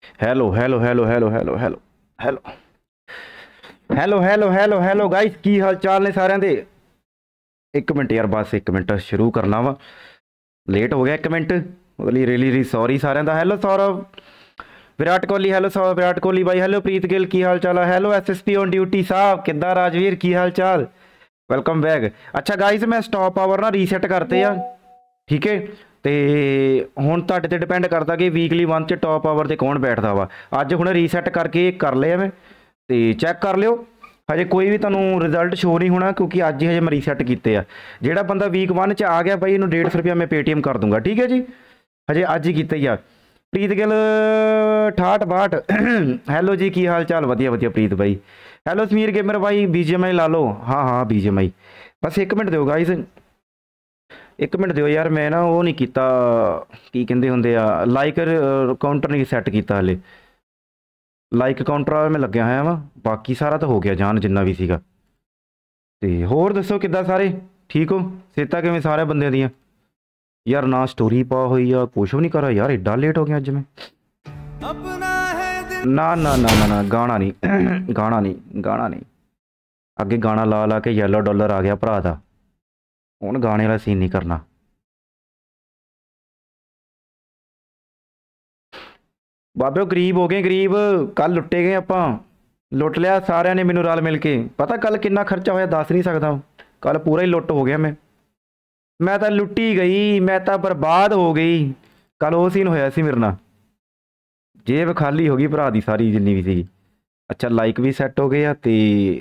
Hello hello hello hello hello hello hello hello hello hello hello guys की हाल चाल ने सारे दे। एक मिनट यार, बस एक मिनट शुरू करना वा। लेट हो गया एक मिनट। रियली रियली सॉरी सारे दा। हेलो सौरभ, विराट कोहली, हेलो सौरभ, विराट कोहली भाई, हेलो प्रीत गिल की हाल चाल है, हेलो एसएसपी ऑन ड्यूटी साहब, किदा राजवीर की हाल चाल, वेलकम बैक। अच्छा गाइस, मैं स्टॉप आवर ना रीसैट करते ਆ, ठीक है। ਤੇ ਹੁਣ ਤੁਹਾਡੇ ਤੇ ਡਿਪੈਂਡ ਕਰਦਾ ਕਿ ਵੀਕਲੀ 1 ਚ ਟੌਪ ਆਵਰ ਤੇ ਕੌਣ ਬੈਠਦਾ ਵਾ। ਅੱਜ ਹੁਣ ਰੀਸੈਟ ਕਰਕੇ ਕਰ ਲਿਆ ਮੈਂ, ਤੇ ਚੈੱਕ ਕਰ ਲਿਓ। ਹਜੇ ਕੋਈ ਵੀ ਤੁਹਾਨੂੰ ਰਿਜ਼ਲਟ ਸ਼ੋ ਨਹੀਂ ਹੋਣਾ ਕਿਉਂਕਿ ਅੱਜ ਹੀ ਹਜੇ ਮੈਂ ਰੀਸੈਟ ਕੀਤੇ ਆ। ਜਿਹੜਾ ਬੰਦਾ ਵੀਕ 1 ਚ ਆ ਗਿਆ ਬਾਈ, ਇਹਨੂੰ 150 ਰੁਪਇਆ ਮੈਂ ਪੇਟੀਐਮ ਕਰ ਦੂੰਗਾ, ਠੀਕ ਹੈ ਜੀ। ਹਜੇ ਅੱਜ ਹੀ ਕੀਤੇ ਹੀ ਆ। ਪ੍ਰੀਤ ਗਿੱਲ 68 62 ਹੈਲੋ ਜੀ, ਕੀ ਹਾਲ ਚਾਲ? ਵਧੀਆ ਵਧੀਆ ਪ੍ਰੀਤ ਬਾਈ। ਹੈਲੋ ਸਮੀਰ ਗੇਮਰ ਭਾਈ, ਬੀਜੀਐਮਆਈ ਲਾ ਲਓ। ਹਾਂ ਹਾਂ ਬੀਜੀਐਮਆਈ, ਬਸ ਇੱਕ ਮਿੰਟ ਦਿਓ ਗਾਈਜ਼, ਇੱਕ ਮਿੰਟ ਦਿਓ ਯਾਰ। ਮੈਂ ਨਾ ਉਹ ਨਹੀਂ ਕੀਤਾ, ਕੀ ਕਹਿੰਦੇ ਹੁੰਦੇ ਆ, ਲਾਈਕ ਕਾਊਂਟਰ ਨਹੀਂ ਸੈੱਟ ਕੀਤਾ ਹਲੇ। ਲਾਈਕ ਕਾਊਂਟਰ ਵਾਲਾ ਮੈਂ ਲੱਗਿਆ ਹੋਇਆ ਵਾ, ਬਾਕੀ ਸਾਰਾ ਤਾਂ ਹੋ ਗਿਆ ਜਾਨ ਜਿੰਨਾ ਵੀ ਸੀਗਾ। ਤੇ ਹੋਰ ਦੱਸੋ ਕਿੱਦਾਂ ਸਾਰੇ ਠੀਕ ਹੋ? ਸਿਹਤਾਂ ਕਿਵੇਂ ਸਾਰੇ ਬੰਦਿਆਂ ਦੀਆਂ? ਯਾਰ ਨਾ ਸਟੋਰੀ ਪਾ ਹੋਈ ਆ, ਕੁਛ ਵੀ ਨਹੀਂ ਕਰਾ ਯਾਰ, ਐਡਾ ਲੇਟ ਹੋ ਗਿਆ ਅੱਜ ਮੈਂ। ਨਾ ਨਾ ਨਾ ਨਾ ਨਾ, ਗਾਣਾ ਨਹੀਂ ਗਾਣਾ ਨਹੀਂ ਗਾਣਾ ਨਹੀਂ। ਅੱਗੇ ਗਾਣਾ ਲਾ ਲਾ ਕੇ ਯੈਲੋ ਡਾਲਰ ਆ ਗਿਆ ਭਰਾ ਦਾ, ਹੁਣ ਗਾਣੇ ਵਾਲਾ ਸੀਨ ਨਹੀਂ ਕਰਨਾ। ਬਾਬੇ ਉਹ ਗਰੀਬ ਹੋ ਗਏ, ਗਰੀਬ। ਕੱਲ ਲੁੱਟੇ ਗਏ ਆਪਾਂ, ਲੁੱਟ ਲਿਆ ਸਾਰਿਆਂ ਨੇ ਮੈਨੂੰ ਰਲ ਮਿਲ ਕੇ। ਪਤਾ ਕੱਲ ਕਿੰਨਾ ਖਰਚਾ ਹੋਇਆ ਦੱਸ ਨਹੀਂ ਸਕਦਾ। ਕੱਲ ਪੂਰਾ ਹੀ ਲੁੱਟ ਹੋ ਗਿਆ ਮੈਂ ਤਾਂ ਲੁੱਟੀ ਗਈ, ਮੈਂ ਤਾਂ ਬਰਬਾਦ ਹੋ ਗਈ। ਕੱਲ ਉਹ ਸੀਨ ਹੋਇਆ ਸੀ ਮੇਰੇ ਨਾਲ, ਜੇਬ ਖਾਲੀ ਹੋ ਗਈ ਭਰਾ ਦੀ ਸਾਰੀ ਜਿੰਨੀ ਵੀ ਸੀ। ਅੱਛਾ ਲਾਈਕ ਵੀ ਸੈੱਟ ਹੋ ਗਏ ਆ ਤੇ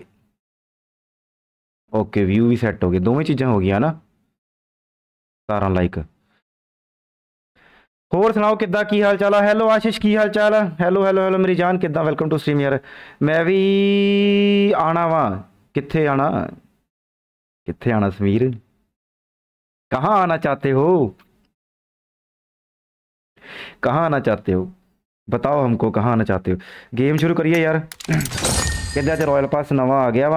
ਓਕੇ ਵਿਊ ਵੀ ਸੈੱਟ ਹੋ ਗਏ, ਦੋਵੇਂ ਚੀਜ਼ਾਂ ਹੋ ਗਈਆਂ ਨਾ। 17 ਲਾਈਕ। ਹੋਰ ਸੁਣਾਓ ਕਿੱਦਾਂ, ਕੀ ਹਾਲ ਚਾਲ ਆ? ਹੈਲੋ ਆਸ਼ੀਸ਼, ਕੀ ਹਾਲ ਚਾਲ ਆ? ਹੈਲੋ ਹੈਲੋ ਹੈਲੋ ਮੇਰੀ ਜਾਨ, ਕਿੱਦਾਂ? ਵੈਲਕਮ ਟੂ ਸਟ੍ਰੀਮ ਯਾਰ। ਮੈਂ ਵੀ ਆਣਾ ਵਾ। ਕਿੱਥੇ ਆਣਾ? ਕਿੱਥੇ आना समीर? कहाँ आना चाहते हो? कहाँ आना चाहते हो? बताओ हमको कहाँ आना चाहते हो। गेम शुरू करिए यार। कहते च रॉयल पास नवा आ गया वा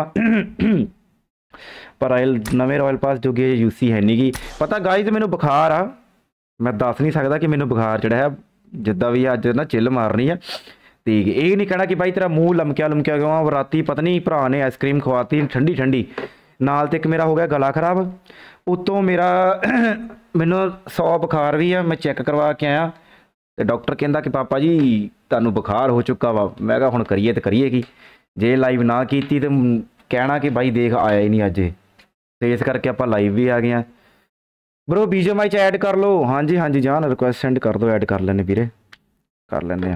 पर रॉयल नवे रॉयल पास जो कि यूसी है नहीं गी। पता गाइज मैनू बुखार आ, मैं दस नहीं सकता कि मैनू बुखार चढ़ा है। जिदा भी अज ना चिल मारनी है, तो ये नहीं कहना कि भाई तेरा मूँह लमकिया लमकिया क्यों। राती पता नहीं भरा ने आइसक्रीम खवाती ठंडी ठंडी, नाल ते एक मेरा हो गया गला खराब, उतों मेरा मैनू 100 बुखार भी है। मैं चैक करवा के आया तो डॉक्टर कहता कि पापा जी तुहानू बुखार हो चुका वा। मैं कहा हुण करिए तो करिए की, जे लाइव ना की तो कहना कि भाई देख आया ही नहीं अज, तो इस करके आप लाइव भी आ गए हैं। ब्रो बीजीएमआई च ऐड कर लो। हाँ जी हाँ जी जान, रिक्वेस्ट सेंड कर दो, ऐड कर लेने वीरे, कर लेने।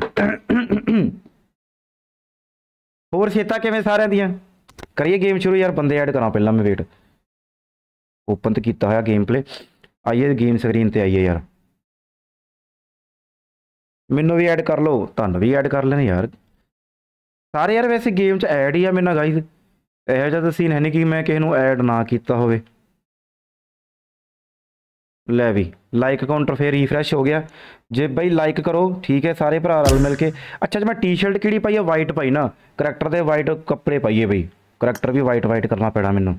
होर सेहतां किवें सारिਆਂ ਦੀਆਂ? करिए गेम शुरू यार, बंदे ऐड करा पहला मैं, वेट ओपन तो किया होया गेम प्ले। आइए गेम स्क्रीन पर आइए यार, मैनू भी ऐड कर लो, तुहानू भी ऐड कर लेने यार सारे यार। वैसे गेम च ऐड ही आ मेरे नाल गाइज, ਇਹੋ ਜਿਹਾ ਤਾਂ ਸੀਨ ਹੈ नहीं कि मैं किसी ਨੂੰ ऐड ना किया होवे। लै भी लाइक काउंटर फिर रीफ्रैश हो गया जे बई, लाइक करो ठीक है सारे भरा रल मिल के। अच्छा जी मैं टी शर्ट कि पाई है? वाइट पाई ना, करैक्टर के वाइट कपड़े पाइए बई, करैक्टर भी वाइट वाइट करना पैना मैनू।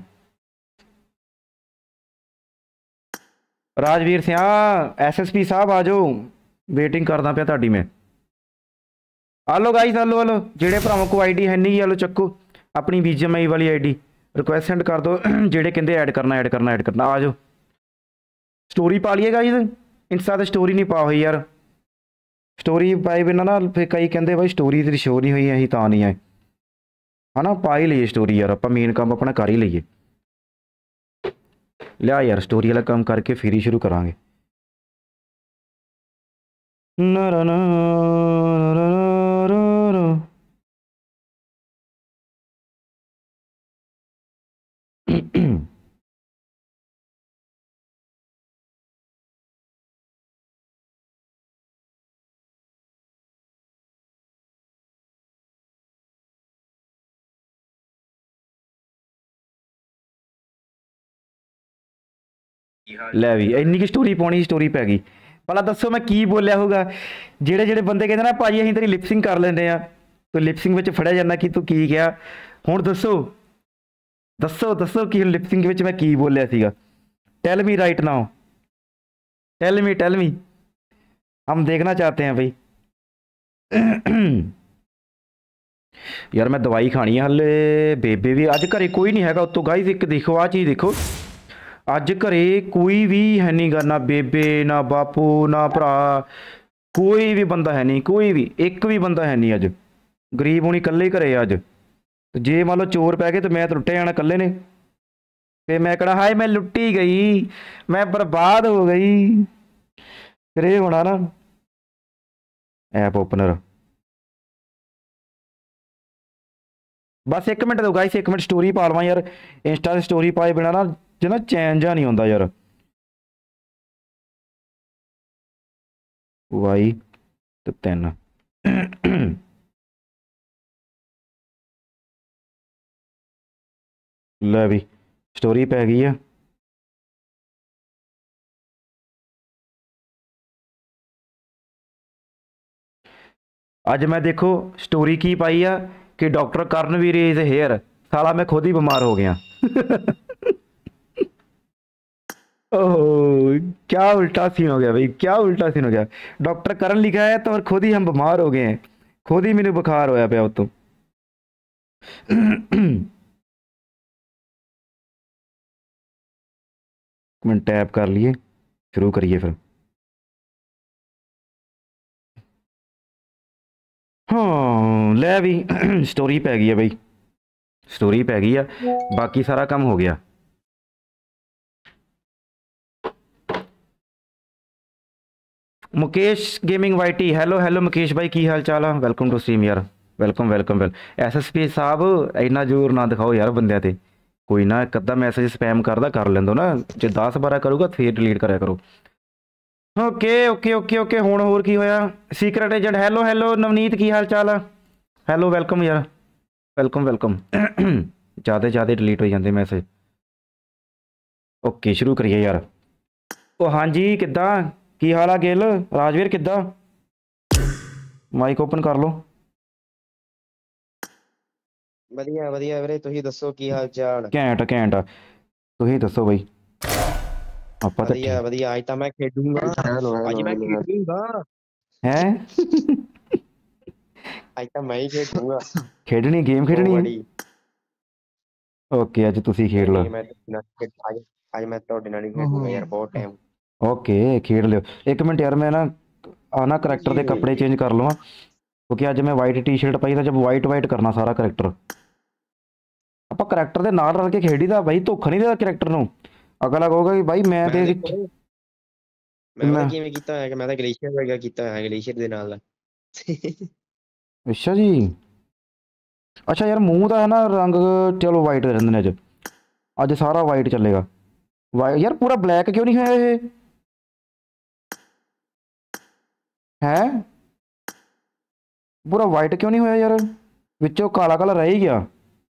राजवीर सिंह SSP साहब आ जाओ, वेटिंग करदा पिया तुहाडी मैं। आलो गाइस, आलो आलो, जेड़े भरावां को आईडी है नहीं आलो चक्को अपनी बीजीएमआई वाली आईडी, रिक्वेस्ट सेंड कर दो। जेड़े कहते ऐड करना ऐड करना ऐड करना, आ जाओ। स्टोरी पा लीए गाइस, इंस्टा तो स्टोरी नहीं पा हुई यार। स्टोरी पाए बिना ना फिर कई कहते भाई स्टोरी तेरी शो नहीं हुई, अं तो नहीं है, है ना। पा ही लीए स्टोरी यार, आप मेन काम अपना कर ही लीए। लिया यार स्टोरी वाला काम करके फिर ही शुरू करा। लै भी इन्नी की स्टोरी पानी, स्टोरी पै गई। भला दसो मैं की बोलिया होगा? जेड़े जेड़े बंदे कहते ना भाजी असीं तेरी लिपसिंग कर लेंगे आ, तो लिपसिंग में फड़िया जाना कि तू की क्या। हुण दसो दसो दसो कि लिपसिंग में मैं की बोलिया सीगा। Tell me right now, tell me हम देखना चाहते हैं भाई। यार मैं दवाई खानी है हले। बेबे भी अज घरे कोई नहीं हैगा उत्तों गाइस। एक देखो आ चीज़ देखो, अज घरे कोई भी है नहीं गा, ना बेबे ना बापू ना भरा, कोई भी बंदा है नहीं, कोई भी एक भी बंदा है नहीं। अज गरीब होनी कल्ले ही घरे अज। जे मान लो चोर पै गए तो मैं तो लुट्टे जाना कल्ले ने। फिर मैं कहना हाय मैं लुट्टी गई, मैं बर्बाद हो गई। फिर ये होना ना ऐप ओपनर। बस एक मिनट दो गाइस, एक मिनट स्टोरी पा लवां यार। इंस्टा से स्टोरी पाए बिना ना जो ना चैन जा नहीं होंदा यार। वाई तो 3 ਲੈ भी स्टोरी पै गई है। अज मैं देखो स्टोरी की पाई है कि डॉक्टर कर्णवीर इज हेयर। साला मैं खुद ही बीमार हो गया। ओह क्या उल्टा सीन हो गया भाई, क्या उल्टा सीन हो गया। डॉक्टर करण लिखा है तो और खुद ही हम बीमार हो गए हैं। खुद ही मैंने बुखार होया पाया उतों। मिनट टैप कर लिए, शुरू करिए फिर। हाँ ले भी स्टोरी पै गई है भाई, स्टोरी पै गई है, बाकी सारा काम हो गया। Mukesh gaming YT hello hello Mukesh भाई की हाल चाल है, वेलकम टू स्ट्रीम यार। Welcome welcome well. एसएसपी साहब इन्ना जोर ना दिखाओ यार बंदे ते। कोई ना एक अद्धा मैसेज स्पैम करदा कर लें दो ना, जो 10-12 करूँगा फिर डिलीट कराया करो। ओके ओके ओके ओके हुण होर की होया। Secret agent hello hello Navneet की हाल चाल है, हेलो वेलकम यार, वेलकम वेलकम। ज़्यादा ज़्यादा डिलीट हो जाते मैसेज। ओके शुरू करिए यार। ओ हाँ जी किद्दां की हाल आ गिल राजवीर किद्दां, माइक ओपन कर लो। ਵਧੀਆ ਵਧੀਆ ਵੀਰੇ ਤੁਸੀਂ ਦੱਸੋ ਕੀ ਹਾਲ ਚਾਲ। ਘੈਂਟ ਘੈਂਟ ਤੁਸੀਂ ਦੱਸੋ ਬਈ। ਆਪਾਂ ਤਾਂ ਵਧੀਆ ਵਧੀਆ ਅੱਜ ਤਾਂ ਮੈਂ ਖੇਡੂੰਗਾ, ਅੱਜ ਮੈਂ ਖੇਡੂੰਗਾ, ਹੈ ਅੱਜ ਤਾਂ ਮੈਂ ਹੀ ਖੇਡੂੰਗਾ। ਖੇਡਣੀ ਗੇਮ ਖੇਡਣੀ ਹੈ। ਓਕੇ ਅੱਜ ਤੁਸੀਂ ਖੇਡ ਲਓ। ਅੱਜ ਮੈਂ ਤੁਹਾਡੇ ਨਾਲ ਹੀ ਖੇਡੂੰਗਾ ਯਾਰ, ਬਹੁਤ ਟਾਈਮ। ਓਕੇ ਖੇਡ ਲਿਓ। ਇੱਕ ਮਿੰਟ यार मैं ना आना करैक्टर के कपड़े चेंज कर लवां, क्योंकि अज मैं वाइट टी शर्ट पाई था, जब वाइट वाइट करना सारा करैक्टर। ਆਪਾਂ ਕਰੈਕਟਰ ਦੇ ਨਾਲ ਰਲ ਕੇ ਖੇਡੀਦਾ ਬਾਈ, ਧੋਖਾ ਨਹੀਂ ਦੇਦਾ ਕਰੈਕਟਰ ਨੂੰ। ਅਗਲਾ ਕਹੂਗਾ ਕਿ ਬਾਈ ਮੈਂ ਤੇ ਮੈਂ ਕਿਵੇਂ ਕੀਤਾ ਹੋਇਆ ਕਿ ਮੈਂ ਤਾਂ ਗਲੇਸ਼ੀਅਰ ਵਰਗਾ ਕੀਤਾ ਹੋਇਆ, ਗਲੇਸ਼ੀਅਰ ਦੇ ਨਾਲ। ਅੱਛਾ ਜੀ, ਅੱਛਾ ਯਾਰ ਮੂੰਹ ਦਾ ਹੈ ਨਾ ਰੰਗ ਚਲੋ ਵਾਈਟ ਰਹਿੰਦੇ ਨੇ। ਅੱਜ ਅੱਜ ਸਾਰਾ ਵਾਈਟ ਚੱਲੇਗਾ। ਯਾਰ ਪੂਰਾ ਬਲੈਕ ਕਿਉਂ ਨਹੀਂ ਹੋਇਆ ਇਹ ਹੈ, ਪੂਰਾ ਵਾਈਟ ਕਿਉਂ ਨਹੀਂ ਹੋਇਆ ਯਾਰ, ਵਿੱਚੋਂ ਕਾਲਾ ਕਾਲਾ ਰਹਿ ਹੀ ਗਿਆ।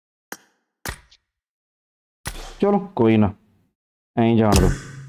ਚਲੋ ਕੋਈ ਨਾ ਐਂ ਹੀ ਜਾਣ ਦੋ।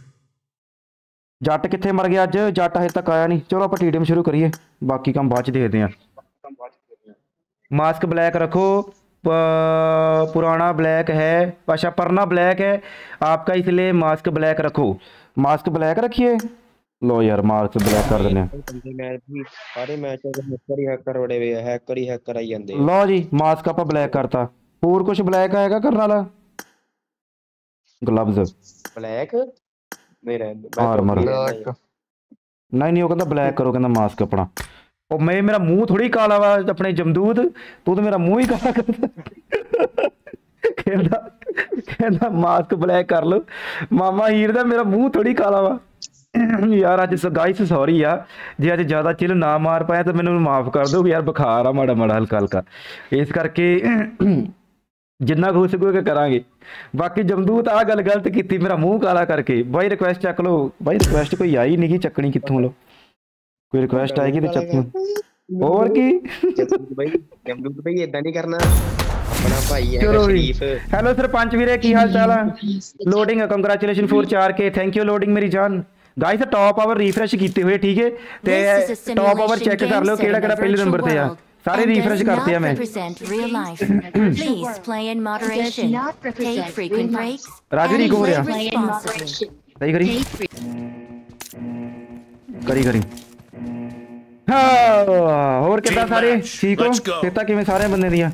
ਜੱਟ ਕਿੱਥੇ ਮਰ ਗਿਆ ਅੱਜ, ਜੱਟ ਹਜੇ ਤੱਕ ਆਇਆ ਨਹੀਂ। ਚਲੋ ਆਪਾਂ TDM शुरू करिए, बाकी काम बाद च देखते हैं। मास्क ब्लैक रखो, पुराना ब्लैक है, अच्छा परना ब्लैक है आपका, इसलिए मास्क ब्लैक रखो। मास्क ब्लैक रखिए। लो यार मास्क ब्लैक कर देने। सारे मैच हैकर ही हैकर बड़े हुए, हैकर ही हैकर आई जाते। लो जी मास्क आप ब्लैक करता, और कुछ ब्लैक आएगा करने वाला। ग्लव्स ब्लैक आर्मर नहीं नहीं, वो कहता ब्लैक करो, कहता मास्क अपना। और मैं मेरा मुंह थोड़ी काला वा अपने जमदूत, तू तो मेरा मुंह ही काला करता। कहता मास्क ब्लैक कर लो मामा हीर दा, मेरा मुंह थोड़ी काला वा। यार अज गाइस सॉरी आ जे अज ज़्यादा चिल ना मार पाया तो मैंने माफ़ कर दो यार, बुखार आ माड़ा माड़ा हल्का हल्का, इस करके जिन्ना हो सकोगे करांगे। बाकी जमदूत आ गल गलत की, मेरा मुंह काला करके। भाई रिक्वेस्ट चक लो, भाई रिक्वेस्ट कोई आई नहीं चकनी कितों लो, कोई रिक्वेस्ट आएगी तो चक। और की जमदूत भाई इदां नहीं करना, अपना भाई है शरीफ। हेलो सरपंच वीरे की हाल चाल है। Loading congratulation for 4K, thank you loading मेरी जान। गाइस टॉप आवर रिफ्रेश कीते हुए ठीक है, ते टॉप आवर चेक कर लो केड़ा केड़ा पहले नंबर ते आ, सारे रिफ्रेश करते हैं मैं। राजू को हो रहा सही करी करी करी ਹਾਂ ਹੋਰ ਕਿੱਦਾਂ ਸਾਰੇ ਠੀਕ ਹੋ ਕਿਤਾ ਕਿਵੇਂ ਸਾਰੇ ਬੰਦੇ ਦੀਆਂ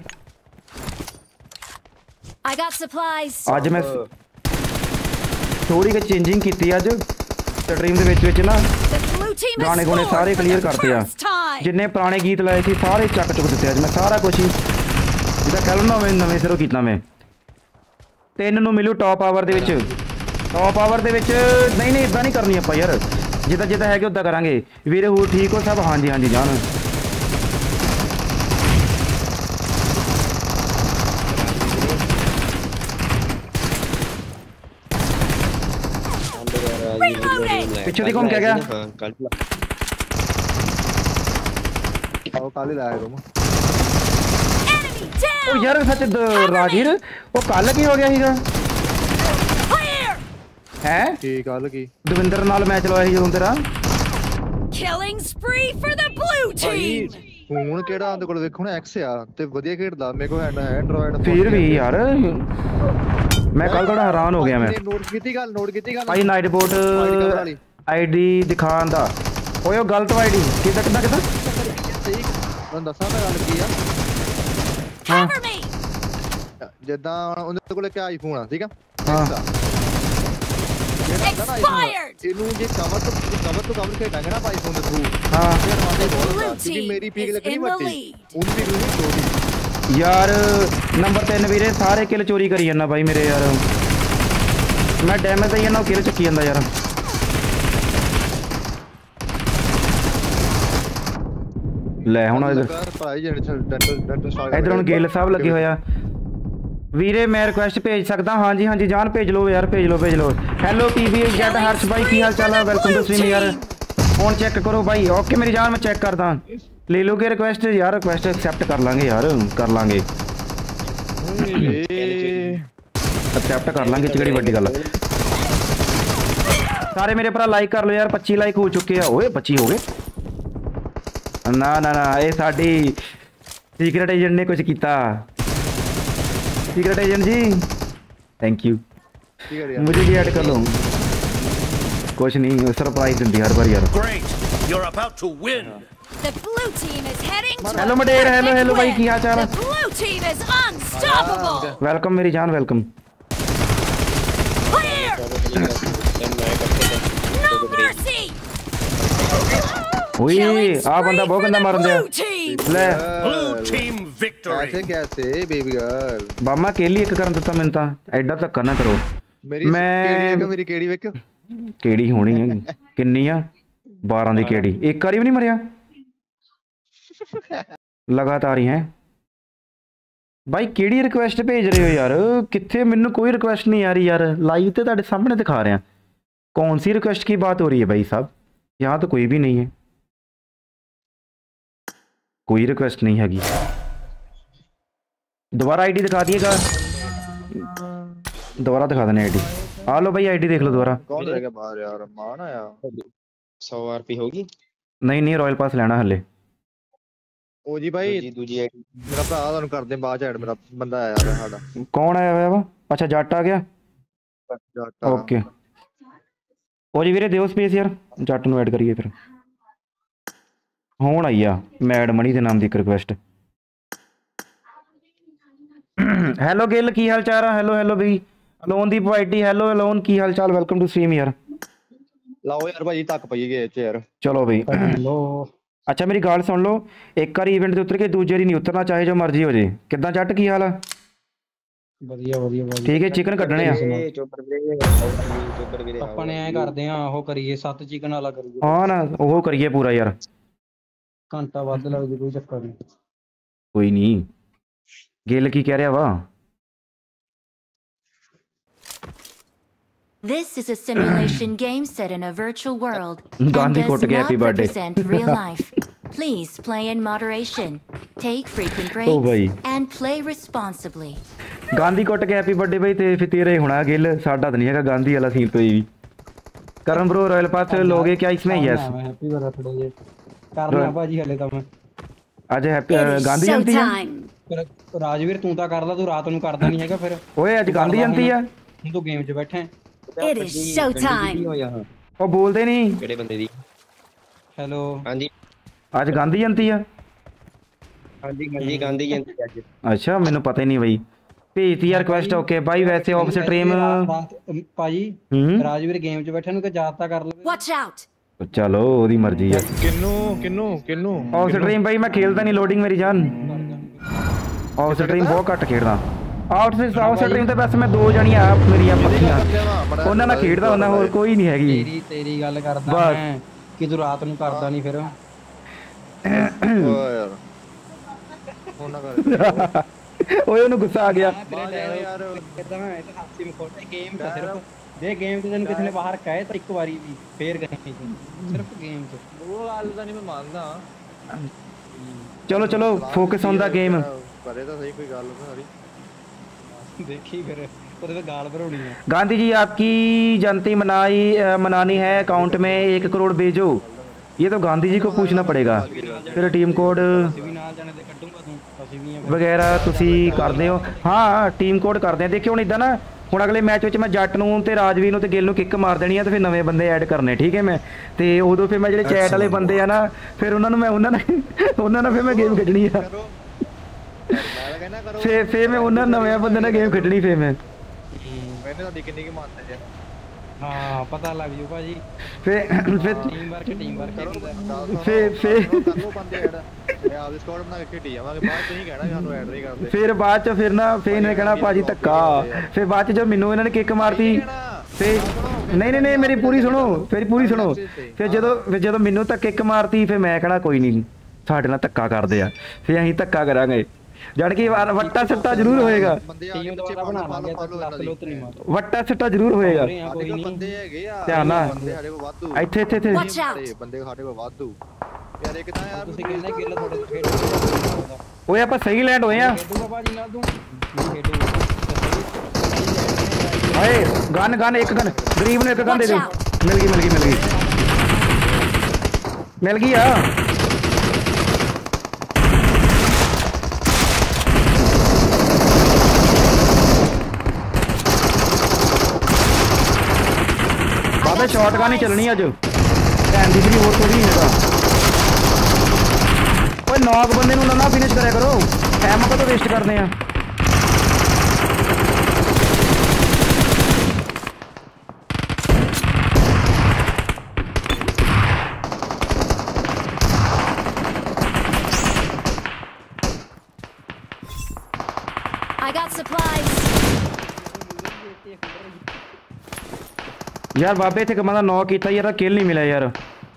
I got supplies. ਅੱਜ ਮੈਂ ਥੋੜੀ ਜਿਹੀ ਚੇਂਜਿੰਗ ਕੀਤੀ ਅੱਜ ਸਟ੍ਰੀਮ ਦੇ ਵਿੱਚ ਨਾ The blue team ਗਾਣੇ has ਗੋਣੇ scored ਸਾਰੇ for ਕਲੀਅਰ the ਕਰਤੇ ਆ first time. ਜਿੰਨੇ ਪੁਰਾਣੇ ਗੀਤ ਲਾਏ ਸੀ ਸਾਰੇ ਚੱਕ ਚੁੱਕ ਦਿੱਤੇ ਅੱਜ ਮੈਂ ਸਾਰਾ ਕੁਝ ਹੀ ਜਿਹਦਾ ਕਹਿ ਲਓ ਨਾ ਨਵੇਂ ਸਿਰੋਂ ਕੀਤਾ ਮੈਂ 3 ਨੂੰ ਮਿਲੂ ਟੌਪ ਆਵਰ ਦੇ ਵਿੱਚ ਟੌਪ ਆਵਰ ਦੇ ਵਿੱਚ ਨਹੀਂ ਨਹੀਂ ਇਦਾਂ ਨਹੀਂ ਕਰਨੀ ਆਪਾਂ ਯਾਰ ਜਿੱਦਾਂ ਜਿੱਦਾਂ ਹੈਗੇ ਉਦਾਂ ਕਰਾਂਗੇ ਵੀਰੇ ਹੋ ਠੀਕ ਹੋ ਸਭ ਹਾਂਜੀ ਹਾਂਜੀ ਜਾਨ ਪਿੱਛੇ ਦੀ ਕੌਣ ਕਹਿ ਗਿਆ ਉਹ ਕੱਲ ਹੀ ਲਾਇਆ ਰੂਮ Enemy down. ਉਹ ਯਾਰ ਸੱਚ ਰਾਜੀਰ ਉਹ ਕੱਲ ਕੀ ਹੋ ਗਿਆ ਸੀਗਾ Clear. ਹੈ ਕੀ ਗੱਲ ਕੀ ਦਵਿੰਦਰ ਨਾਲ ਮੈਚ ਲਵਾਇਆ ਸੀ ਜਦੋਂ ਤੇਰਾ Killing spree for the blue team. ਹੁਣ ਕਿਹੜਾ ਉਹਦੇ ਕੋਲ ਵੇਖੋ ਨਾ ਐਕਸ ਆ ਤੇ ਵਧੀਆ ਖੇਡਦਾ ਮੇਰੇ ਕੋਲ ਹੈ ਐਂਡਰੋਇਡ ਫਿਰ ਵੀ ਯਾਰ ਮੈਂ ਕੱਲ ਥੋੜਾ ਹੈਰਾਨ ਹੋ ਗਿਆ ਮੈਂ ਨੋਟ ਕੀਤੀ ਗੱਲ ਭਾਈ ਨਾਈਟ ਬੋਟ ਆਈਡੀ ਦਿਖਾਉਣ ਦਾ ਓਏ ਉਹ ਗਲਤ ਆਈਡੀ ਕਿੱਦਾਂ ਸਹੀ ਤੁਹਾਨੂੰ ਦੱਸਾਂ ਮੈਂ ਗੱਲ ਕੀ ਆ Cover me. ਜਿੱਦਾਂ ਉਹਦੇ ਕੋਲ ਇੱਕ ਆਈਫੋਨ ਆ ਠੀਕ ਆ ਹਾਂ Expired. ਇਹਨੂੰ ਜੇ ਕਵਰ ਤੋਂ ਕਵਰ ਖੇਡਾਂਗੇ ਨਾ ਆਈਫੋਨ ਦੇ ਥਰੂ ਹਾਂ ਫਿਰ ਮਾਦੇ ਬਹੁਤ Blue ਹੁੰਦਾ ਕਿਉਂਕਿ team ਮੇਰੀ ਪੀਕ is ਲੱਗਣੀ in the ਵੱਡੀ lead. ਉਹਨੂੰ ਪੀਕ ਲੱਗਣੀ ਛੋਟੀ ਯਾਰ ਨੰਬਰ 3 ਵੀਰੇ ਸਾਰੇ ਕਿਲ ਚੋਰੀ ਕਰੀ ਜਾਂਦਾ ਬਾਈ ਮੇਰੇ ਯਾਰ ਮੈਂ ਡੈਮੇਜ ਦਈ ਜਾਂਦਾ ਉਹ ਕਿਲ ਚੱਕੀ ਜਾਂਦਾ ਯਾਰ ਲੈ ਹੁਣ ਭਾਈ ਜਿਹੜੇ ਡੈਂਟਲ ਸਟਾਰਟ ਇਧਰ ਹੁਣ ਗੇਲ ਸਾਹਿਬ ਲੱਗੇ ਹੋਇਆ ਵੀਰੇ ਮੈਂ ਰਿਕੁਐਸਟ ਭੇਜ ਸਕਦਾ ਹਾਂਜੀ ਹਾਂਜੀ ਜਾਨ ਭੇਜ ਲਓ ਯਾਰ ਭੇਜ ਲਓ ਹੈਲੋ ਪੀਬੀ ਜੈਟ ਹਰਸ਼ ਬਾਈ ਕੀ ਹਾਲ ਚਾਲ ਹੈ ਵੈਲਕਮ ਟੂ ਸਟ੍ਰੀਮ ਯਾਰ ਫੋਨ ਚੈੱਕ ਕਰੋ ਬਾਈ ਓਕੇ ਮੇਰੀ ਜਾਨ ਮੈਂ ਚੈੱਕ ਕਰਦਾ ਲੈ ਲੋਗੇ ਰਿਕੁਐਸਟ ਯਾਰ ਰਿਕੁਐਸਟ ਐਕਸੈਪਟ ਕਰ ਲਾਂਗੇ ਯਾਰ ਕਰ ਲਾਂਗੇ ਐਕਸੈਪਟ ਕਰ ਲਾਂਗੇ ਕਿਹੜੀ ਵੱਡੀ ਗੱਲ ਸਾਰੇ ਮੇਰੇ ਭਰਾ ਲਾਈਕ ਕਰ ਲਓ ਯਾਰ 25 ਲਾਈਕ ਹੋ ਚੁੱਕੇ ਆ ਓਏ 25 ਹੋ ਗਏ ਨਾ ਇਹ ਸਾਡੀ ਸੀਕ੍ਰੇਟ ਏਜੰਟ ਨੇ ਕੁਝ ਕੀਤਾ secret agent ji thank you मुझे भी ऐड कर लो कुछ नहीं सरप्राइज दिंदी हर बार यार Great, you're about to win. The blue team is heading to hello मडेर हेलो भाई की हाल चाल The blue team is unstoppable. Welcome मेरी जान वेलकम Clear. No mercy. ओए आ बंदा बहुत गंदा मारन दिया Blue team. ले Blue team victory. ऐसे कैसे बेबी गर्ल बामा केली एक करन ਦਿੱਤਾ ਮੈਨੂੰ ਤਾਂ ਐਡਾ ਧੱਕਾ ਨਾ ਕਰੋ ਮੇਰੀ ਕਿਹੜੀ ਵੇਖ ਕਿਹੜੀ ਹੋਣੀ ਹੈ ਕਿੰਨੀ ਆ 12 ਦੀ ਕਿਹੜੀ ਇੱਕ ਵਾਰੀ ਵੀ ਨਹੀਂ ਮਰਿਆ ਲਗਾਤਾਰ ਹੀ ਹੈ ਬਾਈ ਕਿਹੜੀ ਰਿਕੁਐਸਟ ਭੇਜ ਰਹੇ ਹੋ ਯਾਰ ਕਿੱਥੇ ਮੈਨੂੰ ਕੋਈ ਰਿਕੁਐਸਟ ਨਹੀਂ ਆ ਰਹੀ यार लाइव ਤੇ ਤੁਹਾਡੇ सामने दिखा रहे हैं कौन सी रिक्वेस्ट की बात हो रही है भाई साहब यहाँ तो कोई भी नहीं है कोई रिक्वेस्ट नहीं हैगी दोबारा आईडी दिखा दिएगा दोबारा दिखा देने आईडी आ लो भाई आईडी देख लो दोबारा कौन रह गया बाहर यार मान आया 100 आरपी होगी नहीं रॉयल पास लेना हले ओ जी भाई दूजी आईडी मेरा भरा ਤੁਹਾਨੂੰ ਕਰਦੇ ਬਾਅਦ ਚ ਐਡ ਮੇਰਾ ਬੰਦਾ ਆਇਆ ਹੈ ਸਾਡਾ कौन आया हुआ वा अच्छा जट आ गया ओके ओ जी ਵੀਰੇ ਦਿਓ ਸਪੇਸ ਯਾਰ ਜੱਟ ਨੂੰ ਐਡ ਕਰੀਏ ਫਿਰ ਹੁਣ ਆਈ ਆ ਮੈਡ ਮਣੀ ਦੇ ਨਾਮ ਦੀ ਇੱਕ ਰਿਕੁਐਸਟ ਹੈਲੋ ਗਿੱਲ ਕੀ ਹਾਲ ਚਾਲ ਆ ਹੈਲੋ ਬਈ ਅਲੋਨ ਦੀ ਪਾਰਟੀ ਹੈਲੋ ਅਲੋਨ ਕੀ ਹਾਲ ਚਾਲ ਵੈਲਕਮ ਟੂ ਸਟ੍ਰੀਮ ਯਾਰ ਲਾਓ ਯਾਰ ਭਾਜੀ ਤੱਕ ਪਈ ਗਏ ਚ ਯਾਰ ਚਲੋ ਬਈ ਅੱਛਾ ਮੇਰੀ ਗੱਲ ਸੁਣ ਲਓ ਇੱਕ ਵਾਰੀ ਇਵੈਂਟ ਤੇ ਉਤਰ ਕੇ ਦੂਜੇ ਵਾਰੀ ਨਹੀਂ ਉਤਰਨਾ ਚਾਹੇ ਜੋ ਮਰਜ਼ੀ ਹੋ ਜੇ ਕਿੱਦਾਂ ਜੱਟ ਕੀ ਹਾਲ ਆ ਵਧੀਆ ਠੀਕ ਹੈ ਚਿਕਨ ਕੱਢਣੇ ਆ ਚੋਪਰ ਵੀਰੇ ਆਪਾਂ ਨੇ ਐ ਕਰਦੇ ਆ ਉਹ ਕਰੀਏ 7 ਚਿਕਨ ਵਾਲਾ ਕਰੀਏ ਹਾਂ ਨਾ ਉਹ ਕਰੀਏ ਪੂਰਾ ਯਾਰ ਘੰਟਾ ਵੱਧ ਲੱਗ ਜੇ ਕੋਈ ਚੱਕਰ ਨਹੀਂ ਕੋਈ ਨਹੀਂ ਗਿੱਲ ਕੀ ਕਹਿ ਰਿਹਾ ਵਾ This is a simulation game set in a virtual world Gandhi and quote does के happy not birthday. represent real life. Please play in moderation, take frequent Oh, भाई। breaks, and play responsibly. Gandhi ਕੁੱਟ ਕੇ happy birthday ਬਈ ਤੇ ਫਿਰ ਤੇਰਾ ਹੀ ਹੋਣਾ ਗਿੱਲ ਸਾਡਾ ਤਾਂ ਨਹੀਂ ਹੈਗਾ ਗਾਂਧੀ ਵਾਲਾ ਸੀਨ ਕੋਈ ਵੀ ਕਰਮ ਬ్రో रॉयल पास लोगे क्या इसमें यस ਹੈਪੀ ਬਰਥਡੇ ਜੇ ਕਰਨਾ ਭਾਜੀ ਹਲੇ ਤਾਂ ਮੈਂ आज हैप्पी गांधी जयंती है ਫਿਰ ਰਾਜਵੀਰ ਤੂੰ ਤਾਂ ਕਰਦਾ ਤੂੰ ਰਾਤ ਨੂੰ ਕਰਦਾ ਨਹੀਂ ਹੈਗਾ ਫਿਰ ओए आज गांधी जयंती है ਹੁਣ ਤੂੰ ਗੇਮ 'ਚ ਬੈਠਾ It is showtime. ਹੋਇਆ ਹਾਂ ਉਹ ਬੋਲਦੇ ਨਹੀਂ ਕਿਹੜੇ ਬੰਦੇ ਦੀ ਹੈਲੋ ਹਾਂਜੀ ਅੱਜ ਗਾਂਧੀ ਜਯੰਤੀ ਆ। ਹਾਂਜੀ ਗਾਂਧੀ ਜਯੰਤੀ ਅੱਜ। ਅੱਛਾ ਮੈਨੂੰ ਪਤਾ ਹੀ ਨਹੀਂ ਬਈ। ਭੇਜਤੀ ਯਾਰ ਰਿਕੁਐਸਟ। ਓਕੇ ਬਾਈ ਵੈਸੇ ਆਫ ਸਟ੍ਰੀਮ ਭਾਜੀ ਰਾਜਵੀਰ ਗੇਮ 'ਚ ਬੈਠੇ ਨੂੰ ਕਿ ਯਾਦ ਤਾਂ ਕਰ ਲਵੇ। Watch out! ਚਲੋ ਉਹਦੀ ਮਰਜ਼ੀ ਆ। ਕਿੰਨੂੰ ਆਫ ਸਟ੍ਰੀਮ ਬਾਈ ਮੈਂ ਖੇਲਦਾ ਨਹੀਂ, ਲੋਡਿੰਗ ਮੇਰੀ ਜਾਨ। ਆਫ ਸਟ੍ਰੀਮ ਬਹੁਤ ਘੱਟ ਖੇਡਦਾ। ਆਫ ਸਟ੍ਰੀਮ ਤੇ ਬਸ ਮੈਂ 2 ਜਣੀਆਂ ਆ ਮੇਰੀਆਂ ਪੱਕੀਆਂ, ਉਹਨਾਂ ਨਾਲ ਖੇਡਦਾ ਹੁੰਦਾ, ਹੋਰ ਕੋਈ ਨਹੀਂ ਹੈਗੀ। ਤੇਰੀ ਗੱਲ ਕਰਦਾ ਮੈਂ ਕਿ ਤੂੰ ਰਾਤ ਨੂੰ ਕਰਦਾ ਨਹੀਂ ਫਿਰ। ਓ ਯਾਰ ਹੁਣ ਨਾ ਕਰ ਓਏ ਉਹਨੂੰ ਗੁੱਸਾ ਆ ਗਿਆ। ਯਾਰ ਕਿਦਾਂ ਮੈਂ ਤਾਂ ਹਾਸੀ ਮਖੌਟੇ ਗੇਮ ਤਾਂ ਸਿਰਫ ਜੇ ਗੇਮ ਤੇ ਤੈਨੂੰ ਕਿਸੇ ਨੇ ਬਾਹਰ ਕਹੇ ਤਾਂ ਇੱਕ ਵਾਰੀ ਵੀ ਫੇਰ ਕਹੇ ਸਿਰਫ ਗੇਮ 'ਚ। ਉਹ ਗੱਲ ਤਾਂ ਨਹੀਂ ਮੈਂ ਮੰਨਦਾ। ਚਲੋ ਫੋਕਸ ਔਨ ਦਾ ਗੇਮ। ਕਰੇ ਤਾਂ ਸਹੀ ਕੋਈ ਗੱਲ ਨਾ ਸਾਰੀ देखी फिर ਉਹਦੇ ਤੇ ਗਾਲ ਭਰਾਉਣੀ ਹੈ। गांधी जी आपकी जयंती मनानी है, अकाउंट में 1 करोड़ भेजो। ये तो गांधी जी को पूछना पड़ेगा। फिर टीम कोड वगैरह ਤੁਸੀਂ ਕਰਦੇ ਹੋ। ਹਾਂ ਟੀਮ ਕੋਡ ਕਰਦੇ ਆ। ਦੇਖਿਓ ਹੁਣ ਇਦਾਂ ਨਾ, ਹੁਣ ਅਗਲੇ ਮੈਚ ਵਿੱਚ ਮੈਂ ਜੱਟ ਨੂੰ ਤੇ ਰਾਜਵੀਰ ਨੂੰ ਤੇ ਗਿੱਲ ਨੂੰ ਕਿੱਕ ਮਾਰ ਦੇਣੀ ਆ ਤੇ ਫਿਰ ਨਵੇਂ ਬੰਦੇ ਐਡ ਕਰਨੇ, ਠੀਕ ਹੈ ਮੈਂ। ਤੇ ਉਦੋਂ ਫਿਰ ਮੈਂ ਜਿਹੜੇ ਚੈਟ ਵਾਲੇ ਬੰਦੇ ਆ ਨਾ, ਫਿਰ ਉਹਨਾਂ ਨੂੰ ਮੈਂ ਉਹਨਾਂ ਨਾਲ ਫਿਰ ਮੈਂ ਗੇਮ ਖੇਡਣੀ ਆ। ਫੇ ਮੈਂ ਉਹਨਾਂ ਨਵੇਂ ਬੰਦੇ ਨਾਲ ਗੇਮ ਖੇਡਣੀ। ਫੇ ਮੈਂ ਤੁਹਾਡੀ ਕਿੰਨੀ ਕੀ ਮੰਨਦੇ ਆ। ਹਾਂ ਪਤਾ ਲੱਗ ਜੂ ਭਾਜੀ। ਫੇ ਟੀਮ ਵਰਕ ਫੇ ਕਰੋ ਬੰਦੇ ਐਡ। ਮੈਂ ਆਪਦੀ ਸਕੁਆਡ ਬਣਾ ਕੇ ਖੇਡੀ ਜਾਵਾਂਗੇ। ਬਾਅਦ ਤੁਸੀਂ ਕਹਿਣਾ ਸਾਨੂੰ ਐਡ ਨਹੀਂ ਕਰਦੇ। ਫਿਰ ਬਾਅਦ ਚ ਫਿਰ ਨਾ ਫੇ ਇਹਨੇ ਕਹਿਣਾ ਭਾਜੀ ਧੱਕਾ। ਫਿਰ ਬਾਅਦ ਚ ਜਦ ਮੈਨੂੰ ਇਹਨਾਂ ਨੇ ਕਿੱਕ ਮਾਰਤੀ ਫੇ ਨਹੀਂ ਮੇਰੀ ਪੂਰੀ ਸੁਣੋ, ਫਿਰ ਜਦੋਂ ਮੈਨੂੰ ਤਾਂ ਕਿੱਕ ਮਾਰਤੀ ਫਿਰ ਮੈਂ ਕਹਿਣਾ ਕੋਈ ਨਹੀਂ ਸਾਡੇ ਨਾਲ ਧੱਕਾ ਕਰਦੇ ਆ, ਫਿਰ ਅਸੀਂ ਧੱਕਾ ਕਰਾਂਗੇ। ਜੜ ਕਿ ਵੱਟਾ ਸੱਟਾ ਜ਼ਰੂਰ ਹੋਏਗਾ। ਟੀਮ ਦੁਬਾਰਾ ਬਣਾ ਲਾਂਗੇ ਤਾਂ ਲੱਤ ਲੁੱਤ ਨਹੀਂ ਮਾਰ। ਵੱਟਾ ਸੱਟਾ ਜ਼ਰੂਰ ਹੋਏਗਾ। ਕੋਈ ਨਹੀਂ ਬੰਦੇ ਹੈਗੇ ਆ ਧਿਆਨ ਨਾਲ। ਬੰਦੇ ਸਾਡੇ ਕੋਲ ਵਾਧੂ। ਇੱਥੇ Watch out! ਬੰਦੇ ਸਾਡੇ ਕੋਲ ਵਾਧੂ ਯਾਰ। ਇੱਕ ਤਾਂ ਯਾਰ ਤੁਸੀਂ ਕਹਿੰਦੇ ਗਿੱਲ ਤੁਹਾਡੇ ਤੋਂ ਖੇਡੂਗਾ। ਓਏ ਆਪਾਂ ਸਹੀ ਲੈਂਡ ਹੋਏ ਆ। ਖੇਡੂਗਾ ਭਾਜੀ ਨਾਲ ਤੂੰ ਖੇਡੂਗਾ। ਹਾਏ ਗਨ ਇੱਕ ਗਨ ਗਰੀਬ ਨੂੰ ਇੱਕ ਗਨ ਦੇ ਦਿਓ। ਮਿਲ ਗਈ ਆ। ਬਾਬੇ ਸ਼ਾਟਗਨ ਹੀ ਚੱਲਣੀ ਅੱਜ। ਭੈਣ ਦੀ ਵੀ ਹੋਰ ਕੋਈ ਨਹੀਂ ਹੈਗਾ। ਓਏ ਨੌਕ ਬੰਦੇ ਨੂੰ ਨਾ ਫਿਨਿਸ਼ ਕਰਿਆ ਕਰੋ, ਐਮ ਕਦੋਂ ਵੇਸਟ ਕਰਦੇ ਆ। I got supplies. यार बाबे थे कमांदा 9 ਕੀਤਾ ਯਾਰ, ਕਿਲ ਨਹੀਂ ਮਿਲਿਆ ਯਾਰ।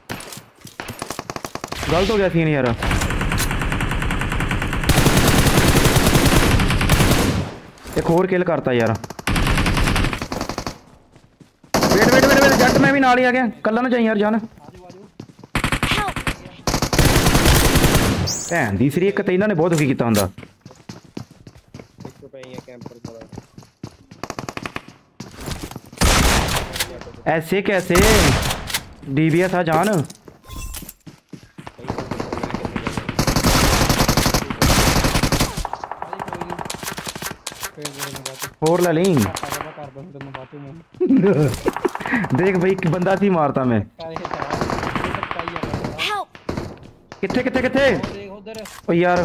ਗਲਤ ਹੋ ਗਿਆ ਸੀਨ ਯਾਰ। ਇੱਕ ਹੋਰ ਕਿਲ ਕਰਤਾ ਯਾਰ। ਵੇਟ ਜੱਟ ਮੈਂ ਵੀ ਨਾਲ ਹੀ ਆ ਗਿਆ। ਕੱਲਾ ਨਾ ਜਾਈ ਯਾਰ ਜਾਨ। ਭੈਣ ਦੀ ਸਰੀ ਇੱਕ ਤੇ ਇਹਨਾਂ ਨੇ ਬਹੁਤ ਦੁਖੀ ਕੀਤਾ ਹੁੰਦਾ। ਇੱਕ ਪਈ ਹੈ ਕੈਂਪਰ ਦਾ। ऐसे कैसे DBS आ जान। और ले ली देख भाई बंदा सी मारता मैं। किथे किथे किथे ओ यार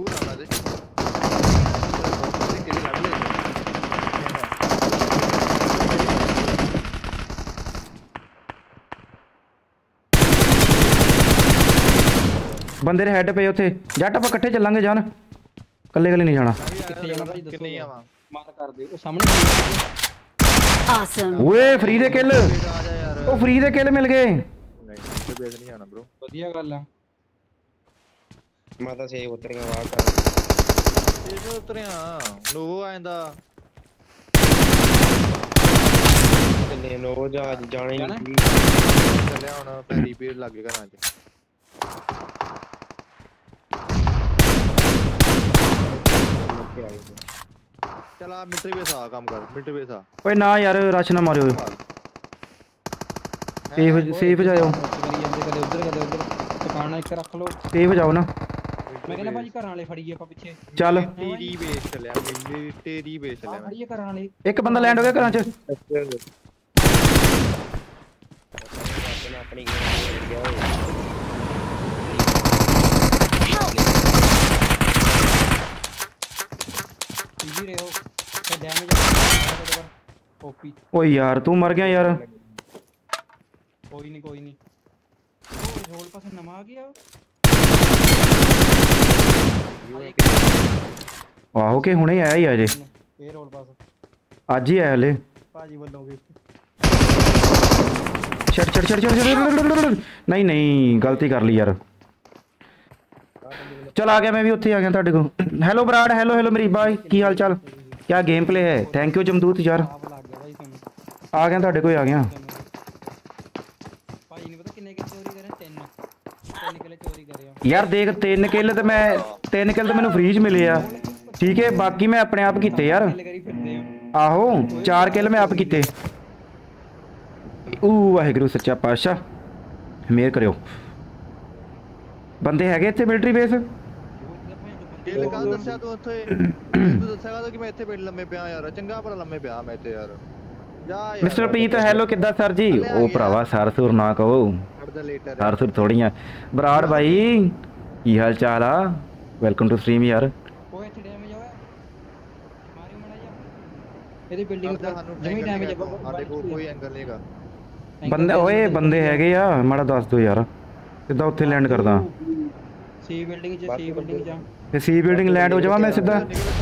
ਬੰਦੇ ਦੇ ਹੈਡ ਪਏ ਉੱਥੇ। ਜੱਟ ਆਪਾਂ ਇਕੱਠੇ ਚੱਲਾਂਗੇ ਜਾਨ, ਕੱਲੇ ਨਹੀਂ ਜਾਣਾ। ਕਿੱਥੇ ਜਾਣਾ ਭਾਈ ਦੱਸੋ। ਕਿੰਨੇ ਆਵਾਂ ਮਾਰ ਕਰ ਦੇ ਉਹ ਸਾਹਮਣੇ। Awesome. ਓਏ ਫ੍ਰੀ ਦੇ ਕਿੱਲ। ਉਹ ਫ੍ਰੀ ਦੇ ਕਿੱਲ ਮਿਲ ਗਏ। ਨਹੀਂ ਤੇ ਬੇਸ ਨਹੀਂ ਆਣਾ ਬ్రో। ਵਧੀਆ ਗੱਲ ਆ। ਮੈਂ ਤਾਂ ਸੇਵ ਉਤਰੀਆਂ ਵਾਰ ਕਰ। ਇਹ ਉਤਰਿਆ ਨੋ ਆਂਦਾ ਕਿੰਨੇ ਨੋ ਜਾਣੇ ਨਹੀਂ ਚੱਲਿਆ ਹੁਣ। ਪੈਰੀ ਪੀੜ ਲੱਗ ਗਿਆ ਘਰਾਂ 'ਚ। ਚਲਾ ਮਿਲਟਰੀ ਬੇਸ ਆ ਕੰਮ ਕਰ। ਮਿਲਟਰੀ ਬੇਸ ਆ। ਓਏ ਨਾ ਯਾਰ ਰਸ਼ ਨਾ ਮਾਰਿਓ। ਸੇਫ ਜਾਇਓ। ਕਦੇ ਉਧਰ ਟਿਕਾਣਾ ਇੱਕ ਰੱਖ ਲਓ। ਸੇਫ ਜਾਓ ਨਾ। ਮੈਂ ਕਹਿੰਦਾ ਭਾਜੀ ਘਰਾਂ ਵਾਲੇ ਫੜੀਏ ਆਪਾਂ ਪਿੱਛੇ। ਚੱਲ ਤੇਰੀ ਬੇਸ ਚੱਲਿਆ। ਤੇਰੀ ਬੇਸ ਚੱਲਿਆ। ਫੜੀਏ ਘਰਾਂ ਵਾਲੇ। ਇੱਕ ਬੰਦਾ ਲੈਂਡ ਹੋ ਗਿਆ ਘਰਾਂ 'ਚ। ਆਪਣੀ ਗੇਮ ਗਿਆ ਹੋਇਆ। ही रहे हो तो डैमेज ओपी। ओ यार तू मर गया यार। कोई नहीं ओ रोल पास नमा आ गया आहो के हुणे आया ही अजे ये रोल पास आज ही आया हले भाजी बोलोगे छड़ नहीं नहीं गलती कर ली यार। चल आ गया मैं भी उत्थे आ गया ਤੁਹਾਡੇ को। हेलो बराड़ हेलो हेलो मेरी बाई की हाल चाल क्या गेम प्ले है। थैंक यू जमदूत यार आप लग गया भाई तुम आ गया ਤੁਹਾਡੇ को आ गया। भाई नहीं पता कितने के चोरी करे तीन किले चोरी करे हो यार देख 3 किल ਤੇ मैं 3 किल तो मैंने फ्री च मिले आ ठीक है बाकी मैं अपने आप कीते यार। किल करी फिरते हो आहो 4 किल मैं आप कीते। वाहिगुरू सच्चा पातशाह मेहर करियो। ਬੰਦੇ ਹੈਗੇ ਇੱਥੇ ਮਿਲਟਰੀ ਬੇਸ। ਕਿਲ ਕਾ ਦੱਸਿਆ ਤੂੰ ਉੱਥੇ ਤੂੰ ਦੱਸਿਆ ਕਿ ਮੈਂ ਇੱਥੇ ਬੈਠ ਲੰਮੇ ਪਿਆ ਯਾਰ ਚੰਗਾ ਭਲਾ ਲੰਮੇ ਪਿਆ ਮੈਂ ਇੱਥੇ ਯਾਰ ਜਾ ਯਾਰ। ਮਿਸਟਰ ਪ੍ਰੀਤ ਹੈਲੋ ਕਿੱਦਾਂ ਸਰ ਜੀ। ਉਹ ਭਰਾਵਾ ਸਰਸੁਰ ਨਾ ਕਹੋ ਸਰਸੁਰ ਥੋੜੀਆਂ। ਬਰਾੜ ਭਾਈ ਕੀ ਹਾਲ ਚਾਲ ਆ ਵੈਲਕਮ ਟੂ ਸਟ੍ਰੀਮ ਯਾਰ। ਉਹ ਇੱਥੇ ਡੈਮੇਜ ਹੋਇਆ ਮਾਰੀ ਮਣਾ ਜਾ ਇਹਦੀ ਬਿਲਡਿੰਗ ਜਮੀ ਡੈਮੇਜ ਹੈ ਸਾਡੇ ਕੋਲ ਕੋਈ ਐਂਗਲ ਨਹੀਂਗਾ। ਬੰਦੇ ਓਏ ਬੰਦੇ ਹੈਗੇ ਆ ਮਾੜਾ ਦੱਸ ਦਿਓ ਯਾਰ ਕਿੱਦਾਂ ਉੱਥੇ ਲੈਂਡ ਕਰਦਾ। ਸੀ ਬਿਲਡਿੰਗ ਜਾ ਤੇ ਸੀ ਬਿਲਡਿੰਗ ਲੈਂਡ ਹੋ ਜਾਵਾਂ ਮੈਂ ਸਿੱਧਾ।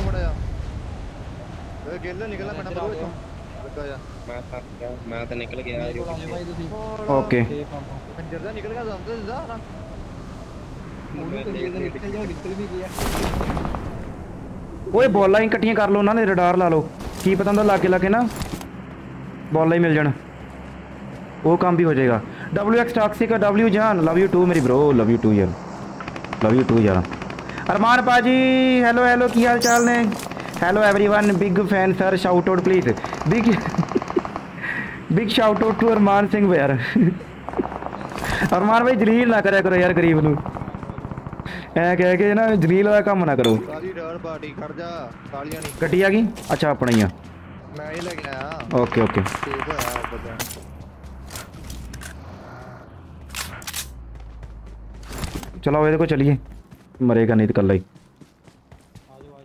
ਗਿੱਲ ਨਿਕਲਣਾ ਪੈਣਾ ਬਰੋ ਇੱਥੋਂ ਲੱਗਾ ਜਾ ਮੈਂ ਤਾਂ ਨਿਕਲ ਗਿਆ ਭਾਈ ਤੁਸੀਂ ਓਕੇ ਕੰਜਰ ਦਾ ਨਿਕਲ ਗਿਆ ਦੰਦ ਦਾ ਨਾ ਮੂੰਹ ਤੋਂ ਨਿਕਲ ਜਾਓ ਨਿਕਲ ਵੀ ਗਿਆ। ਓਏ ਬੋਲਾਂ ਹੀ ਇਕੱਠੀਆਂ ਕਰ ਲਓ ਉਹਨਾਂ ਨੇ ਰਡਾਰ ਲਾ ਲਓ ਕੀ ਪਤਾ ਹੁੰਦਾ ਲਾਗੇ ਨਾ ਬੋਲਾਂ ਹੀ ਮਿਲ ਜਾਣ वो काम भी हो जाएगा। WX टॉक्सिक W जान लव यू टू मेरी ब्रो लव यू टू यार अरमान पाजी हेलो हेलो की हाल चाल ने। Hello everyone big fan sir shout out please big shout out to Armaan Singh यार। अरमान भाई जलील ना करया करो यार गरीब नू ऐ कह के ना जलील वाला काम ना करो। ਸਾਰੀ ਡਰ ਪਾਰਟੀ ਖੜ ਜਾ ਕਾਲੀਆਂ ਨਹੀਂ ਗੱਡੀ आ गई अच्छा अपना ही आ ਮੈਂ ਹੀ ਲੈ ਕੇ ਆਇਆ ओके ओके ਠੀਕ ਹੋਇਆ ਪਤਾ। चलो ये देखो चलिए मरेगा नहीं तो कल ही ਆਜੋ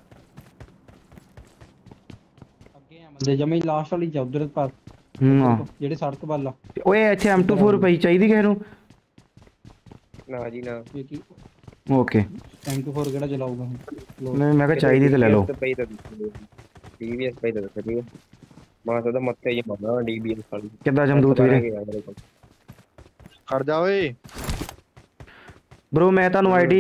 ਅੱਗੇ ਆ ਬੰਦੇ ਜਮੀ ਲਾਸਟ ਵਾਲੀ ਜਾ ਉਧਰ ਪਾਸ ਜਿਹੜੇ ਸੜਕ ਵੱਲ ਆ। ਓਏ ਇੱਥੇ M24 ਪਈ ਚਾਹੀਦੀ ਕਿਸੇ ਨੂੰ। ਨਾ ਜੀ ਨਾ ਇਹ ਕੀ ਓਕੇ M24 ਕਿਹੜਾ ਚਲਾਊਗਾ ਨਹੀਂ ਮੈਂ ਕਿਹਾ ਚਾਹੀਦੀ ਤੇ ਲੈ ਲਓ। DBS ਪਈ ਤਾਂ ਸਹੀ ਮਾਂ ਤਾਂ ਮੱਥੇ ਹੀ ਮਾਰਨਾ DBS ਵਾਲੀ ਕਿੱਦਾਂ ਜਮਦੂਤ ਵੀਰੇ ਖੜ ਜਾ ਓਏ ਬ్రో ਮੈਂ ਤੁਹਾਨੂੰ ਆਈਡੀ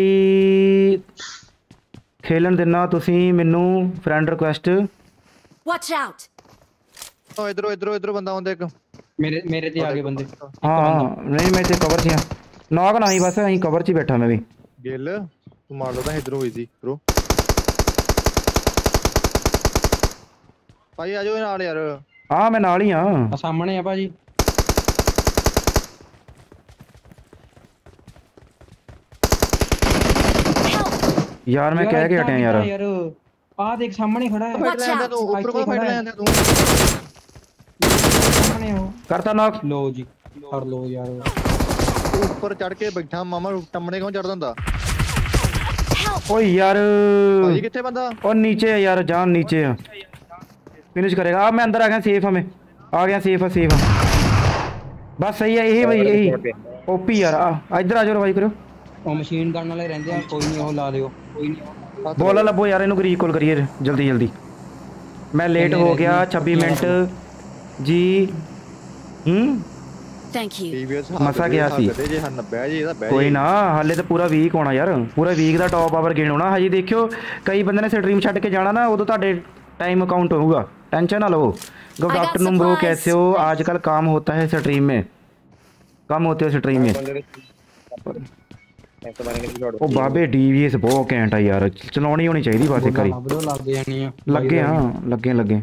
ਖੇਲਣ ਦਿੰਨਾ ਤੁਸੀਂ ਮੈਨੂੰ ਫਰੈਂਡ ਰਿਕੁਐਸਟ। Watch out! ਓ ਇਧਰੋਂ ਬੰਦਾ ਆਉਂਦਾ ਇੱਕ ਮੇਰੇ ਤੇ ਆ ਗਏ ਬੰਦੇ। ਹਾਂ ਨਹੀਂ ਮੈਂ ਇੱਥੇ ਕਵਰ 'ਚ ਆ ਨੌਕ ਨਹੀਂ ਬਸ ਅਸੀਂ ਕਵਰ 'ਚ ਹੀ ਬੈਠਾ ਮੈਂ ਵੀ। ਗਿੱਲ ਤੂੰ ਮਾਰ ਲਦਾ ਇਧਰੋਂ ਹੋਈ ਸੀ ਬ్రో ਭਾਈ ਆਜੋ ਨਾਲ ਯਾਰ। ਹਾਂ ਮੈਂ ਨਾਲ ਹੀ ਆ ਸਾਹਮਣੇ ਆ ਭਾਜੀ। यार मैं कह के हटे यार आ देख सामने खड़ा है Watch out! ਤੂੰ ਉੱਪਰ ਕੋ ਫਾਈਟ ਲੈ ਆਂਦਾ ਤੂੰ सामने हो करता नॉक। लो जी कर लो यार ਉੱਪਰ ਚੜ ਕੇ ਬੈਠਾ ਮਾਮਾ ਟੰਮਣੇ ਕਿਉਂ ਚੜਦਾ ਹੁੰਦਾ। ओए यार ਭਾਈ ਕਿੱਥੇ ਬੰਦਾ और नीचे है यार जान नीचे है फिनिश करेगा। अब मैं अंदर आ गया सेफ है मैं आ गया सेफ है बस सही है यही भाई यही ओपी यार इधर आ जाओ भाई करो। ਉਹ ਮਸ਼ੀਨ ਗਨ ਵਾਲੇ ਰਹਿੰਦੇ ਆ ਕੋਈ ਨਹੀਂ ਉਹ ਲਾ ਦਿਓ ਕੋਈ ਨਹੀਂ बोला लबो यार इनू रीकॉल करिए जल्दी जल्दी मैं लेट हो गया 26 मिनट जी। Thank you. TVS ਮਸਾ ਗਿਆ ਸੀ। ਜੇ ਹਨ ਬਹਿ ਜੇ ਇਹਦਾ ਬਹਿ ਕੋਈ ਨਾ ਹਾਲੇ ਤਾਂ ਪੂਰਾ ਵੀਕ ਹੋਣਾ ਯਾਰ ਪੂਰਾ ਵੀਕ ਦਾ ਟੌਪ ਪਾਵਰ ਗੇਨ ਹੋਣਾ ਹਜੇ ਦੇਖਿਓ ਕਈ ਬੰਦੇ ਨੇ ਸਟਰੀਮ ਛੱਡ ਕੇ ਜਾਣਾ ਨਾ ਉਦੋਂ ਤੁਹਾਡੇ टाइम अकाउंट होगा टेंशन ना लो। गुड आफ्टरनून ब्रो कैसे हो आजकल काम होता है स्ट्रीम में कम होते हो स्ट्रीम में। ਉਹ ਬਾਬੇ DVS ਬਹੁਤ ਘੈਂਟ ਆ ਯਾਰ ਚਲਾਉਣੀ ਹੋਣੀ ਚਾਹੀਦੀ ਬਸ ਇੱਕ ਵਾਰੀ। ਲੱਗ ਜਾਣੀ ਆ ਲੱਗੇ ਹਾਂ ਲੱਗੇ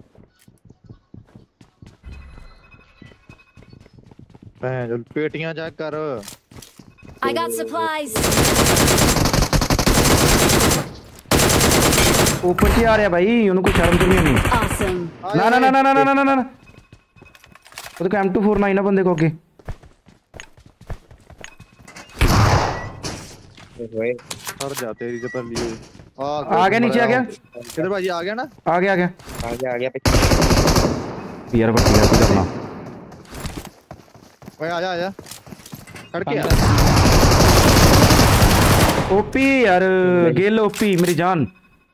ਭੈਣ ਜੋ ਪੇਟੀਆਂ ਚੈੱਕ ਕਰ। I got supplies. ਉੱਪਰ ਕੀ ਆ ਰਿਹਾ ਭਾਈ ਉਹਨੂੰ ਕੋਈ ਸ਼ਰਮ ਤਾਂ ਨਹੀਂ ਆਉਂਦੀ। Awesome. ਨਾ ਉਹ ਤਾਂ M249 ਨਾ ਬੰਦੇ ਕੋ ਅੱਗੇ ਓਏ ਸਰ ਜਾ ਤੇਰੀ ਤੇ ਭੱਲੀ ਹੋਈ आ गया नीचे आ गया किधर भाजी आ गया ना आ गया आ गया आ गया पीछे यार बट यार करना ओए आ जा खड़ के ओपी यार गेल ओपी मेरी जान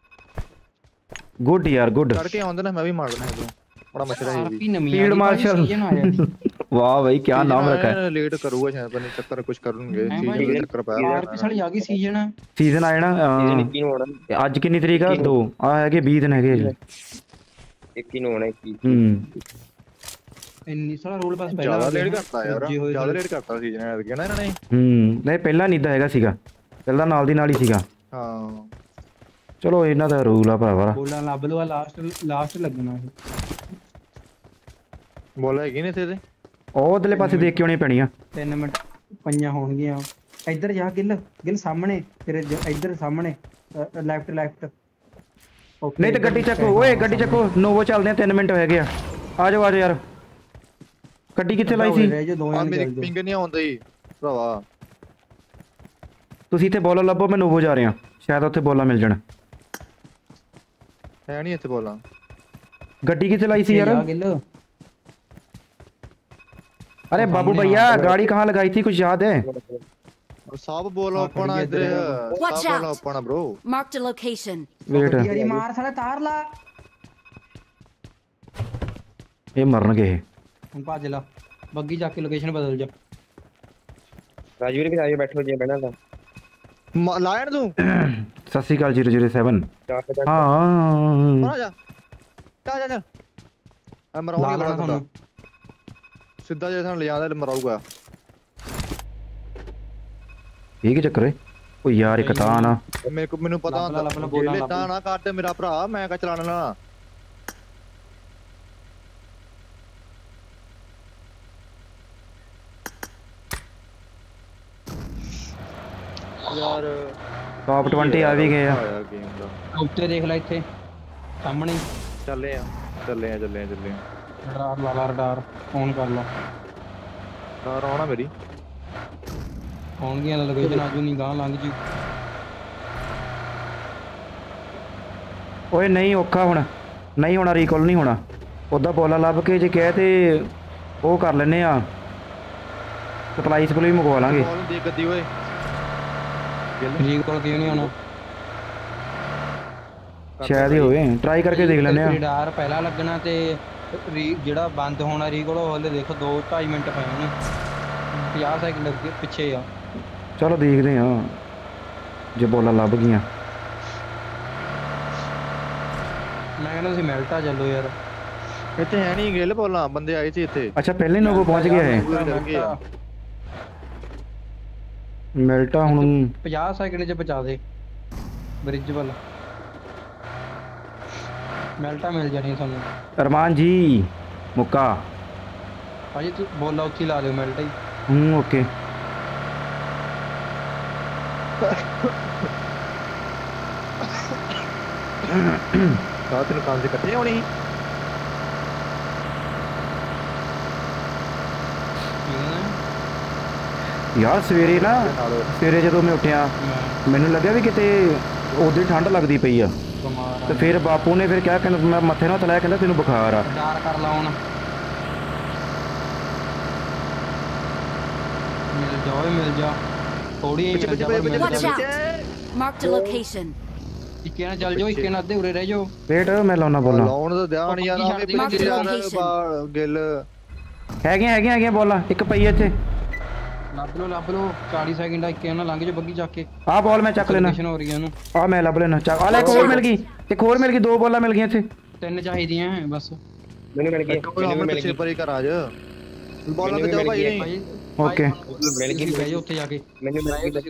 गुड यार गुड खड़ के आंदे ना मैं भी मार देना है बड़ा मचरा है आरपी नमी फील्ड मार्शल वाह भाई क्या नाम रखा है लेट करूंगा शायद पर चक्कर कुछ करूंगे सीजन चक्कर पाया आरपी साली आ गई सीजन सीजन आ जाना तीन होना ਅੱਜ ਕਿੰਨੀ ਤਰੀਕ ਆ 2 ਆ ਹੈਗੇ 20 ਦਿਨ ਹੈਗੇ ਜੀ 21 ਨੂੰ ਹੋਣਾ 21 ਇੰਨੀ ਸਾਲਾ ਰੋਲ ਪਾਸ ਪਹਿਲਾਂ ਜ਼ਿਆਦਾ ਲੇਟ ਕਰਤਾ ਯਾਰ ਜ਼ਿਆਦਾ ਲੇਟ ਕਰਤਾ ਸੀਜਨ ਐਡ ਗਿਆ ਨਾ ਇਹਨਾਂ ਨੇ ਨਹੀਂ ਪਹਿਲਾਂ ਨਹੀਂ ਦਾ ਹੈਗਾ ਸੀਗਾ ਪਹਿਲਾਂ ਨਾਲ ਦੀ ਨਾਲ ਹੀ ਸੀਗਾ ਹਾਂ ਚਲੋ ਇਹਨਾਂ ਦਾ ਰੂਲ ਆ ਭਰਾਵਾ ਬੋਲਾਂ ਲੱਭ ਲਵਾ ਲਾਸਟ ਲੱਗਣਾ ਬੋਲ ਹੈਗੀ ਨੇ ਤੇ ਉਹ ਉਧਰਲੇ ਪਾਸੇ ਦੇਖ ਕੇ ਆਉਣੀ ਪੈਣੀ ਆ 3 ਮਿੰਟ ਪਈਆਂ ਹੋਣਗੀਆਂ ਇੱਧਰ ਜਾ ਗਿੱਲ ਸਾਹਮਣੇ ਤੇਰੇ ਇੱਧਰ ਸਾਹਮਣੇ ਲੈਫਟ ਨਹੀਂ ਤੇ ਗੱਡੀ ਚੱਕੋ ਓਏ ਗੱਡੀ ਚੱਕੋ ਨੋਵੋ ਚੱਲਦੇ ਆ 3 ਮਿੰਟ ਹੋਏ ਗਏ ਆ ਜਾਓ ਯਾਰ ਗੱਡੀ ਕਿੱਥੇ ਲਾਈ ਸੀ ਆ ਮੇਰੀ ਪਿੰਗ ਨਹੀਂ ਆਉਂਦਾ ਜੀ ਭਰਾਵਾ ਤੁਸੀਂ ਇੱਥੇ ਬੋਲਾ ਲੱਭੋ ਮੈਂ ਨੋਵੋ ਜਾ ਰਿਹਾ ਸ਼ਾਇਦ ਉੱਥੇ ਬੋਲਾ ਮਿਲ ਜਾਣ ਹੈ ਨਹੀਂ ਇੱਥੇ ਬੋਲਾਂ ਗੱਡੀ ਕਿੱਥੇ ਲਾਈ ਸੀ यार अरे बाबू भैया गाड़ी कहाँ लगाई थी कुछ याद है सब बोलो अपना इधर Watch सब बोलो out. अपना bro Marked a location. Wait ਯਾਰੀ ਮਾਰ ਸਾਲਾ ਤਾਰ ਲਾ ये मरनगे ਹੁਣ ਭੱਜ ਲਾ ਬੱਗੀ ਜਾ ਕੇ ਲੋਕੇਸ਼ਨ ਬਦਲ ਜਾ ਰਾਜਵੀਰ ਵੀ ਆਜੋ ਬੈਠੋ ਜੇ ਬਹਿਣਾ ਤਾਂ लायन तू सत श्री अकाल 007 हाँ आ जा जा जा मैं मराऊंगा ਲਾ बड़ा ਤੁਹਾਨੂੰ बंदा सीधा जैसा ले जाता मराऊंगा ये क्या चक्कर है ओ यार एक तान आ मेरे को मैंने पता ਲੱਭ ਲਾ, ਲੱਭ ਲਾ, होता ਬੋਲਾਂ ले ਲੱਭ ਲਾ। ना काट मेरा भरा मैं का चलाना ना यार टॉप 20 आ भी गए आ आया गेम दा ਉੱਤੇ ਦੇਖ ਲੈ ਇੱਥੇ ਸਾਹਮਣੇ चले आ ਰਡਾਰ ਲਾ ਰਡਾਰ ਔਨ ਕਰ ਲਾ कार आना मेरी ਆਉਣਗੀਆਂ ਲੋਕੇਸ਼ਨ ਆਜੂ ਨਹੀਂ ਗਾਂ ਲੰਘ ਜੂ ਓਏ ਨਹੀਂ ਔਖਾ ਹੁਣ ਨਹੀਂ ਹੋਣਾ ਰੀਕਾਲ ਨਹੀਂ ਹੋਣਾ ਉਹਦਾ ਬੋਲਾ ਲੱਭ ਕੇ ਜੇ ਕਹੇ ਤੇ ਉਹ ਕਰ ਲੈਨੇ ਆ ਸਪਲਾਈ ਸਪਲਾਈ ਮੰਗਵਾ ਲਾਂਗੇ बॉल देख गद्दी ओए ਰੀਕਾਲ ਕਿਉਂ ਨਹੀਂ ਆਉਣਾ ਸ਼ਾਇਦ ਹੀ ਹੋਵੇ ਟਰਾਈ ਕਰਕੇ ਦੇਖ ਲੈਨੇ ਆ ਰਡਾਰ ਪਹਿਲਾਂ ਲੱਗਣਾ ਤੇ ਜਿਹੜਾ ਬੰਦ ਹੋਣਾ ਰੀਕਾਲ ਉਹ ਹਲੇ ਦੇਖੋ 2-2.5 ਮਿੰਟ ਪਏ ਨੇ 50 ਸੈਕਿੰਡ ਅੱਗੇ ਪਿੱਛੇ ਆ ਚਲੋ ਦੇਖਦੇ ਆ ਜੇ ਬੋਲਾ ਲੱਭ ਗਈਆਂ ਮੈਂ ਕਹਿੰਦਾ ਸੀ ਮੈਲਟਾ ਚੱਲੋ ਯਾਰ ਇੱਥੇ ਹੈ ਨਹੀਂ ਗਿੱਲ ਬੋਲਾਂ ਬੰਦੇ ਆਏ ਸੀ ਇੱਥੇ ਅੱਛਾ ਪਹਿਲੇ ਨੋਵੋ ਪਹੁੰਚ ਗਿਆ ਹੈ ਮਿਲਟਾ ਹੁਣ 50 ਸੈਕਿੰਡ ਚ ਪਹੁੰਚਾ ਦੇ ਬ੍ਰਿਜ ਵੱਲ ਮੈਲਟਾ ਮਿਲ ਜਾਣੀ ਤੁਹਾਨੂੰ ਅਰਮਾਨ ਜੀ ਮੁੱਕਾ ਭਾਜੀ ਤੂੰ ਬੋਲਾ ਉੱਥੇ ਲਾ ਲਿਓ ਮੈਲਟਾ ਹੀ ਓਕੇ ਰਾਤ ਨੂੰ ਕੰਮ ਤੇ ਇਕੱਠੇ ਹੋਣੀ ਸੀ ਠੀਕ ਹੈ ਨਾ ਯਾਰ ਸਵੇਰੇ ਜਦੋਂ ਮੈਂ ਉੱਠਿਆ ਮੈਨੂੰ ਲੱਗਿਆ ਵੀ ਕਿਤੇ ਉਹਦੀ ਠੰਡ ਲੱਗਦੀ ਪਈ ਆ ਬਿਮਾਰ ਤੇ ਫਿਰ ਬਾਪੂ ਨੇ ਫਿਰ ਕਿਹਾ ਕਹਿੰਦਾ ਮੈਂ ਮੱਥੇ ਨਾਲ ਤਲਾਇਆ ਕਹਿੰਦਾ ਤੈਨੂੰ ਬੁਖਾਰ ਆ ਡਾਰ ਕਰ ਲਾ ਹੁਣ ਮਿਲ ਜਾ ਥੋੜੀ ਜਿਹੀ ਮਿਲ ਜਾ ਪਰ ਮਿਲ Watch ਜਾ out. Marked a location. ਇੱਕੇ ਨਾਲ ਚੱਲ ਜਾਓ ਇੱਕੇ ਨਾਲ ਅੱਧੇ ਉਰੇ ਰਹਿ ਜਾਓ ਵੇਟ ਮੈਂ ਲਾਉਣਾ ਬੋਲਾਂ ਲਾਉਣ ਦਾ ਧਿਆਨ ਯਾਰ ਆਵੇ ਪਿੱਛੇ ਯਾਰ ਗਿੱਲ ਹੈਗੀਆਂ ਬੋਲਾਂ ਇੱਕ ਪਈ ਇੱਥੇ ਲੱਭ ਲਓ 40 ਸੈਕਿੰਡ ਆ ਇੱਕੇ ਨਾਲ ਲੰਘ ਜਾ ਬੱਗੀ ਚੱਕ ਕੇ ਆਹ ਬੋਲ ਮੈਂ ਚੱਕ ਲੈਣਾ ਲੋਕੇਸ਼ਨ ਹੋ ਰਹੀ ਹੈ ਉਹਨੂੰ ਆ ਮੈਂ ਲੱਭ ਲੈਣਾ ਚੱਕ ਆ ਲੈ ਇੱਕ ਹੋਰ ਮਿਲ ਗਈ 2 ਬੋਲਾਂ ਮਿਲ ਗਈਆਂ ਇੱਥੇ 3 ਚਾਹੀਦੀਆਂ ਬਸ ਮੈਨੂੰ ਮਿਲ ਗਈ ਪਿੱਛੇ ਪਰੇ ਕਰ ਆ ਜਾ ਬੋਲਾਂ ਤੇ ਜਾਓ ਭਾਈ ਨਹੀਂ ਭਾਈ ਓਕੇ ਮਿਲ ਗਈ ਬਹਿ ਜਾ ਉੱਥੇ ਜਾ ਕੇ ਮੈਨੂੰ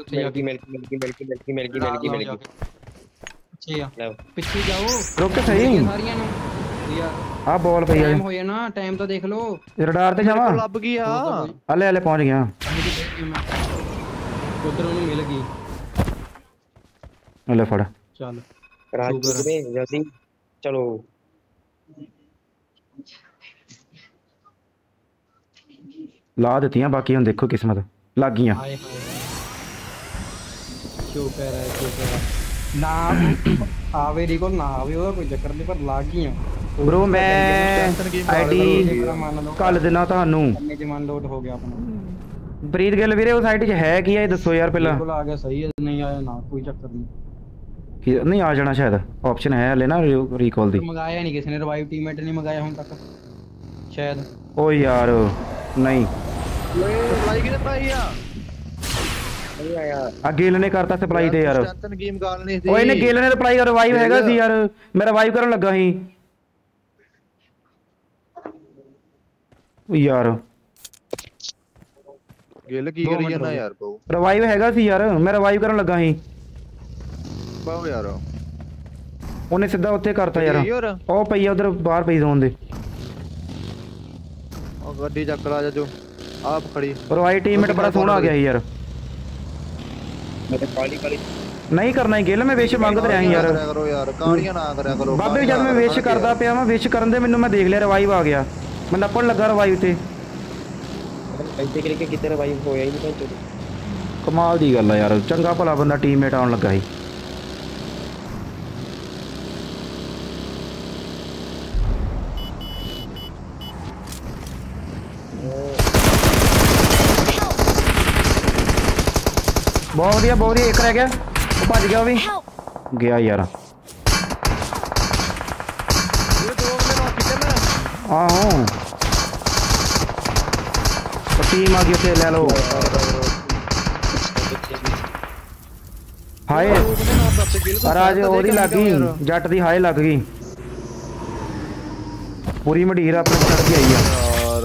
ਮਿਲ ਗਈ ਪਿੱਛੇ ਆ ਪਿੱਛੇ ਜਾਓ ਰੁਕ ਸਹੀ ਸਾਰੀਆਂ ਨੂੰ ਯਾਰ ਆ ਬੋਲ ਪਈ ਆ ਟਾਈਮ ਹੋਇਆ ਨਾ ਟਾਈਮ ਤਾਂ ਦੇਖ ਲਓ ਰਡਾਰ ਤੇ ਜਾਵਾਂ ਲੱਭ ਗਈ ਆ ਹਲੇ ਪਹੁੰਚ ਗਿਆ ਉਧਰ ਉਹਨੂੰ ਮਿਲ ਗਈ ਹਲੇ ਫੜ ਚੱਲ ਰਾਜੂ ਦੇ ਜਲਦੀ ਚਲੋ ਲਾ ਦਿੱਤੀਆਂ ਬਾਕੀ ਹੁਣ ਦੇਖੋ ਕਿਸਮਤ ਲੱਗ ਗਈਆਂ ਹਾਏ ਹਾਏ ਸ਼ੁਕਰ ਹੈ ਨਾ ਆਵੇ ਰੀਕੋਲ ਨਾ ਆਵੇ ਉਹਦਾ ਕੋਈ ਚੱਕਰ ਨਹੀਂ, ਪਰ ਲੱਗ ਗਈਆਂ ਬ్రో ਮੈਂ ਆਈਡੀ ਮੰਨ ਲਓ ਕੱਲ ਦਿਨਾ ਤੁਹਾਨੂੰ ਕੰਨੇ ਚ ਮਨ ਲੋਡ ਹੋ ਗਿਆ ਆਪਣਾ। ਪ੍ਰੀਤ ਗਿੱਲ ਵੀਰੇ ਉਸ ਆਈਡੀ 'ਚ ਹੈ ਕੀ ਹੈ ਇਹ ਦੱਸੋ ਯਾਰ ਪਹਿਲਾਂ। ਬਿਲਕੁਲ ਆ ਗਿਆ ਸਹੀ ਹੈ, ਨਹੀਂ ਆਇਆ ਨਾ ਕੋਈ ਚੱਕਰ ਨਹੀਂ। ਨਹੀਂ ਆ ਜਾਣਾ ਸ਼ਾਇਦ, ਆਪਸ਼ਨ ਹੈ ਹਲੇ ਨਾ ਰੀਕਾਲ ਦੀ। ਮੰਗਾਇਆ ਨਹੀਂ ਕਿਸੇ ਨੇ, ਰਿਵਾਈਵ ਟੀਮਮੇਟ ਨਹੀਂ ਮੰਗਾਇਆ ਹੁਣ ਤੱਕ ਸ਼ਾਇਦ। ਓ ਯਾਰ ਨਹੀਂ ਲਾਈਕ ਕਿਤੇ ਪਾਈ ਆ ਨਹੀਂ ਆਇਆ ਆ ਗਿੱਲ ਨੇ ਕਰਤਾ ਸਪਲਾਈ ਤੇ ਯਾਰ। ਸਟੈਂਟਨ ਗੇਮ ਗੱਲ ਨਹੀਂ ਸੀ ਓਏ ਇਹਨੇ ਗਿੱਲ ਨੇ ਸਪਲਾਈ ਕਰ ਰਿਵਾਈਵ ਹੈਗਾ ਸੀ ਯਾਰ, ਮੈਂ ਰਿਵਾਈਵ ਕਰਨ ਲੱਗਾ ਸੀ। ਓ ਯਾਰ ਗਿੱਲ ਕੀ ਕਰੀ ਜਾਂਦਾ ਯਾਰ ਬਾਊ। ਰਿਵਾਈਵ ਹੈਗਾ ਸੀ ਯਾਰ, ਮੈਂ ਰਿਵਾਈਵ ਕਰਨ ਲੱਗਾ ਸੀ। ਬਾਊ ਯਾਰ ਉਹਨੇ ਸਿੱਧਾ ਉੱਥੇ ਕਰਤਾ ਯਾਰ। ਯਾਰ ਉਹ ਪਈ ਆ ਉਧਰ ਬਾਹਰ ਪਈ ਜ਼ੋਨ ਦੇ। ਉਹ ਗੱਡੀ ਚੱਕ ਲਾ ਜਾ ਜੋ ਆਪ ਖੜੀ। ਰਿਵਾਈਵ ਟੀਮਮੇਟ ਬੜਾ ਸੋਹਣਾ ਆ ਗਿਆ ਸੀ ਯਾਰ। ਮੈਂ ਤਾਂ ਕਾਲੀ ਕਾਲੀ ਨਹੀਂ ਕਰਨਾ ਹੀ ਗਿੱਲ, ਮੈਂ ਵਿਸ਼ ਮੰਗਦਾ ਰਿਹਾ ਸੀ ਯਾਰ। ਕਰਿਆ ਕਰੋ ਯਾਰ, ਕਾਲੀਆਂ ਨਾ ਕਰਿਆ ਕਰੋ ਬਾਬੇ ਜਦ ਮੈਂ ਵਿਸ਼ ਕਰਦਾ ਪਿਆ ਮੈਂ ਵਿਸ਼ ਕਰਨ ਦੇ ਮੈਨੂੰ ਮੈਂ ਦੇਖ ਲਿਆ ਰਿਵਾਈਵ ਆ ਗਿਆ, ਮੈਂ ਲੱਪਣ ਲੱਗਾ ਰਿਵਾਈਵ ਤੇ। ਪੈਸੇ ਕਰਕੇ ਕਿਤੇ ਰਿਵਾਈਵ ਹੋਇਆ ਹੀ ਨਹੀਂ। ਕਮਾਲ ਦੀ ਗੱਲ ਆ ਯਾਰ, ਚੰਗਾ ਭਲਾ ਬੰਦਾ ਟੀਮਮੇਟ ਆਉਣ ਲੱਗਾ ਸੀ। ਬਹੁਤ ਵਧੀਆ ਬਹੁਤ ਵਧੀਆ, ਇੱਕ ਰਹਿ ਗਿਆ, ਉਹ ਭੱਜ ਗਿਆ ਉਹ ਵੀ Help! ਗਿਆ ਯਾਰ। ਇਹ ਦੋ ਬੰਦੇ ਨੂੰ ਕਿਤੇ ਨਾ ਆਹੋ ਟੀਮ ਆ ਗਈ ਉੱਥੇ, ਲੈ ਲਓ। ਹਾਏ ਰਾਜ ਉਹਦੀ ਲੱਗ ਗਈ, ਜੱਟ ਦੀ ਹਾਏ ਲੱਗ ਗਈ, ਪੂਰੀ ਮਢੀਰ ਆਪਣੇ ਚੜ ਕੇ ਆਈ ਆ। ਯਾਰ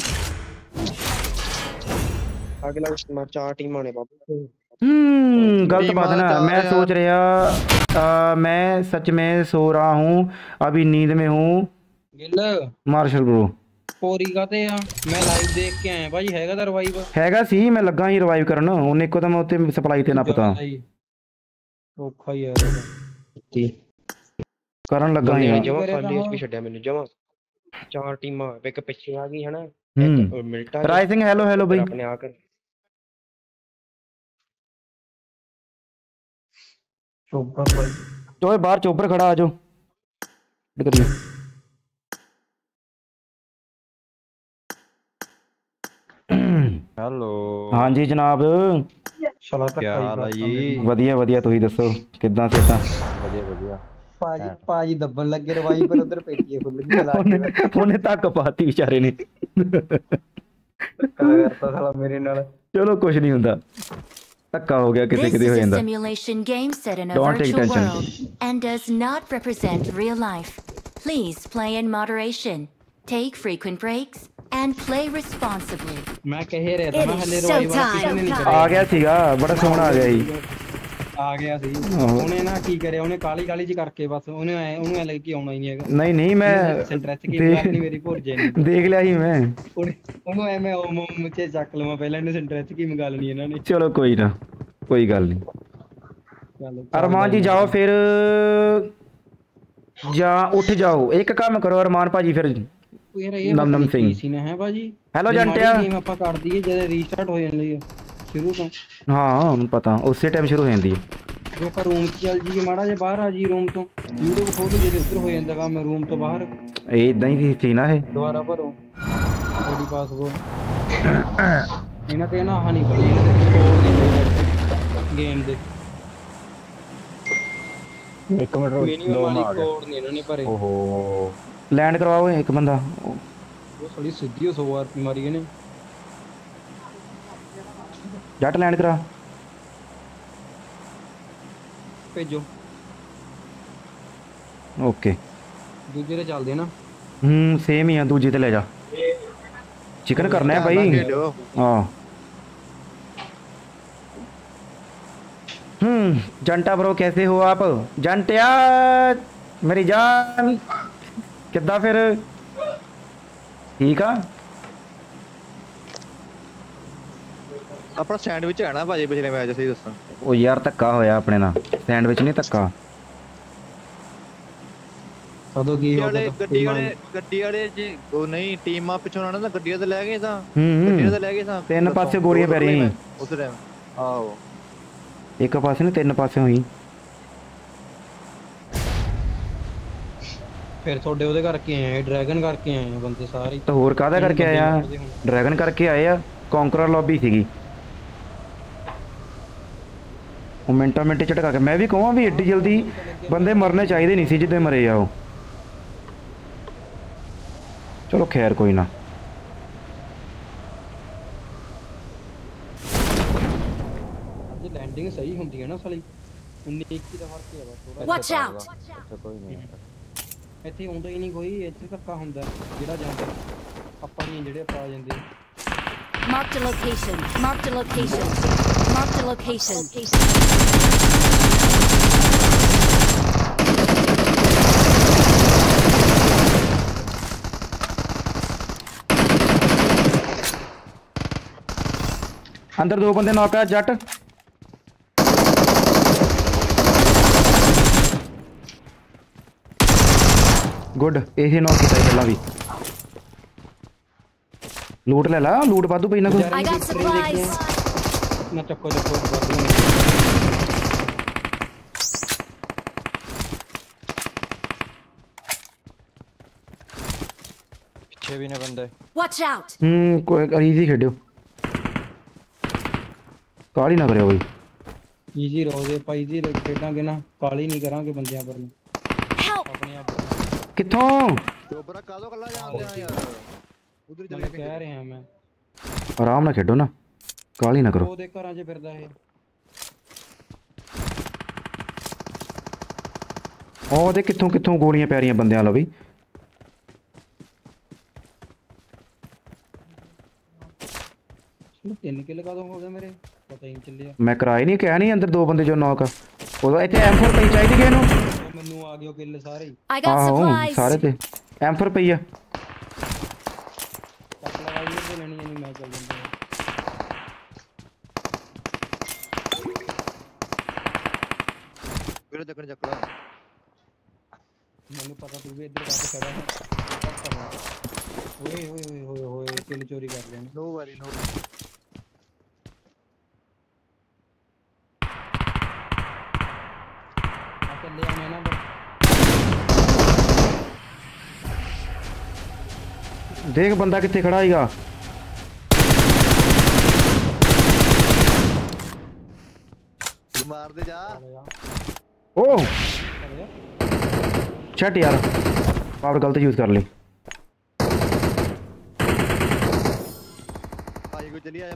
ਅਗਲਾ ਮੈਂ 4 ਟੀਮਾਂ ਨੇ ਬਾਬੂ। गलत बात है ना। मैं सोच रहा मैं सच में सो रहा हूँ, अभी नींद में हूँ। ਗਿੱਲ मार्शल ब्रो ਪੋਰੀ ਕਾਤੇ ਆ, ਮੈਂ ਲਾਈਵ ਦੇਖ ਕੇ ਆਇਆ ਭਾਜੀ। ਹੈਗਾ ਤਾਂ ਰਿਵਾਈਵ हैगा सी, मैं लगा ही रिवाइव करन, ਉਹਨੇ ਇੱਕੋ ਦਮ ਉੱਤੇ ਸਪਲਾਈ ਤੇ ਨਾ ਪਤਾ ਔਖਾ ਹੀ ਯਾਰ ਕਰਨ ਲੱਗਾ ਹੀ ਆ। ਜਮਾ ਖਾਲੀ ਐਸਪੀ ਛੱਡਿਆ ਮੈਨੂੰ ਜਮਾ। 4 ਟੀਮਾਂ ਇੱਕ ਪਿੱਛੇ ਆ ਗਈ ਹਨਾ, ਮਿਲਟਾ राइजिंग हेलो हेलो भाई। ਆਪਣੇ ਆ ਕਰ ਚੋਪਰ ਭਾਈ। ओए बाहर चोपर खड़ा आ जाओ करिए। ਹੈਲੋ ਹਾਂਜੀ ਜਨਾਬ, ਸ਼ਲਾ ਕੀ ਹਾਲ ਆ ਜੀ? ਵਧੀਆ ਵਧੀਆ, ਤੁਸੀਂ ਦੱਸੋ ਕਿੱਦਾਂ ਸਿਹਤਾਂ? ਵਧੀਆ ਵਧੀਆ। ਭਾਜੀ ਦੱਬਣ ਲੱਗੇ ਰਿਵਾਈਵ, ਪਰ ਉਧਰ ਪੇਟੀ ਖੁੱਲ ਗਈ। ਉਹਨੇ ਧੱਕ ਪਾਤੀ ਵਿਚਾਰੇ ਨੇ। ਕਰਤਾ ਸਾਲਾ ਮੇਰੇ ਨਾਲ। ਚਲੋ ਕੁਝ ਨਹੀਂ ਹੁੰਦਾ, ਧੱਕਾ ਹੋ ਗਿਆ ਕਿਤੇ This ਕਿਤੇ is ਹੋ a ਜਾਂਦਾ। simulation game set in a Don't take virtual tension. world and does not represent real life. Please play in moderation, take frequent breaks, and play responsibly. ਮੈਂ ਕਹੇ ਰਿਹਾ ਤਾਂ It ਮੈਂ is ਹਲੇ revive showtime. ਕਿਸੇ ਨੇ ਨਹੀਂ ਆ ਕਰਿਆ। ਗਿਆ ਸੀਗਾ, ਬੜਾ ਸੋਹਣਾ ਆ ਗਿਆ ਜੀ। ਆ ਗਿਆ ਸੀ ਆਹੋ। ਉਹਨੇ ਨਾ ਕੀ ਕਰਿਆ, ਉਹਨੇ ਕਾਲੀ ਕਾਲੀ ਚ ਕਰਕੇ ਬਸ ਉਹਨੂੰ ਐ ਲੱਗ ਕਿ ਆਉਣਾ ਹੀ ਨਹੀਂ ਹੈਗਾ। ਨਹੀਂ ਨਹੀਂ ਮੈਂ ਸੈਂਟਰਸ ਕੀ ਕਰਨੀ ਮੇਰੀ ਭੁਰ ਜੇ ਨਹੀਂ। ਦੇਖ ਲਿਆ ਸੀ ਮੈਂ। ਉਹਨੂੰ ਐਵੇਂ ਮੁੱਚੇ ਚੱਕ ਲਵਾਂ ਪਹਿਲਾਂ, ਇਹਨੇ ਸੈਂਟਰਸ ਕੀ ਮੰਗਾ ਲੈਣੀ ਇਹਨਾਂ ਨੇ। ਚਲੋ ਕੋਈ ਨਾ, ਕੋਈ ਗੱਲ ਨਹੀਂ। ਚੱਲ ਅਰਮਾਨ ਜੀ ਜਾਓ ਫਿਰ, ਜਾਂ ਉੱਠ ਜਾਓ। ਇੱਕ ਕੰਮ ਕਰੋ ਅਰਮਾਨ ਭਾਜੀ ਫਿਰ। ਯਾਰ ਇਹ ਨਮ ਸਿੰਘ ਸੀ ਨਾ ਹੈ ਭਾਜੀ। ਹੈਲੋ ਜੰਟਿਆ। ਗੇਮ ਆਪਾਂ ਕਰ ਦਈਏ ਜਦੋਂ ਰੀਸਟਾਰਟ ਹੋ ਜਾਂਦੀ ਹੈ ਸ਼ੁਰੂ ਤੋਂ। ਹਾਂ ਉਹਨੂੰ ਪਤਾ ਉਸੇ ਟਾਈਮ ਸ਼ੁਰੂ ਹੋ ਜਾਂਦੀ ਹੈ। ਜੇ ਆਪਾਂ ਰੂਮ 'ਚ ਚੱਲ ਜੀਏ ਮਾੜਾ ਜਿਹਾ ਬਾਹਰ ਆ ਜੀ ਰੂਮ ਤੋਂ, ਵੀਡੀਓ ਖੋਲ ਜੇ ਉੱਧਰ ਹੋ ਜਾਂਦਾ ਵਾ। ਮੈਂ ਰੂਮ ਤੋਂ ਬਾਹਰ ਇਹ ਇਦਾਂ ਹੀ ਸੀ ਨਾ ਇਹ। ਦੁਬਾਰਾ ਭਰੋ ਤੁਹਾਡੀ ਪਾਸਵਰਡ। ਇਹਨਾਂ ਤੇ ਨਾ ਆਹ ਨਹੀਂ ਬਣੀ, ਇਹਨਾਂ ਦੇ ਕੋਡ ਨਹੀਂ ਗੇਮ ਦੇ। ਇੱਕ ਮਿੰਟ ਮਿਨੀਮਮ ਵਾਲੀ ਕੋਡ ਨਹੀਂ ਇਹਨਾਂ ਨੇ ਭਰੇ। ਓਹੋ ਲੈਂਡ ਕਰਵਾਓ ਇੱਕ ਬੰਦਾ। ਉਹ ਸਾਲੀ ਸਿੱਧੀ 100 ਰੁਪਏ ਮਾਰੀ ਇਹਨੇ। ਜੱਟ ਲੈਂਡ ਕਰਾ। ਭੇਜੋ ਓਕੇ ਦੂਜੇ ਤੇ ਚੱਲਦੇ ਨਾ। ਸੇਮ ਹੀ ਆ, ਦੂਜੀ ਤੇ ਲੈ ਜਾ। चिकन करना है भाई। हाँ जंटा ब्रो कैसे हो आप? जंटिया मेरी जान किद्दां फिर ठीक आ? ਆਪਣਾ ਸੈਂਡਵਿਚ ਹੈ ਨਾ ਭਾਜੀ ਪਿਛਲੇ ਮੈਚ ਸਹੀ ਦੱਸਾਂ। ਉਹ ਯਾਰ ਧੱਕਾ ਹੋਇਆ ਆਪਣੇ ਨਾਲ, ਸੈਂਡਵਿਚ ਨਹੀਂ ਧੱਕਾ। ਕਦੋਂ ਕੀ ਹੋ ਗਿਆ? ਗੱਡੀ ਵਾਲੇ ਜੀ ਉਹ ਨਹੀਂ ਟੀਮਾਂ ਪਿੱਛੋਂ ਆਣਾ ਨਾ, ਗੱਡੀਆਂ ਤੇ ਲੈ ਗਏ ਤਾਂ ਗੱਡੀਆਂ ਤੇ ਲੈ ਗਏ ਤਾਂ ਤਿੰਨ ਪਾਸੇ ਗੋਲੀਆਂ ਪੈ ਰਹੀਆਂ ਉਸ ਟਾਈਮ। ਆਹੋ ਇੱਕ ਪਾਸੇ ਨਹੀਂ ਤਿੰਨ ਪਾਸੇ ਹੋਈ। फिर थोड़े ਉਹਦੇ ਕਰਕੇ ਆਏ ਆ ਡਰੈਗਨ ਕਰਕੇ ਆਏ ਆ ਬੰਦੇ ਸਾਰੇ तो होर काहदा करके आया ड्रैगन करके आए आ कॉन्करर लॉबी सीगी वो मिनटा मिनट झटका के मैं भी कਹਾਂ भी एड्डी जल्दी बंदे मरने चाहिए नहीं सी जिद्दे मरे आ वो चलो खैर कोई ना ਅੱਜ ਲੈਂਡਿੰਗ ਸਹੀ ਹੁੰਦੀ ਹੈ ਨਾ ਸਾਲੀ 19 21 ਦਾ ਫਰਕ ਹੈ ਬਸ ਥੋੜਾ Watch out! अच्छा कोई नहीं है। ਇੱਥੇ ਹੁੰਦਾ ਹੀ ਨਹੀਂ ਕੋਈ ਇੱਥੇ ਧੱਕਾ ਹੁੰਦਾ ਜਿਹੜਾ ਜਾਂਦਾ ਆਪਾਂ ਨਹੀਂ ਜਿਹੜੇ ਆਪਾਂ ਆ ਜਾਂਦੇ Marked a location. Marked a location. Marked a location. अंदर दो बंदे नॉक है जट गुड यही नॉक किया पहला भी लूट ले ला लूट वाधू पई ना कोई I got supplies. ਨਾ ਚੱਕੋ ਚੱਕੋ पीछे भी ने बंदे Watch out! कोई इजी खेडियो काली ना करियो भाई ਈਜ਼ੀ ਰਹੋਗੇ ਆਪਾਂ ਈਜ਼ੀ ਖੇਡਾਂਗੇ ਨਾ ਕਾਲੀ ਨਹੀਂ ਕਰਾਂਗੇ ਬੰਦਿਆਂ ਪਰ ਨੂੰ Help! ਆਪਣੇ ਆਪ कित्थों ਚੋਬਰਾ ਕਾਦੋਂ ਕੱਲਾ ਜਾਂਦੇ ਆ ਯਾਰ ਉਧਰ ਮੈਂ ਚੱਲੇ ਕਹਿ ਰਿਹਾ ਮੈਂ आराम ना खेडो ना काली ना करो ਉਹਦੇ ਘਰਾਂ 'ਚ ਫਿਰਦਾ ਇਹ ਉਹ ਦੇ ਕਿੱਥੋਂ ਕਿੱਥੋਂ ਗੋਲੀਆਂ ਪੈ ਰਹੀਆਂ ਬੰਦਿਆਂ ਲਾ ਬਈ ਤਿੰਨ ਕਿੱਲ ਕਦੋਂ ਹੋ ਗਏ ਮੇਰੇ ਪਤਾ ਹੀ ਨਹੀਂ ਚੱਲਿਆ ਮੈਂ ਕਰਾਈ ਨਹੀਂ ਕਿਹਾ ਨਹੀਂ ਅੰਦਰ ਦੋ ਬੰਦੇ ਜੋ ਨੌਕ ਆ ਉਹਦਾ ਇੱਥੇ M4 ਪਈ ਚਾਹੀਦੀ ਕਿ ਇਹਨੂੰ ਉਹ ਮੈਨੂੰ ਆ ਗਿਓ ਕਿੱਲ ਸਾਰੇ ਹੀ I got ਆਹੋ supplies. ਸਾਰੇ ਤੇ M4 ਪਈ ਆ ਚੱਕ ਲਗਾਈ ਤੇ ਲੈਣੀ ਨਹੀਂ ਮੈਂ ਚੱਲ ਜਾਂਦਾ ਵੀਰੇ ਚੱਕਣ ਚੱਕੜਾ ਮੈਨੂੰ ਪਤਾ ਤੂੰ ਵੀ ਇੱਧਰ ਆ ਕੇ ਖੜਾ ਹੈ ਓਏ ਓਏ ਓਏ ਓਏ ਓਏ ਕਿੱਲ ਚੋਰੀ ਕਰ ਲੈਣੀ ਨੋ ਵੈਰੀ ਨੋ ਆ ਚੱਲੇ ਆ ਮੈਂ ਨਾ ਦੇਖ ਬੰਦਾ ਕਿੱਥੇ ਖੜਾ ਹੈਗਾ ਮਾਰ ਦੇ ਜਾ ਓ ਛੱਡ ਯਾਰ ਪਾਵਰ ਗਲਤ ਯੂਜ਼ ਕਰ ਲਈ ਭਾਈ ਕੋ ਚਲੀ ਆਇਆ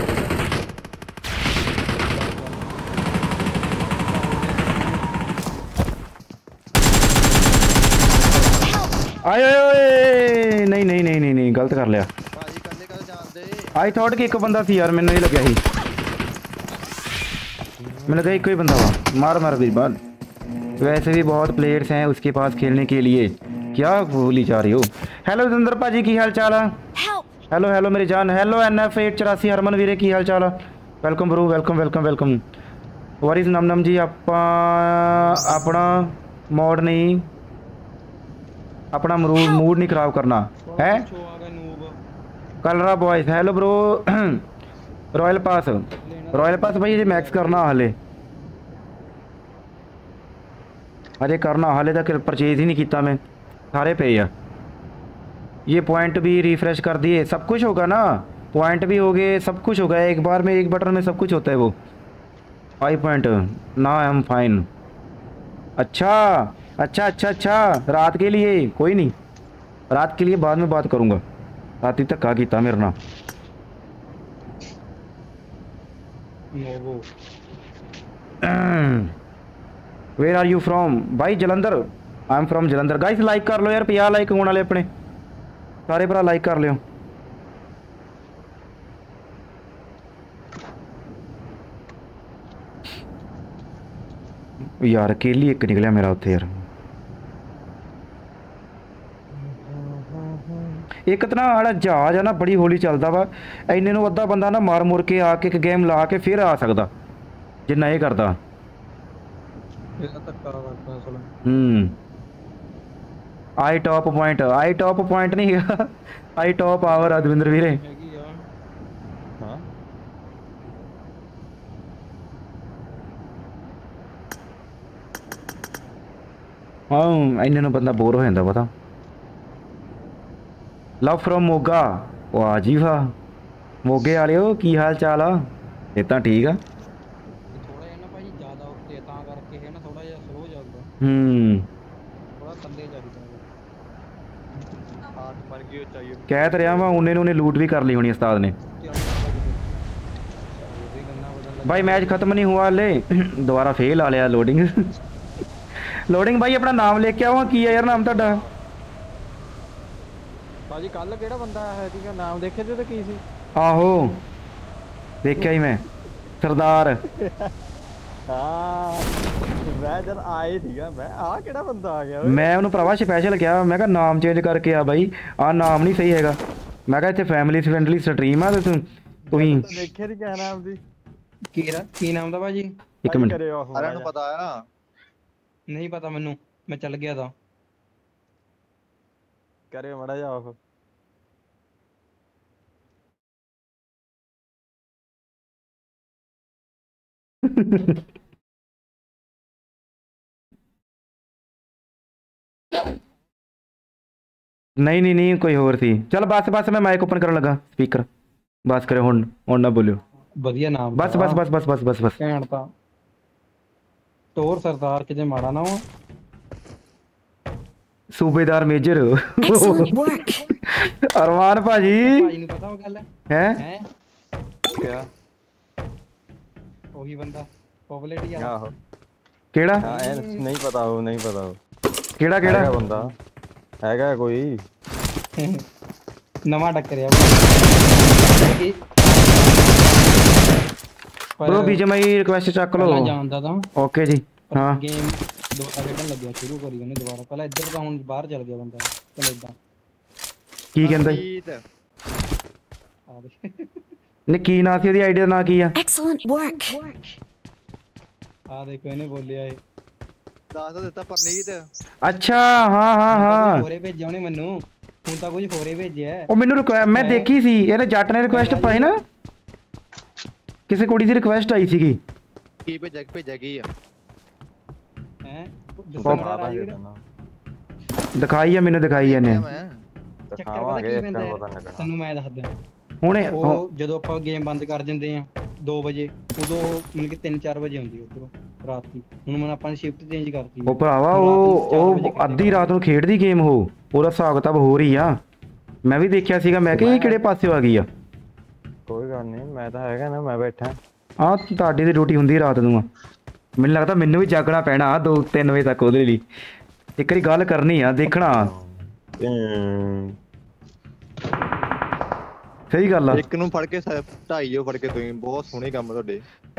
ਆਏ ਓਏ ਓਏ ਨਹੀਂ ਨਹੀਂ ਨਹੀਂ ਨਹੀਂ ਨਹੀਂ ਗਲਤ ਕਰ ਲਿਆ ਭਾਜੀ ਕੱਲੇ ਕੱਲ ਜਾਂਦੇ ਆਈ ਥੌਟ ਕਿ ਇੱਕ ਬੰਦਾ ਸੀ ਯਾਰ ਮੈਨੂੰ ਨਹੀਂ ਲੱਗਿਆ ਸੀ मैंने कहा एक ही बंदा हुआ मार मार बीरबाल वैसे भी बहुत प्लेयर्स हैं उसके पास खेलने के लिए क्या भूली जा रही हो हेलो जिंदर भाजी की हाल चाल है Help! हेलो हेलो मेरी जान हेलो NF884 हरमन वीरे की हाल चाल है welcome bro welcome welcome welcome Waris नम नम जी अपना मॉड नहीं अपना मूड नहीं खराब करना है ਛੋ ਆ ਗਿਆ ਨੂਬ कलरा boys hello bro royal pass भाई ये मैक्स करना हाले अरे करना हाले तक परचेज ही नहीं किया मैं सारे पे आ ये पॉइंट भी रिफ्रेश कर दिए सब कुछ होगा ना पॉइंट भी हो गए सब कुछ होगा एक बार में एक बटन में सब कुछ होता है वो 5 पॉइंट ना आई एम फाइन अच्छा अच्छा अच्छा अच्छा रात के लिए कोई नहीं रात के लिए बाद में बात करूँगा रात ही तक कहा किया मेरे ना ਨੋਵੋ वेयर आर यू फ्रॉम भाई Jalandhar I am from Jalandhar guys like कर लो यार 50 लाइक होने वाले अपने सारे भरा लाइक कर लियो यार अकेली एक निकलिया मेरा उत्थे यार एक तो ना आड़ा जहाज है ना बड़ी हौली चलता वा इन्ने नूं अद्धा बंदा ना मार मुर के आके एक गेम ला के फिर आ सकता जिन्ना ये करता ਇਹਦਾ ਧੱਕਾ ਕਰਦਾ ਅਸਲ आई टॉप पॉइंट नहीं है आई टॉप आवर अदविंदर वीरे ਹੈਗੀ ਆ हाँ ਹਾਂ ਇੰਨੇ ਨੂੰ ਬੰਦਾ ਬੋਰ ਹੋ ਜਾਂਦਾ ਪਤਾ। Love from Moga. ਵਾਹ ਜੀ ਵਾਹ ਮੋਗੇ ਵਾਲਿਓ ਕੀ ਹਾਲ ਚਾਲ ਆ? ਇਹ ਤਾਂ ਠੀਕ ਆ। ਥੋੜਾ ਜਿਹਾ ਨਾ ਭਾਜੀ ਜ਼ਿਆਦਾ ਉੱਤੇ ਤਾਂ ਕਰਕੇ ਹੈ ਨਾ ਥੋੜਾ ਜਿਹਾ ਸਲੋ ਚੱਲਦਾ, ਥੋੜਾ ਥੱਲੇ ਚੱਲਦਾ। हाथ मर गई हो चाहिए ਕਹਿ ਤਾਂ ਰਿਹਾ ਵਾ ਉਹਨੇ ਨੂੰ ਉਹਨੇ ਲੂਟ ਵੀ ਕਰ ਲਈ ਹੋਣੀ ਉਸਤਾਦ ਨੇ। भाई मैच खत्म नहीं हुआ ले दोबारा फेल आ लिया लोडिंग लोडिंग भाई अपना नाम लेके आओ की है यार नाम ਤੁਹਾਡਾ? ਭਾਜੀ ਕੱਲ ਕਿਹੜਾ ਬੰਦਾ ਆਇਆ ਸੀਗਾ ਨਾਮ ਦੇਖਿਆ ਤੇ ਕੀ ਸੀ? ਆਹੋ ਦੇਖਿਆ ਹੀ ਮੈਂ ਸਰਦਾਰ। ਹਾਂ ਮੈਂ ਜਦ ਆਏ ਸੀਗਾ ਮੈਂ ਆਹ ਕਿਹੜਾ ਬੰਦਾ ਆ ਗਿਆ ਓਏ। ਮੈਂ ਉਹਨੂੰ ਭਰਾਵਾ ਸਪੈਸ਼ਲ ਕਿਹਾ ਮੈਂ ਕਿਹਾ ਨਾਮ ਚੇਂਜ ਕਰਕੇ ਆ ਬਾਈ ਆਹ ਨਾਮ ਨਹੀਂ ਸਹੀ ਹੈਗਾ। ਮੈਂ ਕਿਹਾ ਇੱਥੇ ਫੈਮਿਲੀ ਫ੍ਰੈਂਡਲੀ ਸਟਰੀਮ ਆ ਤੇ ਤੁਸੀਂ ਦੇਖਿਆ ਨਹੀਂ ਕਿਆ ਨਾਮ ਦੀ ਕੀ ਨਾਮ ਦਾ ਭਾਜੀ? ਇੱਕ ਮਿੰਟ सारे नु पता है ਨਹੀਂ ਪਤਾ ਮੈਨੂੰ, ਮੈਂ ਚੱਲ ਗਿਆ ਤਾਂ। ਕਰਿਓ ਮੜਾ ਜਾ ਆਫ। नहीं नहीं नहीं कोई और थी। चल बस बस मैं माइक ओपन करने लगा स्पीकर बस करे हुन ना बोलियो। ਵਧੀਆ ਨਾਮ बस बस बस बस बस बस बस ਕਹਿਣ ਤਾਂ ਟੋਰ ਸਰਦਾਰ ਕਿਤੇ ਮਾੜਾ ਨਾ ਵਾ। सूबेदार मेजर Excellent work. अरमान भाजी ਭਾਜੀ ਨੂੰ ਪਤਾ ਉਹ ਗੱਲ है ਹੈ ਕਿਆ? ਉਹੀ ਬੰਦਾ ਪੋਪੂਲੇਟੀ ਆ। ਆਹੋ केड़ा ਹਾਂ ਇਹ ਨਹੀਂ ਪਤਾ ਉਹ ਨਹੀਂ ਪਤਾ ਉਹ केड़ा ਕਿਹੜਾ केड़ा ਬੰਦਾ ਹੈਗਾ ਕੋਈ ਨਵਾਂ ਟੱਕਰਿਆ ब्रो बीजेएमआई रिक्वेस्ट चक लो। ਜਾਣਦਾ ਤਾਂ ओके जी हाँ ਗੇਮ ਦੁਬਾਰਾ ਖੇਡਣ ਲੱਗਿਆ ਸ਼ੁਰੂ ਕਰੀ ਉਹਨੇ ਦੁਬਾਰਾ। ਪਹਿਲਾਂ ਇੱਧਰ ਤਾਂ ਹੁਣ ਬਾਹਰ ਚਲ ਗਿਆ ਬੰਦਾ ਕੈਨੇਡਾ। की कहंदा ਆ ਦੇ ने की ना सी ओदी आईडी दा ना की आ? Excellent work. ਆ ਦੇਖੋ ਇਹਨੇ ਬੋਲਿਆ ਏ दास देता परनीत अच्छा हाँ हाँ हाँ ਹੋਰੇ ਭੇਜਿਆ ਉਹਨੇ ਮੈਨੂੰ, ਹੁਣ ਤਾਂ ਕੁਝ ਹੋਰੇ ਭੇਜਿਆ। ਉਹ ਮੈਨੂੰ ਮੈਂ ਦੇਖੀ ਸੀ ਇਹਨੇ ਜੱਟ ਨੇ ਰਿਕੁਐਸਟ ਪਾਈ ਨਾ ਕਿਸੇ ਕੁੜੀ ਦੀ ਰਿਕੁਐਸਟ ਆਈ ਸੀਗੀ। की पे जग की है ਹੈ ਦਿਖਾਈ ਆ ਮੈਨੂੰ ਦਿਖਾਈ ਇਹਨੇ ਚੱਕਰ ਪਤਾ ਦਿਖਾਵਾਂਗੇ ਕੀ ਇੱਕ ਪੈਂਦਾ ਪਤਾ ਲੱਗਣਾ। ਤੈਨੂੰ ਮੈਂ ਦੱਸਦਾ। ਹੁਣੇ ਉਹ ਜਦੋਂ ਆਪਾਂ ਗੇਮ ਬੰਦ ਕਰ ਦਿੰਦੇ ਆ 2 ਵਜੇ ਉਦੋਂ ਮਤਲਬ ਕਿ 3-4 ਵਜੇ ਆਉਂਦੀ ਉਧਰੋਂ ਰਾਤ ਦੀ। ਹੁਣ ਆਪਾਂ ਨੇ ਸ਼ਿਫਟ ਚੇਂਜ ਕਰਤੀ। ਉਹ ਭਰਾਵਾ ਉਹ ਅੱਧੀ ਰਾਤ ਨੂੰ ਖੇਡਦੀ ਗੇਮ ਉਹਦਾ ਹਿਸਾਬ ਕਿਤਾਬ ਹੋ ਰਹੀ ਆ। ਮੈਂ ਵੀ ਦੇਖਿਆ ਸੀਗਾ ਮੈਂ ਕਿਹਾ ਇਹ ਕਿਹੜੇ ਪਾਸੇ ਆ ਗਈ ਆ। ਕੋਈ ਗੱਲ ਨਹੀਂ ਮੈਂ ਤਾਂ ਹੈਗਾ ਨਾ ਮੈਂ ਬੈਠਾ। ਆ ਤੁਹਾਡੀ ਦੀ ਡਿਊਟੀ ਹੁੰਦੀ ਰਾਤ ਨੂੰ ਆ। ਮੈਨੂੰ ਲੱਗਦਾ ਮੈਨੂੰ ਵੀ ਜਾਗਣਾ ਪੈਣਾ 2-3 ਵਜੇ ਤੱਕ ਉਹਦੇ ਲਈ। ਇੱਕ ਵਾਰੀ ਗੱਲ ਕਰਨੀ ਆ ਦੇਖਣਾ। ਸਹੀ ਗੱਲ ਆ। ਇੱਕ ਨੂੰ ਫੜ ਕੇ ਢਾਈਓ ਫੜ ਕੇ ਤੁਸੀਂ ਬਹੁਤ ਸੋਹਣੇ ਕੰਮ ਤੁਹਾਡੇ।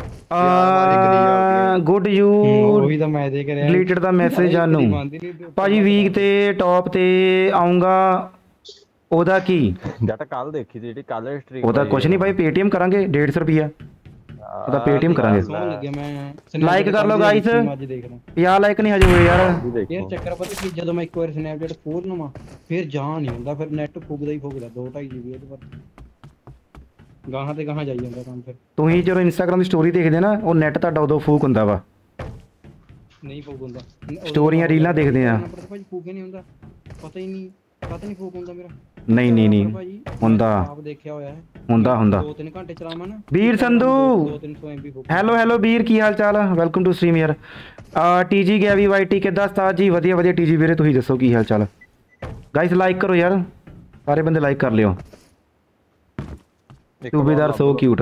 ਗੁੱਡ ਯੂ ਉਹੀ ਤਾਂ ਮੈਂ ਦੇਖ ਰਿਹਾ ਡਿਲੀਟਡ ਦਾ ਮੈਸੇਜ ਆ ਨੂੰ ਭਾਜੀ ਵੀਕ ਤੇ ਟੌਪ ਤੇ ਆਉਂਗਾ ਉਹਦਾ ਕੀ ਜੱਟ ਕੱਲ ਦੇਖੀ ਸੀ ਜਿਹੜੀ ਕੱਲ ਸਟ੍ਰੀਮ ਉਹਦਾ ਕੁਝ ਨਹੀਂ ਭਾਈ ਪੇਟੀਐਮ ਕਰਾਂਗੇ 150 ਰੁਪਿਆ ਉਹਦਾ ਪੇਟੀਐਮ ਕਰਾਂਗੇ। ਸੋਹਣ ਲੱਗਿਆ ਮੈਂ ਲਾਈਕ ਕਰ ਲਓ ਗਾਇਸ। ਅੱਜ ਦੇਖ ਰਿਹਾ 50 ਲਾਈਕ ਨਹੀਂ ਹਜੇ ਹੋਏ ਯਾਰ। ਯਾਰ ਚੱਕਰ ਪਤਾ ਕੀ ਜਦੋਂ ਮੈਂ ਇੱਕ ਵਾਰ ਸਨੈਪਚੈਟ ਖੋਲ ਲਵਾਂ ਫਿਰ ਜਾ ਨਹੀਂ ਹੁੰਦਾ, ਫਿਰ ਨੈਟ ਫੁੱਕਦਾ ਹੀ ਫੁੱਕਦਾ 2-2.5 GB ਇਹਦੇ ਪਰ ਗਾਹਾਂ ਤੇ ਗਾਹਾਂ ਜਾਈ ਜਾਂਦਾ ਕੰਮ। ਫਿਰ ਤੁਸੀਂ ਜਦੋਂ ਇੰਸਟਾਗ੍ਰਾਮ ਦੀ ਸਟੋਰੀ ਦੇਖਦੇ ਨਾ ਉਹ ਨੈਟ ਤੁਹਾਡਾ ਉਦੋਂ ਫੂਕ ਹੁੰਦਾ ਵਾ। ਨਹੀਂ ਫੂਕ ਹੁੰਦਾ ਸਟੋਰੀਆਂ ਰੀਲਾਂ ਦੇਖਦੇ ਆ। ਭਾਜੀ ਫੂਕ ਹੀ ਨਹੀਂ ਹੁੰਦਾ, ਪਤਾ ਹੀ ਨਹੀਂ ਫੂਕ ਹੁੰਦਾ ਮੇਰਾ। ਨਹੀਂ ਨਹੀਂ ਨਹੀਂ ਹੁੰਦਾ ਆਪ ਦੇਖਿਆ ਹੋਇਆ ਹੈ ਹੁੰਦਾ 2-3 ਘੰਟੇ ਚਲਾਵਾਂ ਨਾ। ਵੀਰ ਸੰਧੂ 200-300 MB ਫੂਕ। ਹੈਲੋ ਹੈਲੋ ਵੀਰ ਕੀ ਹਾਲ ਚਾਲ ਆ? ਵੈਲਕਮ ਟੂ ਸਟ੍ਰੀਮ ਯਾਰ। ਟੀਜੀ ਗਿਆ ਵੀ ਵਾਈਟੀ ਕਿੱਦਾਂ ਉਸਤਾਦ ਜੀ? ਵਧੀਆ ਵਧੀਆ ਟੀਜੀ ਵੀਰੇ ਤੁਸੀਂ ਦੱਸੋ ਕੀ ਹਾਲ ਚਾਲ? ਗਾਇਸ ਲਾਈਕ ਕਰੋ ਯਾਰ ਸਾਰੇ ਬੰਦੇ ਲਾਈਕ ਕਰ ਲਿਓ। ਸੂਬੇਦਾਰ ਸੋ ਕਿਊਟ।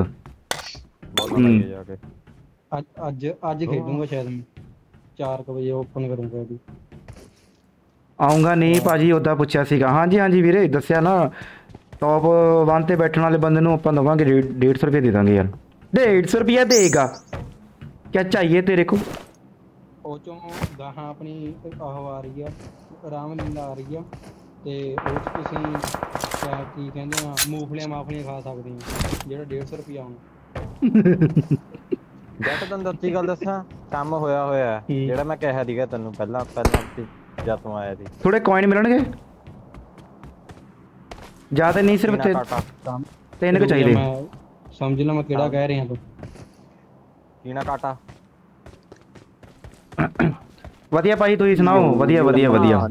ਅੱਜ ਖੇਡੂੰਗਾ ਸ਼ਾਇਦ ਮੈਂ 4 ਵਜੇ ਓਪਨ ਕਰੂੰਗਾ ਇਹਦੀ। ਆਉਂਗਾ ਨਹੀਂ ਭਾਜੀ ਉੱਦਾਂ ਪੁੱਛਿਆ ਸੀਗਾ। ਹਾਂਜੀ ਹਾਂਜੀ ਵੀਰੇ ਦੱਸਿਆ ਨਾ ਟੌਪ 1 ਤੇ ਬੈਠਣ ਵਾਲੇ ਬੰਦੇ ਨੂੰ ਆਪਾਂ ਦਵਾਂਗੇ 150 ਰੁਪਏ ਦੇ ਦਾਂਗੇ ਯਾਰ। 150 ਰੁਪया देगा क्या चाहिए तेरे को? ਉਹ ਚੋਂ ਗਾਹਾਂ ਆਪਣੀ ਆਹ ਆ ਰਹੀ ਆ ਰਾਮਲੀਲਾ ਆ ਰਹੀ ਆ ਤੇ ਉਹ ਚ ਤੁਸੀਂ ਕੀ ਕਹਿੰਦੇ ਆ ਮੂੰਗਫਲੀਆਂ ਮਾਫਲੀਆਂ ਖਾ ਸਕਦੇ ਆ ਜਿਹੜਾ 150 ਰੁਪਏ ਆਉਣਾ। ਜੱਟ ਤੈਨੂੰ ਸੱਚੀ ਗੱਲ ਦੱਸਾਂ ਕੰਮ ਹੋਇਆ ਜਿਹੜਾ ਮੈਂ ਕਿਹਾ ਸੀਗਾ ਤੈਨੂੰ ਪਹਿਲਾਂ ਜਦ ਤੂੰ ਆਇਆ ਸੀ। ਥੋੜੇ ਕੋਇਨ ਮਿਲਣਗੇ ਜ਼ਿਆਦਾ ਨਹੀਂ ਸਿਰਫ 3 ਕੁ ਚਾਹੀਦੇ। ਸਮਝ ਲੈ ਮੈਂ ਕਿਹੜਾ ਕਹਿ ਰਿਹਾ ਤੂੰ। ਕੀਨਾ ਕਾਟਾ ਵਧੀਆ ਭਾਈ ਤੁਸੀਂ ਸੁਣਾਓ ਵਧੀਆ ਵਧੀਆ ਵਧੀਆ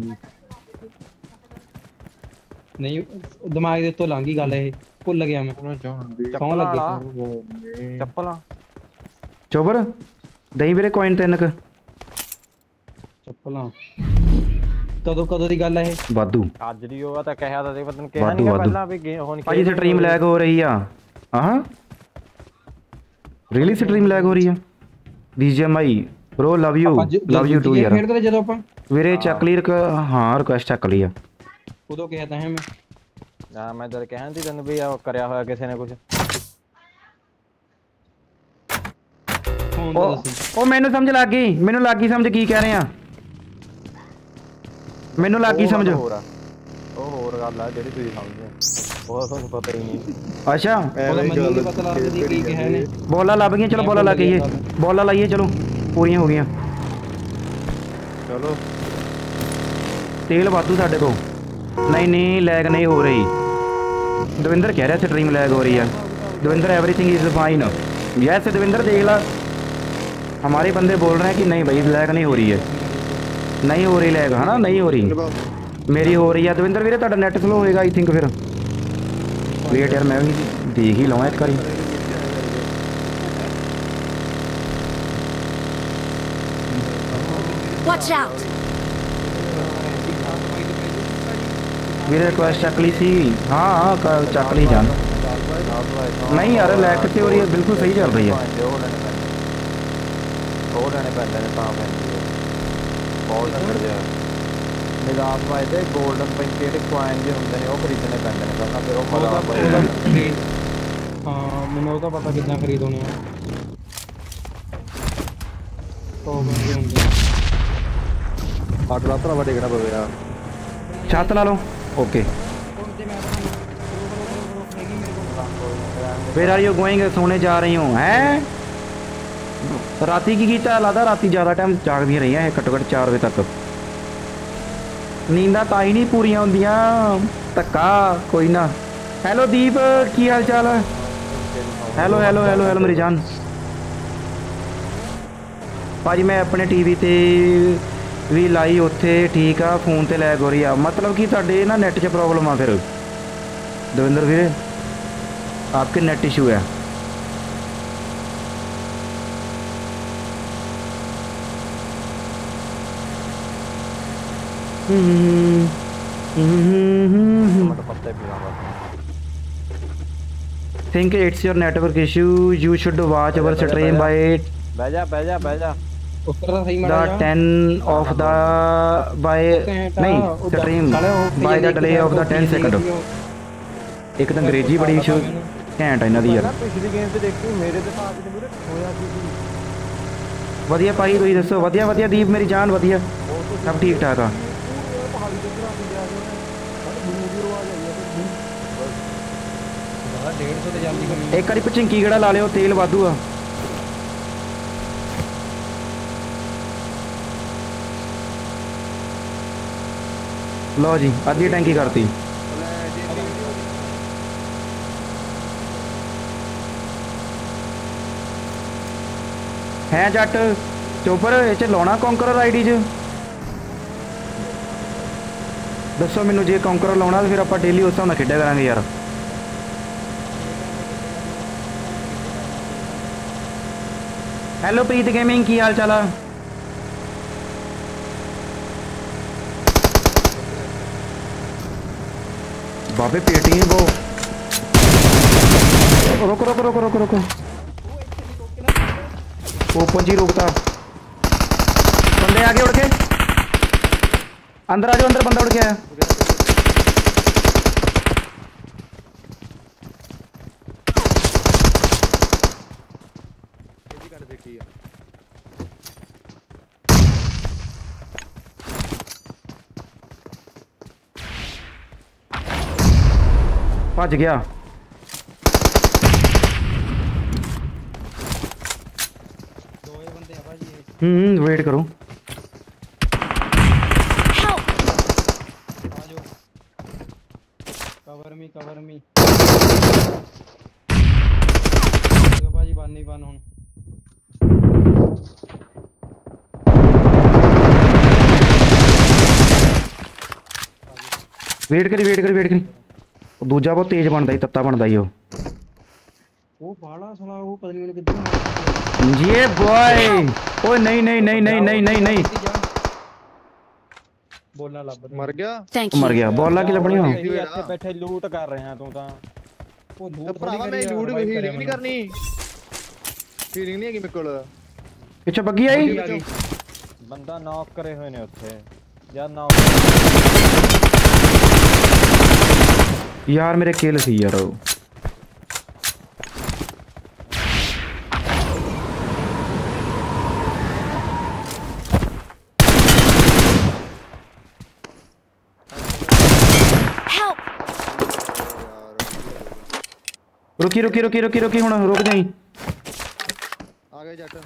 ਨਹੀਂ ਦਿਮਾਗ ਦੇ ਉੱਤੋਂ ਲੰਘ ਗਈ ਗੱਲ ਇਹ ਭੁੱਲ ਗਿਆ ਮੈਂ ਸੌਂ ਲੱਗੇ ਚੱਪਲਾਂ ਚੋਬਰ ਦਹੀਂ ਵੀਰੇ ਕੋਇਨ 3 ਕ ਚੱਪਲਾਂ ਕਦੋਂ ਦੀ ਗੱਲ ਹੈ ਇਹ ਵਾਧੂ ਅੱਜ ਦੀ ਉਹ ਤਾਂ ਕਹਿਆ ਤਾਂ ਸੀ ਪਤਨ ਕਿਹਾ ਵਾਧੂ ਨਹੀਂ ਵਾਧੂ ਪਹਿਲਾਂ ਵੀ ਹੁਣ ਭਾਜੀ ਸਟ੍ਰੀਮ ਲੈਗ ਹੋ ਰਹੀ ਆ ਹਾਂ ਰੀਅਲੀ ਸਟ੍ਰੀਮ ਲੈਗ ਹੋ ਰਹੀ ਆ BGMI bro love you too ਯਾਰ ਖੇਡਦੇ ਜਦੋਂ ਆਪਾਂ ਵੀਰੇ ਚੱਕ ਲਈ ਹਾਂ ਰਿਕੁਐਸਟ ਚੱਕ ਲਈ ਆ ਉਦੋਂ ਕਿਹਾ ਤਾਂ ਹੈ ਮੈਂ ਨਾ ਮੈਂ ਤਾਂ ਕਹਿਣ ਦੀ ਤੈਨੂੰ ਵੀ ਆ ਕਰਿਆ ਹੋਇਆ ਕਿਸੇ ਨੇ ਕੁਝ ਫੋਨ ਤਾਂ ਦੱਸੀ ਉਹ ਮੈਨੂੰ ਸਮਝ ਲੱਗ ਗਈ ਮੈਨੂੰ ਲੱਗ ਗਈ ਸਮਝ ਕੀ ਕਹਿ ਰਹੇ ਆ ਮੈਨੂੰ ਲੱਗ ਗਈ ਸਮਝ ਉਹ ਹੋਰ ਗੱਲ ਆ ਜਿਹੜੀ ਤੁਸੀਂ ਸਮਝਦੇ ਉਹ ਤੁਹਾਨੂੰ ਪਤਾ ਹੀ ਨਹੀਂ ਅੱਛਾ ਉਹਦਾ ਮੈਨੂੰ ਨਹੀਂ ਪਤਾ ਲੱਗਦੀ ਕੀ ਕਿਹਾ ਨੇ ਬੋਲਾਂ ਲੱਭ ਗਈਆਂ ਚਲੋ ਬੋਲਾਂ ਲਾਈਏ ਬੋਲਾਂ ਲਾਈਏ ਚਲੋ ਪੂਰੀਆਂ ਹੋ ਗਈਆਂ ਚਲੋ ਤੇਲ ਵਾਧੂ ਸਾਡੇ ਕੋਲ ਨਹੀਂ ਲੈਗ ਨਹੀਂ ਹੋ ਰਹੀ ਦਵਿੰਦਰ ਕਹਿ ਰਿਹਾ ਸਟ੍ਰੀਮ ਲੈਗ ਹੋ रही है Davinder everything is fine yes Davinder देख ला हमारे बंदे बोल रहे हैं कि नहीं भाई लैग नहीं हो रही है नहीं हो रही लैग है ना नहीं हो रही मेरी हो रही है दविंदर वीरे ਤੁਹਾਡਾ ਨੈਟ ਸਲੋ ਹੋਏਗਾ आई थिंक फिर वेट यार मैं भी देख ही लवां एक बारी Watch out! ਵੀਰੇ ਰਿਕੁਐਸਟ ਚੱਕ ਲਈ ਸੀ ਹਾਂ ਚੱਕ ਲਈ ਜਾਨ ਨਹੀਂ ਯਾਰ ਲੈਗ ਤੇ ਹੋ ਰਹੀ ਹੈ ਬਿਲਕੁਲ ਸਹੀ ਚੱਲ ਰਹੀ ਹੈ ਉਹ ਲੈਣੇ ਪੈਂਦੇ ਨੇ ਤਾਂ ਪੈਂਦੀ ਹੈ ਬਹੁਤ ਕਰਦੇ ਆ ਨਿਗਾਹ ਵਾਏ ਤੇ 골ਡਨ ਪੈਂਟ ਜਿਹੜੇ ਕੁਆਇਨ ਜੇ ਹੁੰਦੇ ਨੇ ਉਹ ਖਰੀਦਣੇ ਪੈਂਦੇ ਨੇ ਪਹਿਲਾਂ ਫਿਰ ਉਹ ਮਜ਼ਾ ਹਾਂ ਮੈਨੂੰ ਉਹਦਾ ਪਤਾ ਕਿੱਦਾਂ ਖਰੀਦੋਣੇ ਆ ਉਹ ਬੰਦੇ ਹੁੰਦੇ ਹੱਟ ਲਾ ਭਰਾਵਾ ਡੇਗਣਾ ਪਵੇ ਆ ਛੱਤ ਲਾ ਲਓ okay where are you going सोने जा रही हूँ हैं राती की कीता लगता राती ज़्यादा टाइम जागदियां रही हैं घट्टो घट्ट 4 बजे तक नींदा तां ही नहीं पूरियां होंदियां धक्का कोई ना हेलो दीप की हाल चाल है हेलो हेलो हेलो हेलो मेरी जान भाजी मैं अपने टीवी ते भी लाई उत्थे ठीक आ फोन ते लैग हो रही है मतलब कि तुहाडे ना नेट च प्रॉब्लम आ फिर दविंदर वीरे आपके नेट इशू है think it's your network issue you should watch our stream by ਬਹਿ ਜਾ ਉੱਪਰ ਦਾ ਸਹੀ the ਮਾੜਾ ਜਿਹਾ 10 of the by नहीं stream by the delay of the 10 second ਇੱਕ ਤਾਂ ਅੰਗਰੇਜ਼ੀ ਬੜੀ ਘੈਂਟ ਇਹਨਾਂ ਦੀ ਯਾਰ ਪਿਛਲੀ ਗੇਮ ਤੇ ਦੇਖੀ ਮੇਰੇ ਤੇ ਤਾਂ ਅੱਜ ਵੀਰੇ ਹੋਇਆ ਕੀ ਵਧੀਆ ਭਾਈ ਤੁਸੀਂ ਦੱਸੋ ਵਧੀਆ ਵਧੀਆ ਦੀਪ ਮੇਰੀ ਜਾਨ ਵਧੀਆ ਸਭ ਠੀਕ ਠਾਕ ਆ ਪਹਾੜੀ ਤੇ ਚੜਾ ਕੇ ਗਿਆ ਸੀ 150 ਤੇ ਜਲਦੀ ਕਰੀ ਇੱਕ ਵਾਰੀ ਪਚਿੰਕੀ ਗੜਾ ਲਾ ਲਿਓ ਤੇਲ ਵਾਧੂ ਆ ਲਓ ਜੀ ਅੱਧੀ ਟੈਂਕੀ ਕਰਤੀ ਹੈ ਜੱਟ ਚੋਪਰ ਇਹ ਚ ਲਾਉਣਾ ਕੌਂਕਰਰ ਆਈਡੀ 'ਚ ਦੱਸੋ ਮੈਨੂੰ ਜੇ ਕੌਂਕਰਰ ਲਾਉਣਾ ਤਾਂ ਫਿਰ ਆਪਾਂ ਡੇਲੀ ਉਸ ਹਿਸਾਬ ਨਾਲ ਖੇਡਿਆ ਕਰਾਂਗੇ ਯਾਰ ਹੈਲੋ ਪ੍ਰੀਤ ਗੇਮਿੰਗ ਕੀ ਹਾਲ ਚਾਲ ਆ ਬਾਬੇ ਪੇਟੀ ਹੈ ਬੋ ਰੁਕੋ ओपन जी रोकता बंदे आगे उड़ के अंदर आ जाओ अंदर बंदा उड़ के आया भज गया वेट करो कवर मी भाजी बन नहीं बन हुन वेट करी ਉਹ ਦੂਜਾ ਬਹੁਤ ਤੇਜ਼ ਬਣਦਾ ਹੀ ਤੱਤਾ ਬਣਦਾ ਹੀ ਉਹ ਬਾਲਾ ਸਾਲਾ ਉਹ ਪਤਾ ਨਹੀਂ ਕਿੱਧਰ ਜੀ ਬॉय ਓਏ ਨਹੀਂ ਬੋਲਣਾ ਲੱਭ मर गया Thank ਮਰ you. ਗਿਆ ਬੋਲਾਂ ਕੀ ਲੱਭਣੀ ਹੋ ਇੱਥੇ ਬੈਠੇ ਲੂਟ ਕਰ ਰਹੇ ਆ ਤੂੰ ਤਾਂ ਉਹ ਤੇ ਦੂਰ ਭਰਾਵਾ ਮੈਂ ਲੂਟ ਹੀਲਿੰਗ ਨਹੀਂ ਕਰਨੀ ਹੀਲਿੰਗ ਨਹੀਂ ਹੈਗੀ ਮੇਰੇ ਕੋਲ ਪਿੱਛੇ ਬੱਗੀ ਆਈ ਬੰਦਾ ਨੌਕ ਕਰੇ ਹੋਏ ਨੇ ਉੱਥੇ ਯਾਰ ਨੌਕ ਯਾਰ ਮੇਰੇ ਕਿਲ ਸੀ ਯਾਰ ਉਹ Help! रुकी ਹੁਣ रुक जाई आ गए जट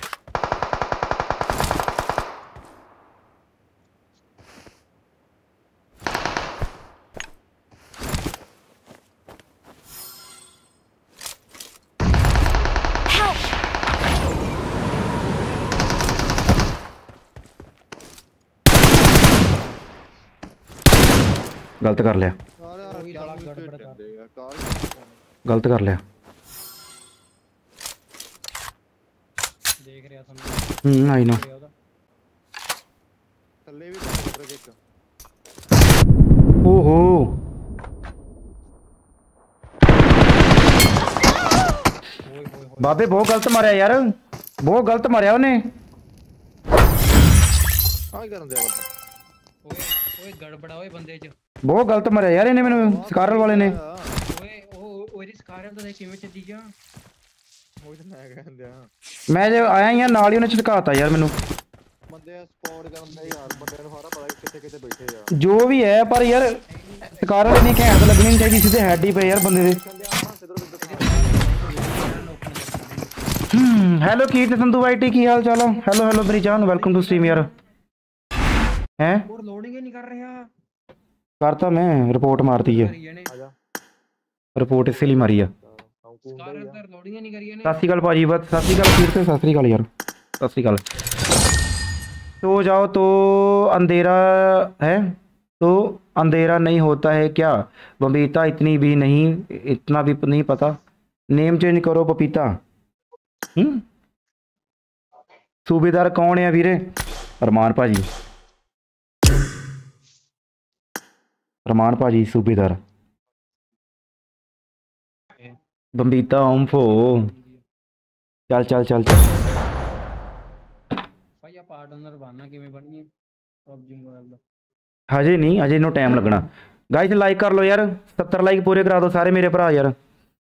गलत कर लिया गलत कर लिया ਦੇਖ ਰਿਹਾ ਤੁਹਾਨੂੰ आई नो थल्ले भी ट्रक एक ओहो बाबे बहुत गलत मारिया यार बहुत गलत मारिया उन्हें आ करन दिया बंदा ਓਏ ਗੜਬੜਾ ਓਏ ਬੰਦੇ 'ਚ बहुत गलत मारिया यार इन्हें मैंने स्कारल वाले ने ਓਏ ਉਹ ਉਹਦੀ ਸਕਾਰਲ ਤਾਂ ਕਿਵੇਂ ਚੱਲੀ ਗਿਆ ਉਹ ਤਾਂ ਮੈਂ ਕਹਿਣ ਦਿਆ मैं जो आया यार नाल ही उन्हें छिड़काता यार मैनू ਬੰਦੇ ਸਪੌਟ ਕਰਨ ਦੇ ਯਾਰ ਬੰਦੇ ਨੂੰ ਸਾਰਾ ਪਤਾ ਕਿੱਥੇ ਕਿੱਥੇ ਬੈਠੇ ਯਾਰ जो भी है पर यार स्कारल इन्हें घैंट तो लगनी नहीं चाहिए सीधे हेड ही पे यार बंदे दे हेलो कीर्ति संधू वाईटी की हाल चाल है हेलो हेलो मेरी जान वेलकम टू स्ट्रीम यार हैं ਹੋਰ ਲੋਡਿੰਗ ਹੀ ਨਹੀਂ ਕਰ ਰਿਹਾ करता मैं रिपोर्ट मारती है आजा रिपोर्ट इसलिए मारी है ਸਕਾਰਲ ਤਾਂ ਲੋਡਿੰਗ ਹੀ ਨਹੀਂ ਕਰੀ ਇਹਨੇ सत श्रीकाल भाजी बस सत श्रीकाल कीर्ति सत श्रीकाल यार सत श्रीकाल तो जाओ तो अंधेरा है तो अंधेरा नहीं होता है क्या बबीता इतना भी नहीं पता नेम चेंज करो पपीता सूबेदार कौन है वीरे अरमान भाजी सूबेदार बंबीता ओम्फो चल ਭਾਈ ਆ ਪਾਰਟਨਰ ਬਣਨਾ ਕਿਵੇਂ ਬਣੀਏ PUBG ਮੋਬਾਈਲ ਦਾ हजे नहीं अजे इन्हों टाइम लगना गाइस लाइक कर लो यार 70 लाइक पूरे करा दो सारे मेरे भरा यार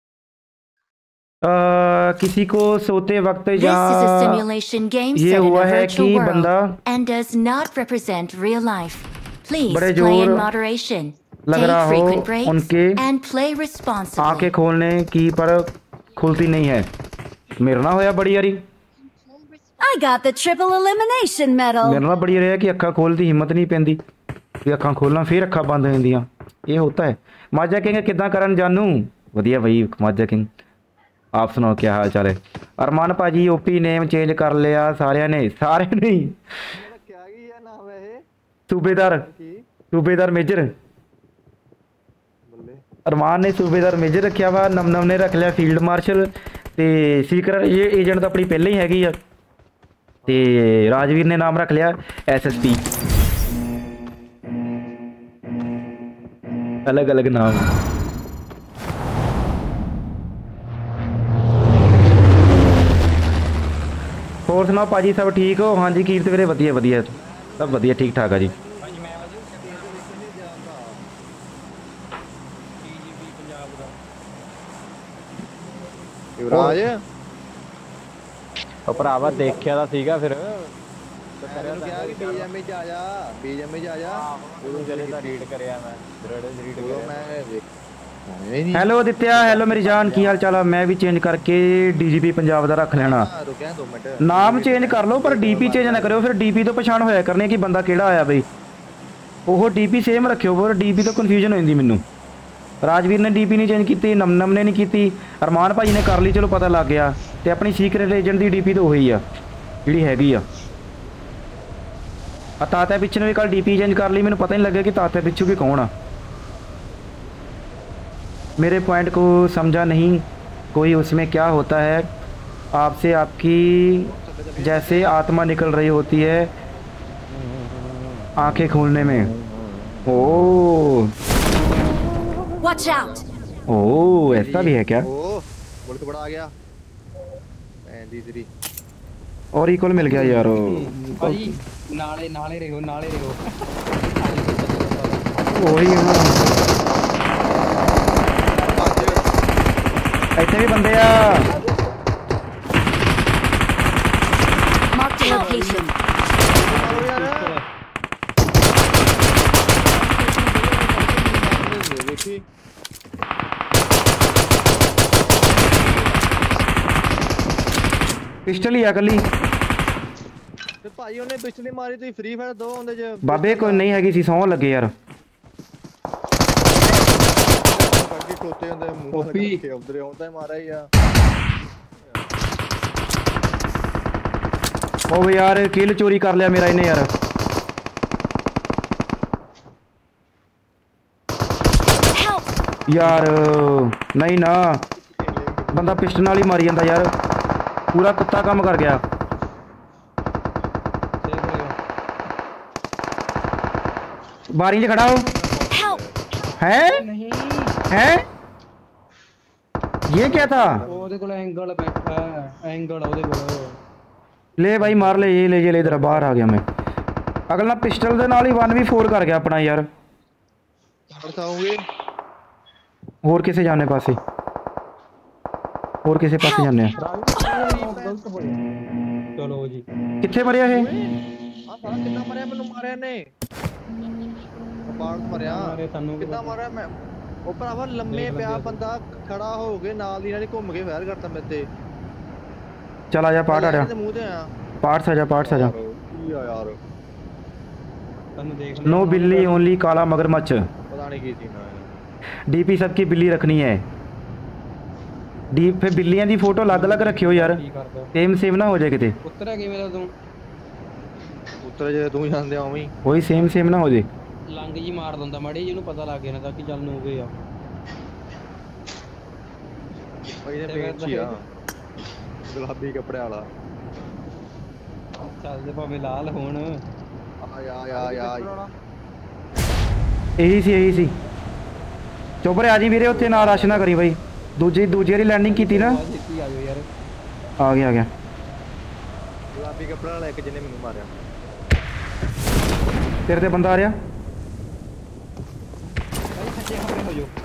किसी को सोते वक्त This is a या simulation game ये set in हुआ a है virtual कि world बंदा and does not represent real life. Please बड़े play in जोर moderation, लग take रहा हो frequent breaks, उनके and play आंखें responsibly. खोलने की पर खुलती नहीं है मेरे ना होया बड़ी यारी I got the triple elimination medal. मेरे ना बड़ी रहा कि अखा खोल दी हिम्मत नहीं पैंदी भी अखा खोलना फिर अखा बंद हो जांदियां ये होता है माजा किंग किदां करन जानू वधिया भाई माजा किंग आप सुनाओ क्या हाल चाल है अरमान भाजी ओपी नेम चेंज कर लिया सारे ने क्या की है नाम है ये सूबेदार मेजर बल्ले अरमान ने सूबेदार मेजर रखा वा नम ने रख लिया फील्ड मार्शल ते सीक्रेट ये एजेंट तो अपनी पहले ही हैगी आ ते राजवीर ने नाम रख लिया SSP अलग अलग नाम होर सुनाओ भाजी सब ठीक हो हाँ जी कीर्त वीरे वधिया सब वधिया ठीक ठाक है जी ਭਾਈ ਮੈਂ ਵਧੀਆ TGP ਪੰਜਾਬ ਦਾ युवराज ਉਹ ਭਰਾਵਾ ਦੇਖਿਆ ਤਾਂ ਸੀਗਾ ਫਿਰ मैंने क्या कि बीएमए च आ जा ਉਹਨੂੰ ਜਿਹੜੇ ਤਾਂ ਰੀਡ ਕਰਿਆ ਮੈਂ ਰੀਡ वो ਕਰਿਆ मैं हेलो आदित्य हेलो मेरी जान की हाल चाल है मैं भी चेंज करके DGP पंजाब का रख लेना रुकिया 2 मिनट नाम चेंज कर लो पर DP चेंज ना करो फिर DP तो पछाण होया करनी कि बंदा केड़ा आया बई ओह DP सेम रखियो पर DP तो कन्फ्यूजन हो जाती मैनू राजवीर ने DP नहीं चेंज की नम ने नहीं की अरमान भाई ने कर ली चलो पता लग गया तो अपनी सीक्रेट एजेंट की DP तो वही आ जी हैगी आ तात्या पिछू ने भी कल DP चेंज कर ली मैंने पता नहीं लगे कि तात्या पिछू भी कौन आ मेरे पॉइंट को समझा नहीं कोई, उसमें क्या होता है आपसे आपकी जैसे आत्मा निकल रही होती है आंखें खोलने में। ओ Watch out! ओ ऐसा भी है क्या? ओ बोल के बड़ा आ गया दीदी। और इक्वल मिल गया यार। भाई नाले नाले रहो वही है ना, ਇੱਥੇ ਵੀ ਬੰਦੇ ਆ। Marked a location. देखी ਪਿਸਟਲ ਹੀ ਆ ਕੱਲੀ। ਤੇ ਭਾਈ ਉਹਨੇ ਪਿਛਲੀ ਮਾਰੀ ਤੁਸੀਂ ਫ੍ਰੀ ਫਾਇਰ ਦੋ ਉਹਦੇ ਚ ਬਾਬੇ ਕੋਈ ਨਹੀਂ ਹੈਗੀ ਸੀ, ਸੌਂ ਲੱਗੇ ਯਾਰ। ਅੱਗੇ ਟੋਤੇ ਹੁੰਦੇ ਮੂੰਹ ਤੇ ਉਧਰੇ ਆਉਂਦਾ ਮਾਰਾ ਹੀ ਆ। ਉਹ ਯਾਰ ਕਿਲ ਚੋਰੀ ਕਰ ਲਿਆ ਮੇਰਾ ਇਹਨੇ ਯਾਰ। ਯਾਰ ਨਹੀਂ ਨਾ, ਬੰਦਾ ਪਿਸਟਲ ਨਾਲ ਹੀ ਮਾਰੀ ਜਾਂਦਾ ਯਾਰ, ਪੂਰਾ ਕੁੱਤਾ ਕੰਮ ਕਰ ਗਿਆ। बारी से खड़ा हो है हैं? ये क्या था? ਉਹਦੇ ਕੋਲ ਐਂਗਲ ਬੈਠਾ ਹੈ, ਐਂਗਲ ਉਹਦੇ ਕੋਲ। ले भाई मार ले, ये ले इधर बाहर आ गया मैं। अगला पिस्टल दे नाल ही 1v4 कर गया अपना यार। और किसे जाने पासे, और किसे पासे जाने चलो जी किथे मरिया है? ਆ ਸਾਲਾ ਕਿੰਨਾ ਮਰਿਆ, ਮੈਨੂੰ ਮਾਰਿਆ ਨੇ ਬਾੜ ਮਰਿਆ ਕਿੰਨਾ ਮਾਰਿਆ ਮੈਂ। ਉਹ ਭਰਾਵਾ ਲੰਮੇ ਪਿਆ ਬੰਦਾ ਖੜਾ ਹੋ ਕੇ ਨਾਲ ਦੀ ਨਾਲ ਹੀ ਘੁੰਮ ਕੇ ਫਾਇਰ ਕਰਤਾ ਮੇਰੇ ਤੇ। चल आजा पार्ट आ ਤੇ रहा, ਮੂੰਹ ਤੇ ਆ पार्ट सजा पार्ट सजा। ਕੀ ਆ ਯਾਰ ਤੈਨੂੰ ਦੇਖ नो बिल्ली ओनली काला मगरमच्छ। ਪਤਾ ਨਹੀਂ ਕੀ ਸੀ ਨਾ डीपी सबकी बिल्ली रखनी है। डी फिर बिल्लियां दी फोटो अलग अलग रखियो यार, ਕੀ ਕਰਦਾ सेम सेम ना हो जाए किते। ਉੱਤਰਿਆ ਕਿਵੇਂ ਦਾ ਤੂੰ? ਉੱਤਰ ਜੇ ਤੂੰ ਜਾਂਦੇ ਆ ਉਵੇਂ वही सेम सेम ना हो जाए। ਲੰਗ ਜੀ ਮਾਰ ਦਿੰਦਾ ਮਾੜੀ ਜਿਹਨੂੰ ਪਤਾ ਲੱਗ ਗਿਆ ਨਾ ਤਾਂ ਕਿ ਚੱਲ ਨੂੰ ਗਏ ਆ। ਇਹਦੇ ਪੇਚ ਹੀ ਆ ਗੁਲਾਬੀ ਕੱਪੜੇ ਵਾਲਾ। ਚੱਲਦੇ ਭਾਵੇਂ ਲਾਲ ਹੋਣ। यही सी चुप रहा जी वीरे, उत्थे ना रश ना करी भाई। दूजी वाली लैंडिंग की ना, ਛੇਤੀ ਆ ਜਾਓ ਯਾਰ। आ गया ਗੁਲਾਬੀ ਕੱਪੜੇ ਵਾਲਾ ਇੱਕ ਜਿਹਨੇ ਮੈਨੂੰ ਮਾਰਿਆ। तेरे ते बंदा आ रहा। ਭਾਈ ਸੱਜੇ ਖੱਬੇ ਹੋ ਜਾਓ।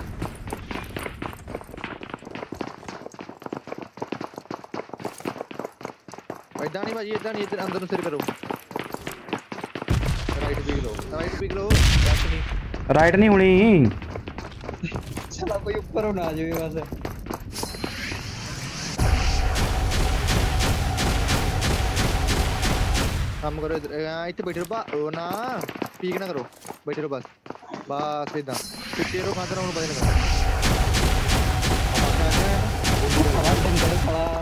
ਇਦਾਂ ਨਹੀਂ ਭਾਜੀ, ਇਦਾਂ ਨਹੀਂ, ਇੱਧਰ ਅੰਦਰ ਨੂੰ ਸਿਰ ਕਰੋ। ਰਾਈਟ ਪੀਕ ਲਓ, ਲੈਫਟ ਨਹੀਂ। राइट नहीं होनी, ਚਲਾ ਕੋਈ ਉੱਪਰੋਂ ਨਾ ਜਾਵੇ ਬਸ। ਕੰਮ ਕਰੋ ਇੱਧਰ, ਇੱਥੇ ਬੈਠੇ ਰਹੋ ਉਹ ਨਾ ਪੀਕ ਨਾ ਕਰੋ, ਬੈਠੇ ਰਹੋ ਬਸ ਇਦਾਂ ਪਿੱਛੇ ਰਹੋ, ਖਾਂਦੇ ਰਹੋ, ਉਹਨੂੰ ਪਤਾ ਨਹੀਂ ਲੱਗਦਾ। ਡੰਗਰ ਖੜਾ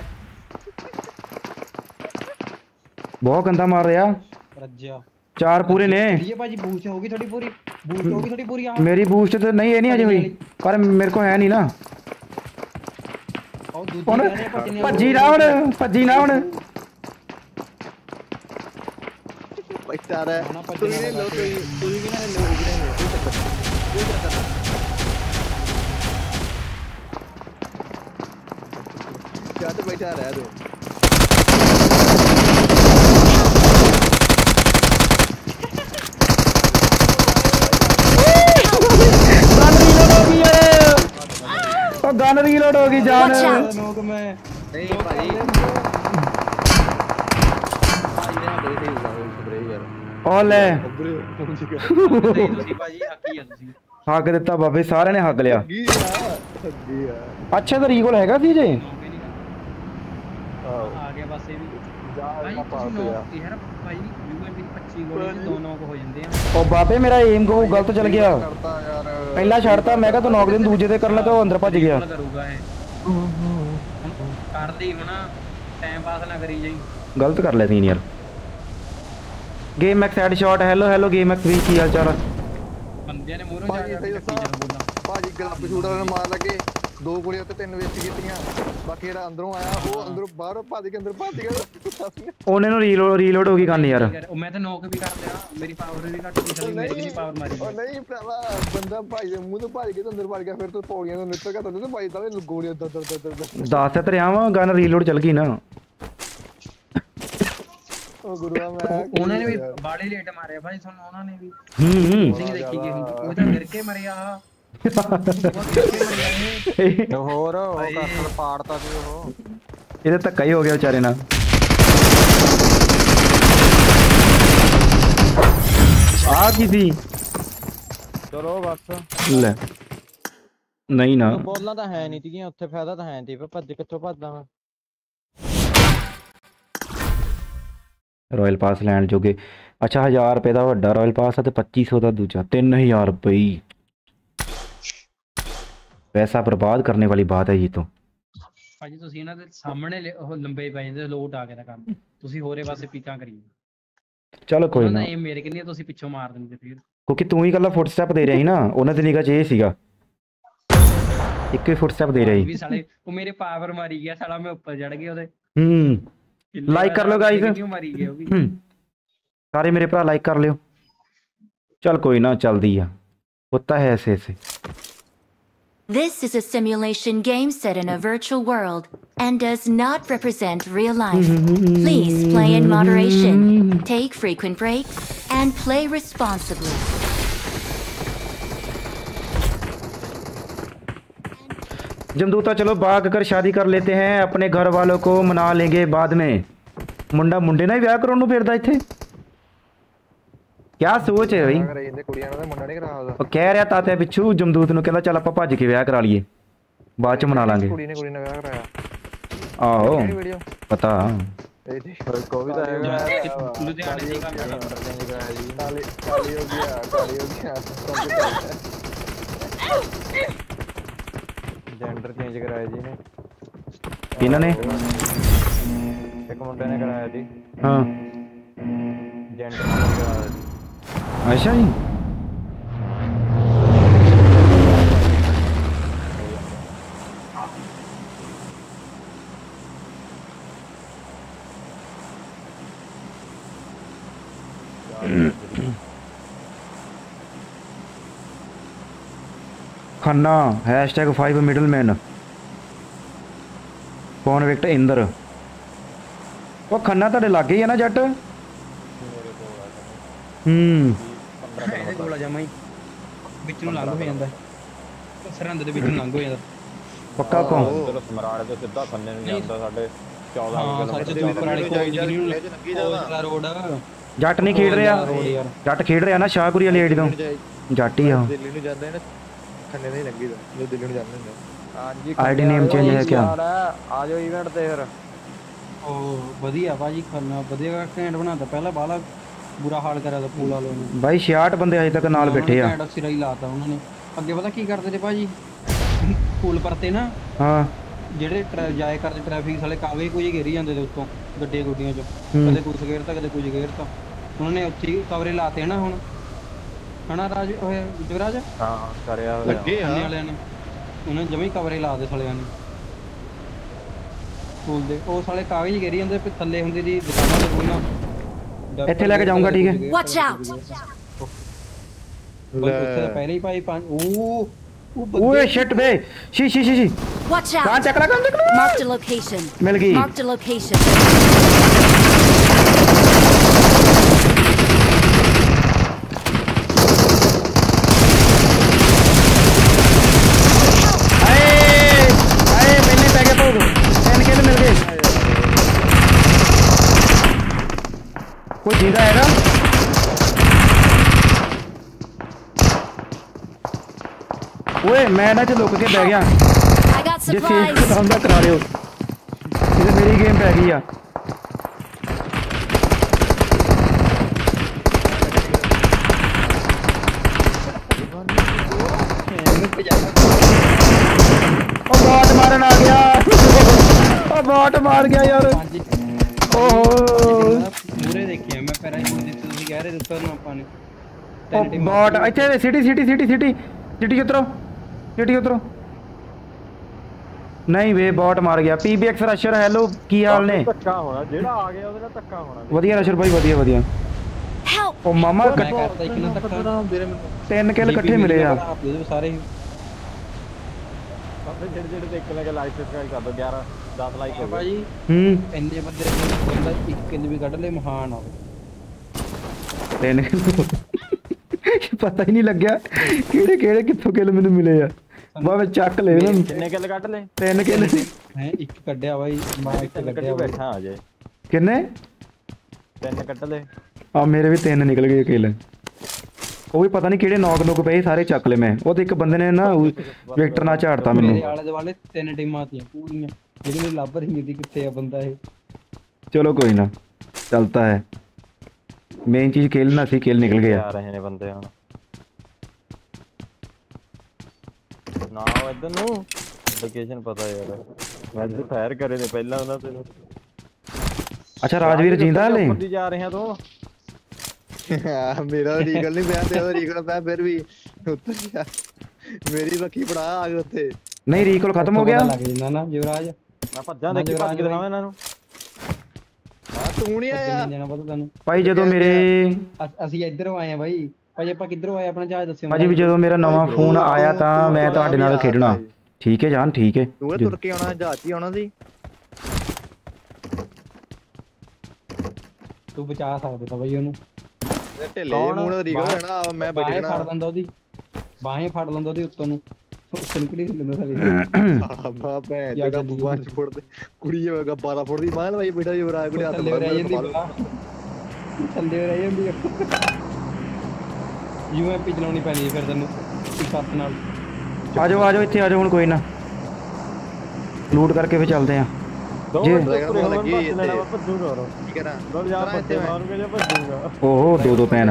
बहुत गंदा मार रहा। ਰੱਜਿਆ 4 पूरे ने। ये भाजी बूस्ट होगी थोड़ी पूरी, बूस्ट होगी थोड़ी पूरी। मेरी बूस्ट तो नहीं है, नहीं अजे हुई, पर मेरे को है नहीं ना। और दूसरी भज्जी ना हुण, भज्जी ना हुण। बैठा रहा तू भी लो, तू भी ना लो, भी नहीं कोई चक्कर क्या तो बैठा रहा तू। गन रीलोड होगी जान। नोक में नहीं भाई ओले ਤੁਸੀਂ ਭਾਜੀ ਹੱਕੀ ਆ ਤੁਸੀਂ। हक दिता बाबे, सारे ने हक लिया। अच्छा तो रीकोल हैगा सी जे ਆ ਗਿਆ ਬਸ ਇਹ ਵੀ ਭਾਈ ਤੁਸੀਂ ਨੋਕ ਯਾਰ ਭਾਈ ਯੂਐਮਪੀ 25 ਗੋਲੀ ਚ 2 ਨੋਕ ਹੋ ਜਾਂਦੇ ਆ। ओ बाबे मेरा एम गो गलत चल गया, पहला छड़ता मैं कहा तू नॉक दिन दूजे ते करना, तो अंदर भज गया। ਕਰੂਗਾ ਇਹ ਕਰ ਲਈ ਹੁਣ, ਟਾਈਮ ਪਾਸ ਨਾ ਕਰੀ ਜਾਈ। गलत कर लेती यार। Game max headshot. Hello hello game max भी, की हाल चाल? ਬੰਦਿਆਂ ਨੇ ਮੂਹਰੋਂ ਜਾ ਕੇ ਭਾਜੀ ਗਲੱਬ ਸ਼ੂਟ ਵਾਲੇ ਨੂੰ ਮਾਰ ਲੱਗੇ 2 ਗੋਲੀਆਂ ਤੇ 3 ਵੇਚ ਕੀਤੀਆਂ ਬਾਕੀ ਜਿਹੜਾ ਅੰਦਰੋਂ ਆਇਆ ਉਹ ਅੰਦਰੋਂ ਬਾਹਰੋਂ ਭੱਜ ਕੇ ਅੰਦਰ ਭੱਜ ਗਿਆ ਉਹਨੇ ਨੂੰ ਰੀਲੋਡ ਹੋ ਗਈ ਕੰਨ ਯਾਰ ਉਹ ਮੈਂ ਤਾਂ ਨੋਕ ਵੀ ਕਰ ਲਿਆ ਮੇਰੀ ਪਾਵਰ ਵੀ ਘੱਟ ਗਈ ਸਾਲੀ ਮੇਰੀ ਵੀ ਪਾਵਰ ਮਾਰੀ ਉਹ ਨਹੀਂ ਭਰਾਵਾ ਬੰਦਾ ਭਾਈ ਦੇ ਮੂੰਹ ਤੋਂ ਭੱਜ ਕੇ ਤੇ ਅੰਦਰ ਵੜ ਗਿਆ ਫਿਰ ਤੂੰ ਪੌੜੀਆਂ ਤੋਂ ਨਿਕਲ ਗਿਆ ਤੇ ਭਾਈ ਤਾਂ ਗੋਲੀਆਂ ਦਰ ਦੱਸ ਤੇ ਰਿਹਾ ਵਾਂ ਗਨ ਰੀਲੋਡ ਚੱਲ ਗਈ ਨਾ ਉਹ ਗੁਰੂਆ ਮੈਂ ਉਹਨਾਂ ਨੇ ਵੀ ਬਾੜੇ ਲੇਟ ਮਾਰਿਆ ਭਾਈ ਤੁਹਾਨੂੰ ਉਹਨਾਂ ਨੇ ਵੀ ਤੁਸੀਂ ਦੇਖੀ ਗਈ ਉਹ ਤਾਂ ਗਿਰ ਕੇ ਮਰਿਆ ਹੋਰ ਉਹ ਕਸਲ ਪਾੜਤਾ ਸੀ ਉਹ ਇਹਦੇ ਧੱਕਾ ਹੀ ਹੋ ਗਿਆ ਵਿਚਾਰੇ ਨਾਲ ਆ ਕੀ ਸੀ ਚਲੋ ਬਸ ਲੈ ਨਹੀਂ ਨਾ ਬੋਲਣਾ ਤਾਂ ਹੈ ਨਹੀਂ ਤੀਆਂ ਉੱਥੇ ਫਾਇਦਾ ਤਾਂ ਹੈ ਨਹੀਂ ਭੱਜ ਕਿੱਥੋਂ ਭੱਜਦਾ ਮੈਂ ਰਾਇਲ ਪਾਸ ਲੈਣ ਜੋਗੇ ਅੱਛਾ 1000 ਰੁਪਏ ਦਾ ਵੱਡਾ ਰਾਇਲ ਪਾਸ ਆ ਤੇ 2500 ਦਾ ਦੂਜਾ 3000 ਰੁਪਏ पैसा बर्बाद करने वाली बात है ये तो ਭਾਜੀ ਤੁਸੀਂ ਇਹਨਾਂ ਦੇ ਸਾਹਮਣੇ ਉਹ ਲੰਬੇ ਪੈ ਜਾਂਦੇ ਲੋਟ ਆ ਕੇ ਦਾ ਕੰਮ ਤੁਸੀਂ ਹੋਰੇ ਪਾਸੇ ਪੀਕਾਂ ਕਰੀ ਚਲੋ ਕੋਈ ਨਾ ਇਹ ਮੇਰੇ ਕਿੰਨੀ ਤੁਸੀਂ ਪਿੱਛੋਂ ਮਾਰ ਦਿੰਦੇ ਫਿਰ ਕਿਉਂਕਿ ਤੂੰ ਹੀ ਕੱਲਾ ਫੁੱਟ ਸਟੈਪ ਦੇ ਰਿਹਾ ਸੀ ਨਾ ਉਹਨਾਂ ਦੀ ਨਿਗਾਹ 'ਚ ਇਹ ਸੀਗਾ ਇੱਕ ਹੀ ਫੁੱਟ ਸਟੈਪ ਦੇ ਰਿਹਾ ਸੀ ਵੀ ਸਾਲੇ ਉਹ ਮੇਰੇ ਪਾਵਰ ਮਾਰੀ ਗਿਆ ਸਾਲਾ ਮੈਂ ਉੱਪਰ ਚੜ ਗਿਆ ਉਹਦੇ ਲਾਈਕ ਕਰ ਲਓ ਗਾਇਸ ਕਿਉਂ ਮਾਰੀ ਗਿਆ ਉਹ ਵੀ ਸਾਰੇ ਮੇਰੇ ਭਰਾ ਲਾਈਕ ਕਰ ਲਿਓ ਚਲ ਕੋਈ ਨਾ ਚੱਲਦੀ ਆ ਹੋਤਾ ਹੈ ਐਸੇ ਐਸੇ This is a simulation game set in a virtual world and does not represent real life. Please play in moderation, take frequent breaks, and play responsibly. जमदूता चलो भाग कर शादी कर लेते हैं अपने घर वालों को मना लेंगे बाद में मुंडा मुंडे ना विआह कराउण नूं फिरदा इत्थे क्या सोच है भाई ਉਹ ਕਹਿ ਰਿਹਾ ਤਾਤੇ ਪਿੱਛੂ ਜਮਦੂਤ ਨੂੰ ਕਹਿੰਦਾ ਚੱਲ ਆਪਾਂ ਭੱਜ ਕੇ ਵਿਆਹ ਕਰਾ ਲਈਏ ਬਾਅਦ ਚ ਮਨਾ ਲਾਂਗੇ ਕੁੜੀ ਨੇ ਵਿਆਹ ਕਰਾਇਆ ਆਹੋ ਪਤਾ ਕੋਈ ਵੀ ਤਾਂ ਹੈਗਾ ਲੁਧਿਆਣੇ ਦੀ ਗੱਲ ਕਾਲੀ ਹੋ ਗਿਆ ਜੈਂਡਰ ਚੇਂਜ ਕਰਾਇਆ ਜੀ ਨੇ ਇਹਨਾਂ ਨੇ ਇੱਕ ਮੁੰਡੇ ਨੇ ਕਰਾਇਆ ਜੀ ਹਾਂ ਜੈਂਡਰ ਕਰਾਇਆ ਅੱਛਾ ਜੀ खन्ना #5 मिडलमैन कॉन्विक्ट इंदर वो खन्ना ਤੁਹਾਡੇ ਲੱਗੇ ਹੀ ਆ ਨਾ ਜੱਟ ਇਹਦੇ ਕੋਲ ਜਮਾ ਹੀ ਵਿੱਚ ਨੂੰ ਲੰਘ ਹੋ ਜਾਂਦਾ ਸਰਹੰਦ ਦੇ ਵਿੱਚ ਨੂੰ ਲੰਘ ਹੋ ਜਾਂਦਾ ਪੱਕਾ ਕੋ ਚਲੋ ਸਮਰਾਲੇ ਤੋਂ ਸਿੱਧਾ ਖੰਨੇ ਨੂੰ ਜਾਂਦਾ ਸਾਡੇ 14 ਕਿਲੋਮੀਟਰ ਉੱਪਰ ਵਾਲੇ ਕੋਲ ਜਿਹਨੂੰ ਲੱਗੀ ਰੋਡ ਜੱਟ ਨਹੀਂ ਖੇਡ ਰਿਹਾ ਜੱਟ ਖੇਡ ਰਿਹਾ ਨਾ ਸ਼ਾਹਪੁਰੀ ਵਾਲੀ ਏਡੀ ਤੋਂ ਜੱਟ ਹੀ ਆ ਦਿੱਲੀ ਨੂੰ ਜਾਂਦੇ ਨੇ ਖੰਨੇ ਨਹੀਂ ਲੰਗੀ ਜੋ ਦਿੱਲੀ ਨੂੰ ਜਾਂਦੇ ਹੁੰਦੇ ਹਾਂਜੀ ਆਈਡੀ ਨੇਮ ਚੇਂਜ ਹੈ ਕਿਆ ਆ ਜਾਓ ਇਵੈਂਟ ਤੇ ਫਿਰ ਉਹ ਵਧੀਆ ਭਾਜੀ ਖੰਨਾ ਵਧੀਆ ਘੈਂਟ ਬਣਾਤਾ ਪਹਿਲਾਂ ਬਾਲਾ ਬੁਰਾ ਹਾਲ ਕਰਿਆ ਤਾਂ ਪੂਲ ਵਾਲੇ ਨੇ ਬਾਈ 66 ਬੰਦੇ ਅਜੇ ਤੱਕ ਨਾਲ ਬੈਠੇ ਆ ਘੈਂਟ ਸਿਰਾ ਹੀ ਲਾਤਾ ਉਹਨਾਂ ਨੇ ਅੱਗੇ ਪਤਾ ਕੀ ਕਰਦੇ ਤੇ ਭਾਜੀ ਪੂਲ ਪਰ ਤੇ ਨਾ ਹਾਂ ਜਿਹੜੇ ਜਾਏ ਕਰਦੇ ਟ੍ਰੈਫਿਕ ਵਾਲੇ ਕਾਵੇ ਕੋਈ ਘੇਰੀ ਜਾਂਦੇ ਤੇ ਉੱਤੋਂ ਗੱਡੀਆਂ ਗੁੱਡੀਆਂ ਚ ਕਦੇ ਕੁਝ ਘੇਰਤਾ ਕਦੇ ਕੁਝ ਘੇਰਤਾ ਉਹਨਾਂ ਨੇ ਉੱਥੇ ਕਵਰੇ ਲਾਤੇ ਨਾ ਹੁਣ ਹਨਾ ਰਾਜ ਹੋਇਆ ਜਵਰਾਜ ਹਾਂ ਕਰਿਆ ਲੱਗੇ ਆ ਵਾਲਿਆਂ ਨੇ ਉਹਨਾਂ ਜਮੇ ਕਵਰੇ ਲਾ ਦੇ ਸਾਲਿਆਂ ਨੇ ਪੂਲ ਦੇ ਉਹ ਸਾਲੇ ਕਾਗਜ਼ ਘੇਰੀ ਜਾਂਦੇ ਫਿਰ ਥੱਲੇ ਹੁੰਦੀ ਦੀ ਦੁਕਾਨਾਂ ਤੇ ਉਹਨਾਂ ਇੱਥੇ ਲੈ ਕੇ ਜਾਊਂਗਾ ਠੀਕ ਹੈ Watch out! ਪਹਿਲੇ ਹੀ ਭਾਈ ਓਏ ਸ਼ਿਟ ਬੇ ਸ਼ੀ ਸ਼ੀ ਸ਼ੀ Watch ਕਹਾਂ out! ਚੱਕ ਲਾ Marked a location. ਮਿਲ ਗਈ Marked a location. मैंने पै गया तो के मिल गए कोई जिंदा है ना ओए मैं ना जो लुक के बह गया I got जे supplies. खत्म दा करा लियो ये मेरी गेम पै गई आ बॉट मारन आ गया बॉट मार गया यार ओहो ਮੂਰੇ ਦੇਖਿਆ ਮੈਂ ਪਹਿਲਾਂ ਹੀ ਜਿੱਥੇ ਤੁਸੀਂ ਕਹਿ ਰਹੇ ਉੱਤਰ ਨੂੰ ਆਪਾਂ ਨੇ बॉट ਇੱਥੇ ਸਿਟੀ ਉਤਰੋ चिटी उतरो नहीं वे बॉट मार गया PBX रशर हेलो की हाल ने ਧੱਕਾ ਹੋਣਾ ਜਿਹੜਾ ਆ ਗਿਆ ਉਹਦੇ ਨਾਲ ਧੱਕਾ ਹੋਣਾ ਵਧੀਆ ਰਸ਼ਰ ਭਾਈ ਵਧੀਆ ਵਧੀਆ ਉਹ ਮਾਮਾ ਮੈਂ ਕਰਦਾ ਇੱਕ ਨਾ ਧੱਕਾ 3 ਕਿੱਲ ਇਕੱਠੇ ਮਿਲੇ ਆ ਸਾਰੇ ਜਿਹੜੇ ਦੇਖ ਲੈ ਕੇ ਲਾਈਕ ਸਬਸਕ੍ਰਾਈਬ ਕਰ ਦੋ 11 10 ਲਾਈਕ ਹੋ ਭਾਜੀ ਇੰਨੇ ਬੰਦੇ ਬੰਦਾ ਇੱਕ ਕਿੱਲ ਵੀ ਕੱਢ ਲੈ ਮਹਾਨ ਆ 3 ਪਤਾ ਹੀ ਨਹੀਂ ਲੱਗਿਆ ਕਿਹੜੇ ਕਿਹੜੇ ਕਿੱਥੋਂ ਕਿੱਲ ਮੈਨੂੰ ਮਿਲੇ ਆ ਬਾਵੇ ਚੱਕ ਲੈ ਨਾ ਕਿੰਨੇ ਕਿੱਲ ਕੱਢ ਲੈ 3 ਕਿੱਲ ਹੈ ਇੱਕ ਕੱਢਿਆ ਬਾਈ ਮੈਂ ਇੱਕ ਕੱਢਿਆ ਬੈਠਾ ਆ ਜੇ ਕਿੰਨੇ 3 ਕੱਢ ਲੈ ਆ ਮੇਰੇ ਵੀ 3 ਨਿਕਲ ਗਏ ਕਿੱਲ ਉਹ ਵੀ ਪਤਾ ਨਹੀਂ ਕਿਹੜੇ ਨੌਕ ਪਏ ਸਾਰੇ ਚੱਕ ਲੈ ਮੈਂ ਉਹ ਤੇ ਇੱਕ ਬੰਦੇ ਨੇ ਨਾ ਵਿਕਟਰ ਨਾਲ ਝਾੜਤਾ ਮੈਨੂੰ ਮੇਰੇ ਆਲੇ ਦੁਆਲੇ 3 ਟੀਮਾਂ ਤੀਆਂ ਪੂਰੀਆਂ ਜਿਹੜੀ ਮੈਨੂੰ ਲੱਭ ਰਹੀ ਸੀ ਕਿੱਥੇ ਆ ਬੰਦਾ ਇਹ ਚਲੋ ਕੋਈ ਨਾ ਚਲਤਾ ਹੈ ਮੇਨ ਚੀਜ਼ ਕਿੱਲ ਨਾ ਸੀ ਕਿੱਲ ਨਿਕਲ ਗਿਆ ਆ ਰਹੇ ਨੇ ਬੰਦੇ ਹੁਣ ਨਾ ਇਧਰ ਨੂੰ ਲੋਕੇਸ਼ਨ ਪਤਾ ਯਾਰ ਮੈਂ ਤੇ ਫਾਇਰ ਕਰੇ ਤੇ ਪਹਿਲਾਂ ਉਹਨਾਂ ਤੇ ਅੱਛਾ ਰਾਜਵੀਰ ਜਿੰਦਾ ਹਲੇ ਉੱਪਰ ਦੀ ਜਾ ਰਹੇ ਆ ਤੂੰ ਮੇਰਾ ਰੀਗਲ ਨਹੀਂ ਪਿਆ ਤੇ ਉਹ ਰੀਗਲ ਪਿਆ ਫਿਰ ਵੀ ਉੱਤਰ ਗਿਆ ਮੇਰੀ ਬੱਕੀ ਫੜਾ ਆ ਗਏ ਉੱਥੇ ਨਹੀਂ ਰੀਕੋਲ ਖਤਮ ਹੋ ਗਿਆ ਲੱਗ ਜਾਂਦਾ ਨਾ ਯੁਵਰਾਜ ਮੈਂ ਭੱਜਾਂ ਦੇਖੀ ਭੱਜ ਕੇ ਦਿਖਾਵਾਂ ਇਹਨਾਂ ਨੂੰ ਹਾਂ ਤੂੰ ਨਹੀਂ ਆਇਆ ਦੇਣਾ ਪਤਾ ਤੈਨੂੰ ਭਾਈ ਜਦੋਂ ਮੇਰੇ ਅਸੀਂ ਇੱਧਰੋਂ ਆਏ ਆ ਬਾਈ ਭਾਈ ਆਪਾਂ ਕਿੱਧਰੋਂ ਆਏ ਆਪਣਾ ਜਹਾਜ਼ ਦੱਸਿਓ ਭਾਜੀ ਵੀ ਜਦੋਂ ਮੇਰਾ ਨਵਾਂ ਫੋਨ ਆਇਆ ਤਾਂ ਮੈਂ ਤੁਹਾਡੇ ਨਾਲ ਖੇਡਣਾ ਠੀਕ ਹੈ ਜਾਨ ਠੀਕ ਹੈ ਤੂੰ ਤੁਰ ਕੇ ਆਉਣਾ ਜਹਾਜ਼ ਹੀ ਆਉਣਾ ਸੀ ਤੂੰ ਬਚਾ ਸਕਦਾ ਤਾਂ ਬਾਈ ਉਹਨੂੰ ਢਿੱਲੇ ਜਿਹੇ ਮੂੰਹ ਨਾਲ ਰੀਗਲ ਰਹਿਣਾ ਮੈਂ ਬਚਣਾ ਫੜ ਲੈਂਦਾ ਉਹਦੀ ਬਾਹੇ ਫੜ ਲੈਂਦਾ ਉਹਦੀ ਉੱਤੋਂ ਨੂੰ ਸਿੰਕੜੀ ਲੈਂਦਾ ਸਾਲੀ ਆਬਾ ਭੈਣ ਜਿਹੜਾ ਬੰਦ ਫੁੱਟਦੇ ਕੁੜੀ ਵਰਗਾ 12 ਫੁੱਟ ਦੀ ਮਾਲ ਭਾਈ ਬੇਟਾ ਯੁਵਰਾਜ ਕੋਲੇ ਹੱਥ ਥੱਲੇ ਰਹਿ ਜਾਂਦੀ UMP ਚਲਾਉਣੀ ਪੈਣੀ ਫਿਰ ਤੈਨੂੰ ਇੱਕ ਹੱਥ ਨਾਲ ਆਜੋ ਇੱਥੇ ਆਜੋ ਹੁਣ ਕੋਈ ਨਾ ਲੂਟ ਕਰਕੇ ਫਿਰ ਚੱਲਦੇ ਆ ਜੀ ਓਹੋ ਦੋ ਪੈਨ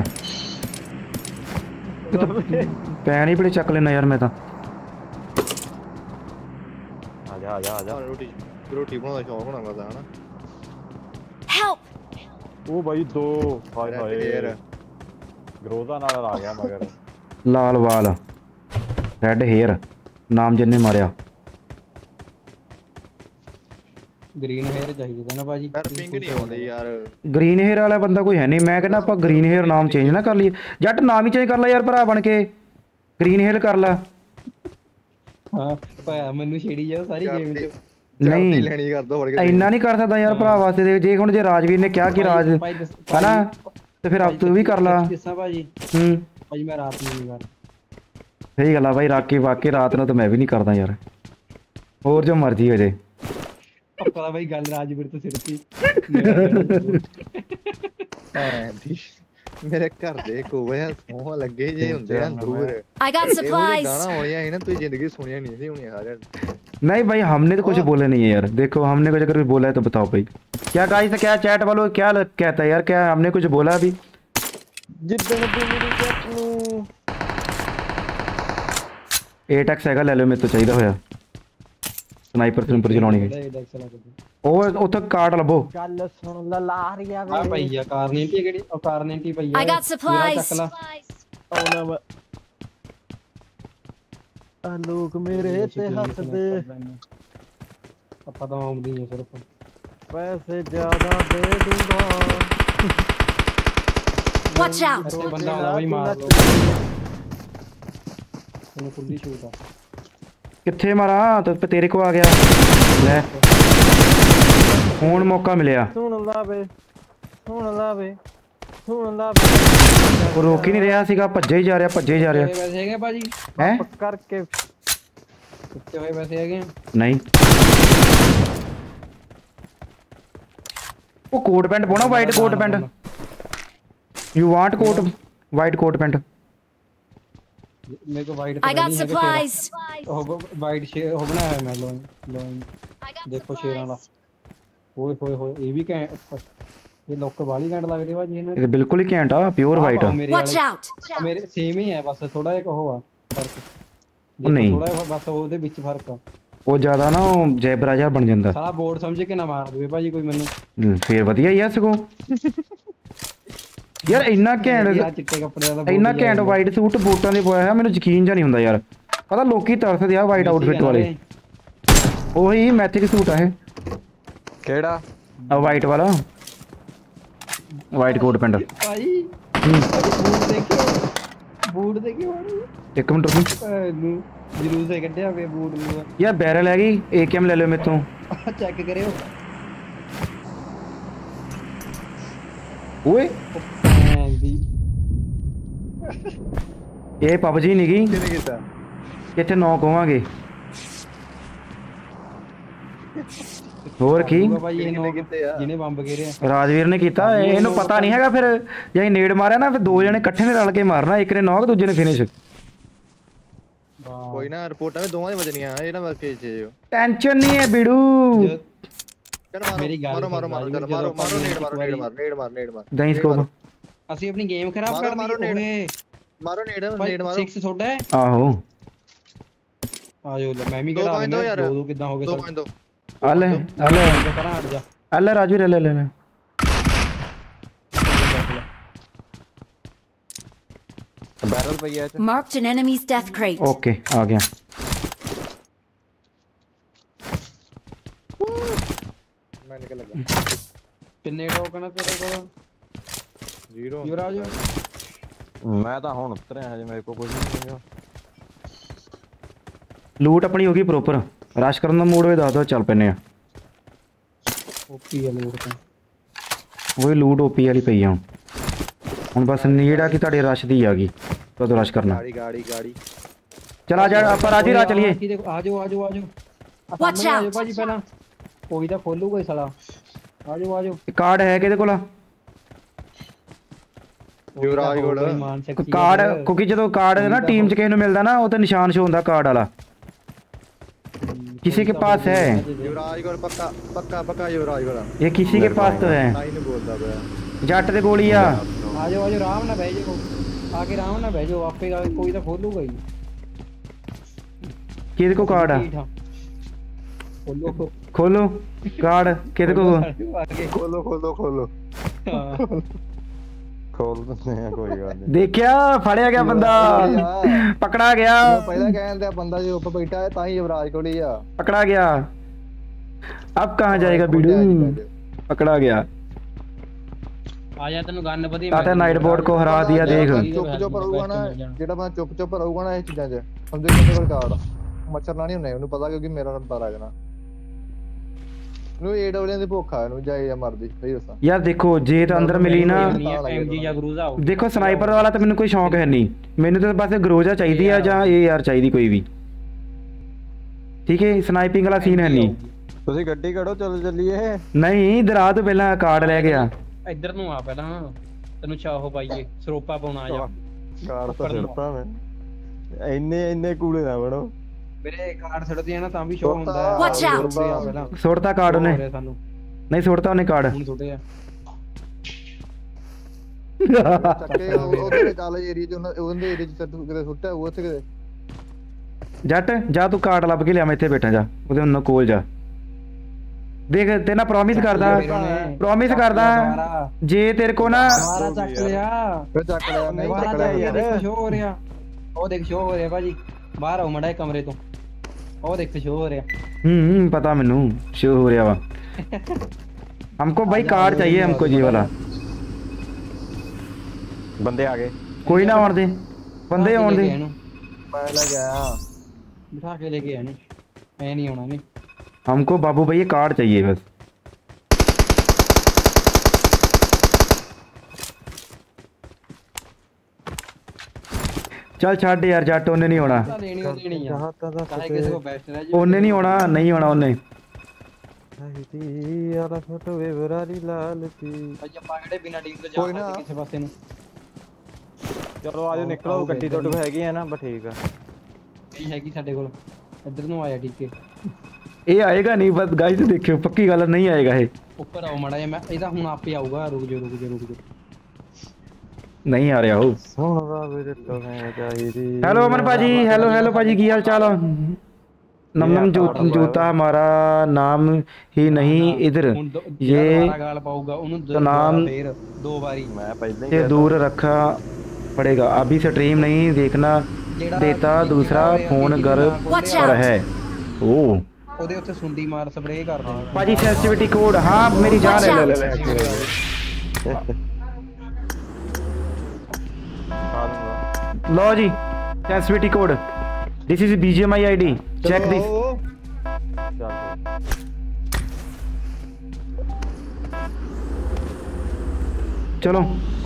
ਪੈਨ ਹੀ ਬੜੇ ਚੱਕ ਲੈਣਾ ਯਾਰ ਮੈਂ ਤਾਂ ਆ ਜਾ ਰੋਟੀ ਬਣਾਉਣ ਦਾ ਸ਼ੌਕ ਹੋਣਾ ਮਜ਼ਾ ਹਨਾ Help! ਉਹ ਬਾਈ 2 ਹਾਏ ਗਰੋਜ਼ਾ ਨਾਲ ਆ ਗਿਆ ਮਗਰ ਲਾਲ ਵਾਲ ਰੈੱਡ ਹੇਅਰ ਨਾਮ ਜਿੰਨੇ ਮਾਰਿਆ ਗ੍ਰੀਨ ਹੇਅਰ ਚਾਹੀਦਾ ਨਾ ਭਾਜੀ ਯਾਰ ਪਿੰਗ ਨਹੀਂ ਆਉਂਦੇ ਯਾਰ ਗ੍ਰੀਨ ਹੇਅਰ ਵਾਲਾ ਬੰਦਾ ਕੋਈ ਹੈ ਨਹੀਂ ਮੈਂ ਕਹਿੰਦਾ ਆਪਾਂ ਗ੍ਰੀਨ ਹੇਅਰ ਨਾਮ ਚੇਂਜ ਨਾ ਕਰ ਲਈਏ ਜੱਟ ਨਾਮ ਹੀ ਚੇਂਜ ਕਰ ਲੈ ਯਾਰ ਭਰਾ ਬਣ ਕੇ ਗ੍ਰੀਨ ਹੇਅਰ ਕਰ ਲੈ ਹਾਂ ਭਾਇਆ ਮੈਨੂੰ ਛੇੜੀ ਜਾ ਸਾਰੀ ਗੇਮ ਚ ਨਹੀਂ ਲੈਣੀ ਕਰ ਦੋ ਇੰਨਾ ਨਹੀਂ ਕਰ ਸਕਦਾ ਯਾਰ ਭਰਾ ਵਾਸਤੇ ਜੇ ਹੁਣ ਜੇ ਰਾਜਵੀਰ ਨੇ ਕਿਹਾ ਕਿ ਰਾਜ ਹਨਾ ਤੇ ਫਿਰ ਆਪ ਤੂੰ ਵੀ ਕਰ ਲਾ ਦੱਸਾਂ ਭਾਜੀ ਭਾਜੀ ਮੈਂ ਰਾਤ ਨੂੰ ਨਹੀਂ ਕਰ ਸਹੀ ਗੱਲ ਆ ਬਾਈ ਵਾਕਈ ਰਾਤ ਨੂੰ ਤਾਂ ਮੈਂ ਵੀ ਨਹੀਂ ਕਰਦਾ ਯਾਰ ਹੋਰ ਜੋ ਮਰਜ਼ੀ ਹੋ ਜੇ ਪਤਾ ਬਾਈ ਗੱਲ ਰਾਜਵੀਰ ਤੋਂ ਸਿਰਤੀ ਮੇਰੇ ਘਰ ਦੇ ਕੋਇਆ ਸੋਹ ਲੱਗੇ ਜੇ ਹੁੰਦੇ ਆ ਦੂਰ I got supplies. गाना होया है ना तू जिंदगी सुनिया नहीं थी उन्हें यार नहीं भाई हमने तो कुछ बोला नहीं है यार देखो हमने कुछ अगर बोला है तो बताओ भाई क्या गाइस क्या चैट वालों क्या कहता है यार क्या हमने कुछ बोला अभी जिद्दन तू मेरी चैट नु 8x हैगा ले लो मेरे तो चाहिए होया स्नाइपर स्नाइपर चलानी है ਉਹ ਉੱਥੇ ਕਾਰਡ ਲੱਭੋ ਗੱਲ ਸੁਣ ਲਾ ਲਾਰੀਆ ਆ ਭਈਆ ਕਾਰ 90 ਕਿਹੜੀ ਉਹ ਕਾਰ 90 ਭਈਆ I got supplies. ਆਉਣਾ ਆ ਲੋਕ ਮੇਰੇ ਤੇ ਹੱਸਦੇ ਆਪਾਂ ਤਾਂ ਆਉਂਦੀ ਹੈ ਸਿਰਫ ਪੈਸੇ ਜ਼ਿਆਦਾ ਦੇ ਦੂੰਗਾ Watch out! ਇੱਥੇ ਬੰਦਾ ਆਉਂਦਾ ਬਈ ਮਾਰ ਲੋ ਤੈਨੂੰ ਖੁੱਲੀ ਸ਼ੂਟ ਆ ਕਿੱਥੇ ਮਾਰਾ ਤੇਰੇ ਕੋ ਆ ਗਿਆ ਲੈ ਹੁਣ ਮੌਕਾ ਮਿਲਿਆ ਸੁਣ ਲਾ ਵੇ ਉਹ ਰੋਕ ਹੀ ਨਹੀਂ ਰਿਹਾ ਸੀਗਾ ਭੱਜੇ ਹੀ ਜਾ ਰਿਹਾ ਵੈਸੇ ਹੈਗੇ ਭਾਜੀ ਹੈ ਕਰਕੇ ਕਿੱਥੇ ਹੋਏ ਵੈਸੇ ਹੈਗੇ ਨਹੀਂ ਉਹ ਕੋਟ ਪੈਂਟ ਪਾਉਣਾ white coat pant you want coat white coat pant ਮੇਰੇ ਕੋ ਵਾਈਟ I got supplies. ਉਹ ਵਾਈਟ ਸ਼ੇਰ ਉਹ ਬਣਾਇਆ ਹੋਇਆ ਮੈਂ ਲੋਇਨ ਦੇਖੋ ਸ਼ੇਰਾਂ ਦਾ ਓਏ ਹੋਏ ਇਹ ਵੀ ਕੈਂ ਇਹ ਲੋਕ ਵਾਲੀ ਘੰਟ ਲੱਗਦੇ ਭਾਜੀ ਇਹਨਾਂ ਇਹ ਬਿਲਕੁਲ ਹੀ ਘੈਂਟ ਆ ਪਿਓਰ ਵਾਈਟ Watch out! ਮੇਰੇ ਸੇਮ ਹੀ ਹੈ ਬਸ ਥੋੜਾ ਜਿਹਾ ਉਹ ਆ ਫਰਕ ਨਹੀਂ। ਥੋੜਾ ਜਿਹਾ ਬਸ ਉਹਦੇ ਵਿੱਚ ਫਰਕ ਆ ਉਹ ਜ਼ਿਆਦਾ ਨਾ ਉਹ ਜੈਬਰਾ ਜਿਹਾ ਬਣ ਜਾਂਦਾ ਸਾਰਾ ਬੋਰਡ ਸਮਝ ਕੇ ਨਾ ਮਾਰ ਦੇਵੇ ਭਾਜੀ ਕੋਈ ਮੈਨੂੰ ਫੇਰ ਵਧੀਆ ਹੀ ਆ ਸਗੋਂ ਯਾਰ ਇੰਨਾ ਘੈਂਟ ਚਿੱਟੇ ਕੱਪੜੇ ਦਾ ਇੰਨਾ ਘੈਂਟ ਵਾਈਟ ਸੂਟ ਬੂਟਾਂ ਦੇ ਪਾਇਆ ਹੋਇਆ ਮੈਨੂੰ ਯਕੀਨ ਜਾਂ ਨਹੀਂ ਹੁੰਦਾ ਯਾਰ ਪਤਾ ਲੋਕੀ ਤਰਸਦੇ ਆ ਵਾਈਟ ਆਊਟਫਿਟ ਵਾਲੇ। ਉਹੀ ਮੈਥਿਕ ਸੂਟ ਆ ਇਹ ਕਿਹੜਾ ਆ ਵਾਈਟ ਵਾਲਾ ਵਾਈਟ ਕੋਟ ਪੈਂਟ। ਭਾਈ ਬੂਟ ਦੇਖਿਓ ਇੱਕ ਮਿੰਟ ਰੁਕੀ ਜਰੂਰ ਸੇ ਕੱਢਿਆ ਵੇ ਬੂਟ ਨੂੰ ਯਾਰ ਬੈਰਲ ਹੈਗੀ ਏਕੇਐਮ ਲੈ ਲਿਓ ਮੇਤੋਂ ਚੈੱਕ ਕਰਿਓ ਓਏ ਇਹ ਪਬਜੀ ਨਹੀਂ ਗਈ ਕਿਹਨੇ ਕੀਤਾ ਇੱਥੇ ਨੌਕ ਹੋਵਾਂਗੇ ਹੋਰ ਕੀ ਭਾਈ ਜਿਹਨੇ ਬੰਬ ਘੇਰਿਆ ਰਾਜਵੀਰ ਨੇ ਕੀਤਾ ਇਹਨੂੰ ਪਤਾ ਨਹੀਂ ਹੈਗਾ ਫਿਰ ਜੇ ਨੇੜ ਮਾਰਿਆ ਨਾ ਫਿਰ ਦੋ ਜਣੇ ਇਕੱਠੇ ਨੇ ਰਲ ਕੇ ਮਾਰਨਾ ਇੱਕ ਨੇ ਨੌਕ ਦੂਜੇ ਨੇ ਫਿਨਿਸ਼ ਕੋਈ ਨਾ ਰਿਪੋਰਟਾਂ ਵੀ ਦੋਵਾਂ ਦੀ ਵਜਣੀਆਂ ਇਹ ਨਾ ਵਰਕੇ ਚ ਟੈਨਸ਼ਨ ਨਹੀਂ ਹੈ ਬਿੜੂ ਮੇਰੀ ਗੱਲ ਮਾਰੋ ਨੇੜ ਮਾਰ ਦਹੀਂ ਸਕੋਪ ਅਸੀਂ ਆਪਣੀ ਗੇਮ ਖਰਾਬ ਕਰ ਦਈਏ ਮਾਰੋ ਨੇੜ ਮਾਰੋ 6 ਤੁਹਾਡਾ ਹੈ ਆਹੋ ਆਜੋ ਮੈਂ ਵੀ ਕਰਾ ਦਿੰਦਾ ਦੋ ਕਿੱਦਾਂ ਹੋ ਗਏ ਸਰ ਆ ਲੈ ਕਰਾਂ ਹਟ ਜਾ ਆ ਲੈ ਰਾਜਵੀਰ ਲੈ ਬੈਰਲ ਪਈ ਹੈ Marked an enemy's death crate. Okay ਆ ਗਿਆ ਮੈਂ ਨਿਕਲ ਲੱਗਾ ਕਿੰਨੇ ਟੋਕਨ ਆ ਤੇਰੇ ਕੋਲ 0 ਯੁਵਰਾਜ ਮੈਂ ਤਾਂ ਹੁਣ ਉਤਰਿਆ ਹਜੇ ਮੇਰੇ ਕੋਲ ਕੁਝ ਨਹੀਂ ਹੈਗਾ ਲੂਟ ਆਪਣੀ ਹੋ ਗਈ ਪ੍ਰੋਪਰ ਰਸ਼ ਕਰਨ ਦਾ ਮੂਡ ਹੋਏ ਦੱਸ ਦੋ ਚੱਲ ਪੈਨੇ ਆ ਓਪੀ ਆ ਲੂਟ ਤਾਂ ਉਹੀ ਲੂਟ ਓਪੀ ਵਾਲੀ ਪਈ ਆ ਹੁਣ ਬਸ ਨੀਡ ਆ ਕਿ ਤੁਹਾਡੇ ਰਸ਼ ਦੀ ਆ ਗਈ ਕਦੋਂ ਰਸ਼ ਕਰਨਾ ਗਾੜੀ ਚਲ ਆ ਜਾ ਆਪਾਂ ਰਾਜੀ ਰਾ ਚਲੀਏ ਆਜੋ Watch out! ਭਾਜੀ ਪਹਿਲਾਂ ਕੋਈ ਤਾਂ ਖੋਲੂਗਾ ਹੀ ਸਾਲਾ ਆਜੋ ਕਾਰਡ ਹੈ ਕਿਹਦੇ ਕੋਲ ਯੁਵਰਾਜ ਕੋਲ ਕਾਰਡ ਕਿਉਂਕਿ ਜਦੋਂ ਕਾਰਡ ਨਾ ਟੀਮ ਚ ਕਿਸੇ ਨੂੰ ਮਿਲਦਾ ਨਾ ਉਹ ਤੇ ਨਿਸ਼ਾਨ ਸ਼ੋ ਹੁੰਦਾ ਕਾਰਡ ਵਾਲਾ किसी के पास है युवराज को पक्का युवराज को ये किसी के पास तो है नहीं बोलता बे जट दे गोली आ आजो आराम ना बैठ जाओ आके आराम ना बैठ जाओ आपे कोई तो खोलूगा ही किधर को कार्ड है खोलो कार्ड किधर को खोलो खोल दिंदे आ कोई गल नहीं देखिया फड़या गया बंदा पकड़ा गया पहला कहंदे बंदा जो ऊपर बैठा है ताई युवराज को लिया पकड़ा गया अब कहां जाएगा बीडू पकड़ा गया आजा तेनु गन पदी ताते नाइट बोर्ड को हरा दिया देख चुप रहूगा ना जेड़ा मैं चुप रहूगा ना ये चीजां च समझे मेरे कोल कार्ड मच्छर ना नहीं होने उन्हें पता क्योंकि मेरा डर है ना ਨੂੰ ਏਡਬਲਿਊ ਦੀ ਭੁੱਖ ਆ ਨੂੰ ਜਾਏ ਜਾਂ ਮਰਦੀ ਸਹੀ ਦੱਸਾਂ ਯਾਰ ਦੇਖੋ ਜੇ ਤਾਂ ਅੰਦਰ ਮਿਲੀ ਨਾ ਐਮਜੀ ਜਾਂ ਗਰੂਜ਼ਾ ਦੇਖੋ ਸਨਾਈਪਰ ਵਾਲਾ ਤਾਂ ਮੈਨੂੰ ਕੋਈ ਸ਼ੌਂਕ ਹੈ ਨਹੀਂ ਮੈਨੂੰ ਤਾਂ ਬਸ ਗਰੋਜਾ ਚਾਹੀਦੀ ਆ ਜਾਂ ਇਹ ਯਾਰ ਚਾਹੀਦੀ ਕੋਈ ਵੀ ਠੀਕ ਹੈ ਸਨਾਈਪਿੰਗ ਵਾਲਾ ਸੀਨ ਹੈ ਨਹੀਂ ਤੁਸੀਂ ਗੱਡੀ ਕੱਢੋ ਚੱਲੀਏ ਨਹੀਂ ਦਰਾ ਤੋਂ ਪਹਿਲਾਂ ਕਾਰਡ ਲੈ ਗਿਆ ਇੱਧਰ ਨੂੰ ਆ ਪਹਿਲਾਂ ਤੈਨੂੰ ਚਾਹੋ ਪਾਈਏ ਸਰੋਪਾ ਪਾਉਣਾ ਆ ਜਾ ਕਾਰਡ ਤਾਂ ਸਿਰਤਾ ਮੈਂ ਇੰਨੇ ਕੂਲੇ ਨਾ ਬਣੋ ਮੇਰੇ ਕਾਰਡ ਛੱਡਦੀ ਆ ਨਾ ਤਾਂ ਵੀ ਸ਼ੋ ਹੁੰਦਾ Watch out! ਸੁੱਟਤਾ ਕਾਰਡ ਉਹਨੇ ਨਹੀਂ ਸੁੱਟਤਾ ਉਹਨੇ ਕਾਰਡ ਹੁਣ ਛੋਟੇ ਆ ਚੱਕੇ ਉਹਦੇ ਕਾਲਜ ਏਰੀਆ ਚ ਉਹਦੇ ਏਰੀਆ ਚ ਕਿਤੇ ਸੁੱਟਿਆ ਉਹ ਉੱਥੇ ਕਿਤੇ ਜੱਟ ਜਾ ਤੂੰ ਕਾਰਡ ਲੱਭ ਕੇ ਲਿਆ ਮੈਂ ਇੱਥੇ ਬੈਠਾ ਜਾ ਉਹਦੇ ਉਹਨਾਂ ਕੋਲ ਜਾ ਦੇਖ ਤੇ ਨਾ ਪ੍ਰੋਮਿਸ ਕਰਦਾ ਜੇ ਤੇਰੇ ਕੋ ਨਾ ਮਾਰਾ ਚੱਕ ਲਿਆ ਫਿਰ ਚੱਕ ਲਿਆ ਨਹੀਂ ਚੱਕ ਲਿਆ ਯਾਰ ਸ਼ੋ ਹੋ ਰਿਹਾ ਉਹ ਦੇਖ ਸ਼ੋ ਹੋ ਰਿਹਾ ਭਾਜੀ ਬਾਹਰ ਆਓ ਮੜਾ ਕਮਰੇ ਤੋਂ ਉਹ ਦੇਖ ਸ਼ੋ ਹੋ ਰਿਹਾ पता मैनू शो हो रहा वा हमको भाई कार्ड चाहिए हमको जी वाला बंदे आ गए कोई ना आने दे बंदे आने दे मैं ले गया बिठा के लेके आने मैं नहीं आना नहीं हमको बाबू भाई कार्ड चाहिए बस चल छाड़ यार जट उन्हें नहीं होना उन्हें नहीं होना नहीं होना उन्हें कोई ना ਚਲੋ ਆਜੋ ਨਿਕਲੋ ਗੱਡੀ ਤੁਹਾਡੇ ਕੋਲ ਹੈਗੀ ਆ ਨਾ ਬਸ ਠੀਕ ਆ ਨਹੀਂ ਹੈਗੀ ਸਾਡੇ ਕੋਲ ਇੱਧਰ ਨੂੰ ਆਇਆ ਟੀਕੇ ਇਹ ਆਏਗਾ ਨਹੀਂ ਬਸ ਗਾਇਸ ਦੇਖਿਓ ਪੱਕੀ ਗੱਲ ਨਹੀਂ ਆਏਗਾ ਇਹ ਉੱਪਰ ਆਓ ਮੜਾ ਜਿਹਾ ਮੈਂ ਇਹਦਾ ਹੁਣ ਆਪੇ ਆਊਗਾ ਰੁਕ ਜਾ नहीं आ रहा हो हेलो अमन पाजी हेलो पाजी की हाल चाल नमनम जूता हमारा नाम ही नहीं इधर ये तो नाम दो बारी मैं पहले से दूर रखा पड़ेगा अभी स्ट्रीम नहीं देखना देता दूसरा फोन घर पर है। ओ ਉਹਦੇ ਉੱਤੇ ਸੁੰਡੀ ਮਾਰ ਸਪਰੇਅ ਕਰਦੇ ਨੇ भाजी सेंसिटिविटी कोड। हाँ मेरी जान है। ले ले लो जी sensitivity code. This is BGMI ID। Check this. चलो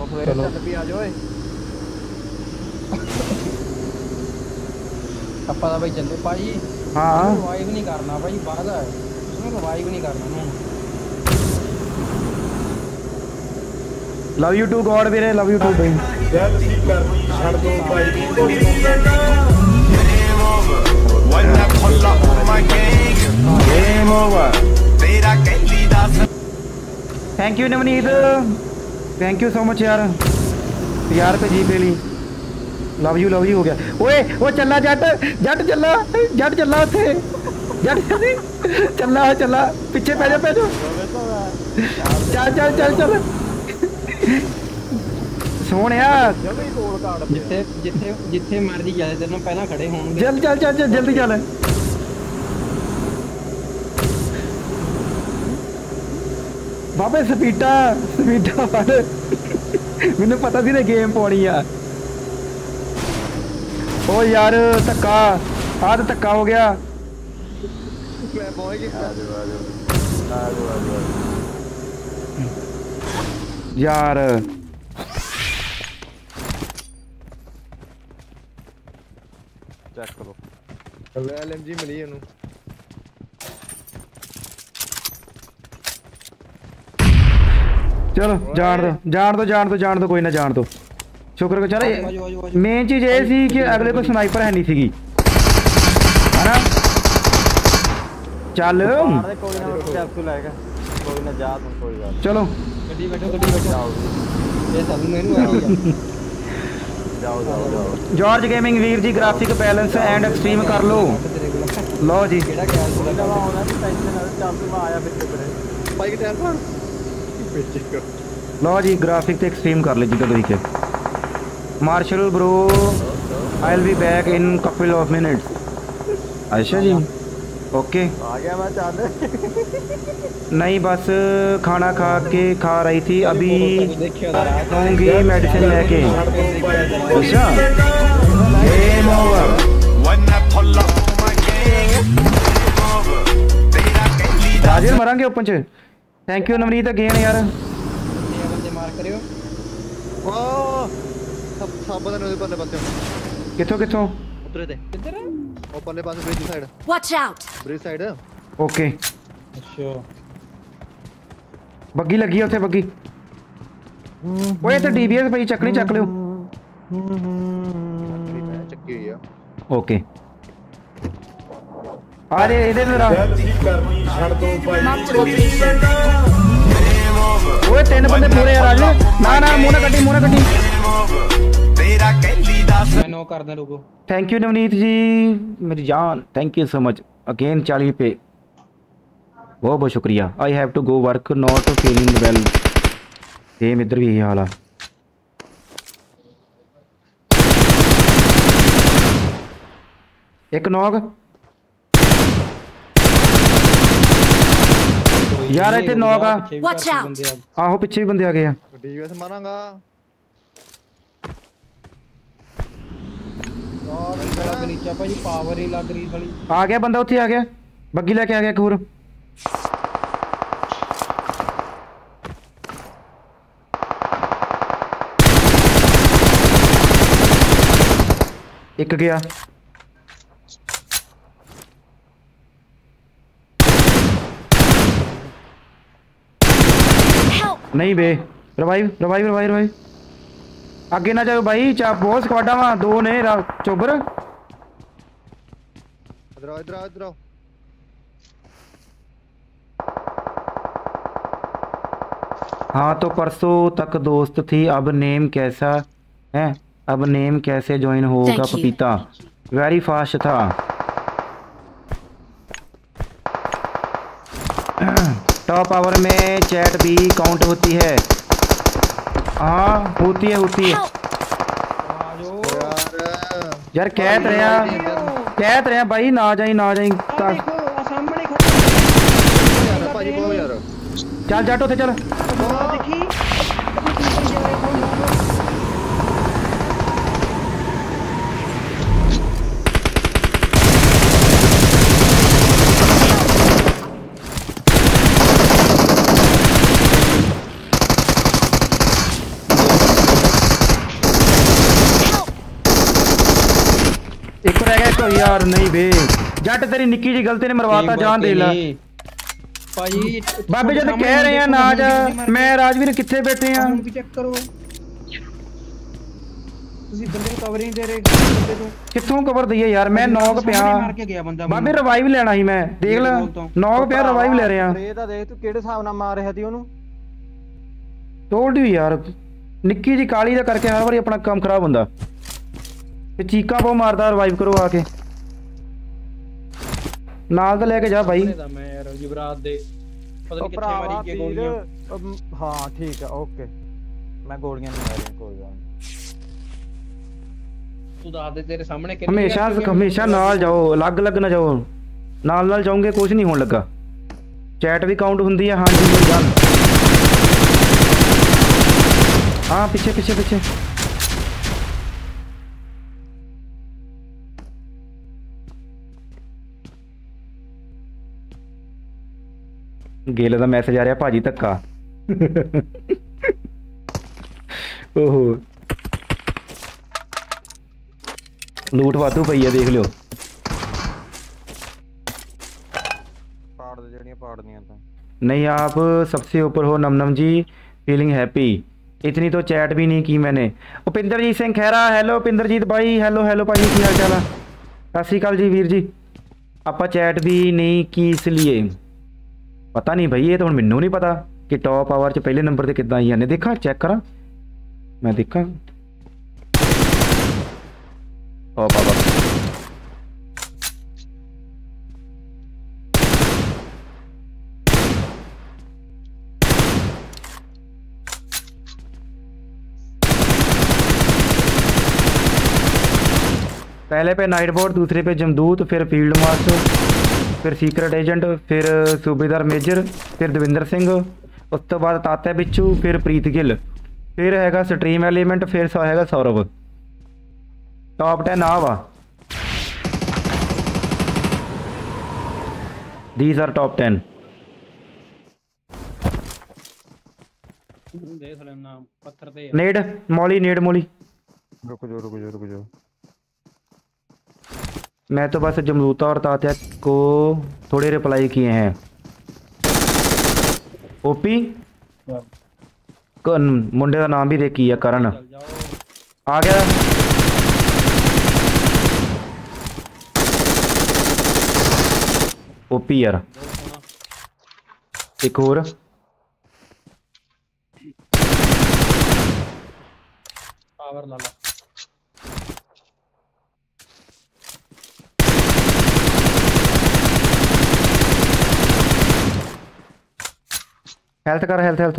ਆਪਾਂ ਤਾਂ ਬਾਈ ਚੱਲੇ ਭਾਈ। हाँ ਰਿਵਾਈਵ ਨਹੀਂ ਕਰਨਾ ਭਾਈ, ਬਾਹਲਾ ਹੈ ਉਸਨੂੰ ਰਿਵਾਈਵ ਨਹੀਂ ਕਰਨਾ ਨੂੰ। लव यू टू गॉड वीरे, लव यू टू भाई। Thank you Navneet, thank you so much यार। 50 रुपये जी पे ली। लव यू हो गया। ओए वो चला जट जट चला उथे जट चला पीछे पै जा चल सोने जिथे मर्जी जाए तेनों पहला खड़े होंगे। चल जल्दी चल। बाबे स्पीडा मैनू पता सी ने गेम पानी आ। ओ यार धक्का आ तो धक्का हो गया यार। चेक करो LMG मिली है चलो जान दो कोई ना जान दो। शुक्र को चल। मेन चीज ये सी कि अगले को स्नाइपर है नहीं सीगी है ना। चल चलो जॉर्ज गेमिंग वीर जी ग्राफिक बैलेंस एंड एक्सट्रीम कर लो। लो जी लो जी ग्राफिक तो एक्सट्रीम कर ले जिधर तरीके। Marshal bro I will be back in couple of minutes. अच्छा जी ओके आ गया मैं चाहते नहीं बस खाना खा रही थी अभी खाऊंगी मेडिसिन लेके। अच्छा गेम ओवर। राजेश मरांगे ओपन च। थैंक यू नवनीत अगेन यार। बंदे मार करियो सब बंदे ने परले पासे किथों उतरे थे किधर है ओ परले पासे bridge side. Watch out! Bridge side okay अच्छा बग्गी लगी है उथे बग्गी। ओए ते DBS भाई चकनी चक लियो। चक्की हुई है ओके अरे इधर मेरा ओए 3 बंदे पूरे यार आज। ना मुंह ना कटी मैं नो कर दे रुको। थैंक यू नवनीत जी मेरी जान। Thank you so much again 40 पे बहुत बहुत शुक्रिया। I have to go work not feeling well. Same इधर भी यही हाल है। एक नॉक यार इतने नॉक आ। Watch out! आहो पीछे भी बंदे आ गए हैं। DBS मारांगा और नीचे भाई पावर ही लग रही थी। आ गया बंदा उठे आ गया बग्गी लेके आ गया कूर। एक गया नहीं बे रिवाइव आगे ना जाओ भाई चा बहुत स्क्वाडा वहां 2 ने चोबर। इधर आओ हाँ तो परसों तक दोस्त थी अब नेम कैसा है। अब नेम कैसे ज्वाइन होगा पपीता। वेरी फास्ट था। टॉप आवर में चैट भी काउंट होती है। हाँ होती है यार यार कह तो रहा भाई ना जाई ਆ ਦੇਖੋ ਆ ਸਾਹਮਣੇ ਯਾਰ ਭਾਜੀ ਕੋ ਯਾਰ चल जट उते चल ਆ ਦੇਖੀ एक रह गया एक यार नहीं बे जट तेरी निक्की जी गलती ने मरवाता जान दे ला ਭਾਜੀ बाबे जद कह रहे हैं ना जा मैं राजवीर किथे बैठे हैं ਵੀ ਚੈੱਕ ਕਰੋ ਤੁਸੀਂ ਬੰਦੇ ਨੂੰ ਕਵਰ ਨਹੀਂ ਦੇ ਰਹੇ ਬੰਦੇ ਤੋਂ किथों कवर दईए यार मैं नॉक पिया ਮਾਰ ਕੇ ਗਿਆ ਬੰਦਾ बाबे रिवाइव लेना ही मैं देख ला नॉक पिया रिवाइव ले रहे हैं ਇਹ ਤਾਂ ਦੇਖ ਤੂੰ ਕਿਹੜੇ ਹਿਸਾਬ ਨਾਲ ਮਾਰ ਰਿਹਾ ਸੀ ਉਹਨੂੰ टोल्ड यू यार निक्की जी काली दा करके हर बारी अपना काम खराब हुंदा ते चीका पो मारदा रिवाइव करो आके नाल तो लेके जा भाई ਮੈਂ ਯਾਰ ਯੁਵਰਾਜ ਦੇ ਪਤਾ ਨਹੀਂ ਕਿੱਥੇ ਭਰਾਵਾ ਮਾਰੀ ਗਿਆ ਵੀਰ ਗੋਲੀਆਂ ਹਾਂ ਠੀਕ ਹੈ ਓਕੇ ਮੈਂ ਗੋਲੀਆਂ ਨਹੀਂ ਮਾਰੀਆਂ ਕੋਈ ਗੱਲ ਨਹੀਂ ਤੂੰ ਦੱਸ ਦੇ ਤੇਰੇ ਸਾਹਮਣੇ हमेशा नाल जाओ अलग अलग ना जाओ नाल जाओगे कुछ नहीं होने लगा चैट भी काउंट हुंदी है हाँ जी मेरी गल हाँ पीछे पीछे पीछे गेले का मैसेज आ रहा भाजी धक्का ओहो लूट वाधू पई है देख लियो ਪਾੜ ਦੇ ਜਿਹੜੀਆਂ ਪਾੜਨੀਆਂ ਤਾਂ नहीं आप सबसे ऊपर हो नमनम जी फीलिंग हैप्पी इतनी तो चैट भी नहीं की मैंने उपिंदरजीत सिंह खैरा हेलो उपिंदरजीत भाई हेलो हेलो भाई की हाल चाल है सत श्री अकाल जी वीर जी आप चैट भी नहीं की इसलिए पता नहीं भाई ये तो हुण मैनू नहीं पता कि टॉप आवर च पहले नंबर ते किद्दां आई जाने देखा चेक करा मैं देखा टॉप आवर पहले पे नाइट बोर्ड दूसरे पे जमदूत फिर फील्ड मास्टर फिर सीक्रेट एजेंट फिर सूबेदार मेजर फिर दविंदर सिंह उस तो बाद तात्या बिच्छू फिर प्रीत गिल फिर हैगा स्ट्रीम एलिमेंट फिर हैगा सौरभ टॉप 10 आ वा दीज आर टॉप 10 ਦੇਖ ਲੈਣਾ ਪੱਥਰ ਤੇ नेड मौली रुक जाओ मैं तो बस जमदूता और तात्या को थोड़े रिप्लाई किए हैं ओपी मुंडे का नाम भी देखी है करण आ गया ओपी यार एक और ਪਾਵਰ ਲਾ ਲਾ हेल्थ कर हेल्थ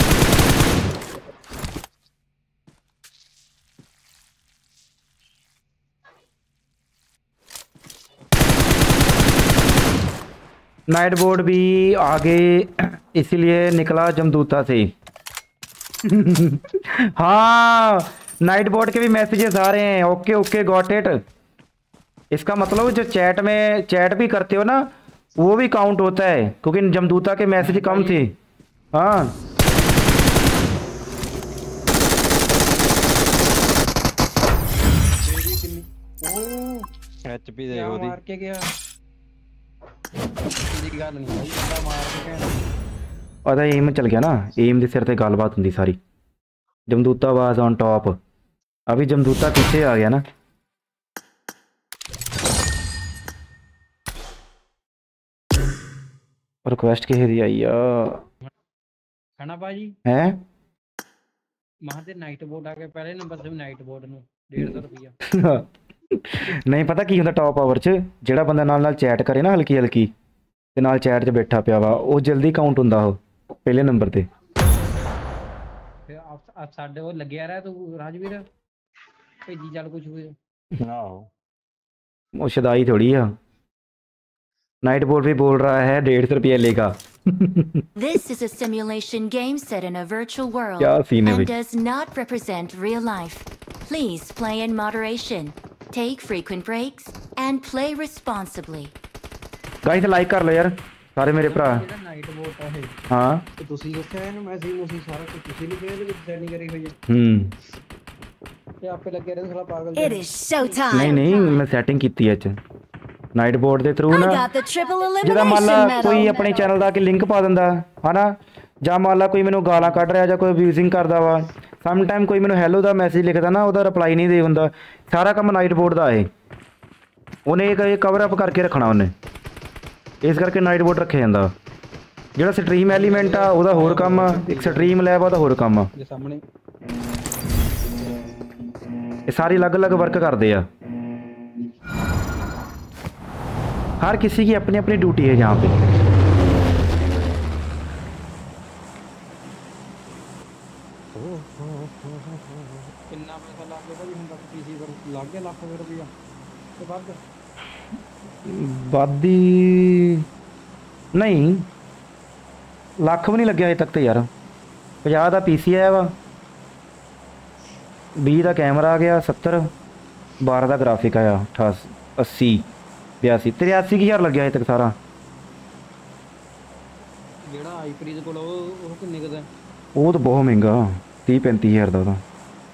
नाइट बोर्ड भी आगे इसीलिए निकला जमदूता से हाँ नाइट बोर्ड के भी मैसेजेस आ रहे हैं ओके ओके गॉट इट इसका मतलब जो चैट में चैट भी करते हो ना वो भी काउंट होता है क्योंकि जमदूता के मैसेज कम थे हाँ ਐਚਪੀ ਦੇ ਉਹਦੀ ਮਾਰ ਕੇ ਗਿਆ ਦੀ ਗੱਲ ਨਹੀਂ ਭਾਈ ਬੰਦਾ ਮਾਰ ਕੇ ਗਿਆ और एम चल गया ना एम के सिर से गलबात होंगी सारी जमदूता वाज ऑन टॉप अभी जमदूता पीछे आ गया ना रिक्वेस्ट किसी दी आई है ना भाजी है ਮਹਾਂ ਤੇ ਨਾਈਟ ਬੋਰਡ ਆ ਕੇ ਪਹਿਲੇ ਨੰਬਰ ਤੇ ਨਾਈਟ ਬੋਰਡ ਨੂੰ 150 ਰੁਪਿਆ नहीं पता की होंदा टॉप आवर च जेड़ा बंदा नाल चैट करे ना हल्की हल्की ते नाल चैट च बैठा पिया वा वो जल्दी काउंट हुंदा वो पहले नंबर ते ਫਿਰ ਸਾਡੇ ਉਹ ਲੱਗਿਆ ਰਿਹਾ ਤੂੰ ਰਾਜਵੀਰ ਭੇਜੀ ਚੱਲ ਕੁਝ ਹੋਏ वो शदाई थोड़ी है। नाइट बोर्ड भी बोल रहा है 150 रुपया लेगा। This is a simulation game set in a virtual world क्या सीन है and भाई? does not represent real life. Please play in moderation, take frequent breaks, and play responsibly. Guys like कर लो यार सारे मेरे भरा। ਜਿਹੜਾ ਨਾਈਟ ਬੋਟ ਆ ਇਹ हाँ ਤੇ ਤੁਸੀਂ ਦੱਸਿਆ ਇਹਨੂੰ ਮੈਸੇਜ ਸਾਰਾ ਕੁਝ ਤੁਸੀਂ ਲਿਖਿਆ ਇਹਦੇ ਵਿੱਚ ਸੈਟਿੰਗ ਕਰੀ ਹੋਈ ਹੈ ਤੇ ਆਪੇ ਲੱਗਿਆ ਰਹਿੰਦਾ ਸਾਲਾ ਪਾਗਲ It is showtime. नहीं नहीं मैं सैटिंग की है नाइट बोर्ड के थ्रू I ना got the triple ਜਿਹਦਾ ਮੰਨ ਲਾ elimination ਕੋਈ medal. ਆਪਣੇ ਚੈਨਲ ਦਾ ਕਿ ਲਿੰਕ ਪਾ ਦਿੰਦਾ ਹਨਾ ਜਾਂ ਮੰਨ ਲਾ ਕੋਈ ਮੈਨੂੰ ਗਾਲਾਂ ਕੱਢ ਰਿਹਾ ਜਾਂ ਕੋਈ ਅਬਿਊਜ਼ਿੰਗ ਕਰਦਾ ਵਾ ਸਮ ਟਾਈਮ ਕੋਈ ਮੈਨੂੰ ਹੈਲੋ ਦਾ ਮੈਸੇਜ ਲਿਖਦਾ ਨਾ ਉਹਦਾ ਰਿਪਲਾਈ ਨਹੀਂ ਦੇ ਹੁੰਦਾ ਸਾਰਾ ਕੰਮ ਨਾਈਟ ਬੋਰਡ ਦਾ ਇਹ ਉਹਨੇ ਇਹ ਕਵਰ ਅਪ ਕਰਕੇ ਰੱਖਣਾ ਉਹਨੇ ਇਸ ਕਰਕੇ ਨਾਈਟ ਬੋਰਡ ਰੱਖਿਆ ਜਾਂਦਾ ਜਿਹੜਾ ਸਟ੍ਰੀਮ ਐਲੀਮੈਂਟ ਆ ਉਹਦਾ ਹੋਰ ਕੰਮ ਆ ਇੱਕ ਸਟ੍ਰੀਮ ਲੈਬ ਆ ਉਹਦਾ ਹੋਰ ਕੰਮ ਆ ਦੇ ਸਾਹਮਣੇ ਇਹ ਸਾਰੇ ਅਲੱਗ-ਅਲੱਗ ਵਰਕ ਕਰਦੇ ਆ हर किसी की अपनी अपनी ड्यूटी है यहाँ पे ਕਿੰਨਾ ਪੈਸਾ ਲੱਗ ਗਿਆ ਭਾਜੀ ਹੁਣ ਤੱਕ ਪੀਸੀ ਪਰ ਲੱਗ ਗਿਆ ਲੱਖ ਰੁਪਇਆ ਤੇ ਵੱਧ वादी नहीं ਲੱਖ ਵੀ ਨਹੀਂ ਲੱਗਿਆ ਅਜੇ ਤੱਕ ਤੇ ਯਾਰ 50 ਦਾ ਪੀਸੀ ਆਇਆ ਵਾ 20 ਦਾ ਕੈਮਰਾ ਆ ਗਿਆ 70 12 ਦਾ ਗ੍ਰਾਫਿਕ ਆਇਆ 88 80 82 83,000 ਲੱਗਿਆ ਅਜੇ ਤੱਕ ਸਾਰਾ ਜਿਹੜਾ ਆਈਪਰੀਜ਼ ਕੋਲ ਉਹ ਕਿੰਨੇ ਕੁ ਦਾ ਉਹ ਤਾਂ ਬਹੁਤ ਮਹਿੰਗਾ 30-35,000 ਦਾ ਉਹਦਾ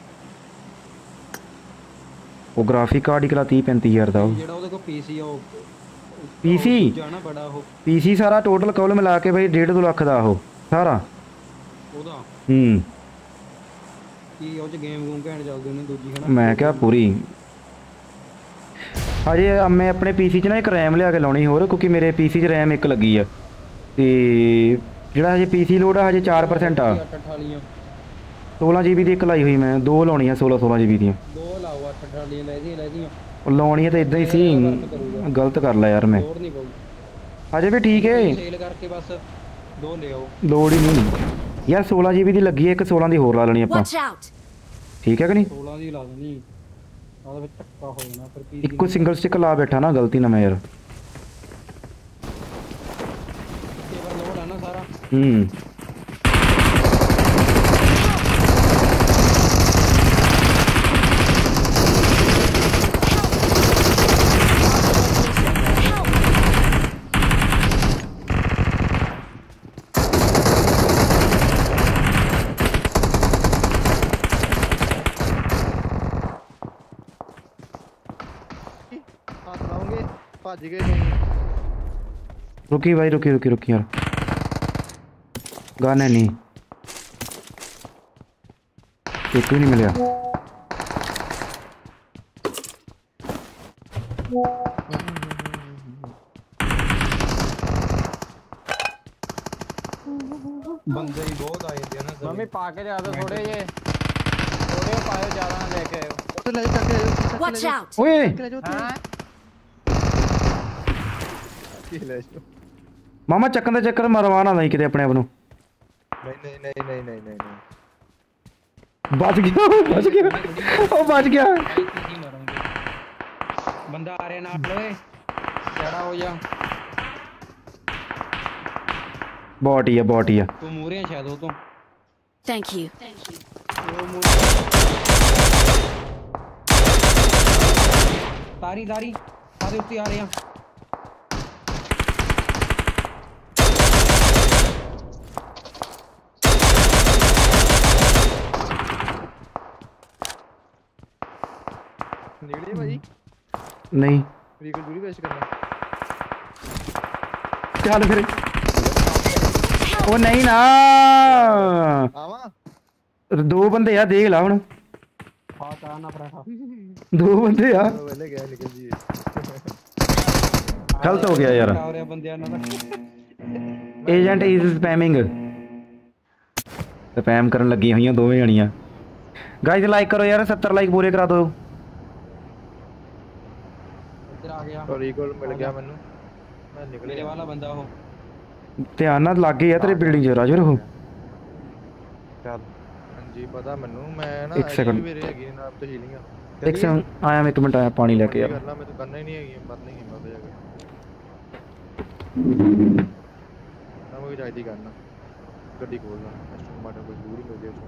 ਉਹ ਗ੍ਰਾਫਿਕ ਕਾਰਡ ਇਕਲਾ 30-35,000 ਦਾ ਉਹ ਜਿਹੜਾ ਉਹਦੇ ਕੋਲ ਪੀਸੀ ਆ ਉਹ ਪੀਸੀ ਜਾਣਾ ਬੜਾ ਉਹ ਪੀਸੀ ਸਾਰਾ ਟੋਟਲ ਕੁੱਲ ਮਿਲਾ ਕੇ ਬਈ 1.5 ਲੱਖ ਦਾ ਉਹ ਸਾਰਾ ਉਹਦਾ ਹੂੰ ਕੀ ਉਹ ਚ ਗੇਮ ਗੂਮ ਘੈਂਟ ਚੱਲਦੀ ਉਹਨੇ ਦੂਜੀ ਹਨਾ ਮੈਂ ਕਿਹਾ ਪੂਰੀ ਹਜੇ ਮੈਂ ਆਪਣੇ ਪੀਸੀ 'ਚ ਨਾ ਇੱਕ ਰੈਮ ਲਿਆ ਕੇ ਲਾਉਣੀ ਹੋਰ ਕਿਉਂਕਿ ਮੇਰੇ ਪੀਸੀ 'ਚ ਰੈਮ ਇੱਕ ਲੱਗੀ ਆ ਤੇ ਜਿਹੜਾ ਹਜੇ ਪੀਸੀ ਲੋਡ ਆ ਹਜੇ 4% ਆ 16 GB ਦੀ ਇੱਕ ਲਾਈ ਹੋਈ ਮੈਂ ਦੋ ਲਾਉਣੀਆਂ 16 GB ਦੀਆਂ ਦੋ ਲਾਓ 8 ਵਾਲੀਆਂ ਲੈ ਦੀਆਂ ਉਹ ਲਾਉਣੀਆਂ ਤਾਂ ਇਦਾਂ ਹੀ ਸੀ ਗਲਤ ਕਰ ਲਿਆ ਯਾਰ ਮੈਂ ਹੋਰ ਨਹੀਂ ਪਊ ਹਜੇ ਵੀ ਠੀਕ ਏ ਸੇਲ ਕਰਕੇ ਬਸ ਦੋ ਲਿਆਓ ਲੋੜ ਹੀ ਨਹੀਂ ਯਾਰ 16 GB ਦੀ ਲੱਗੀ ਹੈ ਇੱਕ 16 ਦੀ ਹੋਰ ਲਾ ਲੈਣੀ ਆਪਾਂ Watch out. ਠੀਕ ਹੈ ਕਿ ਨਹੀਂ 16 ਦੀ ਲਾ ਦੇਣੀ ਉਹਦੇ ਵਿੱਚ ਧੱਕਾ ਹੋ ਜਾਣਾ ਫਿਰ ਪੀਸੀ ਇੱਕੋ ਸਿੰਗਲ ਸਟਿਕ ਲਾ ਬੈਠਾ ਨਾ ਗਲਤੀ ਨਾ ਮੈਂ ਯਾਰ ਕੇਵਲ ਲੋਡ ਆ ਨਾ ਸਾਰਾ ਹੂੰ ਹੱਥ ਲਾਉਂਗੇ ਭੱਜ ਗਏ ਨਹੀਂ रुकी भाई रुकी रुकी रुकी यार गाना नहीं एक भी नहीं मिला ਬੰਦੇ ਹੀ ਬਹੁਤ ਆਏ ਤੇ ਨਾ ਮੰਮੀ ਪਾ ਕੇ ਜਾ ਦੋ ਥੋੜੇ ਜੇ ਥੋੜੇ ਪਾਇਓ ਜ਼ਿਆਦਾ ਨਾ ਲੈ ਕੇ ਆਇਓ ਉੱਥੇ ਲੈ ਚੱਕ ਕੇ Watch out. ओए ਲੈ ਜਾਓ ਉੱਥੇ ਹਾਂ ਕੀ ਲੈ ਜਾਓ मामा चक्कर दे चक्कर मरवाना नहीं किते अपने आप नू ਨਹੀਂ ਨਹੀਂ ਨਹੀਂ ਨਹੀਂ ਨਹੀਂ ਨਹੀਂ बच गया ओ बच गया ਪੀਸੀ ਮਾਰਾਂਗੇ ਬੰਦਾ ਆ ਰਿਹਾ ਨਾਲ ਓਏ ਕਿਹੜਾ ਹੋ ਜਾ बॉट ही है ਤੂੰ ਮੂਰੇ ਸ਼ਾਇਦ ਉਹ ਤੋਂ Thank you. ਤਾਰੀ ਸਾਰੇ ਉੱਤੇ ਆ ਰਹੇ ਆ ਨੇੜੇ ਭਾਜੀ नहीं ਰੀਕਲ ਜੂਰੀ ਵੇਚ ਕਰਨਾ चल फिर ओ नहीं ना ਆਵਾਂ दो बंदे यार देख ला हुन ਖਾ ਚਾਹ ਨਾ ਪਰਾਠਾ दो बंदे यार ਚਲੋ ਪਹਿਲੇ ਗਿਆ ਨਿਕਲ ਜੀ गलत हो गया यार ਆ ਰਿਹਾ ਬੰਦਿਆਂ ਨਾਲ एजेंट इज स्पैमिंग स्पैम करन लगी हुई दोवें जणियां गाइस लाइक करो यार 70 लाइक पूरे करा दो ਇੱਧਰ ਆ ਗਿਆ ਰੀਕਲ ਮਿਲ ਗਿਆ ਮੈਨੂੰ ਮੈਂ ਨਿਕਲ ਮੇਰੇ ਗਿਆ ਵਾਲਾ ਬੰਦਾ ਉਹ ध्यान नाल लग गया तेरे बिल्डिंग च राजू रहो ਚੱਲ ਹਾਂਜੀ ਪਤਾ ਮੈਨੂੰ ਮੈਂ ਨਾ ਇੱਕ second। ਮੇਰੇ ਹੈਗੀ ਨਾਲ ਤਹਿਲੀਆਂ एक से आया मैं 1 मिनट आया पानी लेके यार करना मैं तो करना ही नहीं है मरना ही है मैं जाके ना मुझे चाहिए करना गड्डी खोलना टमाटर कोई दूर ही मिल जाए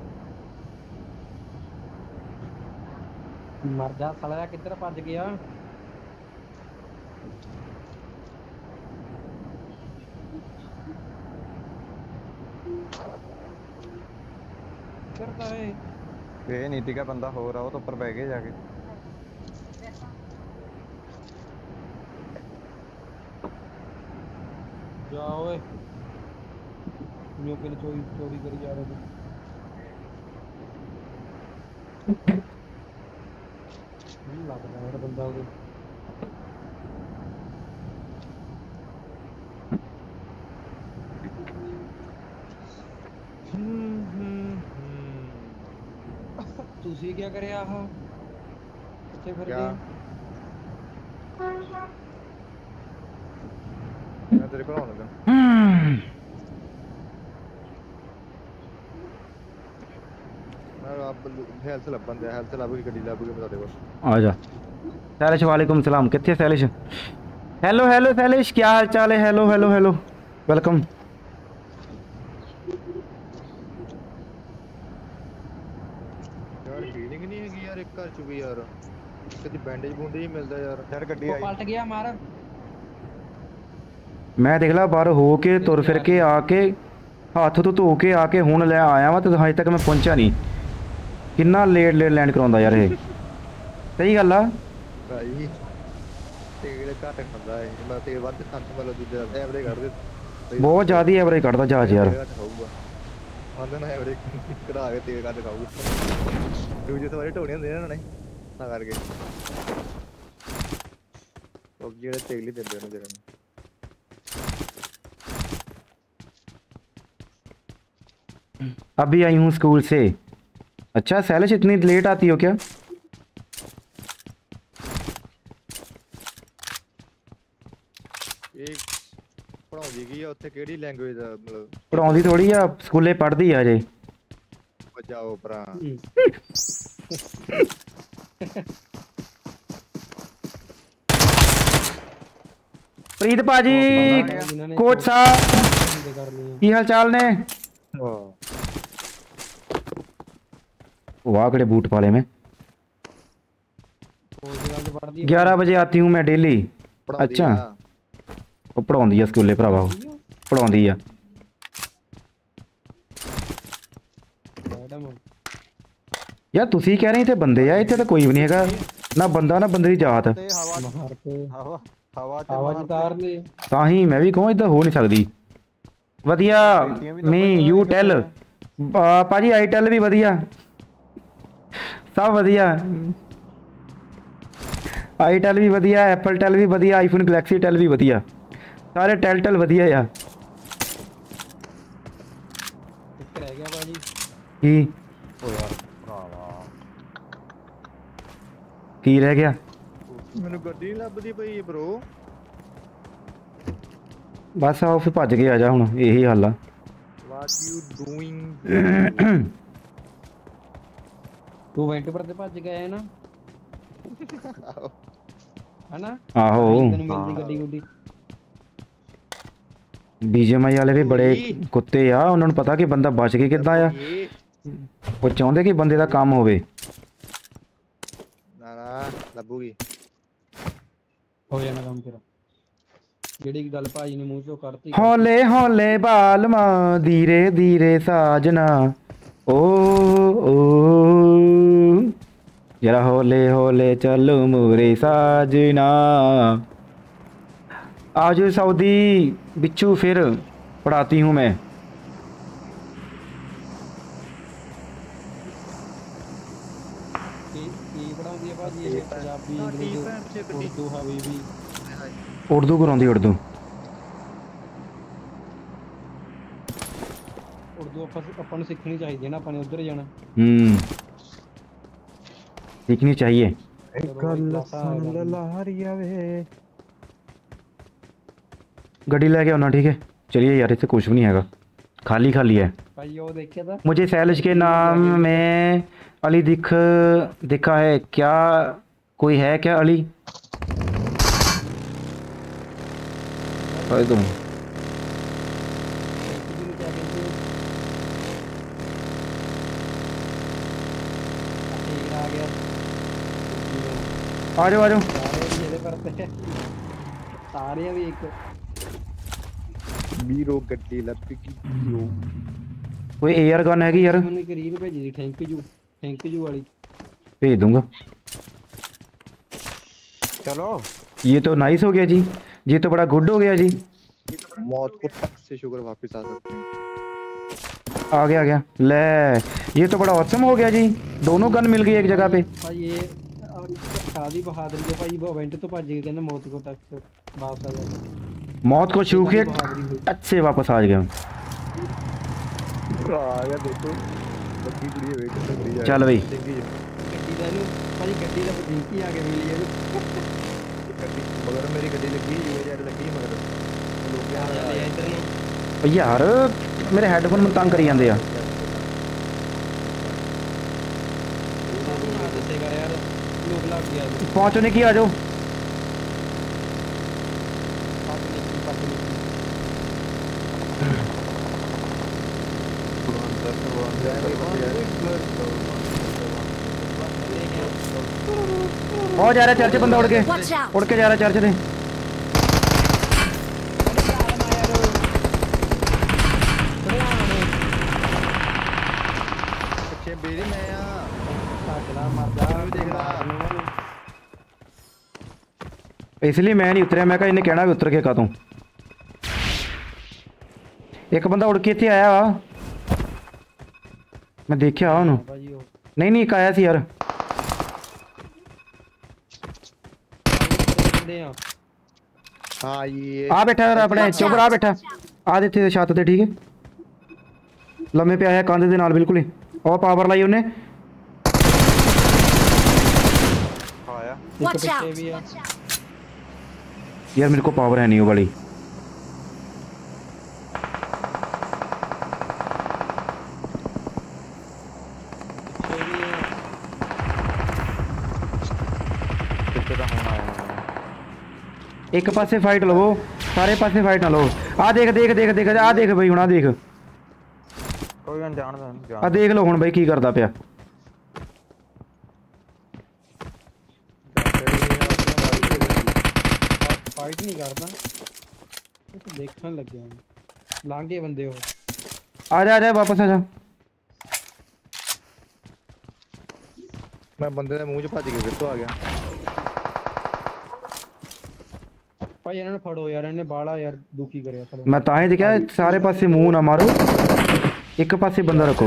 मर जा साला किधर भज गया करता है ये नीति का बंदा हो रहा हो तो ऊपर बैठ गए जाके जाओ ओए न्यू के चोरी करी जा रहे थे लग रहा है बंदा उधर ਤੁਸੀਂ ਕੀ ਕਰਿਆ ਆਹ ਕਿੱਥੇ ਫਿਰਦੇ क्या ਹੋ मैं तेरे को लगा मैं आप हेल्थ लब बंदे हेल्थ लब की गड्डी लब के बता दे बस आ जा सैलिश वालेकुम सलाम कितने सैलिश हेलो हेलो सैलिश क्या हाल चाल है हेलो हेलो हेलो वेलकम यार फीलिंग नहीं है यार एक कर चुकी यार कभी बैंडेज बूंडेज ही मिलता यार यार गड्डी वो आई पलट गया मार मैं देख ला बाहर हो के तुर फिर के आके हाथ तो धो के आके हुण ले आया वा तो अजे तक मैं पहुंचा नहीं कितना लेट लैंड कराउंदा यार ये सही गल आ भाई तेल घट खांदा है मैं तेल ਵੱਧ ਖਾਂਦਾ मतलब दूजे एवरेज ਕੱਢ ਦੇ बहुत ज़्यादा एवरेज कटदा जहाज यार ਆਂਦਾ ਨਾ एवरेज ਕਢਾ ਕੇ ਤੇਲ ਕੱਢ ਖਾਊਗਾ ਦੂਜੇ ਸਵਾਰੇ ਢੋਣੇ ਹੁੰਦੇ ਨੇ ਇਹਨਾਂ ਨੇ ਤਾਂ ਕਰਕੇ ਉਹ ਜਿਹੜੇ ਤੇਲ ਹੀ ਦਿੰਦੇ ਨੇ ਜਿਹੜੇ अभी आई हूँ स्कूल से अच्छा सैलिश इतनी लेट आती हो क्या ਇਹ ਪੜਾਉਂਦੀ ਕੀ ਆ ਉੱਥੇ ਕਿਹੜੀ ਲੈਂਗੁਏਜ ਦਾ ਮਤਲਬ पढ़ाਉਂਦੀ थोड़ी आ स्कूले पढ़दी आ जे ਬਚਾਓ ਭਰਾ प्रीत भाजी कोच साहब की हाल चाल ने वाह कड़े बूट पाले में 11 बजे आती हूँ मैं डेली अच्छा वो पढ़ाਉਂਦੀ ਆ ਸਕੂਲੇ ਭਰਾਵਾ ਉਹ ਪੜਾਉਂਦੀ ਆ यार ਤੁਸੀਂ ਕਹਿ ਰਹੇ ਇੱਥੇ ਬੰਦੇ ਆ ਇੱਥੇ ਤਾਂ ਕੋਈ ਵੀ ਨਹੀਂ ਹੈਗਾ ਨਾ ਬੰਦਾ ਨਾ ਬੰਦੇ ਦੀ ਜਾਤ ਤੇ ਹਵਾ ਆਵਾਜ਼ ਉਤਾਰ ਲੈ ਤਾਂ ਹੀ ਮੈਂ ਵੀ ਕਹਾਂ ਇਦਾਂ ਹੋ ਨਹੀਂ ਸਕਦੀ ਵਧੀਆ ਨਹੀਂ ਯੂ ਟੈਲ ਭਾਜੀ ਆਈ ਟੈਲ ਵੀ ਵਧੀਆ ਸਭ ਵਧੀਆ ਆਈ ਟੈਲ ਵੀ ਵਧੀਆ ਐਪਲ ਟੈਲ ਵੀ ਵਧੀਆ ਆਈਫੋਨ ਗੈਲੈਕਸੀ ਟੈਲ ਵੀ ਵਧੀਆ ਸਾਰੇ ਟੈਲ ਵਧੀਆ ਆ ਇੱਕ ਰਹਿ ਗਿਆ ਬਾਜੀ ਕੀ ਓ ਯਾਰ ਭਰਾਵਾ ਕੀ ਰਹਿ ਗਿਆ ਮੈਨੂੰ ਗੱਡੀ ਨਹੀਂ ਲੱਭਦੀ ਪਈ ਬ్రో ਬਸ ਆਓ ਫਿਰ ਭੱਜ ਕੇ ਆ ਜਾ ਹੁਣ ਇਹੀ ਹਾਲ ਆ ਵਾਟ ਯੂ ਡੂਇੰਗ ਤੂੰ ਵੈਂਟ ਪਰ ਤੇ ਭੱਜ ਗਿਆ ਹੈ ਨਾ ਹਨਾ ਆਹੋ ਤੈਨੂੰ ਮਿਲਦੀ ਗੱਡੀ ਗੁੱਡੀ ਬੀਜੇਐਮਆਈ ਵਾਲੇ ਵੀ ਬੜੇ ਕੁੱਤੇ ਆ ਉਹਨਾਂ ਨੂੰ ਪਤਾ ਕਿ ਬੰਦਾ ਬਚ ਕੇ ਕਿੱਦਾਂ ਆ ਉਹ ਚਾਹੁੰਦੇ ਕਿ ਬੰਦੇ ਦਾ ਕੰਮ ਹੋਵੇ ਨਾ ਲੱਭੂਗੀ ਹੋ ਜਾਣਾ ਕੰਮ ਤੇਰਾ ਜਿਹੜੀ ਗੱਲ ਭਾਜੀ ਨੇ ਮੂੰਹ ਚੋਂ ਕੱਢਤੀ ਹੌਲੇ ਹੌਲੇ ਬਾਲਮਾ ਧੀਰੇ ਧੀਰੇ ਸਾਜਨਾ ਓ जरा हौले हौले चलो मोरे साजना आज सऊदी बिच्छू फिर पढ़ाती हूँ मैं ਕੀ ਪੜਾਉਂਦੀ ਹੈ ਭਾਜੀ ਇਹ ਪੰਜਾਬੀ ਇੰਗਲਿਸ਼ ਉਰਦੂ ਹਬੀਬੀ उर्दू कराਉਂਦੀ उर्दू ਉਰਦੂ ਆਪਾਂ ਨੂੰ ਸਿੱਖਣੀ ਚਾਹੀਦੀ ਹੈ ਨਾ ਆਪਾਂ ਨੇ ਉੱਧਰ ਜਾਣਾ सीखनी चाहिए गड्डी लेके आना ठीक है चलिए यार इससे कुछ भी नहीं हैगा खाली खाली है भाई वो देखे था मुझे सैलज के नाम में अली दिखा है क्या? कोई है क्या अली? भाई तुम क्या कहते हैं आ गया आ जाओ आ जाओ। सारे भी येले करते हैं सारे भी एक ਵੀਰੋ ਗੱਡੀ ਲੱਭ ਗਈ ਵੀਰੋ कोई एयर गन हैगी यार? मैंने एक रील भेजी थी थैंक यू वाली भेज दूंगा। चलो ये तो नाइस हो गया जी, ये तो बड़ा गुड हो गया जी। मौत को टक से शुगर वापस आ सकते हैं। आ गया ले, ये तो बड़ा ऑसम हो गया जी, दोनों गन मिल गई एक जगह पे। भाई ये शादी बहादुरी है भाई, वो इवेंट तो भज गए कहने मौत को टच से वापस आ गया। मौत को छू के बहादुरी हुई अच्छे वापस आ गया। आ गया देखो बग्गी कुड़ी वेट कर रही है। चल भाई गड्डी ਦਾ ਨੂੰ ਭਾਈ ਗੱਡੀ ਦਾ ਬਦੀਕੀ ਆ ਕੇ ਮਿਲੀ ਇਹਨੂੰ मगर मेरी गड्डी लगी यूएजेड लगी मगर लोग ਆ ਜਾਂਦੇ ਆ ਇੱਧਰ ਨੂੰ यार मेरे हेडफोन में तंग करी जाते हैं। ਸਾਨੂੰ ਨਾ ਦੱਸੇਗਾ ਯਾਰ ਲੋਕ ਲੱਗ ਗਿਆ पहुंचने की आ जाओ। बहुत जा रहा है चर्च बंदा उड़ के Watch out! जा रहा है चर्च से। पीछे बेरी मैं आ ਸਾਡਾ ਮਰਦਾ देख रहा इसलिए मैं नहीं उतरिया, मैं कहा इन्हें कहना भी उतर के का तू। एक बंदा उड़ के इत्थे आया वा, मैं देखिया ਉਹਨੂੰ। ਭਾਜੀ ਉਹ नहीं एक आया सी यार। ਦੇ ਆ हाँ ये आ बैठा यार अपने चुप रहा बैठा आ देते छत ते ठीक है लम्बे पे आया कंध दे नाल बिल्कुल ही और पावर लाई उन्हें। आया ਇੱਕ Watch ਪਿੱਛੇ out! ਵੀ ਆ यार मेरे को पावर है नहीं वो वाली। ਪਿੱਛੇ ਵੀ ਆ कितने का होना आया एक पासे फाइट लवो, सारे पासे फाइट ना लो। आ देख देख देख देख आ देख भाई हुण आ देख, कोई अनजान आ जान देख लो हुण भाई की करदा पिया। फाइट नहीं करता ਇਹ ਤਾਂ ਦੇਖਣ ਲੱਗਿਆ ਲਾਂਗੇ ਬੰਦੇ ਉਹ आ जा वापस आ जा। मैं बंदे ने मुंह च भज के फिर तो आ गया। ਭਾਈ ਇਹਨਾਂ ਨੂੰ ਫੜੋ ਯਾਰ, ਇਹਨੇ ਬਾਲਾ ਯਾਰ ਦੁਖੀ ਕਰਿਆ ਚਲੋ मैं तां ही देखा सारे पासे मुंह ना मारो, एक पासे बंदा रखो।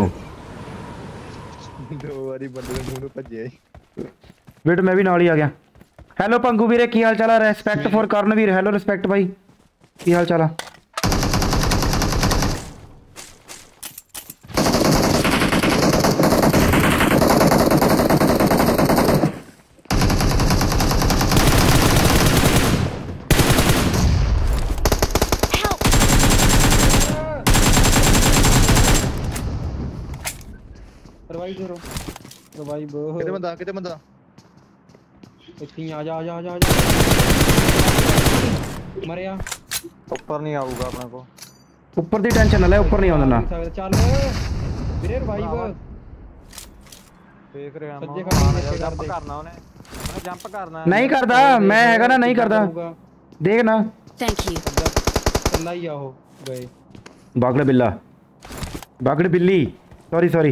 दो बारी बंदे ने मुंह नु भजे वेट मैं भी नाल ही आ गया। हेलो पंगू वीरे की हाल चाल है? Respect for Karanveer. Hello respect भाई की हाल चाल है? ਰਿਵਾਈਵ ਕਰੋ ਰਿਵਾਈਵ किते बंदा ਇੱਥੇ ਹੀ ਆ ਜਾ ਮਰਿਆ ऊपर नहीं आऊगा अपने को ऊपर दी टेंशन ना ले, ऊपर नहीं आउंदा ना। ਚੱਲ ਵੀਰੇ ਰਿਵਾਈਵ देख रहे हैं सज्जे हम खड़े जंप नीचे कर दे। करना उन्हें जंप करना है नहीं करदा मैं हैगा ना, नहीं करदा देख ना। Thank you. ਚੱਲਾ ਹੀ ਆ ਉਹ ਗਏ बागड़े बिल्ला बागड़े बिल्ली सॉरी सॉरी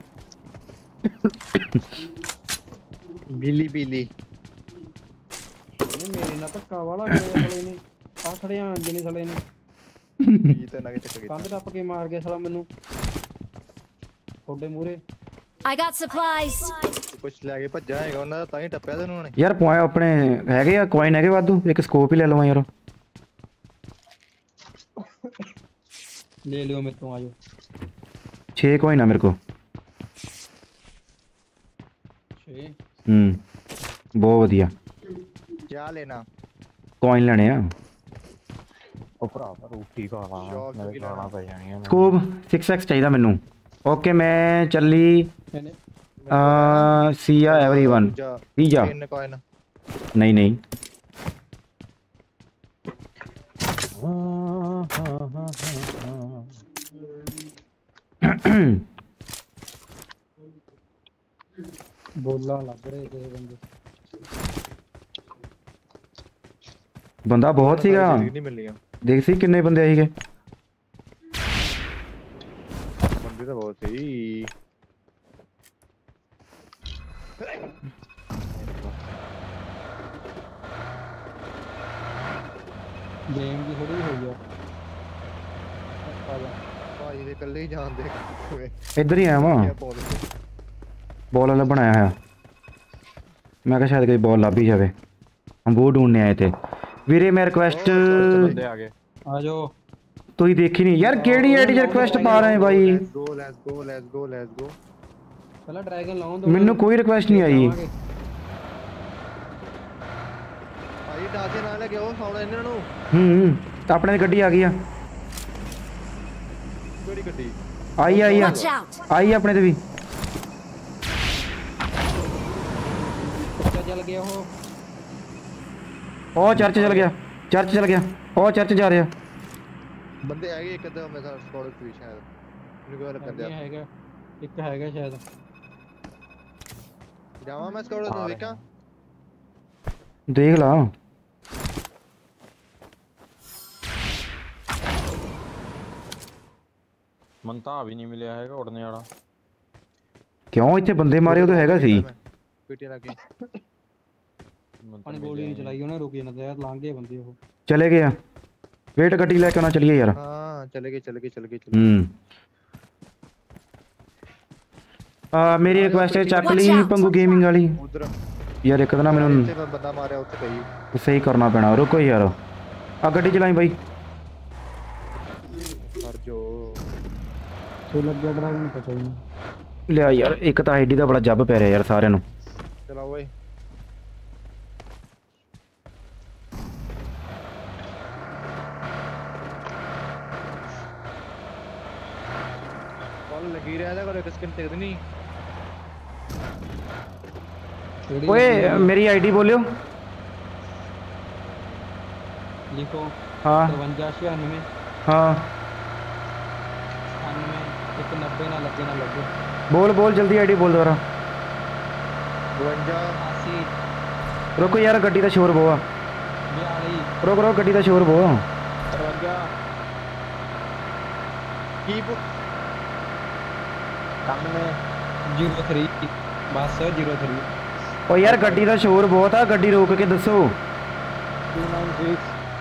बिल्ली बिल्ली ਇਹਨੇ ਮੇਰੇ ਨਾਲ ਧੱਕਾ ਵਾਲਾ ਕਰਿਆ ਸਾਲੇ ਨੇ ਆ ਖੜੇ ਆ ਜਿਹਨੇ ਸਾਲੇ ਨੇ ये तो ना के चक्कर ਕੰਧ ਟੱਪ ਕੇ ਮਾਰ ਗਿਆ ਸਾਲਾ ਮੈਨੂੰ ਤੁਹਾਡੇ ਮੂਹਰੇ I got supplies. कुछ लेके भजा हैगा उन्हां दा तां ही टप्पिया ते उन्होंने। यार पॉइंट अपने हैगे या कॉइन हैगे वादू, एक स्कोप ही ले लवां यार। ਲੈ ਲਿਓ ਮੇਰੇ ਤੋਂ ਆਜੋ 6 कॉइन है मेरे को। 6 बहुत वधिया क्या लेना कॉइन लेने आ। ਉਹ ਭਰਾ ਰੋਟੀ ਖਾ ਲਾ ਸ਼ੌਕ ਮੇਰੇ ਕੀ ਖਾਣਾ ਲੈਣਾ? ਪੈ ਜਾਣੀ ਆ ਸਕੋਪ 6x ਚਾਹੀਦਾ ਮੈਨੂੰ। ਓਕੇ ਮੈਂ ਚੱਲੀ ਇਹਨੇ ਸੀ ਆ एवरीवन ਦੂਜਾ ਪੀਜ਼ਾ। 3 ਕੋਇਨ ਨਹੀਂ ਨਹੀਂ ਬੋਲਾਂ ਲੱਗ ਰਹੇ ਤੇ ਬੰਦੇ ਬੰਦਾ ਬਹੁਤ ਸੀਗਾ। ਨਹੀਂ ਮਿਲੀਆਂ ਦੇਖ ਸੀ ਕਿੰਨੇ ਬੰਦੇ ਆਈਗੇ। ਬੰਦੇ ਤਾਂ ਬਹੁਤ ਸੀ। ਗੇਮ ਦੀ ਥੋੜੀ ਹੋਈ ਆ ਭਾਈ ਦੇ ਇਕੱਲੇ ਹੀ ਜਾਂਦੇ ਇੱਧਰ ਹੀ ਆਇਆ ਵਾਂ। बॉल वाला बनाया है। मैं क्या शायद कोई बॉल लभ ही जाए। हम वो ढूंढने आए थे वीरे। मैं रिक्वेस्ट ਬੰਦੇ ਆ ਗਏ ਆ ਜਾਓ। तुम देखी नहीं यार केड़ी आईडी रिक्वेस्ट पा रहे हैं भाई। let's go ਪਹਿਲਾਂ ਡਰੈਗਨ ਲਾਉਣ ਦੋ। मैनू कोई रिक्वेस्ट नहीं आई। ਭਾਈ ਡਾਕੇ ਨਾਲ ਲੈ ਕੇ ਆਓ ਸਾਉਣਾ ਇਹਨਾਂ ਨੂੰ। तो अपने गड्डी आ गई है। ਕਿਹੜੀ ਗੱਡੀ? आई आई Watch out! आई अपने ते भी। ਚੱਲ ਗਿਆ ਉਹ। ओ चर्च चल गया। चर्च चल गया। ओ चर्च जा रहा। ਬੰਦੇ ਹੈਗੇ ਇੱਕ ਤਾਂ ਮੇਰੇ ਨਾਲ ਸਕੋਰ ਵੀ ਸ਼ਾਇਦ ਮੈਨੂੰ ਕੋਈ ਲੱਗਦਾ ਅੱਗੇ ਹੈਗਾ ਇੱਕ ਹੈਗਾ ਸ਼ਾਇਦ। ਜਾਵਾਂ ਮੈਂ ਸਕੋਰ ਤੋਂ ਵੇਖਾਂ। देख ला ਮਨ ਤਾਂ ਵੀ ਨਹੀਂ ਮਿਲਿਆ ਹੈਗਾ ਉੜਨੇ ਵਾਲਾ। क्यों इतने बंदे मारे तो हैगा सी। ਪੀਟੀ ਲਾ ਕੇ ਪਾਣੀ ਗੋਲੀ ਨਹੀਂ ਚਲਾਈ ਉਹਨੇ ਰੁਕੀ ਨਾ ਯਾਰ ਲੰਘ ਗਏ ਬੰਦੇ ਉਹ। चले गया वेट गड्डी लेके आना चलिए यार। ਹਾਂ ਚਲੇ ਗਏ मेरी रिक्वेस्ट है चक ली पंगू गेमिंग वाली ਉਧਰ यार। एक ना मैनू ਇੱਥੇ ਬੰਦਾ ਮਾਰਿਆ ਉੱਥੇ ਪਈ। सही करना पैना। रुको यार आ गड्डी चलाई भाई। ਕਰ ਜੋ ਤੇ ਲੱਗਿਆ ਡਰੈਗਨ ਪਤਾ ਹੀ ਨਹੀਂ। लिया यार एक तो आईडी का बड़ा जब पै रहा यार सारे नू। ਚਲਾ ਓਏ। ਕਾਲ ਲੱਗੀ ਰਿਹਾ ਇਹਦਾ ਕੋਲ ਇੱਕ ਸਕਿਨ ਟਿਕਦੀ ਨਹੀਂ। ओए मेरी आईडी बोलियो। ਲਿਖੋ हाँ 53 96 हाँ 98 190 ਨਾਲ ਲੱਗੇ ਨਾ ਲੱਗੇ। बोल बोल जल्दी आईडी बोल दोबारा। 52 80 रुको यार गड्डी का शोर बोआ। 42 रुक रुक गड्डी का शोर बोआ। 53 ਕੀ 03 ਬਸ 03 ओ यार गड्डी का शोर बहुत आ। गड्डी रोक के दसो। 296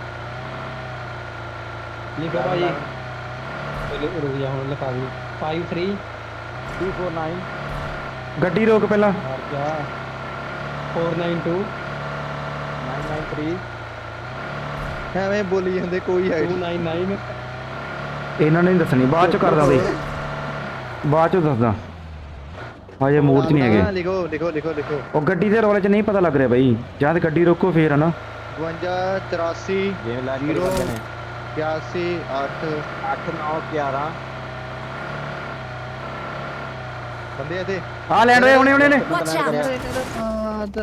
ਲਿਖੋ ਭਾਈ। ਪਹਿਲੇ ਰੁਕ ਜਾ ਹੁਣ ਲਿਖਾ ਦੇ 53 249 गड्डी रोक पहला। ਮਾਰ ਜਾ 492 993 ਐਵੇਂ ਬੋਲੀ ਜਾਂਦੇ ਕੋਈ ਆਈਡੀ 299 ਇਹਨਾਂ ਨੇ ਨਹੀਂ ਦੱਸਣੀ ਬਾਅਦ ਚ ਕਰਦਾ ਬਈ। ਬਾਅਦ ਚ ਦੱਸਦਾ ਹਜੇ ਮੂਡ ਚ ਨਹੀਂ ਹੈਗੇ। ਲਿਖੋ ਉਹ ਗੱਡੀ ਦੇ ਰੌਲੇ ਚ ਨਹੀਂ ਪਤਾ ਲੱਗ ਰਿਹਾ ਬਈ। ਜਾਂ ਤੇ ਗੱਡੀ ਰੋਕੋ ਫੇਰ ਹਨਾ। 52 84 ਗੇਮ ਲੈ ਕੇ ਬੰਦੇ ਨੇ 81 8 8 9 11 ਬੰਦੇ ਇੱਥੇ ਆ ਲੈਂਡ ਹੋਏ ਹੁਣੇ ਨੇ। Watch out!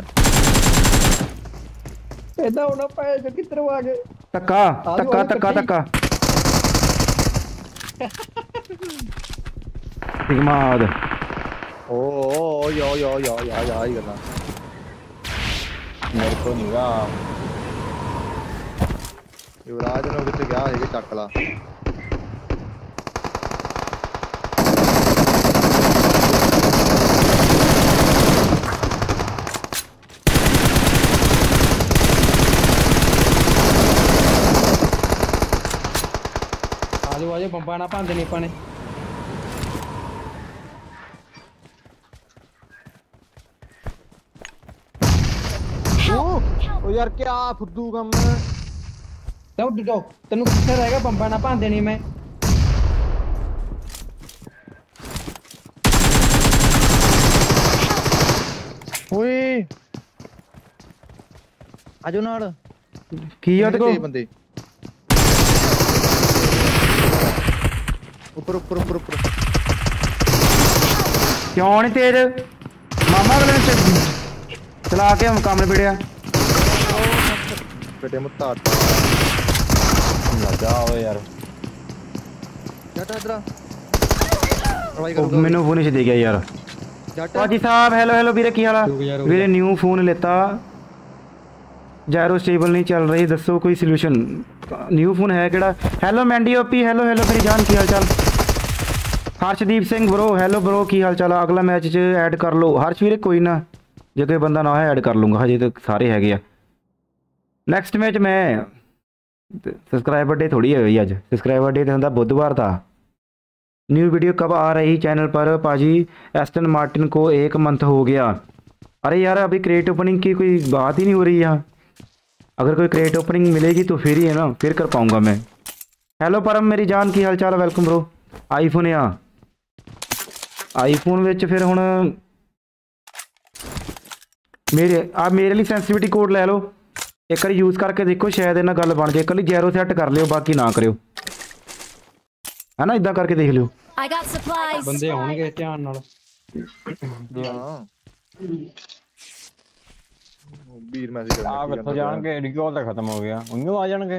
ਇਹਦਾ ਉਹਨਾਂ ਪੈ ਜੋ ਕਿੱਧਰੋਂ ਆ ਗਏ। ਧੱਕਾ ਧੱਕਾ ਧੱਕਾ ਧੱਕਾ ਦਿਮਾਗ। ਓ ਯਾ ਹੀ ਗੱਲਾਂ ਮੇਰੇ ਕੋ ਨੀਗਾ ਯੁਵਰਾਜ ਨੂੰ ਕਿੱਥੇ ਗਿਆ ਇਹ ਚੱਕ ਲਾ। ਆਜੋ ਬੰਬਾਂ ਨਾ ਭੰਦੇ ਨੇ ਆਪਾਂ ਨੇ। ਉਹ ਯਾਰ ਕੀ ਫੁੱਦੂ ਕੰਮ। ਤੂੰ ਡਿਟੋ ਤੈਨੂੰ ਕਿੱਥੇ ਰਹੇਗਾ ਬੰਬਾਂ ਨਾ ਭੰਦੇ ਨਹੀਂ ਮੈਂ। ਓਏ ਆਜੋ ਨਾਲ ਕੀ ਆ ਤੇ ਕੋ ਬੰਦੇ ऊपर ऊपर ऊपर ऊपर क्यों नहीं तेज मामा अगले ने चला के हम काम निबड़िया बेटे मुत्ता लगा हो यार जाटा इधर मैनू फोन दे गया यार भाजी साहब हेलो हेलो वीरे की हाल है वीरे न्यू फोन लेता जायरो स्टेबल नहीं चल रही दसो कोई सोल्यूशन न्यू फोन है केड़ा hello Mandy OP hello hello मेरी जान की हाल चाल Harshdeep Singh bro hello bro की हाल चाल अगला मैच च ऐड कर लो हर्ष वीरे कोई ना जो कोई बंदा ना है ऐड कर लूँगा हजे तो सारे हैगे आ नैक्सट मैच मैं सब्सक्राइबर डे थोड़ी है भाई अज सब्सक्राइबर डे तो होंगे बुधवार था न्यू वीडियो कब आ रही चैनल पर पाजी एस्टन मार्टिन को 1 मंथ हो गया अरे यार अभी क्रेट ओपनिंग की कोई बात ही नहीं हो रही यहाँ अगर कोई क्रेट ओपनिंग मिलेगी तो फिर ही है ना फिर कर पाऊँगा मैं हेलो परम मेरी जान की हाल चाल वेलकम ब्रो आईफोन या आईफोन विच फिर हुण मेरे लिए सेंसिटिविटी कोड ले लो एक बार यूज़ करके देखो शायद इन्ना गल बन जाए कल जैरो सैट कर लियो बाकी ना करियो है ना इदा करके देख लियो I got supplies. ਬੰਦੇ ਆਉਣਗੇ ਧਿਆਨ ਨਾਲ ਵੀਰ ਮੈਸੇਜ ਕਰਨਾ ਆ ਕਿੱਥੋਂ ਜਾਣਗੇ ਰਿਕॉल ਤਾਂ ਖਤਮ ਹੋ ਗਿਆ ਉਹਨੂੰ ਆ ਜਾਣਗੇ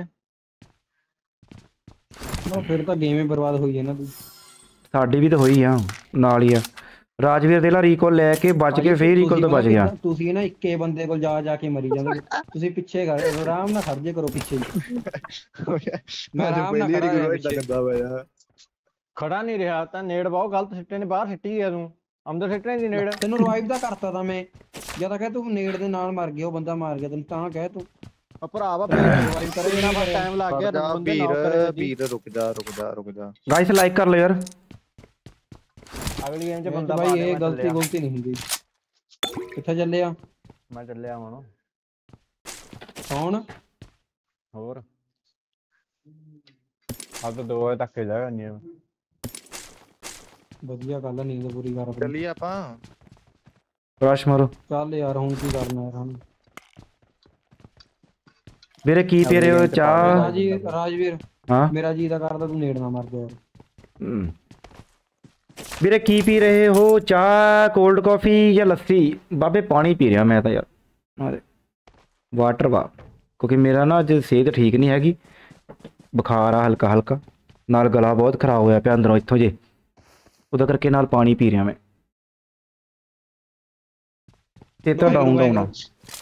ਫਿਰ ਤਾਂ ਗੇਮ ਹੀ ਬਰਬਾਦ ਹੋਈ ਇਹਨਾਂ ਦੀ ਸਾਡੀ ਵੀ ਤਾਂ ਹੋਈ ਆ ਨਾਲ ਹੀ ਆ ਰਾਜਵੀਰ ਦੇ ਲਾ ਰੀਕਾਲ ਲੈ ਕੇ ਬਚ ਕੇ ਫੇਰ ਰੀਕਾਲ ਤੋਂ ਬਚ ਗਿਆ ਤੁਸੀਂ ਨਾ ਇੱਕੇ ਬੰਦੇ ਕੋਲ ਜਾ ਕੇ ਮਰੀ ਜਾਂਦੇ ਤੁਸੀਂ ਪਿੱਛੇ ਕਰ ਆਰਾਮ ਨਾਲ ਖੜ ਜੇ ਕਰੋ ਪਿੱਛੇ ਮੈਂ ਆਰਾਮ ਨਾਲ ਖੜਾ ਹੋਇਆ ਖੜਾ ਨਹੀਂ ਰਿਹਾ ਤਾਂ ਨੇੜ ਬਹੁਤ ਗਲਤ ਸਿੱਟੇ ਨੇ ਬਾਹਰ ਸਿੱਟੀ ਗਿਆ ਤੂੰ ਅੰਦਰ ਸਿੱਟਣੇ ਦੀ ਨੇੜ ਤੈਨੂੰ ਰਿਵਾਈਵ ਦਾ ਕਰਤਾ ਤਾਂ ਮੈਂ ਜਦ ਤੱਕ ਤੂੰ ਨੇੜ ਦੇ ਨਾਲ ਮਰ ਗਿਆ ਉਹ ਬੰਦਾ ਮਾਰ ਗਿਆ ਤੈਨੂੰ ਤਾਂ ਕਹਿ ਤੂੰ ਭਰਾਵਾ ਰਿਵਾਈਵ ਕਰੇ ਜਿਹੜਾ ਬਸ ਟਾਈਮ ਲੱਗ ਗਿਆ ਬੰਦੇ ਨਾਲ ਵੀਰ ਰੁਕ ਜਾ ਗਾਇਸ ਲਾਈਕ ਕਰ ਲਓ ਯਾਰ ਅਗਲੀ ਗੇਮ 'ਚ ਬੰਦਾ ਭਾਈ ਇਹ ਗਲਤੀ ਨਹੀਂ ਹੁੰਦੀ ਕਿੱਥੇ ਚੱਲੇ ਆ ਮੈਂ ਚੱਲਿਆ ਹੁਣ ਕੌਣ ਹੋਰ ਆ ਤਾਂ 2 ਵਜੇ ਤੱਕ ਜਾ ਕਰਨੀ ਵਧੀਆ ਗੱਲ ਨੀਂਦ ਪੂਰੀ ਕਰ ਚੱਲੀਏ ਆਪਾਂ ਰਸ਼ ਮਾਰੋ ਚੱਲ ਯਾਰ ਹੁਣ ਕੀ ਕਰਨਾ ਯਾਰ ਹੁਣ ਵੀਰੇ ਕੀ ਪੀ ਰਹੇ ਹੋ ਚਾਹ ਰਾਜਵੀਰ ਹਾਂ ਮੇਰਾ ਜੀ ਦਾ ਕਰਦਾ ਤੂੰ ਨੇੜ ਨਾ ਮਾਰ ਦੇ ਯਾਰ ਵੀਰੇ ਕੀ ਪੀ ਰਹੇ ਹੋ ਚਾਹ ਕੋਲਡ ਕਾਫੀ ਜਾਂ ਲੱਸੀ ਬਾਬੇ ਪਾਣੀ ਪੀ ਰਿਹਾ ਮੈਂ ਤਾਂ ਯਾਰ ਵਾਟਰ ਵਾ ਕਿਉਂਕਿ ਮੇਰਾ ਨਾ ਅੱਜ ਸਿਹਤ ਠੀਕ ਨਹੀਂ ਹੈਗੀ ਬੁਖਾਰ ਆ ਹਲਕਾ ਹਲਕਾ ਨਾਲ ਗਲਾ ਬਹੁਤ ਖਰਾਬ ਹੋਇਆ ਪਿਆ ਅੰਦਰੋਂ ਇੱਥੋਂ ਜੇ ਉਹਦਾ ਕਰਕੇ ਨਾਲ ਪਾਣੀ ਪੀ ਰਿਹਾ ਮੈਂ ਤੇ ਤਾਂ ਡਾਊਨ ਆ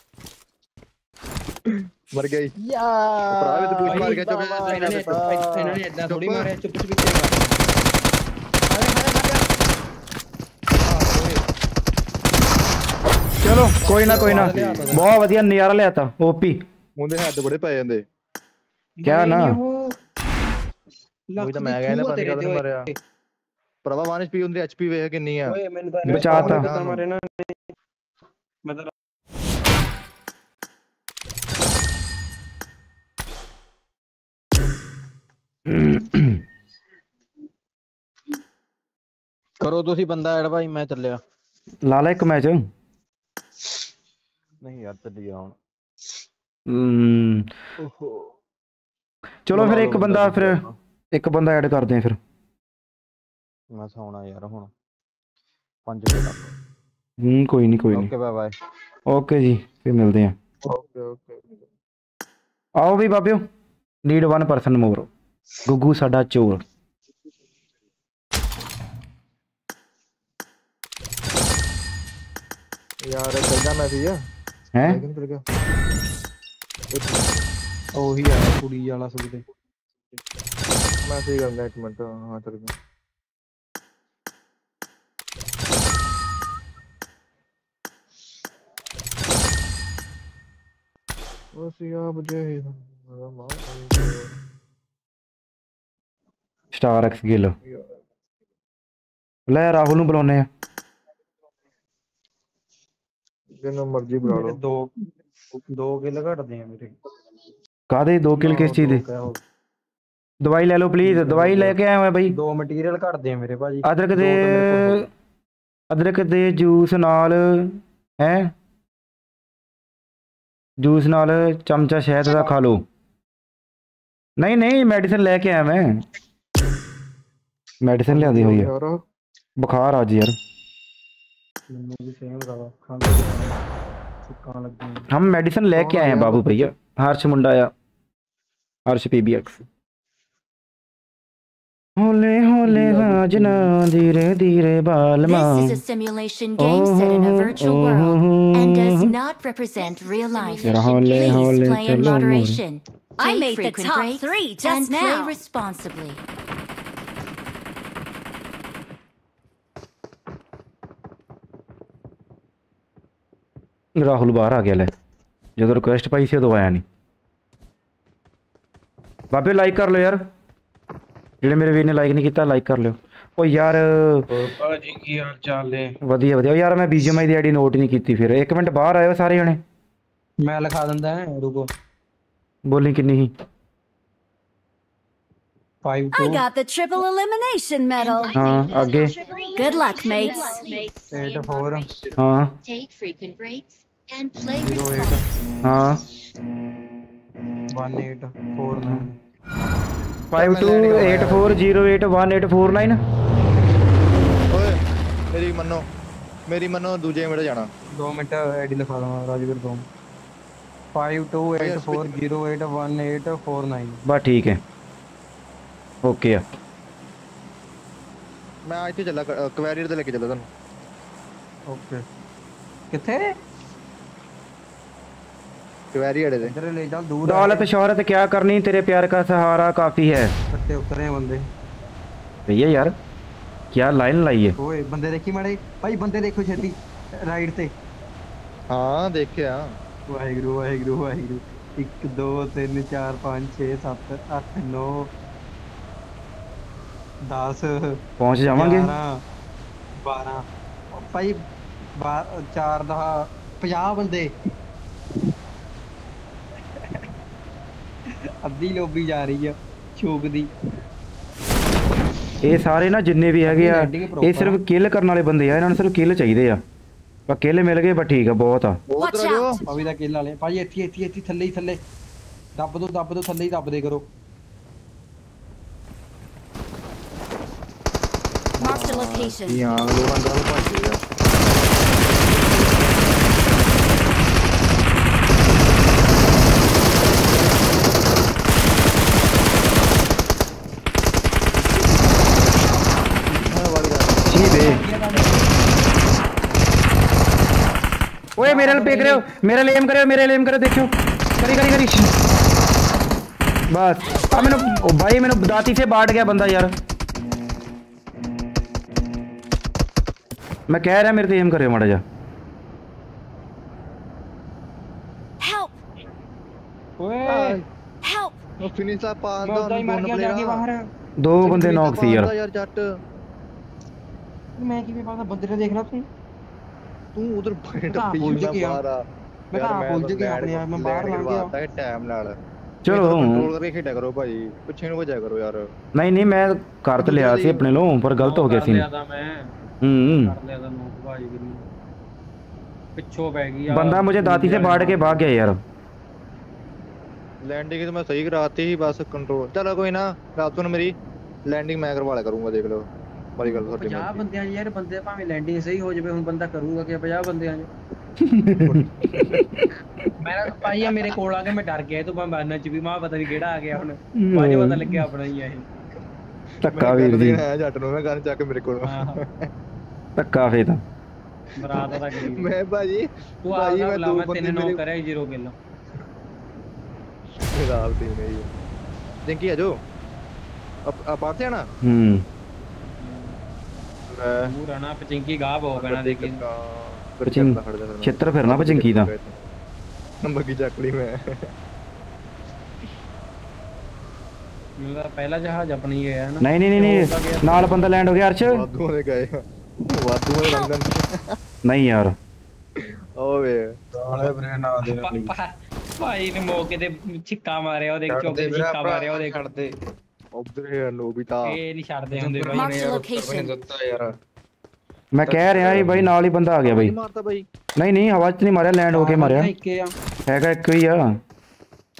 ਮਰ ਗਈ ਯਾਰ ਭਰਾ ਵੀ ਤੂੰ ਮਾਰ ਗਿਆ ਚੁੱਪ ਇਹਨਾਂ ਨੇ ਏਦਾਂ ਥੋੜੀ ਮਾਰਿਆ ਚੁੱਪ ਪਿੱਛੇ ਚਲੋ ਕੋਈ ਨਾ ਬਹੁਤ ਵਧੀਆ ਨਜ਼ਾਰਾ ਲਿਆ ਤਾ ਓਪੀ ਉਹਦੇ ਹੱਥ ਬੜੇ ਪੈ ਜਾਂਦੇ ਕਿਆ ਨਾ ਉਹੀ ਤਾਂ ਮੈਂ ਕਹਿੰਦਾ ਪਤਾ ਕਦੋਂ ਮਰਿਆ ਪ੍ਰਭਾ 1 HP ਹੁੰਦੀ HP ਵੇਖ ਕਿੰਨੀ ਆ ਓਏ ਮੈਨੂੰ ਤਾਂ ਬਚਾਤਾ ਮਾਰੇ ਨਾ ਮੈਂ ਤਾਂ ਕਰੋ ਤੁਸੀਂ ਬੰਦਾ ਐਡ ਭਾਈ ਮੈਂ ਚੱਲਿਆ ਲਾ ਲੈ ਇੱਕ ਮੈਚ ਨਹੀਂ ਯਾਰ ਚੱਲੀ ਹੁਣ ਚਲੋ ਫਿਰ ਇੱਕ ਬੰਦਾ ਐਡ ਕਰਦੇ ਆ ਫਿਰ ਮੈਂ ਸੌਣਾ ਯਾਰ ਹੁਣ 5 ਵਜੇ ਤੱਕ ਕੋਈ ਨਹੀਂ ਓਕੇ ਬਾਏ ਬਾਏ ਓਕੇ ਜੀ ਫਿਰ ਮਿਲਦੇ ਆ ਓਕੇ ਆਓ ਵੀ ਬਾਬਿਓ ਨੀਡ 1 ਪਰਸਨ ਮੋਰ ਗੁੱਗੂ ਸਾਡਾ ਚੋਰ ਯਾਰ ਚੱਲਦਾ ਮੈਸੇਜ ਹੈ ਉਹੀ ਆ ਕੁੜੀ ਵਾਲਾ ਸੁਣਦੇ ਮੈਸੇਜ ਕਰਨਾ 1 ਮਿੰਟ ਹਾਂ ਚੱਲ ਗਿਆ ਸਟਾਰ ਐਕਸ ਗਿੱਲ ਲੈ ਰਾਹੁਲ ਨੂੰ ਬੁਲਾਉਣੇ ਆ ਜਿੰਨਾ ਮਰਜ਼ੀ ਬੁਲਾ ਲਓ ਦੋ ਕਿੱਲ ਘਟਦੇ ਆ ਮੇਰੇ ਕਾਦੇ 2 ਕਿੱਲ ਕਿਸ ਚੀਜ਼ ਦੇ ਦਵਾਈ ਲੈ ਲਓ ਪਲੀਜ਼ ਦਵਾਈ ਲੈ ਕੇ ਆਇਆ ਮੈਂ ਬਾਈ 2 ਮਟੀਰੀਅਲ ਘਟਦੇ ਆ ਮੇਰੇ ਭਾਜੀ ਅਦਰਕ ਦੇ ਜੂਸ ਨਾਲ ਹੈ ਜੂਸ ਨਾਲ ਚਮਚਾ ਸ਼ਹਿਦ ਦਾ ਖਾ ਲਓ ਨਹੀਂ ਮੈਡੀਸਿਨ ਲੈ ਕੇ ਆਇਆ ਮੈਂ ਮੈਡੀਸਿਨ ਲਿਆਂਦੀ ਹੋਈ ਆ ਯਾਰ ਬੁਖਾਰ ਅੱਜ ਯਾਰ ਮੈਨੂੰ ਵੀ ਸੇਮ ਰਹਾ ਖਾਂਦੇ ਸੁੱਕਾਂ ਲੱਗੀਆਂ हम मेडिसिन लेके आए हैं बाबू भैया हर्ष मुंडा या हर्ष PBX होले होले राजना धीरे धीरे बालमा This is a simulation game set in a virtual world and does not represent real life. होले Please होले play in चलो moderation. I Take made the frequent top breaks 3 and just play now. responsibly. Rahul ਬਾਹਰ ਆ ਗਿਆ ਲੈ ਜਦੋਂ request ਪਾਈ ਸੀ ਉਦੋਂ ਆਇਆ ਨਹੀਂ ਬਾਬੇ ਲਾਈਕ ਕਰ ਲਿਓ ਯਾਰ ਜਿਹੜੇ ਮੇਰੇ ਵੀਰ ਨੇ ਲਾਈਕ ਨਹੀਂ ਕੀਤਾ ਲਾਈਕ ਕਰ ਲਿਓ ਓ ਯਾਰ ਭਾਜੀ ਕੀ ਹਾਲ ਚਾਲ ਨੇ ਵਧੀਆ ਵਧੀਆ ਯਾਰ ਮੈਂ BGMI ਦੀ ਆਈਡੀ ਨੋਟ ਨਹੀਂ ਕੀਤੀ ਫਿਰ 1 ਮਿੰਟ ਬਾਹਰ ਆਇਓ ਸਾਰੇ ਜਣੇ ਮੈਂ ਲਿਖਾ ਦਿੰਦਾ ਰੁਕੋ ਬੋਲੀ ਕਿੰਨੀ ਸੀ I 5-2 got the triple elimination medal. ਹਾਂ ਅੱਗੇ Good luck, mates. 8-4 ਹਾਂ Take frequent breaks and play 0-8 ਹਾਂ 1-8-4-9 5284081849 ਓਏ ਮੇਰੀ ਮੰਨੋ ਦੂਜੇ ਮਿੰਟ ਜਾਣਾ 2 ਮਿੰਟ ਆਈਡੀ ਲਿਖਾ ਦਵਾਂ ਰਾਜਵੀਰ ਤੋਂ 5284081849 ਬਸ ਠੀਕ ਹੈ ਓਕੇ ਆ ਮੈਂ ਇੱਥੇ ਚੱਲਾ ਕੁਐਰੀਅਰ ਤੇ ਲੈ ਕੇ ਚੱਲਾ ਤੁਹਾਨੂੰ ਓਕੇ ਕਿੱਥੇ ਕੁਐਰੀਅਰ ਦੇ ਇਧਰ ਲੈ ਚੱਲ ਦੂਰ दौलत शोहरत क्या करनी तेरे प्यार का सहारा काफी है ਕੱਟੇ ਉਤਰੇ ਬੰਦੇ भैया यार क्या लाइन लाई है ਓਏ ਬੰਦੇ ਦੇਖੀ ਮਾੜੇ ਭਾਈ ਬੰਦੇ ਦੇਖੋ ਛੇਤੀ ਰਾਈਟ ਤੇ ਹਾਂ ਦੇਖਿਆ ਵਾਹਿਗੁਰੂ ਵਾਹਿਗੁਰੂ ਵਾਹਿਗੁਰੂ 1 2 3 4 5 6 7 8 9 10 पहुंच जावांगे 12 ਭਾਈ 4 ਦਾ 50 ਬੰਦੇ ਅੱਧੀ ਲੋਬੀ ਜਾ ਰਹੀ ਆ ਛੋਕ ਦੀ ਇਹ ਸਾਰੇ ਨਾ ਜਿੰਨੇ ਵੀ ਹੈਗੇ ਆ ਇਹ ਸਿਰਫ ਕਿਲ ਕਰਨ ਵਾਲੇ ਬੰਦੇ ਆ ਇਹਨਾਂ ਨੂੰ ਸਿਰਫ ਕਿਲ ਚਾਹੀਦੇ ਆ ਬਸ ਕਿਲ ਮਿਲ ਗਏ ਬਸ ਠੀਕ ਆ ਬਹੁਤ ਆ Watch out. ਪਵੀ ਦਾ ਕਿੱਲ ਵਾਲੇ ਭਾਈ ਇੱਥੇ ਥੱਲੇ ਹੀ ਥੱਲੇ ਦੱਬ ਦੋ ਥੱਲੇ ਹੀ ਦੱਬਦੇ ਕਰੋ Marked a location. ਯਾਰ ਲੋਕ ਅੰਦਰ ਨੂੰ ਭੱਜ ਗਏ ਆ ਜੀ ਬੇ ਓਏ ਮੇਰੇ ਨਾਲ ਪੇ ਕਰਿਓ ਮੇਰੇ ਲਈ ਏਮ ਕਰਿਓ ਦੇਖਿਓ ਕਰੀ ਬਸ ਆ ਮੈਨੂੰ ਉਹ ਭਾਈ ਮੈਨੂੰ ਦਾਤੀ ਸੇ ਬਾਟ ਗਿਆ ਬੰਦਾ ਯਾਰ ਮੈਂ ਕਹਿ ਰਿਹਾ ਮੇਰੇ ਤੇ ਏਮ ਕਰਿਓ ਮਾੜਾ ਜਾ Help! ਓਏ Help! ਉਹ ਫਿਨਿਸ਼ ਆ ਪਾ ਮੈਂ ਉਦਾਂ ਹੀ ਮਰ ਗਿਆ ਜਾ ਕੇ ਬਾਹਰ ਦੋ ਬੰਦੇ ਨੌਕ ਸੀ ਯਾਰ ਯਾਰ ਜੱਟ ਮੈਂ ਕਿਵੇਂ ਪਤਾ ਬੰਦੇ ਨੇ ਦੇਖਣਾ ਤੂੰ ਉਧਰ ਬੈਠ ਤਾਂ ਭੁੱਲ ਗਿਆ। ਮੈਂ ਤਾਂ ਭੁੱਲ ਗਿਆ ਆਪਣੇ ਆਪ ਮੈਂ ਬਾਹਰ ਲੰਘ ਗਿਆ ਟਾਈਮ ਨਾਲ ਚਲੋ ਕੰਟਰੋਲ ਕਰਕੇ ਖੇਡਿਆ ਕਰੋ ਭਾਈ ਪਿੱਛੇ ਨੂੰ ਭੱਜਿਆ ਕਰੋ ਯਾਰ ਨਹੀਂ ਮੈਂ ਕਰ ਤੇ ਲਿਆ ਸੀ ਆਪਣੇ ਲੋ ਪਰ ਗਲਤ ਹੋ ਗਿਆ ਸੀ ਮੈਂ ਕਰ ਲਿਆ ਤਾਂ ਨੋਕ ਭਾਈ ਵੀ ਪਿੱਛੋਂ ਪੈ ਗਈ ਆ ਬੰਦਾ मुझे दाती से बाढ़ के भाग गया यार लैंडिंग तो मैं सही कराती ही बस कंट्रोल चलो कोई ना रात को मेरी लैंडिंग मैं करवा लिया करूंगा देख लो बड़ी गल ਤੁਹਾਡੀ 50 ਬੰਦਿਆਂ ਯਾਰ ਬੰਦੇ ਭਾਵੇਂ ਲੈਂਡਿੰਗ ਸਹੀ ਹੋ ਜਾਵੇ ਹੁਣ ਬੰਦਾ ਕਰੂਗਾ ਕਿ 50 ਬੰਦਿਆਂ ਮੈਂ ਭਾਈ ਆ ਮੇਰੇ ਕੋਲ ਆ ਕੇ ਮੈਂ ਡਰ ਗਿਆ ਤੂੰ ਬੰਬਾਨਾ ਚ ਵੀ ਮਾਂ ਪਤਾ ਨਹੀਂ ਕਿਹੜਾ ਆ ਗਿਆ ਹੁਣ ਬਾਅਦ ਪਤਾ ਲੱਗਿਆ ਆਪਣਾ ਹੀ ਆ ਇਹ ਧੱਕਾ ਵੀਰ ਜੀ ਜੱਟ ਨੂੰ ਮੈਂ ਗਨ ਚੱਕ ਮੇਰੇ ਕੋਲ ਧੱਕਾ ਫੇ ਤਾਂ ਬਰਾਤ ਦਾ ਗਰੀਬ ਮੈਂ ਭਾਜੀ ਤੂੰ ਆ ਜਾ ਲਾ ਮੈਂ 3-9 ਕਰਿਆ 0 ਕਿਲੋ ਰਾਤ ਦੀ ਨਹੀਂ ਜਿੰਕੀ ਆ ਜੋ ਆ ਪਾਤੇ ਨਾ ਪੂਰਾ ਨਾ ਪਚਿੰਕੀ ਗਾਬ ਹੋ ਪੈਣਾ ਦੇਖੀ ਛਿੱਤਰ ਫਿਰਨਾ ਪਚਿੰਕੀ ਦਾ ਨੰਬਰ ਕੀ ਚੱਕ ਲਈ ਮੈਂ ਮੇਰਾ ਪਹਿਲਾ ਜਹਾਜ਼ ਆਪਣੀ ਹੈ ਨਾ ਨਹੀਂ ਨਾਲ ਬੰਦਾ ਲੈਂਡ ਹੋ ਗਿਆ ਅਰਸ਼ ਵਾਧੂ ਦੇ ਗਏ ਵਾਧੂ ਦੇ ਲੰਗਨ ਨਹੀਂ ਯਾਰ ਓਏ ਸਾਲੇ ਬਰੇ ਨਾ ਦੇ ਭਾਈ ਨੇ ਮੌਕੇ ਤੇ ਛਿੱਕਾ ਮਾਰਿਆ ਉਹ ਦੇਖ ਚੋਕੇ ਛਿੱਕਾ ਮਾਰਿਆ ਉਹ ਦੇਖ ਛੱਡਦੇ ਉਧਰ ਹੈ ਨੋਬੀਤਾ ਇਹ ਨਹੀਂ ਛੱਡਦੇ ਹੁੰਦੇ Marked a location. ਯਾਰ ਮੈਂ ਕਹਿ ਰਿਹਾ ਸੀ ਬਾਈ ਨਾਲ ਹੀ ਬੰਦਾ ਆ ਗਿਆ ਬਾਈ ਮਾਰਤਾ ਬਾਈ ਨਹੀਂ ਹਵਾ 'ਚ ਨਹੀਂ ਮਾਰਿਆ ਲੈਂਡ ਹੋ ਕੇ ਮਾਰਿਆ ਇੱਕੇ ਆ ਹੈਗਾ ਇੱਕ ਹੀ ਆ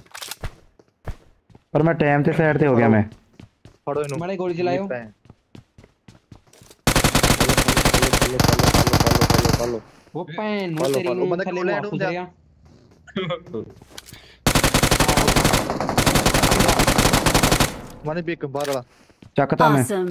ਪਰ ਮੈਂ ਟਾਈਮ ਤੇ ਸਾਈਡ ਤੇ ਹੋ ਗਿਆ ਮੈਂ ਫੜੋ ਇਹਨੂੰ ਮਾੜੇ ਗੋਲੀ ਚਲਾਇਓ हेलो वो भैन नु हेलो, तेरी हेलो, नु बंदा थले कोल है, वापस ढूंढ गया मैंने भी एक बार वाला ਚੱਕਤਾ ਮੈਂ Awesome.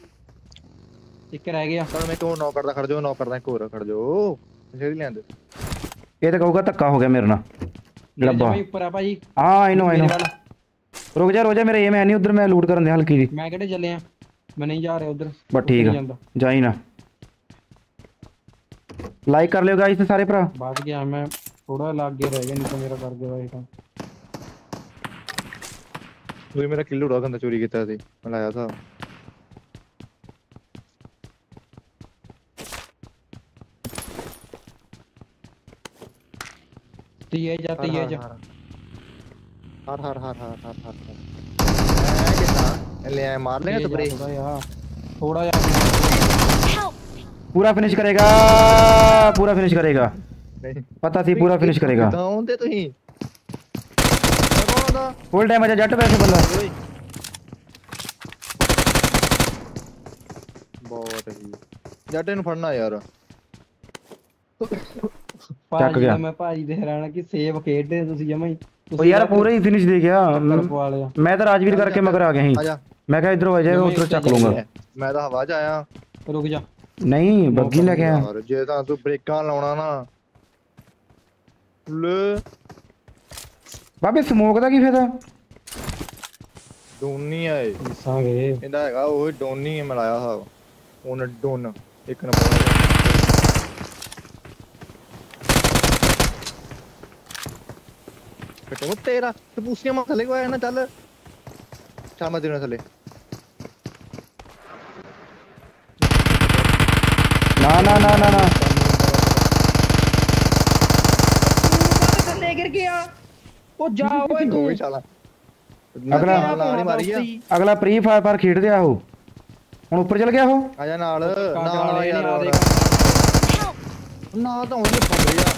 एक रह गया चल मैं क्यों नॉक करदा खड़ जाओ नॉक करदा एक और खड़ जाओ छेड़ी लेंदे ਇਹ ਤਾਂ ਕਹੂਗਾ ਧੱਕਾ ਹੋ ਗਿਆ ਮੇਰੇ ਨਾਲ मेरे डब्बा जमे ऊपर है भाई हाँ आई नो मेरे वाला रुक जा मेरे एम है नहीं उधर मैं लूट करन दे हल्की जी मैं कहते चले हैं मैं नहीं जा रहा उधर बस ठीक है जाई ना लाइक कर लियो गाइस सारे भरा बात गया मैं थोड़ा लाग गया रह गया नहीं तो मेरा कर दे भाई काम तू मेरा किल उड़ा गंदा चोरी किया थी मैं लाया था ये जाती है जा हार मैं कितना ले आए मार लेगा स्प्रे थोड़ा यार पूरा फिनिश करेगा नहीं पता थी पूरा फिनिश करेगा डाउन दे तू ही कौन था फुल डैमेज है जट वैसे बंदा बहुत ही जट इन फड़ना यार ਚੱਕ ਗਿਆ मैं भाई दे रहना कि सेव खेडदे ਤੁਸੀਂ ਜਮਾ ਹੀ ओ यार पूरा ही फिनिश दे गया वाले मैं तो राजवीर करके मगर आ गया ही मैं कहा इधर आ जाएगा उधर चक लूंगा मैं तो हवा च आया रुक जा नहीं बग्गी लेके आया यार जे ਤਾਂ ਤੂੰ ਬ੍ਰੇਕਾਂ ਲਾਉਣਾ ਨਾ ਲੈ ਬਾਬੇ ਸਮੋਕ ਦਾ ਕੀ ਫਾਇਦਾ ਡੋਨੀ ਆਏ ਦੱਸਾਂਗੇ ਇਹਦਾ ਹੈਗਾ ਉਹ ਡੋਨੀ ਮਿਲਾਇਆ ਹਾ ਉਹਨ ਡੋਨ ਇੱਕ ਨੰਬਰ बेटे वो तेरा तो पूछिए मां थले को आया ना चल चल मत देना थले ना थले गिर गया ओ जा ओए तू कोई चला अगला नहीं मारी गया अगला प्री फायर पर खेड दिया हो ਹੁਣ ਉੱਪਰ ਚਲ ਗਿਆ ਉਹ आजा नाल यार ना तो ਉਹਨੇ ਫੜ ਲਿਆ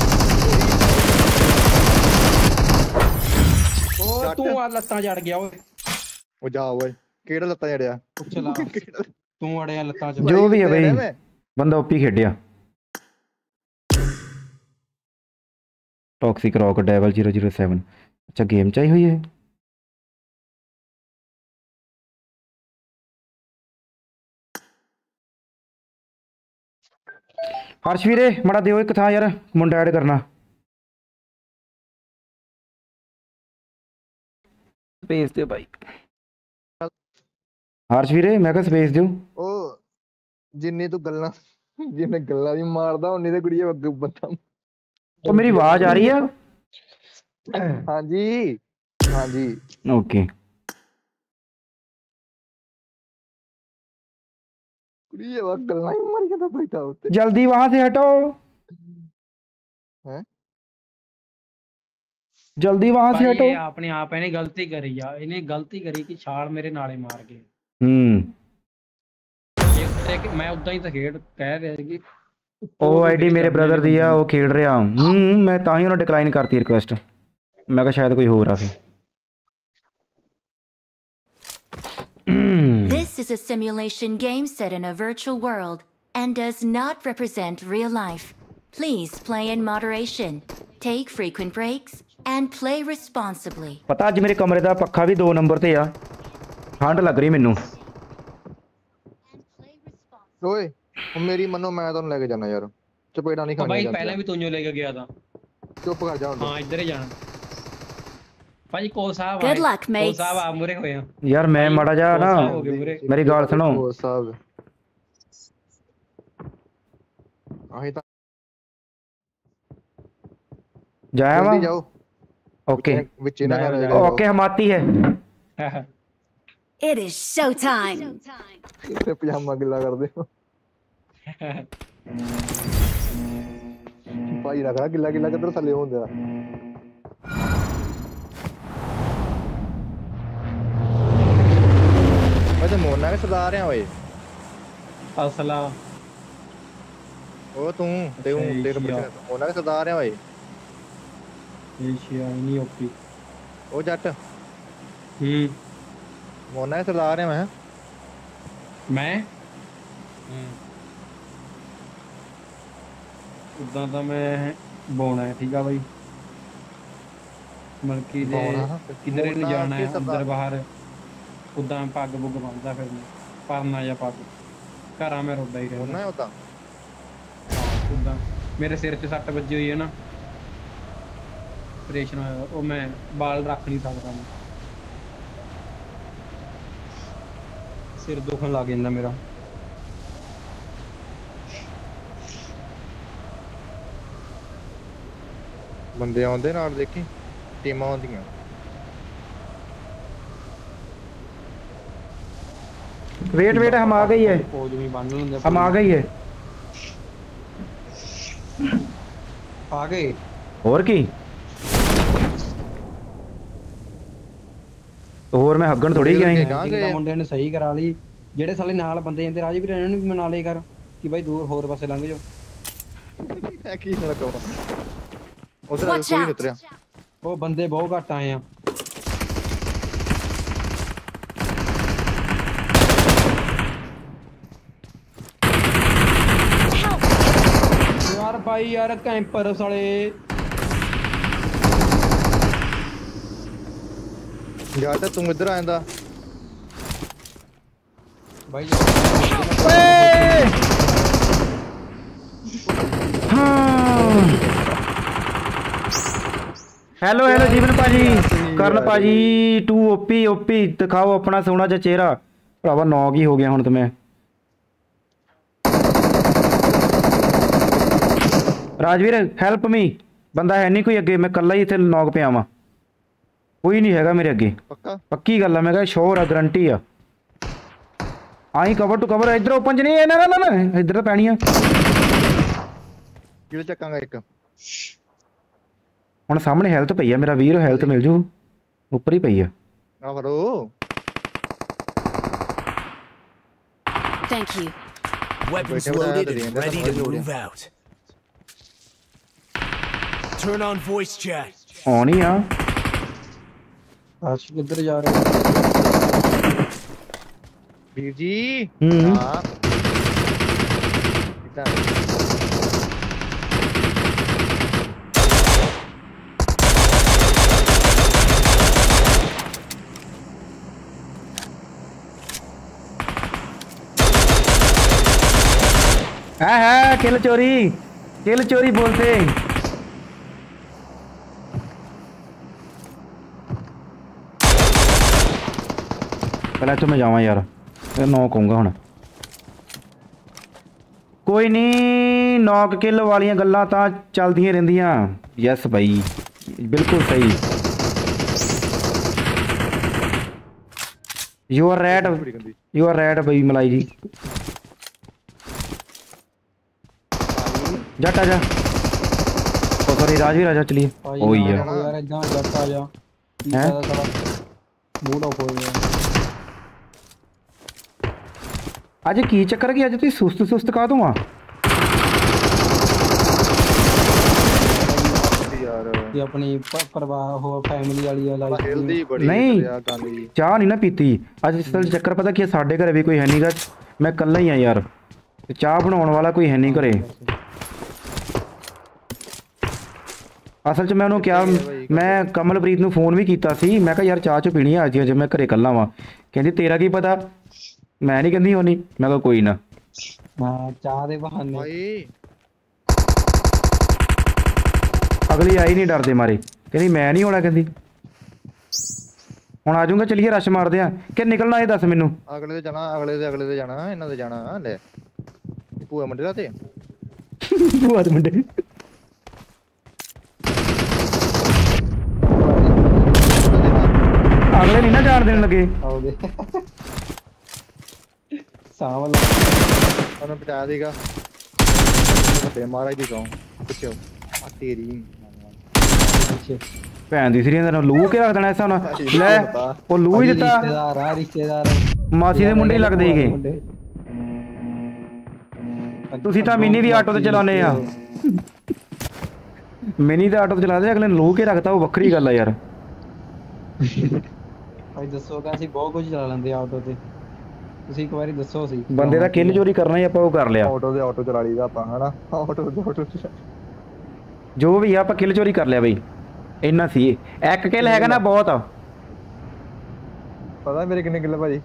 ओ तू आ ਲੱਤਾਂ ਜੜ ਗਿਆ ਓਏ ਉਹ ਜਾ ਓਏ ਕਿਹੜਾ ਲੱਤਾਂ ਜੜਿਆ ਚਲਾ ਤੂੰ ਅੜਿਆ ਲੱਤਾਂ ਚ ਜੋ ਵੀ ਹੈ ਬਈ ਬੰਦਾ ਓਪੀ ਖੇਡਿਆ ਟੌਕਸਿਕ ਰੌਕ ਡੈਵਲ 007 ਅੱਛਾ ਗੇਮ ਚ ਆਈ ਹੋਈ ਹੈ ਹਰਸ਼ ਵੀਰੇ ਮੜਾ ਦਿਓ ਇੱਕ ਥਾਂ ਯਾਰ ਮੁੰਡਾ ਐਡ ਕਰਨਾ ਸਪੇਸ ਦਿਓ ਭਾਈ ਹਰਸ਼ ਵੀਰੇ ਮੈਂ ਕਿਹਾ ਸਪੇਸ ਦਿਓ ਉਹ ਜਿੰਨੇ ਤੂੰ ਗੱਲਾਂ ਜਿੰਨੇ ਗੱਲਾਂ ਵੀ ਮਾਰਦਾ ਉਹਨੇ ਤੇ ਕੁੜੀਏ ਅੱਗੇ ਬੰਦਾ ਉਹ ਮੇਰੀ ਆਵਾਜ਼ ਆ ਰਹੀ ਆ ਹਾਂਜੀ ਹਾਂਜੀ ਓਕੇ ਕੁੜੀਏ ਵਾ ਗੱਲਾਂ ਹੀ ਮਾਰੀ ਜਾਂਦਾ ਬੈਠਾ ਉੱਤੇ जल्दी वहां से हटो हैं जल्दी वहां से हटो भाई अपने आप ਇਹਨੇ ਗਲਤੀ ਕਰੀ ਆ ਇਹਨੇ ਗਲਤੀ ਕਰੀ ਕਿ ਛਾਲ ਮੇਰੇ ਨਾਲੇ ਮਾਰ ਗਏ ਮੈਂ ਉਦਾਂ ਹੀ ਤਾਂ ਖੇਡ ਕਹਿ ਰਿਹਾ ਸੀ ਕਿ ਉਹ ਆਈਡੀ ਮੇਰੇ ਬ੍ਰਦਰ ਦੀ ਆ ਉਹ ਖੇਡ ਰਿਹਾ ਮੈਂ ਤਾਂ ਹੀ ਉਹਨਾਂ ਡਿਕਲਾਈਨ ਕਰਤੀ ਰਿਕੁਐਸਟ ਮੈਂ ਕਿਹਾ ਸ਼ਾਇਦ ਕੋਈ ਹੋਰ ਆ ਫੇ This is a simulation game set in a virtual world and does not represent real life. Please play in moderation, take frequent breaks, and play responsibly. ਪਤਾ ਅੱਜ ਮੇਰੇ ਕਮਰੇ ਦਾ ਪੱਖਾ ਵੀ 2 ਨੰਬਰ ਤੇ ਆ ਠੰਡ ਲੱਗ ਰਹੀ ਮੈਨੂੰ ਓਏ ਹੁਣ ਮੇਰੀ ਮੰਨੋ ਮੈਂ ਤੁਹਾਨੂੰ ਲੈ ਕੇ ਜਾਣਾ ਯਾਰ ਚਪੇੜਾ ਨਹੀਂ ਖਾਣੀ ਭਾਈ ਪਹਿਲਾਂ ਵੀ ਤੂੰ ਲੈ ਕੇ ਗਿਆ ਤਾਂ ਚੁੱਪ ਕਰ ਜਾ ਹੁਣ ਹਾਂ ਇੱਧਰ ਹੀ ਜਾਣਾ ਭਾਈ ਕੋ ਸਾਹਿਬ Good luck, ਕੋ mates. ਸਾਹਿਬ ਆ ਮੁਰੇ ਹੋਏ ਆ ਯਾਰ ਮੈਂ ਮਾੜਾ ਜਾ ਨਾ ਮੇਰੀ ਗੱਲ ਸੁਣੋ ਉਹ ਸਾਹਿਬ ਆਹੀ ਤਾਂ ਜਾਇਆ ਵਾ ਜਲਦੀ ਜਾਓ ओके ਵਿੱਚ ਇਹਨਾਂ ਕਰ ओके हम आती है It is showtime. ਤੇ ਪਜਾਮਾ ਗਿੱਲਾ ਕਰਦੇ ਹੋ ਭਾਈ ਰੱਖਾ ਗਿੱਲਾ ਗਿੱਲਾ ਕਿੱਧਰ ਥੱਲੇ ਹੁੰਦਾ ਮੈਂ ਤਾਂ ਮੋਨਾ ਕੇ ਸਰਦਾਰ ਆ ਓਏ ਅਸਲਾ ਉਹ ਤੂੰ ਤੇ ਉਹ ਤੇਰੇ ਮੋਨਾ ਕੇ ਸਰਦਾਰ ਆ ਓਏ ਏਸ਼ੀਆ ਨਹੀਂ ਓਪੀ ਉਹ ਜੱਟ ਮੋਨਾ ਕੇ ਸਰਦਾਰ ਆ ਮੈਂ ਉਦਾਂ ਤਾਂ ਮੈਂ ਬੋਣਾ ਹੈ ਠੀਕ ਆ ਬਾਈ ਮਲਕੀ ਦੇ ਕਿਧਰੇ ਨੂੰ ਜਾਣਾ ਹੈ ਅੰਦਰ ਬਾਹਰ ਉਦਾਂ ਪੱਗ ਪੁੱਗ ਬੰਨਦਾ ਫਿਰ ਮੈਂ ਪਰਨਾ ਜਾਂ ਪੱਗ ਘਰਾਂ ਮੈਂ ਰੋਦਾ ਹੀ ਰਹਿੰਦਾ ਉਦਾਂ ਉਦਾਂ ਮੇਰੇ ਸਿਰ 'ਚ ਸੱਟ ਵੱਜੀ ਹੋਈ ਹੈ ਨਾ ਆਪਰੇਸ਼ਨ ਹੋਇਆ ਉਹ ਮੈਂ ਬਾਲ ਰੱਖ ਨਹੀਂ ਸਕਦਾ ਮੈਂ ਸਿਰ ਦੁਖਣ ਲੱਗ ਜਾਂਦਾ ਮੇਰਾ ਬੰਦੇ ਆਉਂਦੇ ਨਾਲ ਦੇਖੀ ਟੀਮਾਂ ਆਉਂਦੀਆਂ वेट हम आ गई है फौज भी बन लेंगे हम आ गई है आ गए और की ਹੋਰ ਮੈਂ ਹੱਗਣ ਥੋੜੀ ਗਿਆ ਸੀ ਮੁੰਡਿਆਂ ਨੇ ਸਹੀ ਕਰਾ ਲਈ ਜਿਹੜੇ ਸਾਲੇ ਨਾਲ ਬੰਦੇ ਜਾਂਦੇ ਰਾਜਵੀਰ ਇਹਨਾਂ ਨੂੰ ਵੀ ਮਨਾ ਲਏ ਕਰ ਕਿ ਬਾਈ ਦੂਰ ਹੋਰ ਪਾਸੇ ਲੰਘ ਜਾਓ ਕੀ ਨਾ ਕਹੋ ਉਧਰ ਕੋਈ ਨਹੀਂ ਉਤਰਿਆ ਉਹ ਬੰਦੇ ਬਹੁਤ ਘੱਟ ਆਏ ਆ ਯਾਰ ਭਾਈ ਯਾਰ ਕੈਂਪਰ ਸਾਲੇ ਯਾਰ ਤਾਂ ਤੂੰ ਇੱਧਰ ਆ ਜਾਂਦਾ ਭਾਈ हेलो हेलो जीवन भाजी करण भाजी टू ओपी ओपी दिखाओ अपना सोना जा चेहरा भरावा नॉक ही हो गया हुण तो मैं राजवीर हेल्प मी बंदा है नहीं कोई अगे मैं कल्ला ही इत्थे नॉक पे आवां कोई नहीं हैगा मेरे अगे पक्की गल है मैं कहा श्योर है गारंटी है आई कवर टू कवर इधर ओपन च नहीं है ना ना इधर पैनी है ਕਿਹੜੇ ਚੱਕਾਂਗਾ ਇੱਕ ਹੁਣ ਸਾਹਮਣੇ ਹੈਲਥ ਪਈ ਆ ਮੇਰਾ ਵੀਰ ਹੈਲਥ ਮਿਲ ਜੂ ਉੱਪਰ ਹੀ ਪਈ ਆ ਆ ਫੜੋ Thank you. Weapons loaded and ready to move out. Turn on voice chat. on ही आ ਆਸ਼ ਕਿੱਧਰ ਜਾ ਰਹੇ ਵੀਰ ਜੀ ਹਾਂ है किल चोरी बोलते पहले तो मैं जावा यार फिर नौ कहूँगा हुण कोई नहीं नॉक किल वाली गल्लां तां चलदियां रहिंदियां यस भाई बिल्कुल सही यू आर रेड भाई मलाई जी जट आजा ओ सॉरी राजवीर आजा चलिए ओ यार इधर जट आजा हैं मूड ऑफ हो गया आज की चक्कर की आज तू सुस्त का दूँ ये अपनी परवाह हो फैमिली वाली लाइफ नहीं चाह नहीं ना पीती आज इस चक्कर पता कि साडे घरे भी कोई है नहीं गा मैं कल्ला ही हाँ यार चाह बनाने वाला कोई है नहीं घरे असल च मैं उन्होंने क्या मैं कमलप्रीत ਨੂੰ फोन भी किया सी मैं कहा यार चाह चो पीनी है आज मैं घरे कल्ला वा कहती तेरा की पता मैं नहीं कहती होनी मैं कहा कोई ना चाह दे बहाने अगली आई नहीं डरते मारे कहती मैं नहीं होना कहती हुण आ जाऊंगा चलिए रश मारते हैं कि निकलना ये दस मैनू अगले जाना अगले दे जाना इन्हां दे जाना ले भूआ मंडे दा ते भूआ दे मंडे अगले नहीं ना जान देने लगे सावल और बचा देगा बड़े मारा दी गांव पीछे आ तेरी भैन दी सीरीज ने लू के रख देना ऐसा ना ले ओ लू ही दिता रिश्तेदार मासी दे मुंडे लगदे हीगे ਤੁਸੀਂ ਤਾਂ ਮਿਨੀ ਵੀ ਆਟੋ ਤੇ ਚਲਾਉਂਦੇ ਆ ਮਿਨੀ ਦਾ ਆਟੋ ਤੇ ਚਲਾਦੇ ਅਗਲੇ ਲੂ ਕੇ ਰੱਖਤਾ ਉਹ ਵੱਖਰੀ ਗੱਲ ਆ ਯਾਰ ਭਾਈ ਦੱਸੋ ਕਿ ਅਸੀਂ ਬਹੁਤ ਕੁਝ ਚਲਾ ਲੈਂਦੇ ਆਟੋ ਤੇ ਤੁਸੀਂ ਇੱਕ ਵਾਰੀ ਦੱਸੋ ਸੀ ਬੰਦੇ ਦਾ ਕਿੱਲ ਚੋਰੀ ਕਰਨਾ ਹੀ ਆਪਾਂ ਉਹ ਕਰ ਲਿਆ ਆਟੋ ਚਲਾ ਲਈਦਾ ਆਪਾਂ ਹਨਾ ਆਟੋ ਜੋ ਵੀ ਆ ਆਪਾਂ ਕਿਲ ਚੋਰੀ ਕਰ ਲਿਆ ਬਈ ਇੰਨਾ ਸੀ ਇੱਕ ਕਿਲ ਹੈਗਾ ਨਾ ਬਹੁਤ ਆ ਪਤਾ ਮੇਰੇ ਕਿੰਨੇ ਕਿੱਲੇ ਭਾਜੀ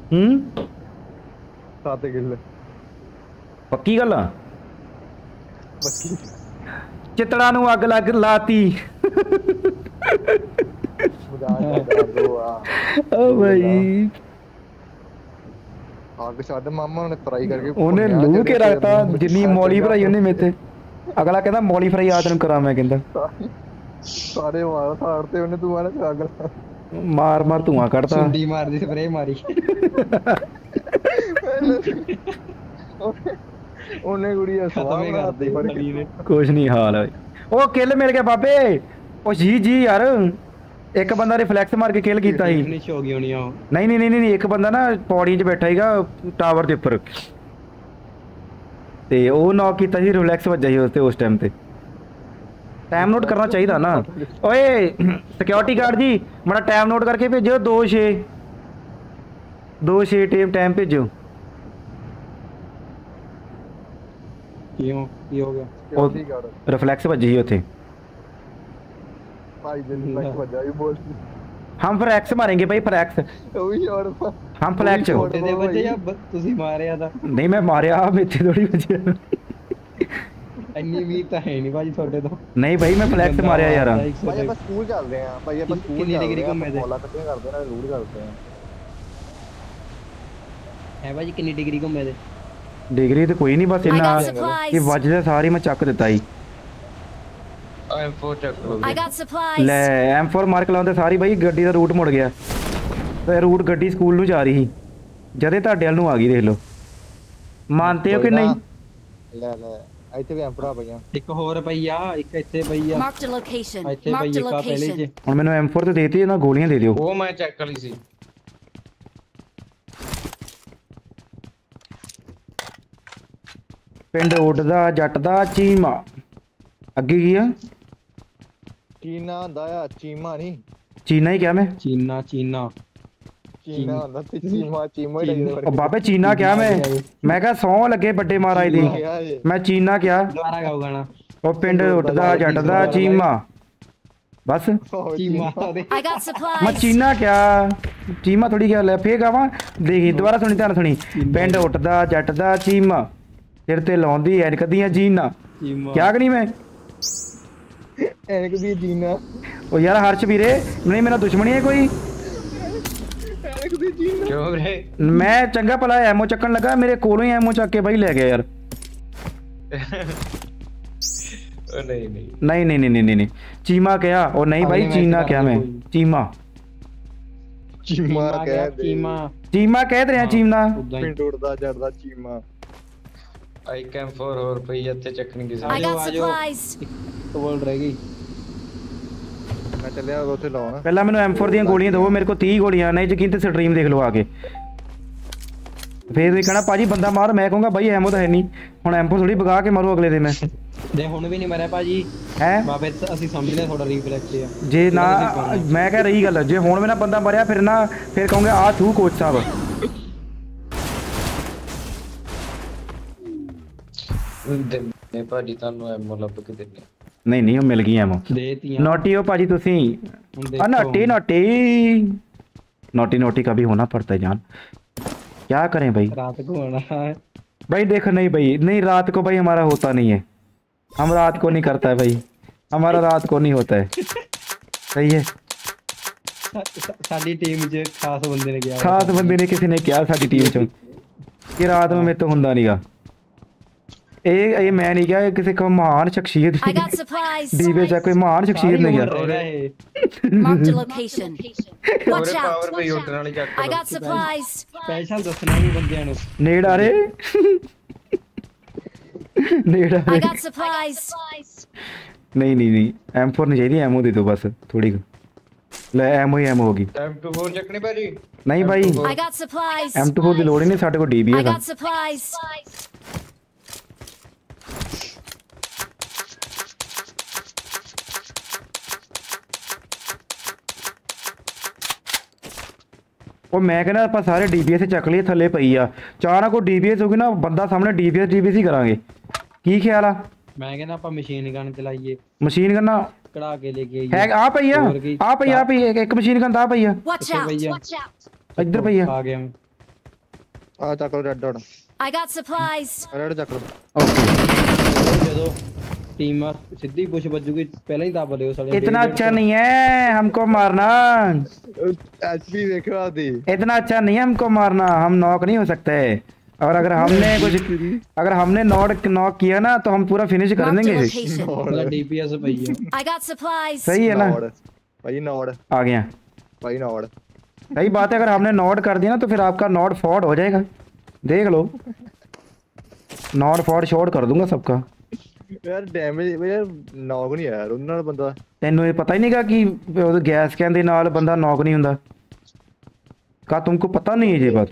7 ਕਿੱਲੇ ਪੱਕੀ ਗੱਲ ਆ ਬੱਕੀ ਚਿੱਤੜਾਂ ਨੂੰ ਅੱਗ ਲੱਗ ਲਾਤੀ ਮਜ਼ਾਕ ਕਰ ਦੋ ਆ ਓ ਭਾਈ ਅੱਗ ਛੱਡ ਮਾਮਾ ਉਹਨੇ ਫਰਾਈ ਕਰਕੇ ਉਹਨੇ ਭੁੰਨਿਆ ਲੂ ਜਿਹੜੇ ਕੇ ਰੱਖਤਾ ਤੇਲ ਜਿੰਨੀ ਮੌਲੀ ਭਰਾਈ ਉਹਨੇ ਮੇਤੇ ਅਗਲਾ ਕਹਿੰਦਾ ਮੌਲੀ ਫਰਾਈ ਆ ਤੈਨੂੰ ਕਰਾਂ ਮੈਂ ਕਹਿੰਦਾ ਸਾਰੇ ਮਾਰ ਸਾੜਤੇ ਉਹਨੇ ਤੂੰ ਆਣਾ ਅੱਗ ਲਾ ਮਾਰ ਮਾਰ ਧੂਆਂ ਕੱਢਤਾ ਸੁੰਡੀ ਮਾਰਦੀ ਸਪਰੇ ਮਾਰੀ ਉਹਨੇ ਕੁੜੀ ਆ ਖਤਮ ਹੀ ਕਰਦੇ ਬੜੀ ਨੇ ਕੁਛ ਨਹੀਂ ਹਾਲ ਹੈ ਉਹ ਕਿੱਲ ਮਿਲ ਗਿਆ ਬਾਬੇ ਉਹ ਜੀ ਯਾਰ ਇੱਕ ਬੰਦਾ ਰਿਫਲੈਕਸ ਮਾਰ ਕੇ ਕਿੱਲ ਕੀਤਾ ਸੀ ਫਿਨਿਸ਼ ਹੋ ਗਈ ਹੋਣੀ ਆ ਉਹ ਨਹੀਂ ਇੱਕ ਬੰਦਾ ਨਾ ਪੌੜੀਆਂ 'ਚ ਬੈਠਾ ਸੀਗਾ ਟਾਵਰ ਦੇ ਉੱਪਰ ਤੇ ਉਹ ਨੌਕ ਕੀਤਾ ਸੀ ਰਿਫਲੈਕਸ ਵੱਜਾ ਸੀ ਉਸ ਟਾਈਮ ਤੇ ਟਾਈਮ ਨੋਟ ਕਰਨਾ ਚਾਹੀਦਾ ਨਾ ਓਏ ਸਿਕਿਉਰਿਟੀ ਗਾਰਡ ਜੀ ਮਾੜਾ ਟਾਈਮ ਨੋਟ ਕਰਕੇ ਭੇਜੋ 2-6 ਟਾਈਮ ਭੇਜੋ ਕਿਉਂ ਕੀ ਹੋ ਗਿਆ ਉਹ ਠੀਕ ਆ ਰਿਫਲੈਕਸ ਵੱਜੀ ਸੀ ਉੱਥੇ ਭਾਈ ਦੇ ਲਾਈਕ ਵਜਾ ਹੀ ਬੋਲ ਹਮ ਫਲੈਕਸ ਮਾरेंगे भाई फ्लैक्स ਉਹ ਵੀ ਸ਼ਾਟ ਹਮ ਫਲੈਕਸ ਛੋਟੇ ਦੇ ਬੱਚੇ ਜਾਂ ਤੁਸੀਂ ਮਾਰਿਆ ਤਾਂ ਨਹੀਂ ਮੈਂ ਮਾਰਿਆ ਮੇਥੇ ਥੋੜੀ ਵੱਜਿਆ ਇੰਨੀ ਵੀ ਤਾਂ ਹੈ ਨਹੀਂ ਭਾਜੀ ਤੁਹਾਡੇ ਤੋਂ ਨਹੀਂ ਭਾਈ ਮੈਂ ਫਲੈਕਸ ਮਾਰਿਆ ਯਾਰ ਭਾਈ ਆਪਾਂ ਸਕੂਲ ਚੱਲਦੇ ਆਂ ਭਾਈ ਆਪਾਂ ਸਕੂਲ ਕਿੰਨੀ ਡਿਗਰੀ ਘੁੰਮੇ ਤੇ ਬੋਲਾ ਕੱਟੀਆਂ ਕਰਦੇ ਨਾਲ ਲੂੜ ਕਰਦੇ ਆਂ ਹੈ ਭਾਜੀ ਕਿੰਨੀ ਡਿਗਰੀ ਘੁੰਮੇ ਤੇ ਡਿਗਰੀ ਤੇ ਕੋਈ ਨਹੀਂ ਬਸ I ਇੰਨਾ got supplies. ਕਿ ਵੱਜਦਾ ਸਾਰੀ ਮੈਂ ਚੱਕ ਦਿੱਤਾ ਸੀ M4 ਚੱਕ ਲਓ I got supplies. ਲੈ M4 ਮਾਰਕ ਲਾਉਂਦੇ ਸਾਰੀ ਬਾਈ ਗੱਡੀ ਦਾ ਰੂਟ ਮੁੜ ਗਿਆ ਤੇ ਰੂਟ ਗੱਡੀ ਸਕੂਲ ਨੂੰ ਜਾ ਰਹੀ ਸੀ ਜਦੇ ਤੁਹਾਡੇ ਵੱਲ ਨੂੰ ਆ ਗਈ ਦੇਖ ਲਓ ਮੰਨਦੇ ਹੋ ਕਿ ਨਹੀਂ ਲੈ ਲੈ ਇੱਥੇ ਵੀ ਐਂਪੜਾ ਪਈਆਂ ਇੱਕ ਹੋਰ ਪਈ ਆ ਇੱਕ ਇੱਥੇ ਪਈ ਆ Marked a location. ਇੱਥੇ ਪਈ Marked a ਇੱਕ ਆ ਪਹਿਲੇ location. ਚ ਹੁਣ ਮੈਨੂੰ M4 ਤੇ ਦੇਤੀ ਇਹਨਾਂ ਗੋਲੀਆਂ ਦੇ ਦਿਓ ਉਹ ਮੈਂ ਚੈੱਕ ਲਈ ਸੀ ਪਿੰਡ ਉੱਡਦਾ ਜੱਟ ਦਾ ਚੀਮਾ ਅੱਗੇ ਕੀ ਆ ਚੀਨਾ ਹੁੰਦਾ ਆ ਚੀਮਾ ਨਹੀਂ ਚੀਨਾ ਹੀ ਕਿਹਾ ਮੈਂ ਚੀਨਾ ਚੀਨਾ ਹੁੰਦਾ ਤੇ ਚੀਮਾ ਹੀ ਲੱਗਦਾ ਉਹ ਬਾਬੇ ਚੀਨਾ ਕਿਹਾ ਮੈਂ ਕਿਹਾ ਸੌ ਲੱਗੇ ਵੱਡੇ ਮਹਾਰਾਜ ਦੀ ਮੈਂ ਚੀਨਾ ਕਿਹਾ ਦੁਬਾਰਾ ਗਾਓ ਗਾਣਾ ਉਹ ਪਿੰਡ ਉੱਡਦਾ ਜੱਟ ਦਾ ਚੀਮਾ ਬਸ ਚੀਮਾ ਉਹਦੇ I got ਮੈਂ supplies. ਚੀਨਾ ਕਿਹਾ ਚੀਮਾ ਥੋੜੀ ਕਿਹਾ ਲੈ ਫੇਰ ਗਾਵਾਂ ਦੇਖੀ ਦੁਬਾਰਾ ਸੁਣੀ ਧਿਆਨ ਸੁਣੀ ਪਿੰਡ ਉੱਡਦਾ ਜੱਟ ਦਾ ਚੀਮਾ ਸਿਰ ਤੇ ਲਾਉਂਦੀ ਐਨਕ ਦੀਆਂ ਜੀਨਾ ਚੀਮਾ ਕਿਹਾ ਕਿ ਨਹੀਂ ਮੈਂ ਐਨਕ ਦੀ ਚੀਨਾ ਉਹ ਯਾਰ ਹਰਸ਼ ਵੀਰੇ ਨਹੀਂ ਮੇਰਾ ਦੁਸ਼ਮਣੀ ਹੈ ਕੋਈ ਐਨਕ ਦੀ ਚੀਨਾ ਕਿਉਂ ਵੀਰੇ ਮੈਂ ਚੰਗਾ ਭਲਾ ਐਮੋ ਚੱਕਣ ਲੱਗਾ ਮੇਰੇ ਕੋਲੋਂ ਹੀ ਐਮੋ ਚੱਕ ਕੇ ਬਾਈ ਲੈ ਗਿਆ ਯਾਰ ਉਹ ਨਹੀਂ ਨਹੀਂ ਚੀਮਾ ਕਿਹਾ ਉਹ ਨਹੀਂ ਬਾਈ ਚੀਨਾ ਕਿਹਾ ਮੈਂ ਚੀਮਾ ਚੀਮਾ ਕਹਿ ਦੇ ਚੀਮਾ ਕਹਿ ਰਿਹਾ ਚੀਮਾ ਉਦਾਂ ਹੀ ਪਿੰਡ ਉੱਡਦਾ ਜੜਦਾ ਚੀਮਾ ਆਈ ਕੈਮ 4 ਹੋਰ ਪਈ ਇੱਥੇ ਚੱਕਣੀ ਕਿਸੇ I got ਆਜੋ। supplies. ਬੋਲ ਰਹਿ ਗਈ ਮੈਂ ਚੱਲਿਆ ਉੱਥੇ ਲਾਉਣ ਪਹਿਲਾਂ ਮੈਨੂੰ M4 ਦੀਆਂ ਗੋਲੀਆਂ ਦਿਓ ਮੇਰੇ ਕੋਲ 30 ਗੋਲੀਆਂ ਨਹੀਂ ਯਕੀਨ ਤੇ ਸਟਰੀਮ ਦੇਖ ਲਓ ਆ ਕੇ ਫੇਰ ਵੀ ਕਹਣਾ ਭਾਜੀ ਬੰਦਾ ਮਾਰ ਮੈਂ ਕਹੂੰਗਾ ਬਾਈ ਐਮੋ ਤਾਂ ਹੈ ਨਹੀਂ ਹੁਣ M4 ਥੋੜੀ ਵਗਾ ਕੇ ਮਾਰੂ ਅਗਲੇ ਦੇ ਮੈਂ ਦੇ ਹੁਣ ਵੀ ਨਹੀਂ ਮਰਿਆ ਭਾਜੀ ਹੈ ਬਾਬੇ ਅਸੀਂ ਸਮਝ ਲਿਆ ਤੁਹਾਡਾ ਰੀਫਲੈਕਸ ਆ ਜੇ ਨਾ ਮੈਂ ਕਹਿ ਰਹੀ ਗੱਲ ਜੇ ਹੁਣ ਵੀ ਨਾ ਬੰਦਾ ਮਰਿਆ ਫਿਰ ਕਹੂੰਗਾ ਆ ਥੂ ਕੋਚ ਸਾਹਿਬ ਨੇ ਭਾਜੀ ਤੁਹਾਨੂੰ ਐਮੋ ਲੱਭ ਕੇ ਦਿੰਨੇ ਨਹੀਂ ਉਹ ਮਿਲ ਗਈ ਐਮੋ ਦੇਤੀਆਂ नोटी हो पाजी तुसी ਹੁਣ ਦੇਖੋ नोटी कभी होना पड़ता है जान क्या करें भाई ਰਾਤ को आना है भाई देख नहीं रात को भाई हमारा होता नहीं है हम रात को नहीं करता है भाई हमारा रात को नहीं होता है सही है ਸਾਡੀ ਟੀਮ 'ਚ ਖਾਸ ਬੰਦੇ ਨੇ ਗਿਆ खास बंदे ने किसी ने क्या साडी टीम चो कि रात में मेरे तो हुंदा नहींगा ਇਹ ਮੈਂ ਨਹੀਂ ਕਿਹਾ ਕਿਸੇ ਕੋ ਮਹਾਨ ਸ਼ਖਸੀਅਤ I got supplies. ਦੀਵੇ ਚ ਕੋਈ ਮਹਾਨ ਸ਼ਖਸੀਅਤ ਨਹੀਂ ਗਿਆ Marked a location. Watch ਉਹਰੇ ਪਾਵਰ out. ਪਈ ਉੱਡਣ ਵਾਲੀ ਚੱਕ I got supplies. ਸਪੈਸ਼ਲ ਦੱਸਣਾ ਵੀ ਬੰਦਿਆਂ ਨੂੰ ਨੇੜ ਆ ਰੇ ਨੇੜ ਆ I ਰੇ got supplies. ਨਹੀਂ M4 ਨਹੀਂ ਚਾਹੀਦੀ ਐਮੋ ਦੇ ਦਿਓ ਬਸ ਥੋੜੀ ਲੈ ਐਮੋ ਹੀ ਐਮੋ ਹੋ ਗਈ M24 ਚੱਕਣੀ ਭਾਜੀ ਨਹੀਂ ਭਾਈ I got supplies. M24 ਦੀ ਲੋੜ ਹੀ ਨਹੀਂ ਸਾਡੇ ਕੋਲ DB I ਹੈਗਾ got supplies. ਉਹ ਮੈਂ ਕਹਿੰਦਾ ਆਪਾਂ ਸਾਰੇ DBS ਚੱਕ ਲਈਏ ਥੱਲੇ ਪਈ ਆ ਚਾਹ ਨਾ ਕੋਈ DBS ਹੋਗੀ ਨਾ ਬੰਦਾ ਸਾਹਮਣੇ DBS ਹੀ ਕਰਾਂਗੇ ਕੀ ਖਿਆਲ ਆ ਮੈਂ ਕਹਿੰਦਾ ਆਪਾਂ ਮਸ਼ੀਨ ਗਨ ਚਲਾਈਏ ਮਸ਼ੀਨ ਗਨ ਕਢਾ ਕੇ ਲੈ ਕੇ ਹੈ ਆਈਏ ਆ ਪਈ ਆ ਹੋਰ ਕੀ? ਆ ਪਈ ਆ ਪਈ ਇੱਕ ਮਸ਼ੀਨ ਗਨ ਤਾਂ ਆ ਪਈ ਆ Watch ਕਿੱਥੇ out! ਪਈ ਆ? Watch out! ਇੱਧਰ ਪਈ ਆ ਆ ਗਿਆ ਮੈਂ ਆ ਚੱਕ ਲੋ red dot I got supplies. Red ਚੱਕ ਲੋ ओके ਜਦੋਂ ਟੀਮ ਸਿੱਧੀ ਪੁਸ਼ ਵੱਜੂਗੀ ਪਹਿਲਾਂ ਹੀ ਦੱਬ ਲਿਓ ਸਾਲੇ इतना अच्छा नहीं है हमको मारना ਐਚਪੀ ਦੇਖੋ ਆਦੀ इतना अच्छा नहीं है हमको मारना हम नॉक नहीं हो सकते और अगर हमने नॉक किया ना तो हम पूरा फिनिश कर Marked a देंगे location. ਪਹਿਲਾਂ ਡੀਪੀਐਸ ਪਈ ਆ I got supplies. सही है ना ਨੌੜ ਭਾਈ ਨੌੜ आ गया ਭਾਈ ਨੌੜ सही बात है अगर हमने नॉट कर दिया ना तो फिर आपका नॉट फॉर्ड हो जाएगा देख लो नॉट फॉर्ड शॉर्ट कर दूंगा सबका ਯਾਰ ਡੈਮੇਜ ਯਾਰ ਨੌਕ ਨਹੀਂ ਯਾਰ ਉਹਨਾਂ ਨਾਲ ਬੰਦਾ ਤੈਨੂੰ ਇਹ ਪਤਾ ਹੀ ਨਹੀਂਗਾ ਕਿ ਉਹ ਗੈਸ ਕਹਿੰਦੇ ਨਾਲ ਬੰਦਾ ਨੌਕ ਨਹੀਂ ਹੁੰਦਾ ਕਾ ਤੁਮਕੋ ਪਤਾ ਨਹੀਂ ਹੈ ਇਹ ਬਾਤ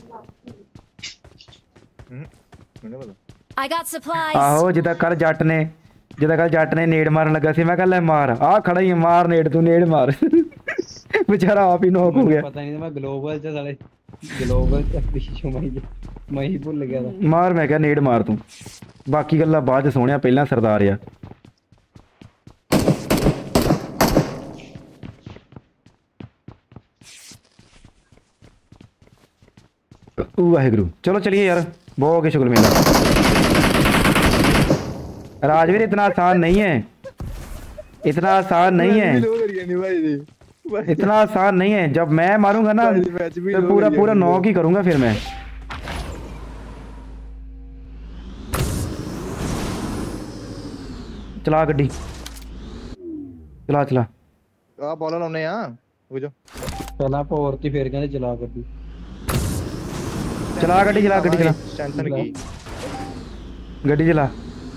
ਮੈਨੂੰ ਪਤਾ I got supplies. ਆਹੋ ਜਿੱਦਾਂ ਕੱਲ ਜੱਟ ਨੇ ਨੇੜ ਮਾਰਨ ਲੱਗਾ ਸੀ ਮੈਂ ਕਿਹਾ ਲੈ ਮਾਰ ਆ ਖੜਾ ਹੀ ਮਾਰ ਨੇੜ ਤੂੰ ਨੇੜ ਮਾਰ ਵਿਚਾਰਾ ਆਪ ਹੀ ਨੌਕ ਹੋ ਗਿਆ ਪਤਾ ਨਹੀਂ ਮੈਂ ਗਲੋਬਲ ਚ ਸਾਲੇ ਗਲੋਬਲ ਚ ਪਿੱਛੋਂ ਮੈਂ ਹੀ ਭੁੱਲ ਗਿਆ ਦਾ ਮਾਰ ਮੈਂ ਕਿਹਾ ਨੇੜ ਮਾਰ ਤੂੰ ਬਾਕੀ ਗੱਲਾਂ ਬਾਅਦ ਚ ਸੋਹਣਿਆ ਪਹਿਲਾਂ ਸਰਦਾਰ ਆ ਵਾਹਿਗੁਰੂ चलो चलिए यार बहुत हो गया शुक्र मेला राजवीर इतना आसान नहीं है इतना आसान नहीं है इतना आसान नहीं है जब मैं मारूंगा ना तो पूरा पूरा नॉक ही करूंगा फिर मैं चला गड्डी चला चला ਆ ਬੋਲਾਂ ਲਾਉਨੇ ਆ ਉਹ ਜੋ ਪਹਿਲਾਂ ਪੌਰਤੀ ਫੇਰ ਕਹਿੰਦੇ ਚਲਾ ਗੱਡੀ चला गड्डी चला गड्डी चला ਟੈਨਸ਼ਨ ਕੀ ਗੱਡੀ ਚਲਾ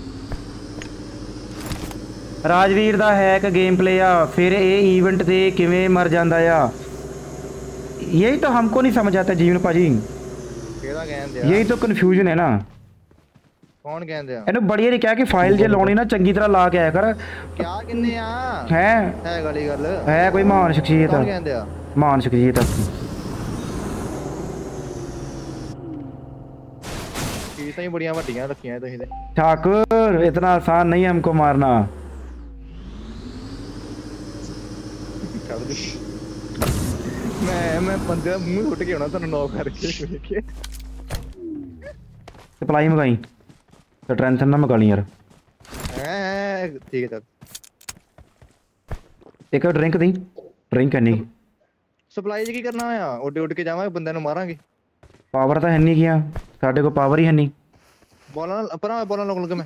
ਰਾਜਵੀਰ ਦਾ ਹੈਕ ਗੇਮ ਪਲੇ ਆ ਫਿਰ ਇਹ ਇਵੈਂਟ ਤੇ ਕਿਵੇਂ ਮਰ ਜਾਂਦਾ ਆ यही तो हमको नहीं समझ आता जीवन पाजी ਕਿਹੜਾ ਕਹਿੰਦੇ ਆ यही तो कन्फ्यूजन है ना ਕੌਣ ਕਹਿੰਦੇ ਆ ਇਹਨੂੰ ਬੜੀ ਵਾਰੀ ਕਿਹਾ ਕਿ ਫਾਈਲ ਜੇ ਲਾਉਣੀ ਨਾ ਚੰਗੀ ਤਰ੍ਹਾਂ ਲਾ ਕੇ ਆਇਆ ਕਰ ਕਿਆ ਕਿੰਨੇ ਆ ਹੈ ਗਲੀ ਗੱਲ ਹੈ ਕੋਈ ਮਹਾਨ ਸ਼ਖਸੀਅਤ ਕੌਣ ਕਹਿੰਦੇ ਆ ਮਹਾਨ ਸ਼ਖਸੀਅਤ ਚੀਜ਼ਾਂ ਹੀ ਬੜੀਆਂ ਵੱਡੀਆਂ ਰੱਖੀਆਂ ਤੁਸੀਂ ਤੇ ठाकुर इतना आसान नहीं है हमको मारना ਮੈਂ ਬੰਦੇ ਦਾ ਮੂੰਹ ਉੱਟ ਕੇ ਆਉਣਾ ਤੁਹਾਨੂੰ ਨੌਕ ਕਰਕੇ ਵੇਖ ਕੇ सप्लाई मंगाई तो टेंशन ना मंगा ली यार ਠੀਕ ਹੈ ਚੱਲ एक ड्रिंक दी ड्रिंक करनी ਸਪਲਾਈ ਕੀ ਕਰਨਾ ਆ ਉੱਡ ਕੇ ਜਾਵਾਂਗੇ ਬੰਦਿਆਂ ਨੂੰ ਮਾਰਾਂਗੇ पावर तो है नहीं किया साढ़े को पावर ही है नहीं ਬੋਲਾਂ ਪਰਾਂ ਬੋਲਾਂ ਲੋਕ ਲੱਗਾ ਮੈਂ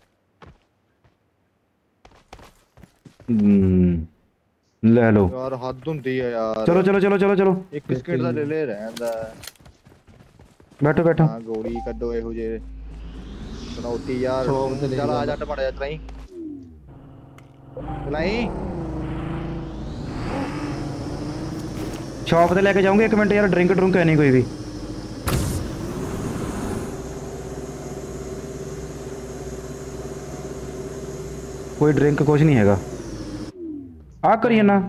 ले लो ਯਾਰ ਹੱਦ ਹੁੰਦੀ ਆ ਯਾਰ चलो चलो चलो चलो चलो ਇੱਕ ਸਕਿੰਟ ਦਾ ਲੈ ਰਹਿੰਦਾ बैठो बैठो ਹਾਂ ਗੋਲੀ ਕੱਢੋ ਇਹੋ ਜੇ ਬਣਾਉਤੀ ਯਾਰ ਚੱਲ ਆ ਜਾ ਟਮੜ ਜਾ ਚਲਾਈ ਚਲਾਈ शॉप पे लेके जाऊंगे 1 मिनट यार ड्रिंक ड्रुंक है नहीं कोई भी कोई ड्रिंक कुछ नहीं हैगा आ करिए ना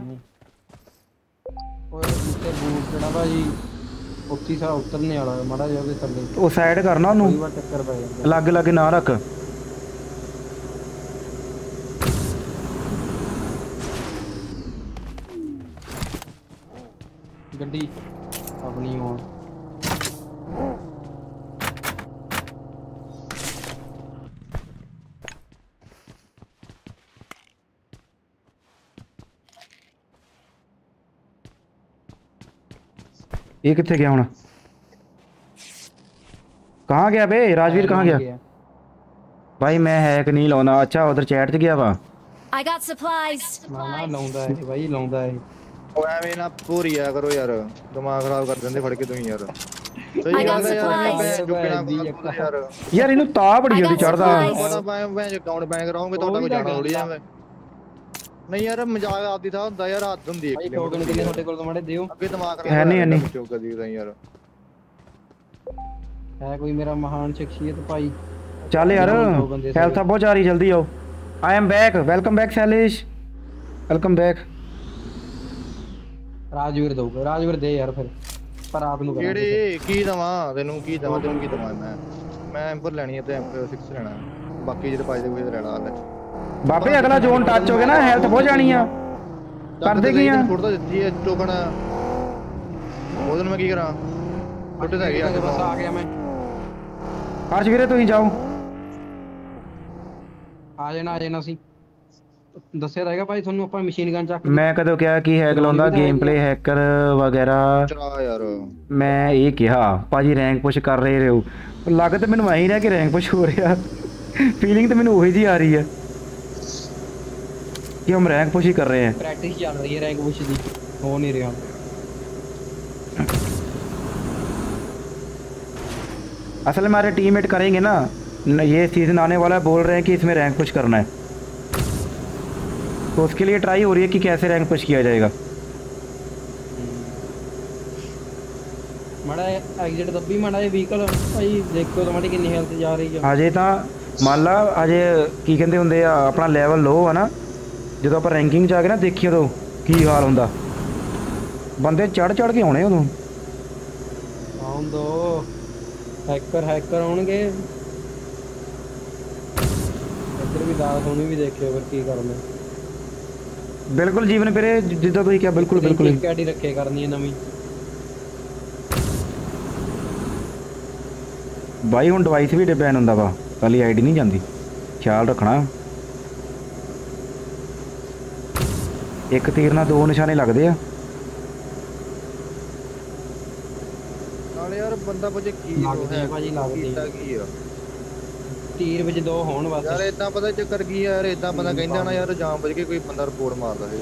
ਓਏ ਉੱਤੇ ਬੂਟ ਜਿਹੜਾ ਭਾਜੀ ਉੱਤੀ ਸਾ ਉਤਰਨੇ ਵਾਲਾ ਮਾੜਾ ਜਿਹਾ ਉਹਦੇ ਥੱਲੇ वो साइड करना ਕਈ ओनू ਵਾਰ ਟੱਕਰ ਪੈ ਜਾਂਦਾ लग लग ना रख ਗੱਡੀ ਆਪਣੀ ਹੋਣ ये कितने गया होना कहाँ गया बे राजवीर कहाँ गया भाई मैं हैक नहीं लाना अच्छा उधर चैट च गया वा I got supplies. ਨਾ ਲਾਉਂਦਾ ਇਹ ਬਾਈ ਲਾਉਂਦਾ ਇਹ ਉਹ ਐਵੇਂ ਨਾ ਪੂਰੀ ਆ ਕਰੋ ਯਾਰ ਦਿਮਾਗ ਖਰਾਬ ਕਰ ਦਿੰਦੇ ਫੜ ਕੇ ਤੁਸੀਂ ਯਾਰ ਸਹੀ I got ਗੱਲ ਹੈ ਯਾਰ supplies. ਚੁੱਕਣਾ ਯਾਰ यार इनू ता बड़ी जल्दी चढ़दा ਉਹਦਾ ਮੈਂ ਅਕਾਊਂਟ ਬੈਂਕ ਕਰਾਉਂਗੇ ਤੁਹਾਡਾ ਕੋਈ ਜਾਣਾ ਥੋੜੀ ਐਵੇਂ ਨਹੀਂ ਯਾਰ ਮਜ਼ਾਕ ਆਪਦੀ ਥਾਂ ਹੁੰਦਾ ਯਾਰ ਹੱਦ ਹੁੰਦੀ ਭਾਈ ਇੱਕ ਟੋਕਨ ਕਿੰਨੇ ਤੁਹਾਡੇ ਕੋਲ ਮਾੜੇ ਦਿਓ ਅੱਗੇ ਦਿਮਾਗ ਹੈ ਨਹੀਂ ਕਦੀ ਤਾਂ ਯਾਰ ਹੈ ਕੋਈ ਮੇਰਾ ਮਹਾਨ ਸ਼ਖਸੀਅਤ ਭਾਈ चल यार हेल्थ बहुत जा रही जल्दी आओ I am back welcome back Shailesh welcome back Rajveer ਦਊਗਾ ਰਾਜਵੀਰ ਦੇ ਯਾਰ ਫਿਰ ਪਰ ਰਾਤ ਨੂੰ ਕਰਾਂਗੇ ਕਿਹੜੀ ਕੀ ਦਵਾਂ ਤੈਨੂੰ ਕੀ ਦਵਾਂ ਮੈਂ ਐਂਪਰ ਲੈਣੀ ਹੈ ਤੇ ਐਂਪਰ 6 ਲੈਣਾ ਬਾਕੀ ਜਿਹੜੇ ਪਾਜਦੇ ਕੋਈ ਲੈ ਲਾ ਲੈ ਬਾਬੇ ਅਗਲਾ ਜ਼ੋਨ ਟੱਚ ਹੋ ਗਿਆ ਨਾ ਹੈਲਥ ਬਹੁਤ ਜਾਣੀ ਆ ਕਰਦੇ ਕੀ ਆ ਫੁੱਟ ਤਾਂ ਦਿੱਤੀ ਹੈ ਟੋਕਨ ਉਹਦੇ ਨੂੰ ਮੈਂ ਕੀ ਕਰਾਂ ਟੁੱਟੇ ਤਾਂ ਹੈਗੇ ਆ ਬਸ ਆ ਗਿਆ ਮੈਂ ਹਰਸ਼ ਵੀਰੇ ਤੁਸੀਂ ਜਾਓ ਆ ਜਾਣਾ ਸੀ ਦੱਸਿਆ ਰਹੇਗਾ ਭਾਈ ਤੁਹਾਨੂੰ ਆਪਾਂ ਮਸ਼ੀਨ ਗਨ ਚੱਕ ਮੈਂ ਕਦੋਂ ਕਿਹਾ ਕਿ ਹੈਕ ਲਾਉਂਦਾ ਗੇਮ ਪਲੇ ਹੈਕਰ ਵਗੈਰਾ ਚਲਾ ਯਾਰ ਮੈਂ ਇਹ ਕਿਹਾ ਭਾਜੀ ਰੈਂਕ ਪੁਸ਼ ਕਰ ਰਹੇ ਹੋ ਲੱਗ ਤਾਂ ਮੈਨੂੰ ਐਂ ਰਿਹਾ ਕਿ ਰੈਂਕ ਪੁਸ਼ ਹੋ ਰਿਹਾ ਫੀਲਿੰਗ ਤਾਂ ਮੈਨੂੰ ਉਹੀ ਜੀ ਆ ਰਹੀ ਹੈ कि हम रैंक पुश ही कर रहे हैं प्रैक्टिस चल रही है रैंक पुश की हो नहीं रहा असल में हमारे टीममेट करेंगे ना ये सीजन आने वाला है बोल रहे हैं कि इसमें रैंक पुश करना है तो उसके लिए ट्राई हो रही है कि कैसे रैंक पुश किया जाएगा माड़ा एग्जिट दब्बी माड़ा ये व्हीकल भाई देखो तुम्हारी कितनी हेल्थ जा रही है अजे तो मान ला अजे की कहते होंगे अपना लेवल लो है ना ਜਦੋਂ ਆਪਾਂ ਰੈਂਕਿੰਗ 'ਚ ਆ ਕੇ ਨਾ ਦੇਖੀਏ ਉਦੋਂ ਕੀ ਹਾਲ ਹੁੰਦਾ ਬੰਦੇ ਚੜ ਕੇ ਆਉਣੇ ਉਦੋਂ ਆਉਂਦੋ ਹੈਕਰ ਆਉਣਗੇ ਇੱਧਰ ਵੀ ਦਾਸ ਹੋਣੀ ਵੀ ਦੇਖਿਓ ਫਿਰ ਕੀ ਕਰਨਾ ਬਿਲਕੁਲ ਜੀਵਨ ਵੀਰੇ ਜਿੱਦਾਂ ਤੁਸੀਂ ਕਿਹਾ ਬਿਲਕੁਲ ਕੈਡੀ ਰੱਖੇ ਕਰਨੀ ਹੈ ਨਵੀਂ ਬਾਈ ਹੁਣ ਡਿਵਾਈਸ ਵੀ ਬੈਨ ਹੁੰਦਾ ਵਾ ਕੱਲੀ ਆਈਡੀ ਨਹੀਂ ਜਾਂਦੀ ਖਿਆਲ ਰੱਖਣਾ ਇੱਕ ਤੀਰ ਨਾਲ 2 ਨਿਸ਼ਾਨੇ ਲੱਗਦੇ ਆ ਨਾਲੇ ਯਾਰ ਬੰਦਾ ਪੁੱਛੇ ਕੀ ਲੱਗਦੀ ਭਾਜੀ ਲੱਗਦੀ ਕੀ ਆ ਤੀਰ ਵਿੱਚ 2 ਹੋਣ ਬਸ ਯਾਰ ਇਦਾਂ ਪਤਾ ਚੱਕਰ ਕੀ ਆ ਯਾਰ ਇਦਾਂ ਬੰਦਾ ਕਹਿੰਦਾ ਨਾ ਯਾਰ ਜਾਮ ਬੁੱਝ ਕੇ ਕੋਈ ਬੰਦਾ ਰਿਪੋਰਟ ਮਾਰਦਾ ਹੈ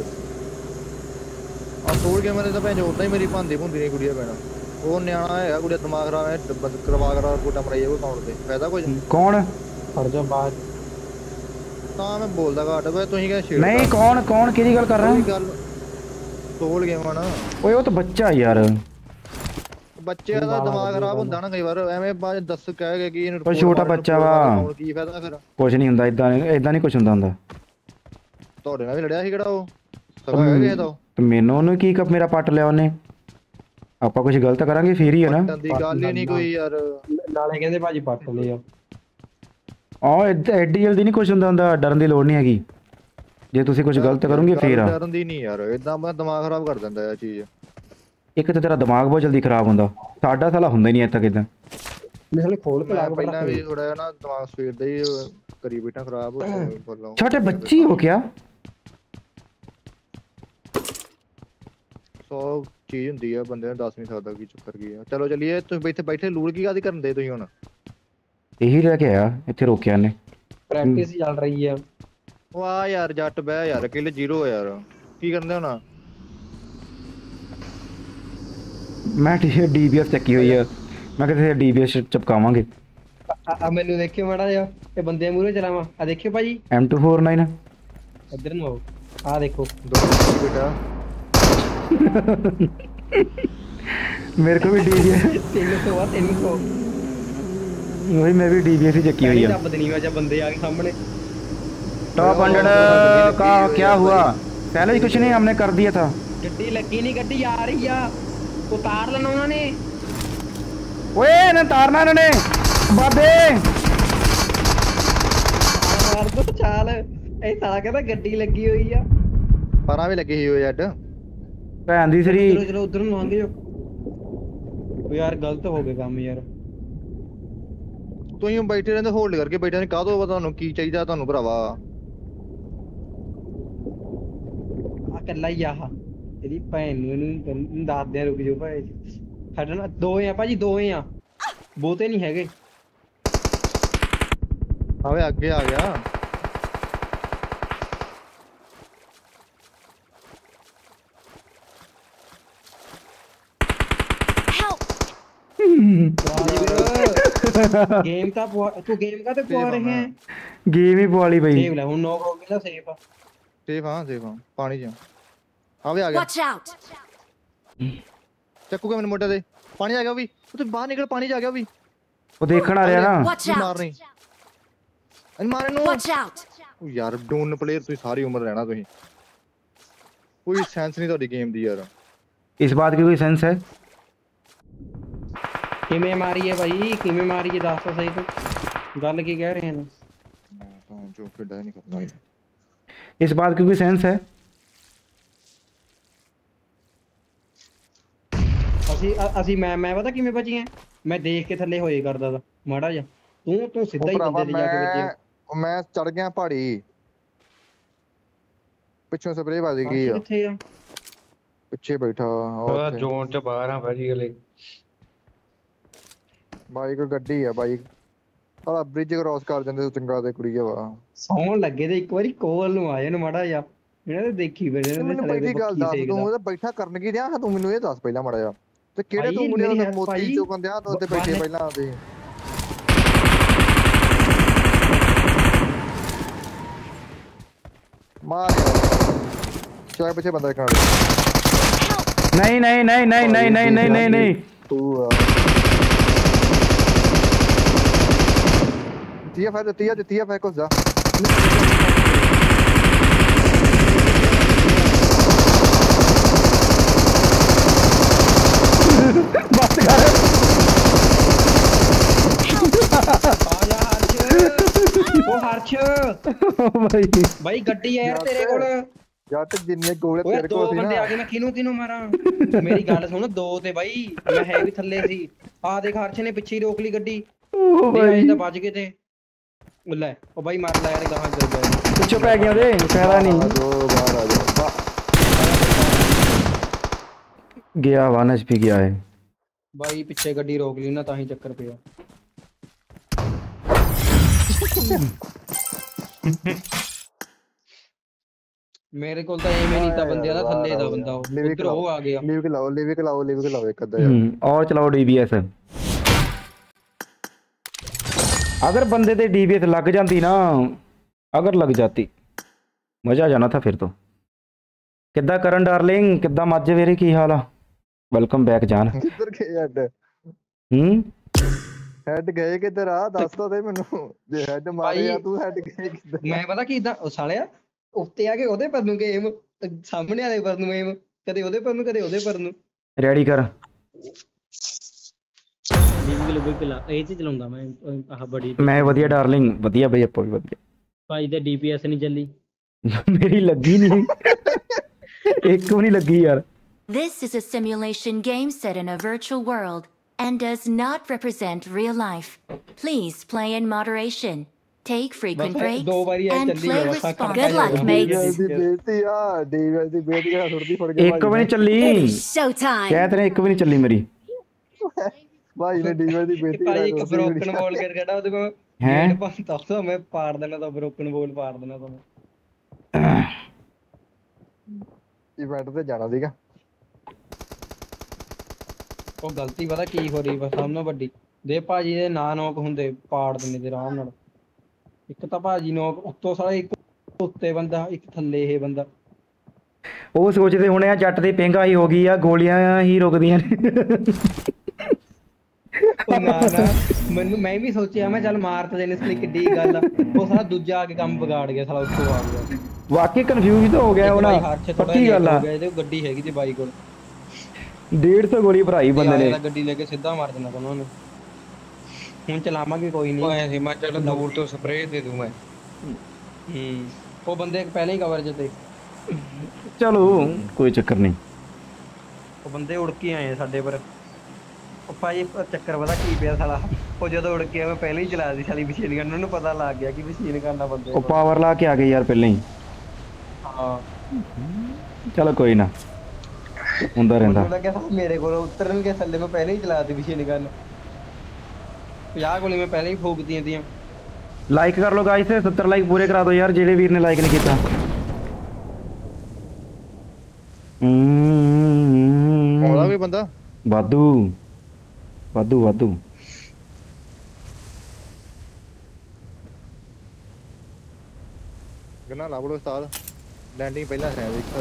ਆ ਤੋੜ ਕੇ ਮੇਰੇ ਤਾਂ ਭੈਣ ਉਦਾਂ ਹੀ ਮੇਰੀ ਭਾਂਦੇ ਭੁੰਦੀ ਨਹੀਂ ਕੁੜੀਆ ਪੈਣਾ ਉਹ ਨਿਆਣਾ ਹੈਗਾ ਕੁੜੀਆ ਦਿਮਾਗ ਖਰਾਬ ਹੈ ਕਰਵਾ ਰਿਪੋਰਟਾਂ ਮਰਾਈ ਉਹ ਅਕਾਊਂਟ ਤੇ ਫਾਇਦਾ ਕੁਝ ਕੌਣ ਫੜ ਜਾ ਬਾਅਦ ਤਾਂ ਮੈਂ ਬੋਲਦਾ ਘੱਟ ਵੇ ਤੁਸੀਂ ਕਹਿੰਦੇ ਛੇੜ ਨਹੀਂ ਕੌਣ ਕਿਹਦੀ ਗੱਲ ਕਰ ਰਿਹਾ ਗੱਲ ਤੋੜ ਗਿਆ ਨਾ ਓਏ ਉਹ ਤਾਂ ਬੱਚਾ ਯਾਰ ਬੱਚੇ ਦਾ ਦਿਮਾਗ ਖਰਾਬ ਹੁੰਦਾ ਨਾ ਕਈ ਵਾਰ ਐਵੇਂ ਬਾਅਦ ਦੱਸ ਕਹਿ ਕੇ ਕਿ ਇਹਨੂੰ ਉਹ ਛੋਟਾ ਬੱਚਾ ਵਾ ਕੀ ਫਾਇਦਾ ਫਿਰ ਕੁਝ ਨਹੀਂ ਹੁੰਦਾ ਇਦਾਂ ਨਹੀਂ ਕੁਝ ਹੁੰਦਾ ਤੁਹਾਡੇ ਨਾਲ ਵੀ ਲੜਿਆ ਸੀ ਕਿਹੜਾ ਉਹ ਸਗਾ ਹੈ ਕਿਸੇ ਦਾ ਤੇ ਮੈਨੂੰ ਉਹਨੂੰ ਕੀ ਕੱਪ ਮੇਰਾ ਪੱਟ ਲਿਆ ਉਹਨੇ ਆਪਾਂ ਕੁਝ ਗਲਤ ਕਰਾਂਗੇ ਫੇਰ ਹੀ ਹੈ ਨਾ ਦੀ ਗੱਲ ਹੀ ਨਹੀਂ ਕੋਈ ਯਾਰ ਨਾਲੇ ਕਹਿੰਦੇ ਭਾਜੀ ਪੱਟ ਲਿਆ ਐਡੀ ਜਲਦੀ ਨਹੀਂ ਕੁਝ ਹੁੰਦਾ ਡਰਨ ਦੀ ਲੋੜ ਨਹੀਂ ਹੈਗੀ ਜੇ ਤੁਸੀਂ ਕੁਝ ਗਲਤ ਕਰੋਗੇ ਫੇਰ ਆ ਡਰਨ ਦੀ ਨਹੀਂ ਯਾਰ ਇਦਾਂ ਮੈਂ ਦਿਮਾਗ ਖਰਾਬ ਕਰ ਦਿੰਦਾ ਇਹ ਚੀਜ਼ ਇੱਕ ਤਾਂ ਤੇਰਾ ਦਿਮਾਗ ਬਹੁਤ ਜਲਦੀ ਖਰਾਬ ਹੁੰਦਾ ਸਾਡਾ ਸਾਲਾ ਹੁੰਦਾ ਹੀ ਨਹੀਂ ਇੱਥੇ ਕਿਦਾਂ ਮਿਸਲ ਖੋਲ ਕੇ ਲਾ ਪਹਿਲਾਂ ਵੀ ਥੋੜਾ ਨਾ ਦਿਮਾਗ ਸਵੇਰ ਦਾ ਹੀ ਕਰੀ ਬੈਠਾ ਖਰਾਬ ਬੋਲੋ ਛੋਟੇ ਬੱਚੀ ਹੋ ਕਿਆ 100 ਚੀਜ਼ ਹੁੰਦੀ ਆ ਬੰਦੇ ਨੂੰ ਦੱਸ ਨਹੀਂ ਸਕਦਾ ਕੀ ਚੱਕਰ ਕੀ ਆ ਚਲੋ ਚੱਲੀਏ ਤੁਸੀਂ ਇੱਥੇ ਬੈਠੇ ਲੂੜ ਕੀ ਕਾਦੀ ਕਰਨ ਦੇ ਤੁਸੀਂ ਹੁਣ ਇਹੀ ਲੈ ਕੇ ਆਇਆ ਇੱਥੇ ਰੋਕਿਆ ਨੇ ਪ੍ਰੈਕਟਿਸ ਚੱਲ ਰਹੀ ਆ ਵਾਹ ਯਾਰ ਜੱਟ ਬਹਿ ਯਾਰ ਕਿੱਲ 0 ਯਾਰ ਕੀ ਕਰਦੇ ਹੋਣਾ ਮੈਂ ਡੀਬੀਐਸ ਚੱਕੀ ਹੋਈ ਆ ਮੈਂ ਕਿਤੇ ਡੀਬੀਐਸ ਚਪਕਾਵਾਂਗੇ ਆ ਮੈਨੂੰ ਦੇਖਿਓ ਮਾੜਾ ਜਿਹਾ ਇਹ ਬੰਦੇ ਮੂਹਰੇ ਚਲਾਵਾਂ ਆ ਦੇਖਿਓ ਭਾਜੀ M249 ਇੱਧਰ ਨੂੰ ਆਓ ਆ ਦੇਖੋ ਬੇਟਾ ਮੇਰੇ ਕੋ ਵੀ ਡੀਬੀਐਸ 300 ਆ 300 वही मैं भी डीबीएस ही चक्की हुई है बदनी वजह बंदे आ गए सामने टॉप 100 का क्या हुआ पहले ही कुछ नहीं हमने कर दिया था गड्डी लगी नहीं गड्डी आ रही है उतार लेना उन्होंने ओए ना तारना इन्होंने बाबे मार दो चाल ए साला कहता गड्डी लगी हुई है परा भी लगी हुई है जट भैन दी सरी चलो उधर ਨੂੰ ਲੰਘ ਜਾਓ यार गलत हो गया काम यार ਤੁਸੀਂ ਬੈਠੇ ਰਹਿੰਦੇ ਹੋਲਡ ਕਰਕੇ ਬੈਠੇ ਨੇ ਕਾਹਦੋਂ ਤੁਹਾਨੂੰ ਕੀ ਚਾਹੀਦਾ ਤੁਹਾਨੂੰ ਭਰਾਵਾ ਆ ਕੱਲਾ ਹੀ ਆਹ ਇਹਦੀ ਭੈਣ ਨੂੰ ਇਹਨੂੰ ਦੱਸਦੇ ਰੁਕ ਜਾਓ ਭਾਈ ਸਾਡੇ ਨਾਲ 2 ਆ ਭਾਜੀ 2 ਆ ਬਹੁਤੇ ਨਹੀਂ ਹੈਗੇ ਆਵੇ ਅੱਗੇ ਆ ਗਿਆ गेम का तू गेम का तो पवा रहे हैं गेम ही पवा ली भाई सेव ले हुन नॉक हो गया सेफ सेफ हां पानी च आवे आ गया Watch out! ਚੱਕੂਗਾ ਮੈਨੂੰ ਮੋਟੇ ਦੇ ਪਾਣੀ ਆ ਗਿਆ ਵੀ ਉਹ ਤੇ ਬਾਹਰ ਨਿਕਲ ਪਾਣੀ ਚ ਆ ਗਿਆ ਵੀ ਉਹ ਦੇਖਣ ਆ ਰਿਹਾ ਨਾ Watch out! ਮਾਰਨੀ ਅਨ ਮਾਰੇ ਨੂੰ Watch out! ਉਹ ਯਾਰ ਡੋਨ ਪਲੇਅਰ ਤੁਸੀਂ ਸਾਰੀ ਉਮਰ ਰਹਿਣਾ ਤੁਸੀਂ ਕੋਈ ਸੈਂਸ ਨਹੀਂ ਤੁਹਾਡੀ ਗੇਮ ਦੀ ਯਾਰ इस बात की कोई सेंस है किमें मारी है भाई किमें मारी है दास सही तो गल की कह रहे हैं जो फिर नहीं करना है इस बात की कोई सेंस है? ਅਸੀਂ ਮੈਂ ਪਤਾ ਕਿਵੇਂ ਬਚੀਆਂ ਮੈਂ ਦੇਖ ਕੇ ਥੱਲੇ ਹੋਏ ਕਰਦਾ ਤਾ ਮਾੜਾ ਜਿਹਾ ਤੂੰ ਸਿੱਧਾ ਹੀ ਬੰਦੇ ਤੇ ਜਾ ਕੇ ਵੱਜਿਆ मैं चढ़ गया पहाड़ी पिछों स्प्रे बाजी गई है ਕਿੱਥੇ ਆ पीछे बैठा ਉਹਦਾ ਜ਼ੋਨ ਚ ਬਾਹਰ ਆ ਭਾਜੀ ਹਲੇ ਬਾਈਕ ਗੱਡੀ ਆ ਬਾਈਕ ਸਾਲਾ ਬ੍ਰਿਜ ਕ੍ਰਾਸ ਕਰ ਜਾਂਦੇ ਚੰਗਾ ਤੇ ਕੁੜੀ ਵਾ ਸੌਣ ਲੱਗੇ ਤੇ ਇੱਕ ਵਾਰੀ ਕੋਲ ਨੂੰ ਆ ਜਾਣ ਮਾੜਾ ਜਿਹਾ ਇਹਨਾਂ ਦੇ ਦੇਖੀ ਬੜੇ ਨੇ ਮੈਨੂੰ ਪਹਿਲੀ ਗੱਲ ਦੱਸ ਤੂੰ ਉਹਦਾ ਬੈਠਾ ਕਰਨ ਕੀ ਰਿਹਾ ਤੂੰ ਮੈਨੂੰ ਇਹ ਦੱਸ ਪਹਿਲਾਂ ਮਾੜਾ ਜਿਹਾ ਤੇ ਕਿਹੜੇ ਤੂੰ ਮੁੰਡੇ ਦਾ ਮੋਤੀ ਚੋਕਨ ਦਿਆ ਤੂੰ ਉੱਤੇ ਬੈਠੇ ਪਹਿਲਾਂ ਤੇ ਮਾਰ ਚਾਹ ਪਿੱਛੇ ਬੰਦਾ ਖੜਾ नहीं नहीं नहीं नहीं नहीं नहीं नहीं नहीं नहीं तू दिया फेंको जा बस कर ਉਹ ਹਰਸ਼ ਬਾਈ ਗੱਡੀ ਆ ਯਾਰ ਤੇਰੇ ਕੋਲ ਜੱਟ ਜਿੰਨੇ ਗੋਲੇ ਓਏ ਤੇਰੇ ਦੋ ਕੋਲ ਸੀ ਬੰਦੇ ਨਾ ਆ ਗਏ ਮੈਂ ਕਿਹਨੂੰ ਮਾਰਾਂ ਮੇਰੀ ਗੱਲ ਸੁਣ ਦੋ ਤੇ ਬਾਈ ਮੈਂ ਹੈ ਵੀ ਥੱਲੇ ਸੀ ਆ ਦੇਖ ਹਰਸ਼ ਨੇ ਪਿੱਛੇ ਹੀ ਰੋਕ ਲਈ ਗੱਡੀ ओ भाई ਤਾਂ ਬਚ ਗਏ ਤੇ ਲੈ ਉਹ ਬਾਈ ਮਾਰ ਲੈ ਯਾਰ ਗਾਹਾਂ ਚੱਲ ਗਿਆ ਪਿੱਛੇ ਪੈ ਗਿਆ ਉਹਦੇ ਫਾਇਦਾ ਨਹੀਂ ਜੋ ਬਾਹਰ ਆ ਜਾ ਗਿਆ 1 HP ਗਿਆ ਹੈ ਬਾਈ ਪਿੱਛੇ ਗੱਡੀ ਰੋਕ ਲਈ ਨਾ ਤਾਂ ਹੀ ਚੱਕਰ ਪਿਆ ਮੇਰੇ ਕੋਲ ਤਾਂ ਐਵੇਂ ਨਹੀਂ ਤਾਂ ਬੰਦਿਆਂ ਦਾ ਥੱਲੇ ਦਾ ਬੰਦਾ ਉਧਰ ਉਹ ਆ ਗਿਆ ਲੀਵ ਕੇ ਲਾਓ ਇੱਕ ਅੱਧਾ ਯਾਰ और चलाओ DBS अगर बंदे ते DBS लग जाती ना अगर लग जाती मजा आ जाना था फिर तो किद्दां करन डार्लिंग किद्दां मज वेरे की हाल आ वेलकम बैक जान ਕਿੱਧਰ ਗਏ ਹੈਡ ਗਏ ਕਿੱਧਰ ਆ ਦੱਸ ਤਾਂ ਦੇ ਮੈਨੂੰ ਜੇ ਹੈਡ ਮਾਰਿਆ ਤੂੰ ਹੈਡ ਗਏ ਕਿੱਧਰ ਮੈਂ ਪਤਾ ਕੀ ਇਦਾਂ ਸਾਲਿਆ ਉੱਤੇ ਆ ਕੇ ਉਹਦੇ ਪਰ ਨੂੰ ਗੇਮ ਸਾਹਮਣੇ ਵਾਲੇ ਪਰ ਨੂੰ ਐਮ ਕਦੇ ਉਹਦੇ ਪਰ ਨੂੰ ਕਦੇ ਉਹਦੇ ਪਰ ਨੂੰ रेडी कर ਬਿਲਕੁਲ ਇਹ ਚ ਚਲਾਉਂਦਾ ਮੈਂ ਆਹ ਬੜੀ मैं वधिया डार्लिंग वधिया बई आपो भी वधिया ਭਾਈ ਤੇ DPS ਨਹੀਂ ਚੱਲੀ मेरी लगी नहीं एक भी नहीं लगी यार This is a simulation game set in a virtual world and does not represent real life. Please play in moderation. Take frequent breaks and play responsibly. Good luck, mates. ਦੀ ਬੇਇੱਜ਼ਤੀ ਆ ਡੀਵੀਐਸ ਦੀ ਬੇਇੱਜ਼ਤੀ ਕਰਾ ਥੋੜੀ ਫੜ ਕੇ एक भी नहीं चली Showtime. क्या तेरे एक भी नहीं चली मेरी ਭਾਈ ਨੇ ਡੀਵੀਐਸ ਦੀ ਬੇਇੱਜ਼ਤੀ ਭਾਈ ਇੱਕ ਬ੍ਰੋਕਨ ਬੋਲ ਕਰ ਕਢਾ ਉਹਦੇ ਕੋਲ हैं ਗੇਟ ਪੰਤਾ ਤਾਂ ਮੈਂ ਪਾੜ ਦੇਣਾ ਤਾਂ ਬ੍ਰੋਕਨ ਬੋਲ ਪਾੜ ਦੇਣਾ ਤਾਂ ਮੈਂ ਇਵੈਂਟ ਤੇ ਜਾਣਾ ਸੀਗਾ ਉਹ ਗਲਤੀ ਪਤਾ ਕੀ ਹੋ ਰਹੀ ਬਸ ਸਭ ਤੋਂ ਵੱਡੀ ਦੇ ਭਾਜੀ ਦੇ ਨਾ ਨੋਕ ਹੁੰਦੇ ਪਾੜ ਦਿੰਦੇ ਤੇ ਆਰਾਮ ਨਾਲ ਇੱਕ ਤਾਂ ਭਾਜੀ ਨੋਕ ਉੱਤੋਂ ਸਾਰਾ ਇੱਕ ਉੱਤੇ ਬੰਦਾ ਇੱਕ ਥੱਲੇ ਇਹ ਬੰਦਾ ਉਹ ਸੋਚਦੇ ਹੋਣੇ ਆ ਜੱਟ ਦੀ ਪਿੰਗਾ ਹੀ ਹੋ ਗਈ ਆ ਗੋਲੀਆਂ ਹੀ ਰੁਕਦੀਆਂ ਨੇ ਉਹ ਨਾ ਮੈਨੂੰ ਮੈਂ ਵੀ ਸੋਚਿਆ ਮੈਂ ਚੱਲ ਮਾਰ ਤਾਂ ਦੇਣੇ ਇਸ ਲਈ ਕਿੱਡੀ ਗੱਲ ਆ ਉਹ ਸਾਰਾ ਦੂਜਾ ਆ ਕੇ ਕੰਮ ਵਿਗਾੜ ਗਿਆ ਸਾਲਾ ਉੱਤੋਂ ਆ ਗਿਆ ਵਾਕਈ ਕਨਫਿਊਜ਼ ਤਾਂ ਹੋ ਗਿਆ ਹੋਣਾ ਪੱਕੀ ਗੱਲ ਆ ਇਹਦੇ ਗੱਡੀ ਹੈਗੀ ਤੇ ਬਾਈ ਕੋਲ 150 ਗੋਲੀ ਭਰਾਈ ਬੰਦੇ ਨੇ ਗੱਡੀ ਲੈ ਕੇ ਸਿੱਧਾ ਮਾਰ ਦੇਣਾ ਤੁਹਾਨੂੰ ਹੁਣ ਚਲਾਵਾਂਗੇ ਕੋਈ ਨਹੀਂ ਓਏ ਸੀ ਮੈਂ ਚੱਲ ਦੂਰ ਤੋਂ ਸਪਰੇਅ ਦੇ ਦੂੰ ਮੈਂ ਉਹ ਬੰਦੇ ਪਹਿਲਾਂ ਹੀ ਕਵਰ ਜਤੇ ਚਲੋ ਕੋਈ ਚੱਕਰ ਨਹੀਂ ਉਹ ਬੰਦੇ ਉੜ ਕੇ ਆਏ ਸਾਡੇ ਪਰ ਉਹ ਭਾਈ ਚੱਕਰ ਪਤਾ ਕੀ ਪਿਆ ਸਾਲਾ ਉਹ ਜਦੋਂ ਉੜ ਕੇ ਆ ਮੈਂ ਪਹਿਲਾਂ ਹੀ ਚਲਾ ਦਿੱਤੀ ਸਾਲੀ ਮਸ਼ੀਨ ਗਨ ਨੂੰ ਪਤਾ ਲੱਗ ਗਿਆ ਕਿ ਮਸ਼ੀਨ ਕਰਨਾ ਬੰਦੇ ਉਹ ਪਾਵਰ ਲਾ ਕੇ ਆ ਗਏ ਯਾਰ ਪਹਿਲਾਂ ਹੀ ਹਾਂ ਚਲੋ ਕੋਈ ਨਾ ਹੁੰਦਾ ਰਹਿੰਦਾ ਉਹਦਾ ਕਿਹਾ ਮੇਰੇ ਕੋਲ ਉਤਰਨਗੇ ਥੱਲੇ ਮੈਂ ਪਹਿਲਾਂ ਹੀ ਚਲਾ ਦਿੱਤੀ ਮਸ਼ੀਨ ਗਨ 50 ਗੋਲੀ ਮੈਂ ਪਹਿਲਾਂ ਹੀ ਫੂਕ ਦਿੱਤੀਆਂ ਲਾਈਕ ਕਰ ਲਓ ਗਾਇਸ 70 ਲਾਈਕ ਪੂਰੇ ਕਰਾ ਦਿਓ ਯਾਰ ਜਿਹੜੇ ਵੀਰ ਨੇ ਲਾਈਕ ਨਹੀਂ ਕੀਤਾ ਆਉਂਦਾ ਵੀ ਬੰਦਾ ਵਾਧੂ ਵਾਧੂ ਵਾਧੂ ਗੰਨਾ ਲਾ ਬੜੋ ਉਸਤਾਦ ਲੈਂਡਿੰਗ ਪਹਿਲਾਂ ਹੈ ਦੇਖੋ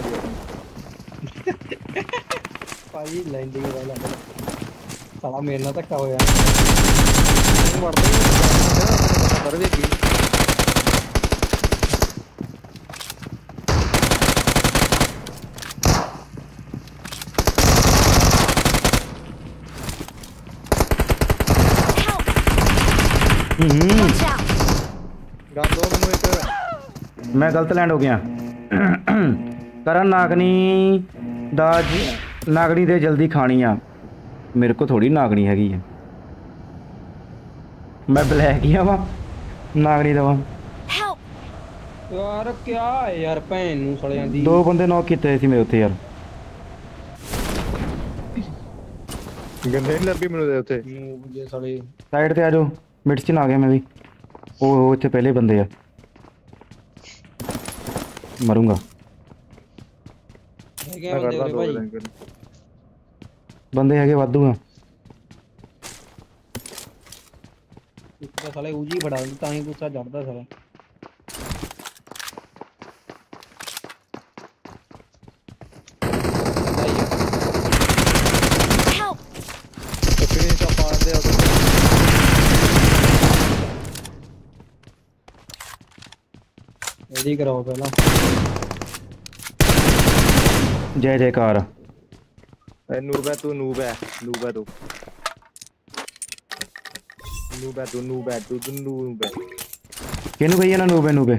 ਭਾਈ ਲੈਂਡਿੰਗ ਵਾਲਾ ਸਾਲਾ ਮੇਰੇ ਨਾਲ ਧੱਕਾ ਹੋਇਆ ਵੜਦੇ ਪਰ ਵੀ ਕੀ Watch out. ਗਾਂ ਦੋ ਮੈਨੂੰ ਇੱਕ मैं गलत लैंड हो गया करण नागनी नागनी दे जल्दी खानी आ मेरे को थोड़ी नागनी हैगी है मैं ब्लैक ही वा नागनी दवा यार क्या है यार भैन नूं सड़ियां दी 2 बंदे नॉक कीते सी मेरे उत्ते यार गंदे नहीं लगी मैनू दे उत्ते मुझे सड़े साइड ते आ जाओ मिड च आ गया मैं भी ओ इत्थे पहले बंदे आ मरूंगा है क्या बंदे उरे भाई बंदे हैगे वाधू आ तो साले उजी बड़ा ता ही गुस्सा चढ़दा साला रेडी कराओ पहला जय जयकार नूब है तू नूब है तू नूब है किनू कहिए ना नूबे नूबे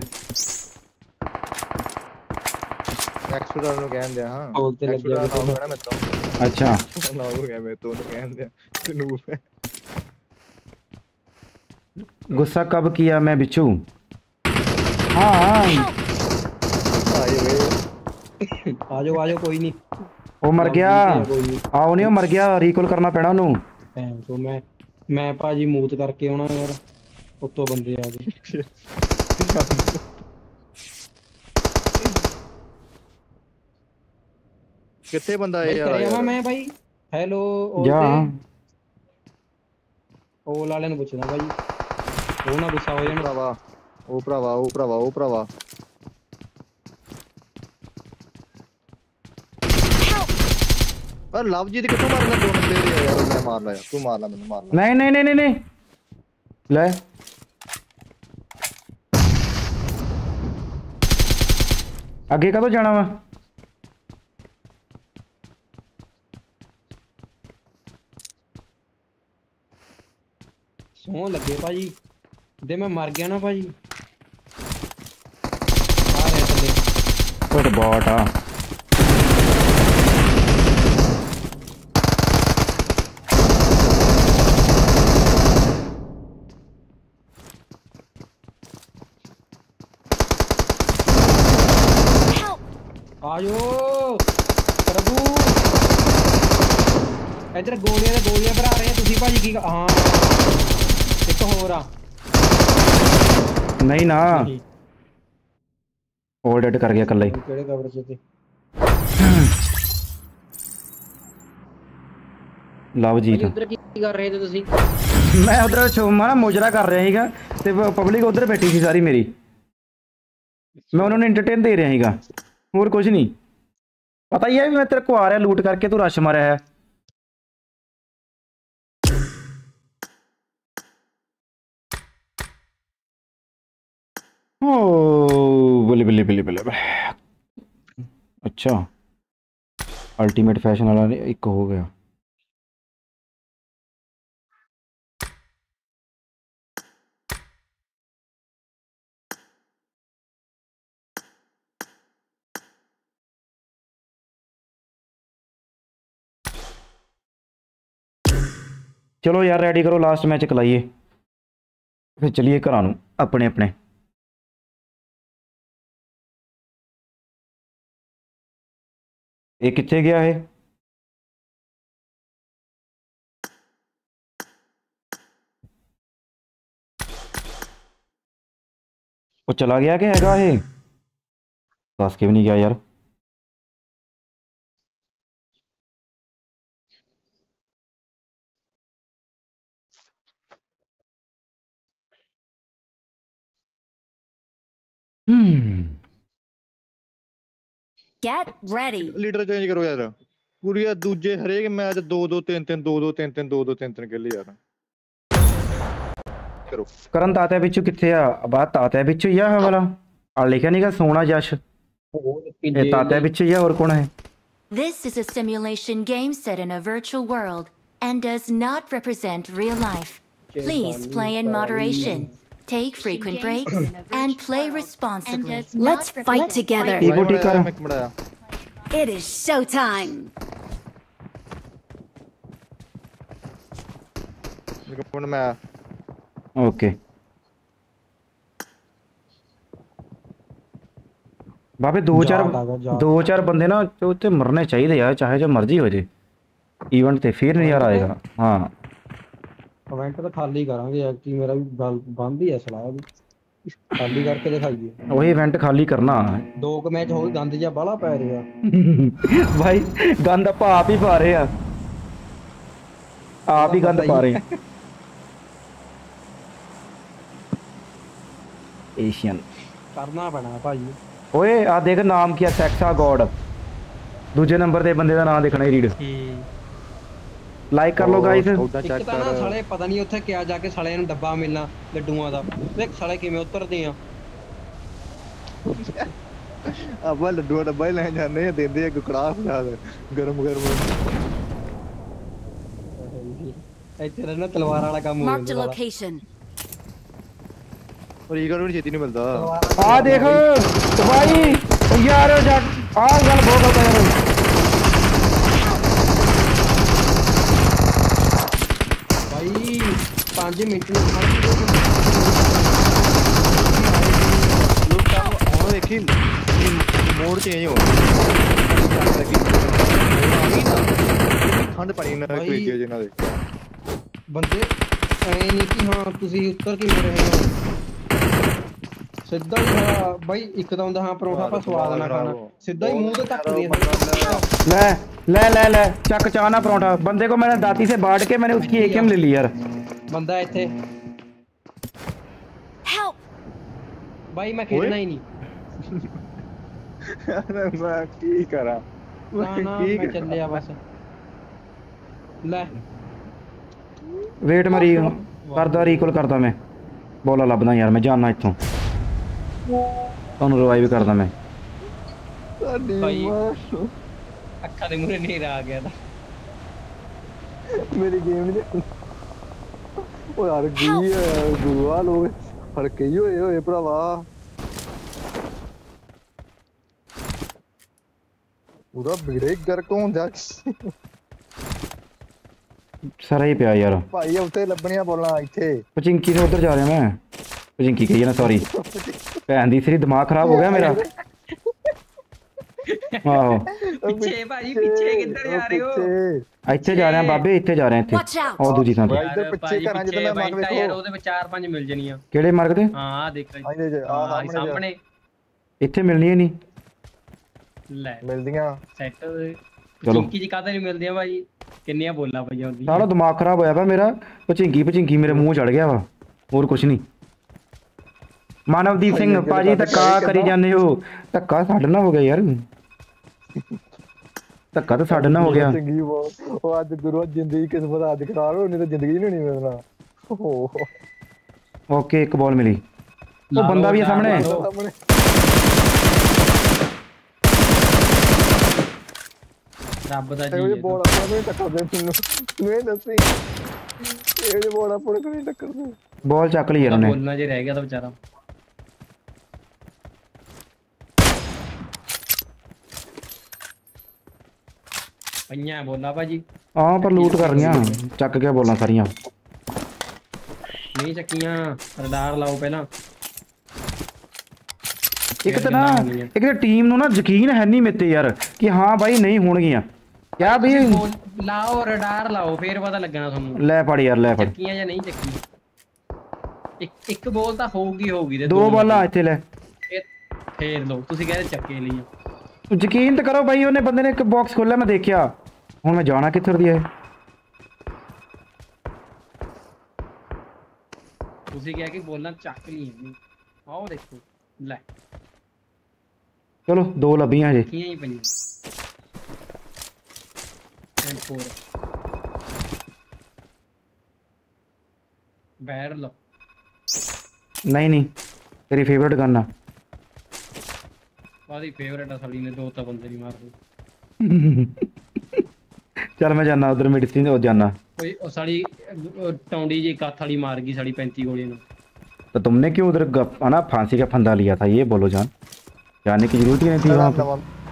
एक्स्ट्रा ਨੂੰ ਕਹਿੰਦੇ ਹਾਂ बोलते लग गया ਨਾ ਹੋਣਾ ਮੈਂ ਤਾਂ अच्छा ਨਾ ਹੋ ਗਿਆ ਮੈਂ ਤੋਂ ਕਹਿੰਦੇ ਤੂੰ ਨੂਬ है गुस्सा कब किया मैं बिच्छू हाँ आए वे आजो कोई नहीं वो मर गया आओ नहीं वो मर गया रिकॉल करना पैना उन्हों तो मैं भाजी मूत करके आना यार उत्तों बंदे आ गए कितने बंदा है यार मैं भाई हेलो जा ओल वाले ने पूछना भाई वो ना गुस्सा हो जाए भरावा ओ भरावा और लवजीत किथों मारना दोनों प्लेयर यार मैं मार ला यार तू मार ला मैंने मार ला नहीं ले आगे कदों जाना वा सौ लगे भाजी दे मैं मर गया ना भाजी आ रहे थले तो बॉट आ आयो प्रभु इधर गोलियां भरा रहे हैं तुसी भाजी की हां एक और आ नहीं ना ऑल डेड कर गया कल ही केड़े कवर से थे लव जी उधर की कर रहे थे तुसी मैं उधर छुमा मोजरा कर रहा हीगा ते पब्लिक उधर बैठी थी सारी मेरी मैं उन्होंने एंटरटेन दे रहा हीगा और कुछ नहीं पता ही है भी मैं तेरे को आ रहा लूट करके तू रश मारा है ओ बल्ले अच्छा अल्टीमेट फैशन वाला एक हो गया चलो यार रेडी करो लास्ट मैच कलाइए फिर चलिए घरां नूं अपने अपने ये कित्थे गया है वो चला गया कि हैगा ये दस के भी नहीं गया यार Get ready. लीडर चेंज करो यार पूरी दूजे हरेक मैच 2-2 3-3 2-2 3-3 2-2 3-3 खेले यार करो करण तात्या बिच्चू कित्थे आ बात तात्या बिच्चू ही है वाला आ लिखा नहीं का सोना जश ये तात्या बिच्चू ही है और कौन है This is a simulation game set in a virtual world and does not represent real life. Please play in moderation. take frequent breaks, and play responsibly. Let's fight together. Keyboard ठीक कर ਇੱਕ ਮਿੰਟ ਆਇਆ It is showtime. ਇੱਕ minute ਮੈਂ okay ਬਾਬੇ ਦੋ ਚਾਰ ਬੰਦੇ ਨਾ ਉੱਤੇ ਮਰਨੇ ਚਾਹੀਦੇ ਆ ਚਾਹੇ ਜੋ ਮਰਜ਼ੀ ਹੋ ਜੇ ਇਵੈਂਟ ਤੇ ਫਿਰ ਨਜ਼ਾਰਾ ਆਏਗਾ ਹਾਂ ਇਵੈਂਟ ਤਾਂ ਖਾਲੀ ਕਰਾਂਗੇ ਐਕਚੁਅਲੀ ਮੇਰਾ ਵੀ ਗੱਲ ਬੰਦ ਹੀ ਹੈ ਸਲਾਹ ਦੀ ਖਾਲੀ ਕਰਕੇ ਦਿਖਾਈਏ ਉਹੀ ਇਵੈਂਟ ਖਾਲੀ ਕਰਨਾ ਦੋ ਕੁ ਮੈਚ ਹੋਰ ਗੰਦ ਜਿਹਾ ਬਾਹਲਾ ਪੈ ਰਿਹਾ ਭਾਈ ਗੰਦ ਆਪਾਂ ਆਪ ਹੀ ਪਾ ਰਹੇ ਆ ਆਪ ਹੀ ਗੰਦ ਪਾ ਰਹੇ ਆ ਏਸ਼ੀਅਨ ਕਰਨਾ ਪੈਣਾ ਭਾਜੀ ਓਏ ਆ ਦੇਖ ਨਾਮ ਕੀ ਆ ਸੈਕਸਾ ਗੋਡ ਦੂਜੇ ਨੰਬਰ ਤੇ ਬੰਦੇ ਦਾ ਨਾਮ ਦੇਖਣਾ ਹੀ ਰੀਡ ਲਾਈਕ ਕਰ ਲੋ ਗਾਇਸ ਇੱਕ ਤਾਂ ਨਾ ਸਾਲੇ ਪਤਾ ਨਹੀਂ ਉੱਥੇ ਕਿਆ ਜਾ ਕੇ ਸਾਲੇ ਨੂੰ ਡੱਬਾ ਮਿਲਣਾ ਲੱਡੂਆਂ ਦਾ ਦੇਖ ਸਾਲੇ ਕਿਵੇਂ ਉਤਰਦੇ ਆ ਆਪਾਂ ਲੱਡੂਆ ਡੱਬਾ ਹੀ ਲੈ ਜਾਂਦੇ ਆ ਦਿੰਦੇ ਆ ਕੜਾਹ ਫਸਾਦ ਗਰਮ ਇੱਥੇ ਰਹਿਣਾ ਤਲਵਾਰ ਵਾਲਾ ਕੰਮ ਹੋ Marked a ਜਾਂਦਾ location. ਪਰ ਇਹ ਵੀ ਛੇਤੀ ਨਹੀਂ ਮਿਲਦਾ ਆ ਦੇਖ ਭਾਈ ਓ ਯਾਰ ਜੱਟ ਆ ਗੱਲ ਬਹੁਤ ਗਲਤ ਹੈ ਯਾਰ ਭਾਈ 5 ਮਿੰਟ ਨੂੰ ਹੁਣ ਵੇਖੀ ਮੋੜ ਚੇਂਜ ਹੋ ਠੰਡ ਪੜੀ ਨਾ ਕੋਈ ਚੀਜ਼ ਇਹਨਾਂ ਦੇ ਬੰਦੇ ਐ ਨਹੀਂ ਕਿ ਹਾਂ ਤੁਸੀਂ ਉੱਤਰ ਕਿਵੇਂ ਰਹੇ ਹੋ ਸਿੱਧਾ ਹੀ ਬਾਈ ਇੱਕਦਮ ਦਾ ਹਾਂ ਪਰੌਂਠਾ ਆਪਾਂ ਸਵਾਦ ਨਾ ਖਾਣਾ ਸਿੱਧਾ ਹੀ ਮੂੰਹ ਤੇ ਧੱਕ ਦੇ ले चक चाना परोठा बंदे को मैंने दाती से बांट के मैंने उसकी एकेएम ले ली यार बंदा ਇੱਥੇ भाई मैं खेलना ही नहीं मैं की करा ना मैं चल लिया बस ले वेट मरी करदा रीकॉल करदा मैं बोला लभदा यार मैं जाना इत्थों ਤੁਹਾਨੂੰ ਰਿਵਾਈਵ ਕਰਦਾ ਮੈਂ ਭਾਈ ਅੱਖਾਂ ਦੇ ਮੂਹਰੇ ਨੇਰਾ ਆ ਗਿਆ ਤਾਂ ਮੇਰੀ ਗੇਮ ਨਹੀਂ ਓ ਯਾਰ ਕੀ ਗੁਰੂਆ ਲੋਕ ਫਰਕ ਹੀ ਹੋਏ ਭਰਾਵਾ ਉਹਦਾ ਬਿਗੜੇ ਗਰਕ ਹੁੰਦਾ ਸਾਰਾ ਹੀ ਪਿਆ ਯਾਰ ਭਾਈ ਉੱਤੇ ਲੱਭਣੀਆਂ ਬੋਲਾਂ ਇੱਥੇ ਪਚਿੰਕੀ ਤੋਂ ਉਧਰ ਜਾ ਰਿਹਾ ਮੈਂ ਪਚਿੰਕੀ ਕਹੀ ਨਾ ਸੌਰੀ ਭੈਣ ਦੀ ਸਰੀ ਦਿਮਾਗ ਖਰਾਬ ਹੋ ਗਿਆ ਮੇਰਾ ਆਹੋ ਪਿੱਛੇ ਭਾਜੀ ਪਿੱਛੇ ਕਿੱਧਰ ਜਾ ਰਹੇ ਹੋ ਇੱਥੇ ਜਾ ਰਿਹਾ ਬਾਬੇ ਇੱਥੇ ਜਾ ਰਿਹਾ ਇੱਥੇ ਉਹ ਦੂਜੀ ਥਾਂ ਤੇ ਇੱਧਰ ਪਿੱਛੇ ਘਰਾਂ ਜਦੋਂ ਮੈਂ ਮਾਰ ਵੇਖੋ ਯਾਰ ਉਹਦੇ ਵਿੱਚ 4-5 ਮਿਲ ਜਣੀਆਂ ਕਿਹੜੇ ਮਾਰਗ ਤੇ ਹਾਂ ਆ ਦੇਖ ਆ ਸਾਹਮਣੇ ਇੱਥੇ ਮਿਲਣੀ ਨਹੀਂ ਲੈ ਮਿਲਦੀਆਂ ਸੈੱਟ ਪਚਿੰਕੀ ਜੀ ਕਾਹਦੇ ਨਹੀਂ ਮਿਲਦੀਆਂ ਭਾਜੀ ਕਿੰਨੀਆਂ ਬੋਲਾਂ ਪਈਆਂ ਹੁੰਦੀਆਂ ਸਾਰਾ ਦਿਮਾਗ ਖਰਾਬ ਹੋਇਆ ਵਾ ਮੇਰਾ ਪਚਿੰਕੀ ਮੇਰੇ ਮੂੰਹ ਚੜ ਗਿਆ ਵਾ ਹੋਰ ਕੁਛ ਨਹੀਂ ਮਾਨਵਦੀਪ ਸਿੰਘ ਭਾਜੀ ਧੱਕਾ ਕਰੀ ਜਾਂਦੇ ਹੋ ਧੱਕਾ ਸਾਡੇ ਨਾਲ ਹੋ ਗਿਆ ਯਾਰ ਧੱਕਾ ਤਾਂ ਸਾਡੇ ਨਾਲ ਹੋ ਗਿਆ ਉਹ ਅੱਜ ਗੁਰੂ ਜ਼ਿੰਦਗੀ ਕਿਸਮਤ ਅੱਜ ਖਰਾਬ ਹੋਣੀ ਤਾਂ ਜ਼ਿੰਦਗੀ ਨਹੀਂ ਹੋਣੀ ਮੇਰੇ ਨਾਲ ਓਕੇ ਇੱਕ ਬਾਲ ਮਿਲੀ ਉਹ ਬੰਦਾ ਵੀ ਹੈ ਸਾਹਮਣੇ ਰੱਬ ਦਾ ਇਹ ਜੀ ਬੋਲ ਆਪਣਾ ਨਹੀਂ ਟੱਕਰਦੇ ਮੈਨੂੰ ਇਹ ਦੱਸੀ ਇਹ ਬੋਲ ਆਪਣਾ ਕੋਈ ਟੱਕਰਦੇ ਬਾਲ ਚੱਕ ਲਈ ਯਾਰ ਉਹਨੇ ਬੋਲਣਾ ਜੇ ਰਹਿ ਗਿਆ ਤਾਂ ਵਿਚਾਰਾ ਪਈਆਂ ਬੋਲਾ ਭਾਜੀ ਹਾਂ ਪਰ ਲੂਟ ਕਰ ਰਹੀਆਂ ਚੱਕ ਕੇ ਬੋਲਾਂ ਸਾਰੀਆਂ ਨਹੀਂ ਚੱਕੀਆਂ ਰਡਾਰ ਲਾਓ ਪਹਿਲਾਂ ਇੱਕ ਤਾਂ ਨਾ ਇੱਕ ਤਾਂ ਟੀਮ ਨੂੰ ਨਾ ਯਕੀਨ ਹੈ ਨਹੀਂ ਮੇਤੇ ਯਾਰ ਕਿ ਹਾਂ ਬਾਈ ਨਹੀਂ ਹੋਣਗੀਆਂ ਕਿਆ ਬਈ ਲਾਓ ਰਡਾਰ ਲਾਓ ਫੇਰ ਪਤਾ ਲੱਗਣਾ ਤੁਹਾਨੂੰ ਲੈ ਫੜ ਯਾਰ ਲੈ ਫੜ ਚੱਕੀਆਂ ਜਾਂ ਨਹੀਂ ਚੱਕੀਆਂ ਇੱਕ ਬੋਲ ਤਾਂ ਹੋਊਗੀ ਤੇ ਦੋ ਬਾਲਾਂ ਇੱਥੇ ਲੈ ਫੇਰ ਲਓ ਤੁਸੀਂ ਕਹਿੰਦੇ ਚੱਕੇ ਲਈ ਯਕੀਨ ਤਾਂ ਕਰੋ ਬਾਈ ਉਹਨੇ ਬੰਦੇ ਨੇ ਇੱਕ ਬਾਕਸ ਖੋਲਿਆ ਮੈਂ ਦੇਖਿਆ ਹੁਣ ਮੈਂ ਜਾਣਾ ਕਿੱਧਰ ਦੀ ਹੈ ਤੁਸੀਂ ਕਿਹਾ ਕਿ ਬੋਲਣਾ ਚੱਕ ਲਈ ਆਓ ਦੇਖੋ ਲੈ ਚਲੋ ਦੋ ਲੱਭੀਆਂ ਜੇ ਕੀ ਹੀ ਪਈਆਂ ਬੈਰ ਲਓ ਨਹੀਂ ਤੇਰੀ ਫੇਵਰਿਟ ਗਨ ਆ ਬਾਦੀ ਫੇਵਰਿਟ ਆ ਸਾਡੀ ਨੇ ਦੋ ਤਾਂ ਬੰਦੇ ਨਹੀਂ ਮਾਰਦੇ ਚੱਲ ਮੈਂ ਜਾਣਾ ਉਧਰ ਮੈਡੀਸਿਨ ਉਹ ਜਾਣਾ ਕੋਈ ਉਹ ਸਾਡੀ ਟੌਂਡੀ ਜੀ ਕੱਥ ਵਾਲੀ ਮਾਰ ਗਈ ਸਾਡੀ 35 ਗੋਲੀਆਂ ਨੂੰ तो तुमने क्यों उधर है ना फांसी का फंदा लिया था, ये बोलो जान। जाने की जरूरत ही नहीं थी वहाँ पे।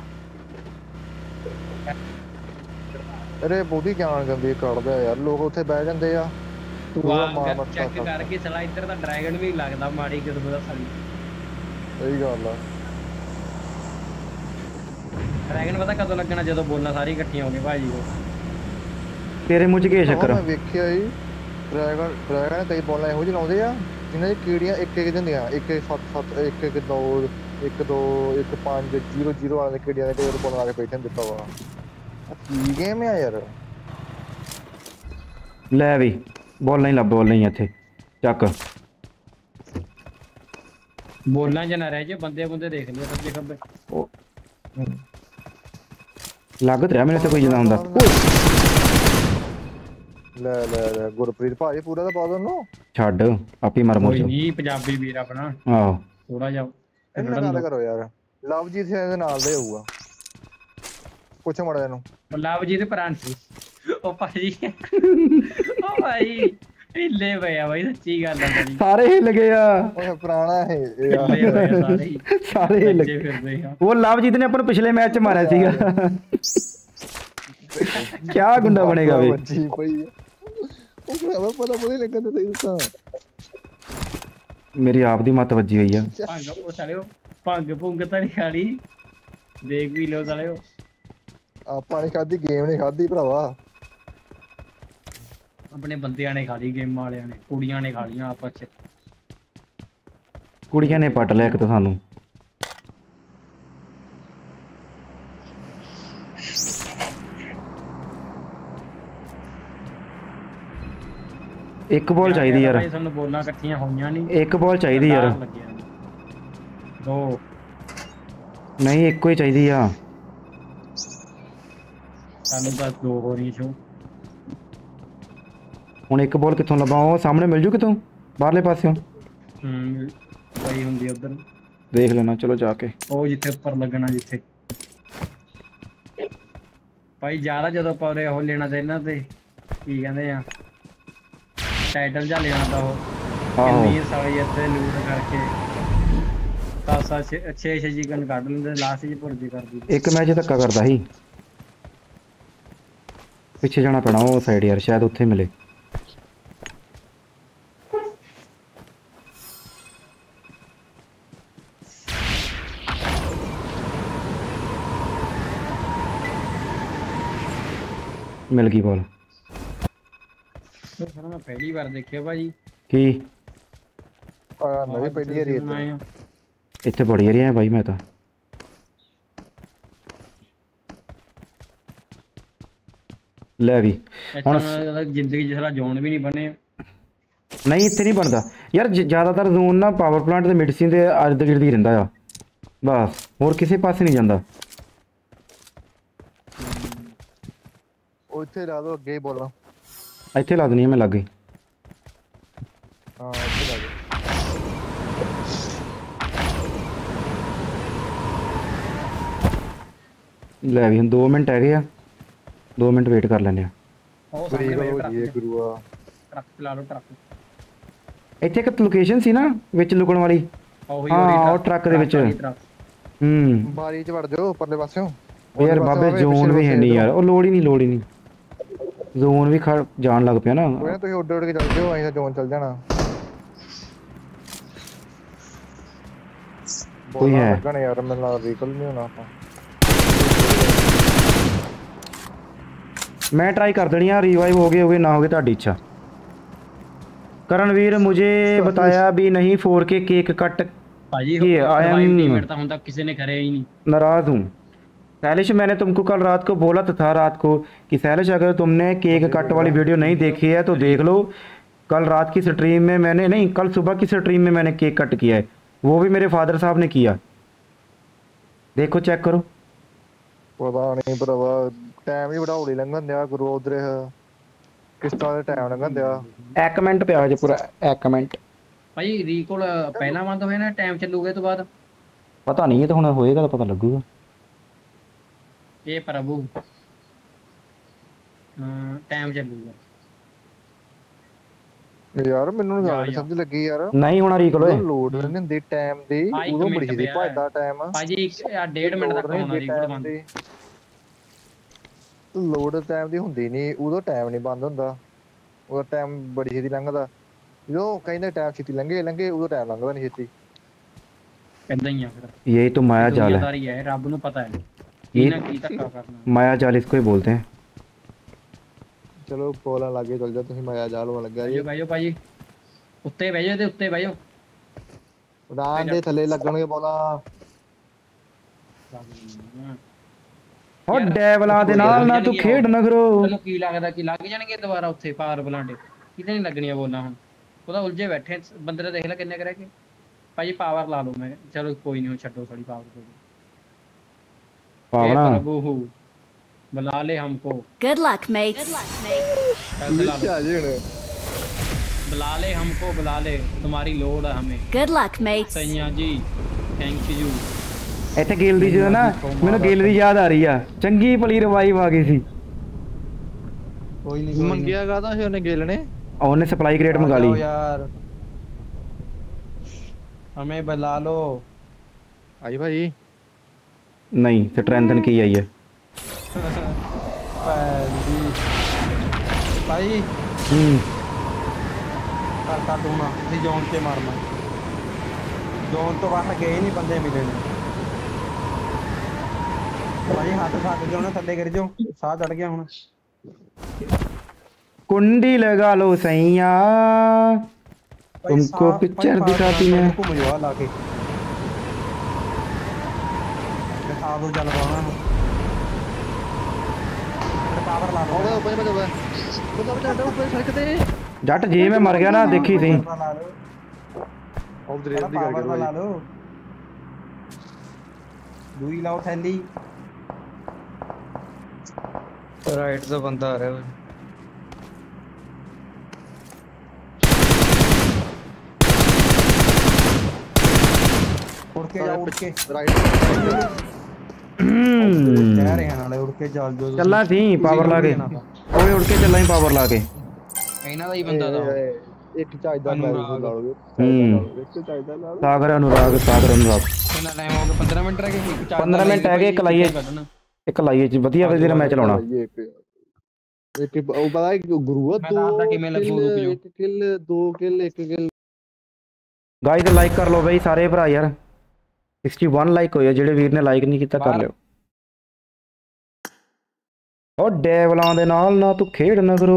अरे ਬੋਦੀ ਜਾਣ ਗੰਦੀ ਕੱਢਦਾ ਯਾਰ, ਲੋਕ ਉੱਥੇ ਬਹਿ ਜਾਂਦੇ ਆ। ਤੂੰ ਪੂਰਾ ਮਾਰ ਆ ਮੱਥਾ ਚੈੱਕ ਖਾਂਦਾ। ਕਰਕੇ ਚਲਾ, ਇੱਧਰ ਤਾਂ ਡਰੈਗਨ ਵੀ ਲੱਗਦਾ ਮਾੜੀ ਕਿਸਮ ਦਾ ਸਾਲੀ। ਸਹੀ ਗੱਲ ਆ। ਡਰੈਗਨ ਪਤਾ ਕਦੋਂ ਲੱਗਣਾ, ਜਦੋਂ ਬੋਲਾਂ ਸਾਰੀ ਇਕੱਠੀਆਂ ਹੋ ਗਏ ਭਾਜੀ ਕੋ। ਤੇਰੇ ਮੂੰਹ 'ਚ ਕੀ ਚੱਕਰ ਆ? ਮੈਂ ਵੇਖਿਆ ਹੀ ਡਰੈਗਨ ਕਈ ਬੋਲਾਂ ਇਹੋ ਜਿਹੇ ਲਾਉਂਦੇ ਆ ਜਿਨ੍ਹਾਂ ਦੀ ਕੀੜੀਆਂ ਇੱਕ ਇੱਕ ਦਿੰਦੀਆਂ, 1-7-7 1-1-2 1-2 1-5 0-0 ਵਾਲੇ ਕੀੜੀਆਂ ਦੇ ਕੋਲ ਬੋਲਾਂ ਲਾ ਕੇ ਬੈਠੇ ਦਿੱਤਾ ਵਾ। ਕੀ ਗੇਮ ਆ ਯਾਰ। ਲੈ ਵੀ ਬੋਲ ਨਹੀਂ ਲੱਭ, ਬੋਲ ਨਹੀਂ ਇੱਥੇ ਚੱਕ। ਬੋਲਾਂ 'ਚ ਨਾ ਰਹਿ ਜੇ, ਬੰਦੇ ਬੰਦੇ ਦੇਖ ਲਿਆ ਸੱਜੇ ਖੱਬੇ। ਲੱਗ ਤੇ ਰਿਹਾ ਮੈਨੂੰ ਤੇ ਕੋਈ ਜਿਹਾ ਹੁੰਦਾ। ਲੈ ਗੁਰਪ੍ਰੀਤ ਭਾਜੀ ਪੂਰਾ ਤਾਂ ਪਾ ਦੋ ਉਹਨੂੰ। ਛੱਡ ਆਪੇ ਮਰ ਮੁਰ ਕੋਈ ਜਾ। ਨਹੀਂ ਪੰਜਾਬੀ ਵੀਰ ਆਪਣਾ, ਆਹੋ ਥੋੜਾ ਜਿਹਾ ਇਹਨਾਂ ਨਾਲ ਗੱਲ ਕਰੋ ਯਾਰ। ਲਵਜੀਤ ਸਿੰਘ ਦੇ ਨਾਲ ਦੇ ਹੋਊਗਾ, ਪੁੱਛ ਮੜਾ ਇਹਨੂੰ। ਲਵਜੀਤ ਪ੍ਰਾਂਤੀ ਉਹ ਭਾਜੀ ਉਹ ਭਾਈ ਹਿੱਲੇ ਪਏ ਆ ਬਾਈ, ਸੱਚੀ ਗੱਲ ਆ ਭਾਜੀ। ਸਾਰੇ ਹਿੱਲ ਗਏ ਆ। ਓਏ ਪੁਰਾਣਾ ਹੈ ਹਿੱਲੇ ਹੋਏ ਆ ਸਾਰੇ ਹੀ। ਸਾਰੇ ਹਿੱਲ ਬੱਚੇ ਗਏ। ਫਿਰਦੇ ਆ। ਉਹ ਲਵਜੀਤ ਨੇ ਆਪਾਂ ਨੂੰ ਪਿਛਲੇ ਮੈਚ 'ਚ ਮਾਰਿਆ ਸੀਗਾ। ਕਿਆ ਗੁੰਡਾ ਬਣੇਗਾ ਵੇ। ਬੱਚੀ ਪਈ ਆ ਉਹ ਭਰਾਵਾ, ਪਤਾ ਨਹੀਂ ਲੱਗਾ ਤੇ ਦੱਸਾਂ। ਮੇਰੀ ਆਪ ਦੀ ਮੱਤ ਵੱਜੀ ਹੋਈ ਆ। ਭੰਗ ਉਹ ਸਾਲਿਓ, ਭੰਗ ਭੁੰਗ ਤਾਂ ਨਹੀਂ ਖਾਣੀ, ਦੇਖ ਵੀ ਲਓ ਸਾਲਿਓ। ਆਪਾਂ ਨੇ ਖਾਧੀ, ਗੇਮ ਨੇ ਖਾਧੀ ਭਰਾਵਾ। ਆਪਣੇ ਬੰਦਿਆਂ ਨੇ ਖਾ ਲਈ, ਗੇਮ ਵਾਲਿਆਂ ਨੇ, ਕੁੜੀਆਂ ਨੇ ਖਾ ਲੀਆਂ ਆਪਸ 'ਚ। ਕੁੜੀਆਂ ਨੇ ਪੱਟ ਲਿਆ ਇੱਕ ਤਾਂ ਸਾਨੂੰ। ਇੱਕ ਬੋਲ ਚਾਹੀਦੀ ਯਾਰ, ਭਾਈ ਸਾਨੂੰ ਬੋਲਾਂ ਇਕੱਠੀਆਂ ਹੋਈਆਂ ਨਹੀਂ। ਇੱਕ ਬੋਲ ਚਾਹੀਦੀ ਯਾਰ। ਦੋ ਨਹੀਂ ਇੱਕੋ ਹੀ ਚਾਹੀਦੀ ਆ ਸਾਨੂੰ ਤਾਂ, ਦੋ ਹੋ ਰਹੀਆਂ ਸ਼ੋ। ਹੁਣ ਇੱਕ ਬੋਲ ਕਿੱਥੋਂ ਲੱਭਾਂ? ਉਹ ਸਾਹਮਣੇ ਮਿਲ ਜੂ ਕਿਤੋਂ ਬਾਹਰਲੇ ਪਾਸਿਓਂ? ਪਈ ਹੁੰਦੀ ਉਧਰ, ਦੇਖ ਲੈਣਾ ਚਲੋ ਜਾ ਕੇ। ਉਹ ਜਿੱਥੇ ਉੱਪਰ ਲੱਗਣਾ, ਜਿੱਥੇ ਭਾਈ ਜ਼ਿਆਦਾ ਜਦੋਂ ਪੌਰੇ ਉਹ ਲੈਣਾ ਤੇ ਇਹਨਾਂ ਤੇ ਕੀ ਕਹਿੰਦੇ ਆ, ਟਾਈਟਲ ਜਾ ਲੈਣਾ ਤਾਂ ਉਹ ਕਿੰਨੀ ਸਾਰੀ ਇੱਥੇ ਲੂਟ ਕਰਕੇ 6 ਚਿਕਨ ਕੱਢ ਲੈਂਦੇ, ਲਾਸਟ 'ਚ ਭੁਰਜੀ ਕਰਦੀ। ਇੱਕ ਮੈਚ ਧੱਕਾ ਕਰਦਾ ਸੀ, ਪਿੱਛੇ ਜਾਣਾ ਪੈਣਾ ਉਹ ਸਾਈਡ ਯਾਰ, ਸ਼ਾਇਦ ਉੱਥੇ ਮਿਲੇ। ਮਿਲ ਗਈ ਬੋਲ। ਮੈਂ ਪਹਿਲੀ ਵਾਰ ਦੇਖਿਆ ਭਾਜੀ। ਕੀ ਨਵੀਂ ਪਹਿਲੀ ਵਾਰੀ ਇੱਥੇ ਬੜੀ ਏਰੀਆ ਹੈ ਬਾਈ। ਮੈਂ ਤਾਂ ਲੈ ਵੀ ਹੁਣ ਜ਼ਿੰਦਗੀ 'ਚ ਸਾਲਾ ਜ਼ੋਨ ਵੀ ਨਹੀਂ ਬਣੇ। ਨਹੀਂ ਇੱਥੇ ਨਹੀਂ ਬਣਦਾ ਯਾਰ, ਜ਼ਿਆਦਾਤਰ ਜ਼ੋਨ ਨਾ ਪਾਵਰ ਪਲਾਂਟ ਤੇ ਮੈਡੀਸਿਨ ਦੇ ਇਰਦ ਗਿਰਦ ਹੀ ਰਹਿੰਦਾ ਆ ਬਸ, ਹੋਰ ਕਿਸੇ ਪਾਸੇ ਨਹੀਂ ਜਾਂਦਾ। ਉਹ ਇੱਥੇ ਲਾ ਦੋ, ਅੱਗੇ ਹੀ ਬੋਲਾਂ। ਇੱਥੇ ਲਾ ਦੇਣੀ ਮੈਂ ਲੱਗ ਗਈ। ਹਾਂ ਇੱਥੇ ਲਾ ਦੋ। ਲੈ ਵੀ ਹੁਣ 2 ਮਿੰਟ ਹੈਗੇ ਆ, 2 ਮਿੰਟ ਵੇਟ ਕਰ ਲੈਂਦੇ ਆ। ਉਹ ਸਾਹਮਣੇ ਮੇਰੇ ਗੁਰੂਆ ਟਰੱਕ ਚਲਾ ਲਓ, ਟਰੱਕ ਇੱਥੇ ਇੱਕ ਲੋਕੇਸ਼ਨ ਸੀ ਨਾ ਵਿੱਚ ਲੁਕਣ ਵਾਲੀ। ਹਾਂ ਉਹ ਟਰੱਕ ਦੇ ਵਿੱਚ। ਬਾਰੀ 'ਚ ਵੜ ਜਾਓ ਪਰਲੇ ਪਾਸਿਓਂ। ਯਾਰ ਬਾਬੇ ਜ਼ੋਨ ਵੀ ਹੈ ਨਹੀਂ ਯਾਰ, ਉਹ ਲੋੜ ਹੀ ਨਹੀਂ ਜ਼ੋਨ ਵੀ ਜਾਣ ਲੱਗ ਪਿਆ ਨਾ। ਤੁਸੀਂ ਉੱਡ ਕੇ ਚੱਲ ਜਾਓ, ਅਸੀਂ ਤਾਂ ਜ਼ੋਨ ਚੱਲ ਜਾਣਾ। ਕੋਈ ਹੈ ਲੱਗਣਾ ਯਾਰ, ਮੈਨੂੰ ਲੱਗਦਾ ਵਹੀਕਲ ਨਹੀਂ ਹੋਣਾ ਆਪਾਂ। मैं ट्राई कर देनी यार, रिवाइव हो गए ना हो गए ਤੁਹਾਡੀ ਇੱਛਾ। करणवीर मुझे बताया भी नहीं 4K केक कट भाजी ये आई एम तो हम तक किसी ने करे ही नहीं। नाराज हूँ सैलिश, मैंने तुमको कल रात को बोला तो था रात को कि सैलिश अगर तुमने केक कट वाली वीडियो नहीं देखी है तो देख लो। कल रात की स्ट्रीम में मैंने नहीं, कल सुबह की स्ट्रीम में मैंने केक कट किया है, वो भी मेरे फादर साहब ने किया, देखो चेक करो। पता नहीं भरावा, टाइम ही बड़ा हौली लंघन दिया गुरु, उधर किस तरह टाइम लंघन दिया। एक मिनट पे आ जा पूरा, एक मिनट भाई रीकॉल पहला बंद होया ना, टाइम चलूगे तो बाद पता नहीं है, तो हुण होएगा तो पता लगूगा। ये प्रभु टाइम चलूगा। ਯਾਰ ਮੈਨੂੰ ਗੱਲ ਸਮਝ ਲੱਗੀ ਯਾਰ ਨਹੀਂ ਹੋਣਾ ਰੀਕਲ ਓਏ ਲੋਡ ਨਹੀਂ ਹੁੰਦੀ ਟਾਈਮ ਦੀ ਉਦੋਂ ਬੜੀ ਛੇਤੀ ਭੱਜਦਾ ਟਾਈਮ ਭਾਜੀ 1.5 ਮਿੰਟ ਤੱਕ ਹੋਣਾ ਰੀਕਲ ਬੰਦ ਲੋਡ ਟਾਈਮ ਦੀ ਹੁੰਦੀ ਨਹੀਂ ਉਦੋਂ ਟਾਈਮ ਨਹੀਂ ਬੰਦ ਹੁੰਦਾ ਉਹ ਟਾਈਮ ਬੜੀ ਛੇਤੀ ਲੰਘਦਾ ਜਦੋਂ ਕਹਿੰਦੇ ਟਾਈਮ ਛੇਤੀ ਲੰਘੇ ਉਦੋਂ ਟਾਈਮ ਲੰਘਦਾ ਨਹੀਂ ਛੇਤੀ ਇਦਾਂ ਹੀ ਆ ਫਿਰ यही तो माया जाल है है ਰੱਬ ਨੂੰ ਪਤਾ ਹੈ ये ਨਾ ਕੀ ਧੱਕਾ ਕਰਨਾ माया जाल इसको ही बोलते हैं ਚਲੋ ਬੋਲਣ ਲੱਗੇ ਚੱਲ ਜਾ ਤੁਸੀਂ ਮਾਇਆ ਜਾਲ ਹੋਣ ਲੱਗਿਆ ਜੀ ਬੈਜੋ ਭਾਜੀ ਉੱਤੇ ਬੈਜੋ ਤੇ ਉੱਤੇ ਬੈਜੋ ਉਡਾਨ ਦੇ ਥੱਲੇ ਲੱਗਣਗੇ ਬੋਲਾ ਉਹ ਡੈਵਲਾਂ ਦੇ ਨਾਲ ਨਾ ਤੂੰ ਖੇਡ ਨਾ ਕਰੋ ਤੈਨੂੰ ਕੀ ਲੱਗਦਾ ਕਿ ਲੱਗ ਜਾਣਗੇ ਦੁਬਾਰਾ ਉੱਥੇ ਪਾਵਰ ਬਲਾਂਡੇ ਕਿਤੇ ਨਹੀਂ ਲੱਗਣੀਆਂ ਬੋਲਾਂ ਹੁਣ ਉਹਦਾ ਉਲਝੇ ਬੈਠੇ ਬੰਦੇ ਦਾ ਦੇਖ ਲੈ ਕਿੰਨੇ ਕਰੇ ਕਿ ਭਾਜੀ ਪਾਵਰ ਲਾ ਲਓ ਮੈਂ ਚਲੋ ਕੋਈ ਨਹੀਂ ਛੱਡੋ ਸਾਡੀ ਪਾਵਰ ਕੋਈ पावना प्रभु बुला ले हमको Good luck, mates. बुला ले हमको बुला ले तुम्हारी लोड़ है हमें Good luck, mates. सैया जी थैंक यू ਇੱਥੇ ਗਿਲ ਦੀ ਜਦੋਂ ਨਾ ਮੈਨੂੰ ਗਿਲ ਦੀ ਯਾਦ ਆ ਰਹੀ ਆ ਚੰਗੀ ਭਲੀ ਰਿਵਾਈਵ ਆ ਗਈ ਸੀ ਕੋਈ ਨਹੀਂ ਮੰਗਿਆ ਕਾਹਦਾ ਸੀ ਉਹਨੇ ਗਿਲ ਨੇ ਉਹਨੇ ਸਪਲਾਈ ਕ੍ਰੇਟ ਮੰਗਾ ਲਈ यार हमें बुला लो ਆਈ ਭਾਈ नहीं स्ट्रेंथन की आई है भाई करता तू ना इसी जोन से मारना जोन तो बाहर गए नहीं बंदे मिले ने भाई हाथ थक गए उन्हें थल्ले गिर जाओ साह चढ़ गया हुन कुंडी लगा लो सैया तुमको पिक्चर दिखाती है घूम जाओ लाके आदो चल पाना पावर ला लो ऊपर बचा ऊपर सड़क पे जट जे मैं मर गया ना देखी थी ऑफ द रेस दी करके ला लो दूई लाओ थैली राइट से बंदा आ रहा है उड़ के जाओ उड़ के राइट कह रहे हैं नाले उड़ के चल जो चलना सी पावर ला के ओए उड़ के चलना ही पावर ला के ਇਹਨਾਂ ਦਾ ਹੀ ਬੰਦਾ ਦਾ ਇੱਕ ਚਾਹੀਦਾ ਲਾ ਲਓਗੇ ਇੱਕ ਚਾਹੀਦਾ ਲਾ सागर अनुराग ਕਿੰਨਾ ਟਾਈਮ ਹੋ ਗਿਆ 15 ਮਿੰਟ ਰਹਿ ਗਏ 15 ਮਿੰਟ ਹੈਗੇ ਇੱਕ ਲਾਈਏ ਇੱਕ ਲਾਈਏ ਚ ਵਧੀਆ ਵਧੀਆ ਮੈਚ ਲਾਉਣਾ ਇੱਕ ਉਹ ਪਤਾ ਹੈ ਗੁਰੂ ਆ ਮੈਂ ਦੱਸਦਾ ਕਿਵੇਂ ਲੱਗੂ ਰੁਕ ਜਾਓ ਇੱਕ ਕਿਲ ਦੋ ਕਿਲ ਇੱਕ ਕਿਲ ਗਾਇਸ ਲਾਈਕ ਕਰ ਲਓ ਬਈ ਸਾਰੇ ਭਰਾ ਯਾਰ 61 ਲਾਈਕ ਹੋਏ ਜਿਹੜੇ ਵੀਰ ਨੇ ਲਾਈਕ ਨਹੀਂ ਕੀਤਾ ਕਰ ਲਿਓ ਉਹ ਡੈਵਲਾਂ ਦੇ ਨਾਲ ਨਾ ਤੂੰ ਖੇਡ ਨਾ ਕਰੋ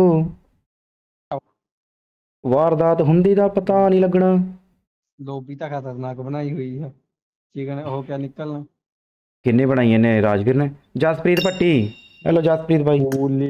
ਵਾਰਦਾਤ ਹੁੰਦੀ ਦਾ ਪਤਾ ਨਹੀਂ ਲੱਗਣਾ ਲੋਬੀ ਤਾਂ ਖਤਰਨਾਕ ਬਣਾਈ ਹੋਈ ਹੈ ਚਿਕਨ ਉਹ ਕਿਆ ਨਿਕਲਣਾ ਕਿੰਨੇ ਬਣਾਈਆਂ ਨੇ ਰਾਜਵੀਰ ਨੇ ਜਸਪ੍ਰੀਤ ਭੱਟੀ ਹੈਲੋ ਜਸਪ੍ਰੀਤ ਭਾਈ ਬੋਲੀ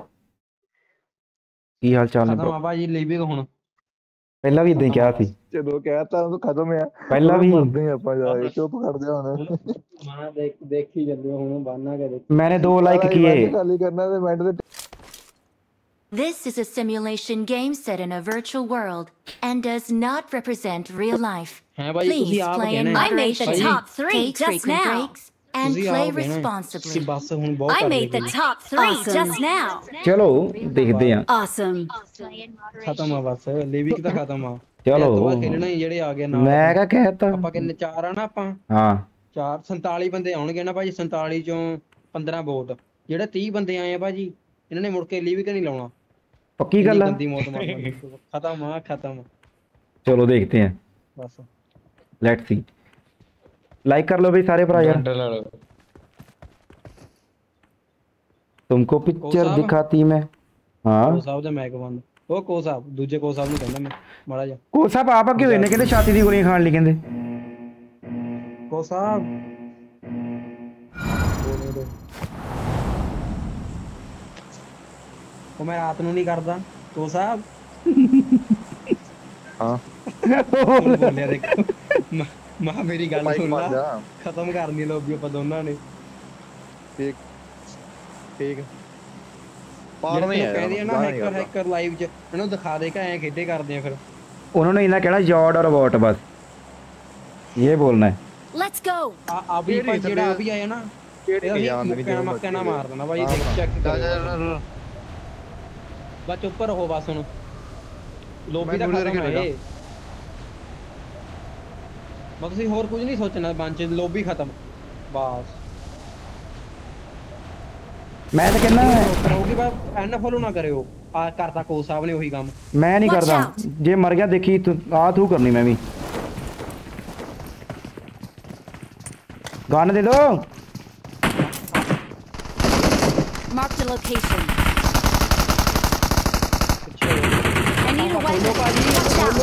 ਕੀ ਹਾਲ ਚਾਲ ਨੇ ਖਤਮ ਆ ਭਾਜੀ ਲੀਵਿੰਗ ਹੁਣ ਪਹਿਲਾਂ ਵੀ ਇਦਾਂ ਹੀ ਕਿਹਾ ਸੀ ਜਦੋਂ ਕਹਿਤਾ ਉਹ ਖਤਮ ਆ ਪਹਿਲਾਂ ਵੀ ਮਰਦੇ ਆਪਾਂ ਜਾ ਕੇ ਚੁੱਪ ਕਰਦੇ ਹੁਣ ਮਾਂ ਦੇਖੀ ਜਾਂਦੇ ਹੁਣ ਬਾਨਾ ਕੇ ਦੇਖ मैंने 2 लाइक किए ਖਾਲੀ ਕਰਨਾ ਤੇ ਮਿੰਟ ਦੇ This is a simulation game set in a virtual world and does not represent real life. हैं भाई Please ਤੁਸੀਂ ਆਪ play in कहना I made the moderation, top 3 take just frequent now. breaks, and ਤੁਸੀਂ play ਆਪ ਕਹਿਣਾ responsibly. ਕਿ ਬਸ ਹੁਣ ਬਹੁਤ I ਕਰ made the ਲਈ top 3 Awesome. just now. चलो देखते हैं Awesome. ਖਤਮ ਆ ਬਸ ਲੀਵਿੰਗ ਤਾਂ ਖਤਮ ਆ चलो ਇਸ ਤੋਂ ਬਾਅਦ ਖੇਲਣਾ ਹੀ ਜਿਹੜੇ ਆ ਗਏ ਨਾਲ मैं क्या कहता ਆਪਾਂ ਕਿੰਨੇ 4 ਆ ਨਾ ਆਪਾਂ हाँ 4 47 ਬੰਦੇ ਆਉਣਗੇ ਨਾ ਭਾਜੀ 47 ਚੋਂ 15 ਬੋਟ ਜਿਹੜੇ 30 ਬੰਦੇ ਆਏ ਆ ਭਾਜੀ ਇਹਨਾਂ ਨੇ ਮੁੜ ਕੇ ਲੀਵਿੰਗ ਨਹੀਂ ਲਾਉਣਾ पक्की गल है गंदी मौत मारना खत्म आ खत्म चलो देखते हैं बस लेट्स सी लाइक कर लो भाई सारे भरा यार तुमको पिक्चर साहब? दिखाती मैं हाँ को साहब ਦਾ ਮੈਕ ਬੰਦ ਉਹ ਕੋ ਸਾਹਿਬ ਦੂਜੇ ਕੋ ਸਾਹਿਬ ਨੂੰ ਕਹਿੰਦਾ ਮੈਂ ਮਾੜਾ ਜਾ को साहब आप क्यों इन्हें कहते छाती दी गोलियां खान ली कहते ਕੋ ਸਾਹਿਬ ਉਹ ਮੈਂ ਰਾਤ ਨੂੰ ਨਹੀਂ ਕਰਦਾ ਕੋ ਸਾਹਿਬ ਹਾਂ ਹੁਣ ਬੋਲਿਆ ਦੇਖੋ ਮਾਂ ਮੇਰੀ ਗੱਲ ਮਾਈਕ ਸੁਣ ਮਾਰ ਲਾ ਜਾ ਖਤਮ ਕਰਨੀ ਲੋਬੀ ਆਪਾਂ ਦੋਨਾਂ ਨੇ ਠੀਕ ਠੀਕ ਪਾਰ ਨਹੀਂ ਕਹਿੰਦੇ ਆ ਨਾ ਹੈਕਰ ਲਾਈਵ ਚ ਇਹਨੂੰ ਦਿਖਾ ਦੇ ਕਿ ਐਂ ਖੇਡੇ ਕਰਦੇ ਆ ਫਿਰ उन्होंने इन्हें कहना जॉड और वॉट बस ये बोलना है Let's go. ਆ ਵੀ ਭਾਈ ਜਿਹੜਾ ਆ ਵੀ ਆਇਆ ਨਾ ਇਹਦਾ ਮੱਕਾ ਨਾ ਮਾਰ ਦੇਣਾ ਭਾਈ ਦੇਖ ਚੈੱਕ ਕਰ ਬਸ ਉੱਪਰ ਹੋ ਬਸ ਹੁਣ ਲੋਬੀ ਦਾ ਖਤਮ ਹੈ ਇਹ ਬਸ ਤੁਸੀਂ ਹੋਰ ਕੁਝ ਨਹੀਂ ਸੋਚਣਾ ਬੰਚ ਲੋਬੀ ਖਤਮ ਬਸ ਮੈਂ ਤਾਂ ਕਹਿੰਦਾ ਕਰੋਗੇ ਬਸ ਐਨ ਫੋਲੋ ਨਾ ਕਰਿਓ ਆ ਕਰਦਾ ਕੋਚ ਸਾਹਿਬ ਨੇ ਉਹੀ ਕੰਮ ਮੈਂ ਨਹੀਂ ਕਰਦਾ ਜੇ ਮਰ ਗਿਆ ਦੇਖੀ ਆ ਤੂੰ ਕਰਨੀ ਮੈਂ ਵੀ ਗਨ ਦੇ ਦੋ Mark the location. I need a weapon. Watch out.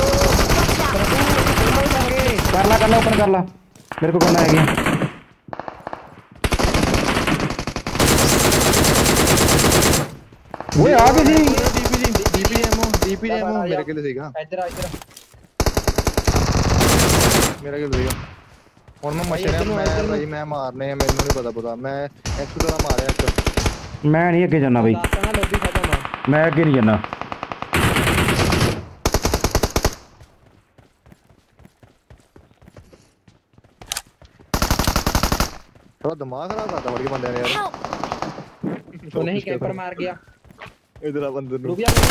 कर ला ओपन कर ला मेरे को करना है क्या वो आ गई थी डीपी एमओ मेरे के लिए सीखा इधर मेरा के लिए और मैं मशरे मैं भाई मैं मारने हैं मेनू नहीं पता मैं एक्स्ट्रा मारे एक मैं नहीं आगे जाना भाई मैं आगे नहीं जाना थोड़ा दिमाग खराब करता बड़ी बंदे ने यार तो नहीं कैंपर मार गया इधर आ बंदे नु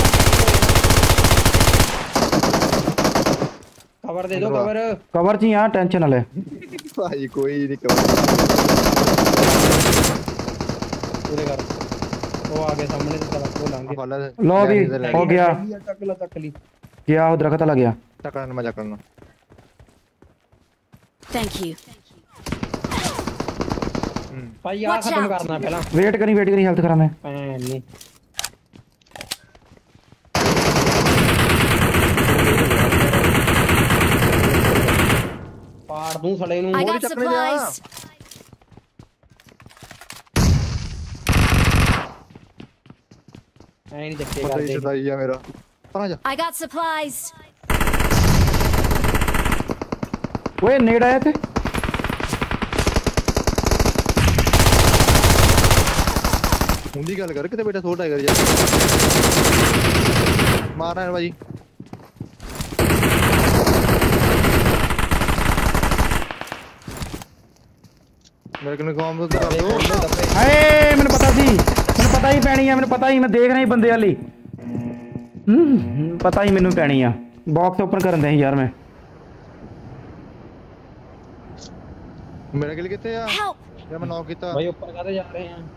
कवर दे दो कवर जी यहां टेंशन ना ले भाई कोई नहीं कवर पूरे कर वो आगे सामने से चला वो लांगे लो भी हो गया तक ली क्या उधर कता लग गया टकराना मजा करना Thank you. भाई आ खत्म करना पहला वेट करी हेल्थ करा मैं नहीं पार दूं सड़े नु I got supplies. नहीं चक्के कर दे सदाई है मेरा पर आ जा I got supplies. ओए नेड आया थे उंदी गल कर किते बेटा 100 टाइगर यार मारना है भाई मेरे को कॉम कर दो हाय मैंने पता ही पैनी है मैंने पता ही मैं देख रहा ही बंदे वाली पता ही मैनू पैनी है बॉक्स ओपन करन दे यार मैं मेरा किल किथे आ या मैं नॉक कीता भाई ऊपर काते जा रहे हैं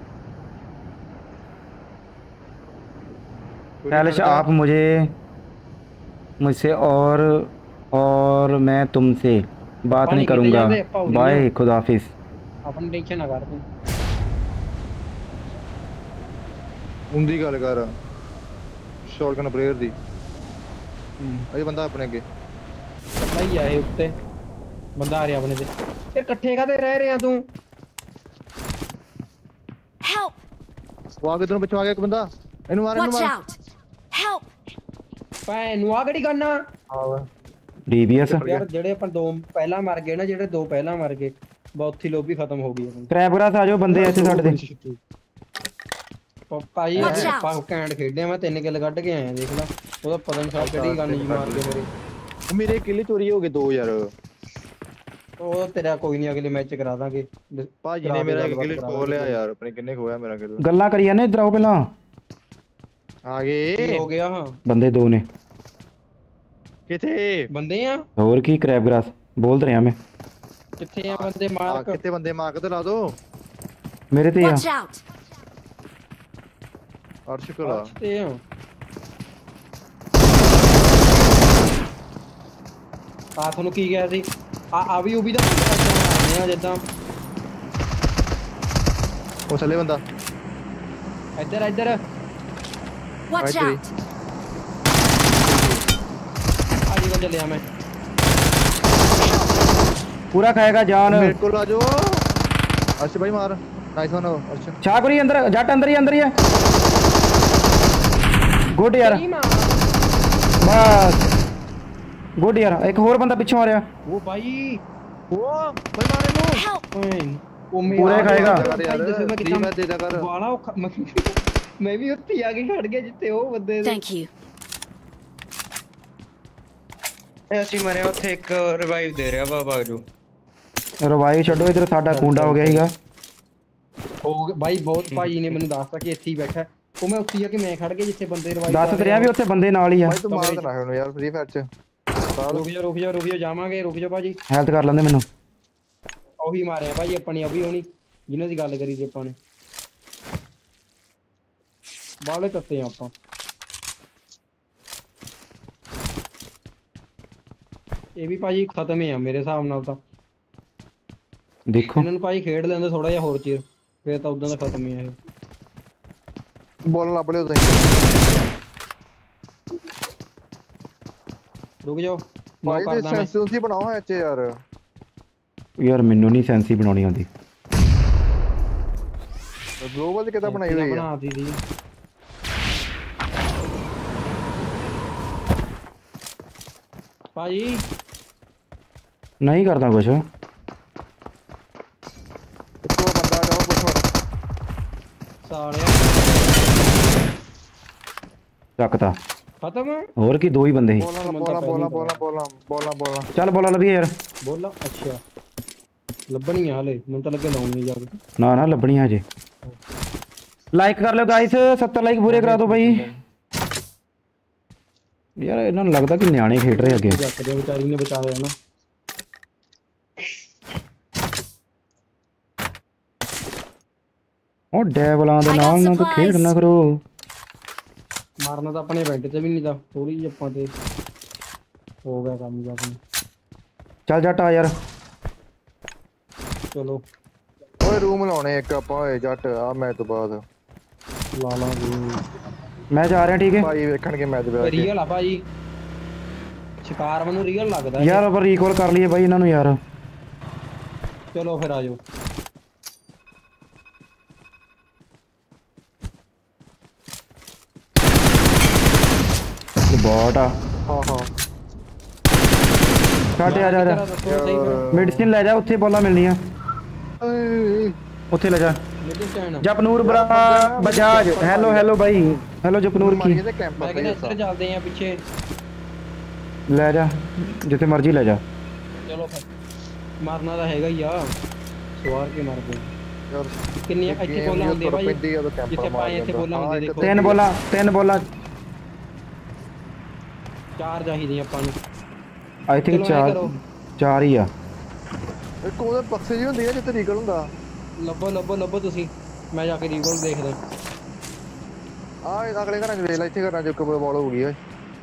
कैलश आप मुझसे और मैं तुमसे बात नहीं करूंगा बाय खुदाफिज अपन टेंशन ना कर तू उंदी गल कर शॉटगन प्लेयर दी अरे बंदा अपने के पता ही है उत्ते बंदा आ रहा अपने ते ये इकट्ठे काते रह रहे हैं तू Help. वो आगे दोनों बच्चों आगे एक बंदा इनु मार Watch out. Help. ਭਾਈ ਨੂੰ ਆ ਗੜੀ ਕਰਨਾ डीबीएस ਯਾਰ ਜਿਹੜੇ ਆਪਾਂ ਦੋ ਪਹਿਲਾਂ ਮਰ ਗਏ ਨਾ ਜਿਹੜੇ ਦੋ ਪਹਿਲਾਂ ਮਰ ਗਏ ਬਹੁਤ ਹੀ ਲੋਬੀ ਖਤਮ ਹੋ ਗਈ ਆਪਣੀ क्रैबग्रास आ जाओ बंदे ऐसे छੱਡ ਦੇ ਭਾਈ ਆਪਾਂ ਕੈਂਡ ਖੇਡਿਆ ਮੈਂ 3 ਕਿੱਲ ਕੱਢ ਕੇ ਆਇਆ ਦੇਖ ਲੈ ਉਹਦਾ ਪਤਾ ਨਹੀਂ ਸਾਹ ਕਿਹੜੀ ਗਨ ਜੀ ਮਾਰ ਕੇ ਮੇਰੇ ਕਿੱਲ ਚੋਰੀ ਹੋ ਗਏ 2 ਯਾਰ ਉਹ ਤੇਰਾ ਕੋਈ ਨਹੀਂ ਅਗਲੇ ਮੈਚ ਕਰਾ ਦਾਂਗੇ ਭਾਜੀ ਨੇ ਮੇਰਾ ਇੱਕ ਕਿੱਲ ਖੋ ਲਿਆ ਯਾਰ ਆਪਣੇ ਕਿੰਨੇ ਖੋਇਆ ਮੇਰਾ ਕਿੱਲ ਗੱਲਾਂ ਕਰੀ ਜਾਂਦੇ ਇਧਰ ਆਓ ਪਹਿਲਾਂ आगे हो गया हां बंदे दो ने किथे बंदे हैं और की क्रैबग्रास बोल रहे हैं मैं किथे हैं बंदे मार किथे बंदे मार के ला दो मेरे ते Watch out. अर्श को ला ते हैं ਆ ਤੁਹਾਨੂੰ ਕੀ ਗਿਆ ਸੀ ਆ ਵੀ ਉਬੀ ਦਾ ਆ ਜਿੱਦਾਂ ਉਹ ਥੱਲੇ ਬੰਦਾ ਇੱਧਰ Watch out. आगे को चले मैं पूरा खाएगा जान मेरे को ला जाओ अर्श भाई मार नाइस वन अर्श छाकुरी अंदर जट अंदर ही है गुड यार बस गुड यार एक और बंदा पीछे आ रहा वो भाई मारे नो वो पूरे खाएगा मैं दे दा कर वाला मैं भी उत्ती आगे खड़ गया जिते वो बंदे Thank you. ਅਸੀਂ ਮਰਿਆ ਉੱਥੇ ਇੱਕ ਰਿਵਾਈਵ ਦੇ ਰਿਹਾ ਬਾਬਾ ਜੋ ਰਿਵਾਈਵ ਛੱਡੋ ਇਧਰ ਸਾਡਾ ਕੁੰਡਾ ਹੋ ਗਿਆ ਹੀਗਾ ਉਹ ਭਾਈ ਬਹੁਤ ਭਾਈ ਨੇ ਮੈਨੂੰ ਦੱਸਤਾ ਕਿ ਇੱਥੇ ਹੀ ਬੈਠਾ ਉਹ ਮੈਂ ਉੱਥੇ ਜਾ ਕੇ ਮੈਂ ਖੜ ਗਿਆ ਜਿੱਥੇ ਬੰਦੇ ਰਿਵਾਈਵ ਦੱਸ ਤੇ ਰਿਹਾ ਵੀ ਉੱਥੇ ਬੰਦੇ ਨਾਲ ਹੀ ਆ। ਭਾਈ ਤੂੰ ਮਾਰ ਦੇਣਾ ਉਹਨੂੰ ਯਾਰ ਫ੍ਰੀ ਫਾਇਰ ਚ। ਰੁਕ ਜਾ ਜਾਵਾਂਗੇ, ਰੁਕ ਜਾ ਭਾਜੀ। ਹੈਲਥ ਕਰ ਲੈਂਦੇ ਮੈਨੂੰ। ਉਹੀ ਮਾਰਿਆ ਭਾਜੀ ਆਪਣੀ ਅਭੀ ਹੋਣੀ ਜਿਹਨਾਂ ਦੀ ਗੱਲ ਕਰੀ ਸੀ ਆਪਾਂ ਨੇ। ਬਾਲੇ ਕੱਤੇ ਆ ਆਪਾਂ। ਇਹ ਵੀ ਭਾਜੀ ਖਤਮ ਹੀ ਆ ਮੇਰੇ ਹਿਸਾਬ ਨਾਲ ਤਾਂ। ਦੇਖੋ ਇਹਨਾਂ ਨੂੰ ਭਾਜੀ ਖੇਡ ਲੈਂਦੇ ਥੋੜਾ ਜਿਹਾ ਹੋਰ ਚਿਰ, ਫੇਰ ਤਾਂ ਉਦਾਂ ਦਾ ਖਤਮ ਹੀ ਆ ਇਹ। ਬੋਲ ਲੱਭ ਲਿਓ ਤੁਸੀਂ। ਰੁਕ ਜਾਓ ਭਾਈ ਨੌਕ ਤੇ ਕਰਦਾ ਮੈਂ। ਸੈਂਸਿਟਿਵ ਬਣਾਓ ਐਚ ਯਾਰ। ਯਾਰ ਮੈਨੂੰ ਨਹੀਂ ਸੈਂਸੀ ਬਣਾਉਣੀ ਆਉਂਦੀ। ਗਲੋਬਲ ਕਿੱਦਾਂ ਬਣਾਈ ਹੋਈ ਆ? ਬਣਾਤੀ ਸੀ ਭਾਜੀ। ਨਹੀਂ ਕਰਦਾ ਕੁਛ। ਇੱਕੋ ਬੰਦਾ ਜਾਓ ਪੁੱਛੋ। ਸਾਲਿਆ ਚੱਕਤਾ। ਖਤਮ। ਹੋਰ ਕੀ ਦੋ ਹੀ ਬੰਦੇ ਸੀ। ਬੋਲਾਂ ਚੱਲ ਬੋਲਾ ਲੱਭੀ ਯਾਰ। ਬੋਲਾ ਅੱਛਾ ਲੱਭਣੀ ਆ ਹਲੇ, ਮੈਨੂੰ ਤਾਂ ਲੱਗੇ ਲਾਉਣੀ ਜਾ ਕੇ। ਨਾ ਨਾ ਲੱਭਣੀ ਹਜੇ। ਲਾਈਕ ਕਰ ਲਿਓ ਗਾਇਸ, 70 ਲਾਈਕ ਪੂਰੇ ਕਰਾ ਦਿਓ ਬਾਈ। ਯਾਰ ਇਹਨਾਂ ਨੂੰ ਲੱਗਦਾ ਕਿ ਨਿਆਣੇ ਖੇਡ ਰਹੇ ਅੱਗੇ। ਜੱਟ ਦੇ ਵਿਚਾਰੀ ਨੇ ਬਚਾਇਆ ਨਾ। ਉਹ ਡੈਵਲਾਂ ਦੇ ਨਾਲ ਨਾ ਤੂੰ ਖੇਡ ਨਾ ਕਰੋ। ਮਾਰਨਾ ਤਾਂ ਆਪਣੇ ਇਵੈਂਟ ਤੇ ਵੀ ਨਹੀਂ ਦਾ, ਥੋੜੀ ਜਿਹੀ ਆਪਾਂ ਤੇ ਹੋ ਗਿਆ ਕੰਮ ਜਾ ਕੇ। ਚੱਲ ਜੱਟ ਆ ਯਾਰ। ਚਲੋ ਓਏ ਰੂਮ ਲਾਉਣੇ ਇੱਕ ਆਪਾਂ ਓਏ ਜੱਟ ਆ ਮੈਚ ਤੋਂ ਬਾਅਦ ਲਾ ਲਾਂਗੇ। ਮੈਂ ਜਾ ਰਿਹਾ ਠੀਕ ਹੈ ਭਾਈ ਵੇਖਣਗੇ ਮੈਚ ਬੈਠ ਕੇ। ਰੀਅਲ ਆ ਭਾਜੀ, ਸ਼ਿਕਾਰ ਮੈਨੂੰ ਰੀਅਲ ਲੱਗਦਾ ਯਾਰ। ਆਪਾਂ ਰੀਕਾਲ ਕਰ ਲਈਏ ਬਾਈ ਇਹਨਾਂ ਨੂੰ ਯਾਰ। ਚਲੋ ਫਿਰ ਆਜੋ। ਬੋਟ ਆ। ਹਾਂ ਛੱਡ ਆ ਜਾ। ਮੈਡੀਸਿਨ ਲੈ ਜਾ, ਉੱਥੇ ਬੋਲਾਂ ਮਿਲਣੀਆਂ। ਉੱਥੇ ਲੈ ਜਾ। ਜਪਨੂਰ ਬਰਾ ਬਜਾਜ। ਹੈਲੋ ਬਾਈ। ਹੈਲੋ ਜਪਨੂਰ ਕੀ। ਮੈਂ ਕਹਿੰਦਾ ਇੱਧਰ ਚੱਲਦੇ ਆ ਪਿੱਛੇ। ਲੈ ਜਾ ਜਿੱਥੇ ਮਰਜ਼ੀ ਲੈ ਜਾ। ਚਲੋ ਫਿਰ ਮਾਰਨਾ ਤਾਂ ਹੈਗਾ ਹੀ ਆ, ਸਵਾਰ ਕੇ ਮਾਰਦੇ ਯਾਰ। ਕਿੰਨੀਆਂ ਇੱਥੇ ਬੋਲਾਂ ਹੁੰਦੀਆਂ ਭਾਈ ਜਿੱਥੇ ਆਪਾਂ ਇੱਥੇ ਬੋਲਾਂ ਹੁੰਦੀਆਂ ਦੇਖੋ। ਤਿੰਨ ਬੋਲਾਂ 4 ਚਾਹੀਦੀਆਂ ਆਪਾਂ ਨੂੰ। ਆਈ ਥਿੰਕ 4 ਹੀ ਆ। ਇੱਕ ਉਹਦੇ ਬਕਸੇ ਜਿਹੀ ਹੁੰਦੀ ਆ ਜਿੱਥੇ ਰੀਕਲ ਹੁੰਦਾ। ਲੱਭੋ ਤੁਸੀਂ, ਮੈਂ ਜਾ ਕੇ ਰੀਕੋਲ ਦੇਖਦਾ। ਆ ਅਗਲੇ ਘਰਾਂ ਚ ਵੇਖ ਲੈ, ਇੱਥੇ ਘਰਾਂ ਚ ਇੱਕ ਬਾਲ ਹੋ ਗਈ ਓਏ।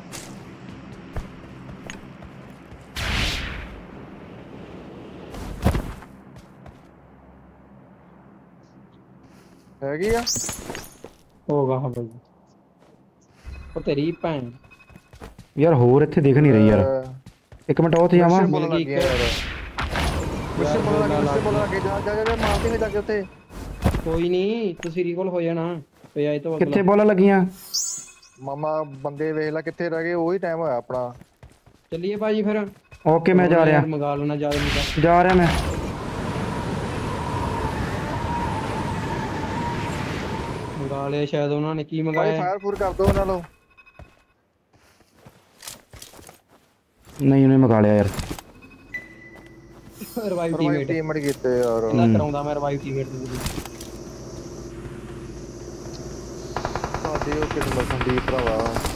ਹੈਗੀ ਆ ਹੋਗਾ ਹਾਂ ਬਾਈ। ਉਹ ਤੇਰੀ ਭੈਣ ਯਾਰ ਹੋਰ ਇੱਥੇ ਦਿਖ ਨਹੀਂ ਰਹੀ ਯਾਰ। ਇੱਕ ਮਿੰਟ ਉੱਥੇ ਜਾਵਾਂ। ਜਾ ਮਾਰਦੇ ਜਾ ਕੇ ਉੱਥੇ। ਕੋਈ ਨਹੀਂ ਤੁਸੀਂ ਰੀਕੋਲ ਹੋ ਜਾਣਾ ਪਿਆ ਇਹ ਤੋਂ। ਕਿੱਥੇ ਬੋਲਾਂ ਲੱਗੀਆਂ ਮਾਮਾ ਬੰਦੇ ਵੇਖ ਲੈ ਕਿੱਥੇ ਰਹਿ ਗਏ। ਉਹੀ ਟਾਈਮ ਹੋਇਆ ਆਪਣਾ। ਚੱਲੀਏ ਭਾਜੀ ਫਿਰ। ਓਕੇ ਮੈਂ ਜਾ ਰਿਹਾ। ਮੰਗਾ ਲੈਣਾ ਜਾ ਰਿਹਾ ਮੈਂ। ਮੰਗਾ ਲਿਆ ਸ਼ਾਇਦ ਉਹਨਾਂ ਨੇ। ਕੀ ਮੰਗਾਇਆ? ਫਾਇਰ ਫੂਰ ਕਰ ਦੋ ਉਹਨਾਂ ਨੂੰ। ਨਹੀਂ ਉਹਨੇ ਮੰਗਾ ਲਿਆ ਯਾਰ। ਰਿਵਾਈਵ ਟੀਮਮੇਟ ਕੀਤੇ ਯਾਰ। ਇਹਨਾਂ ਕਰਾਉਂਦਾ ਮੈਂ ਰਿਵਾਈਵ ਟੀਮਮੇਟ ਦੀ। ਸਾਡੇ ਉਹ ਕਿਸਮ ਸੰਦੀਪ ਭਰਾਵਾ।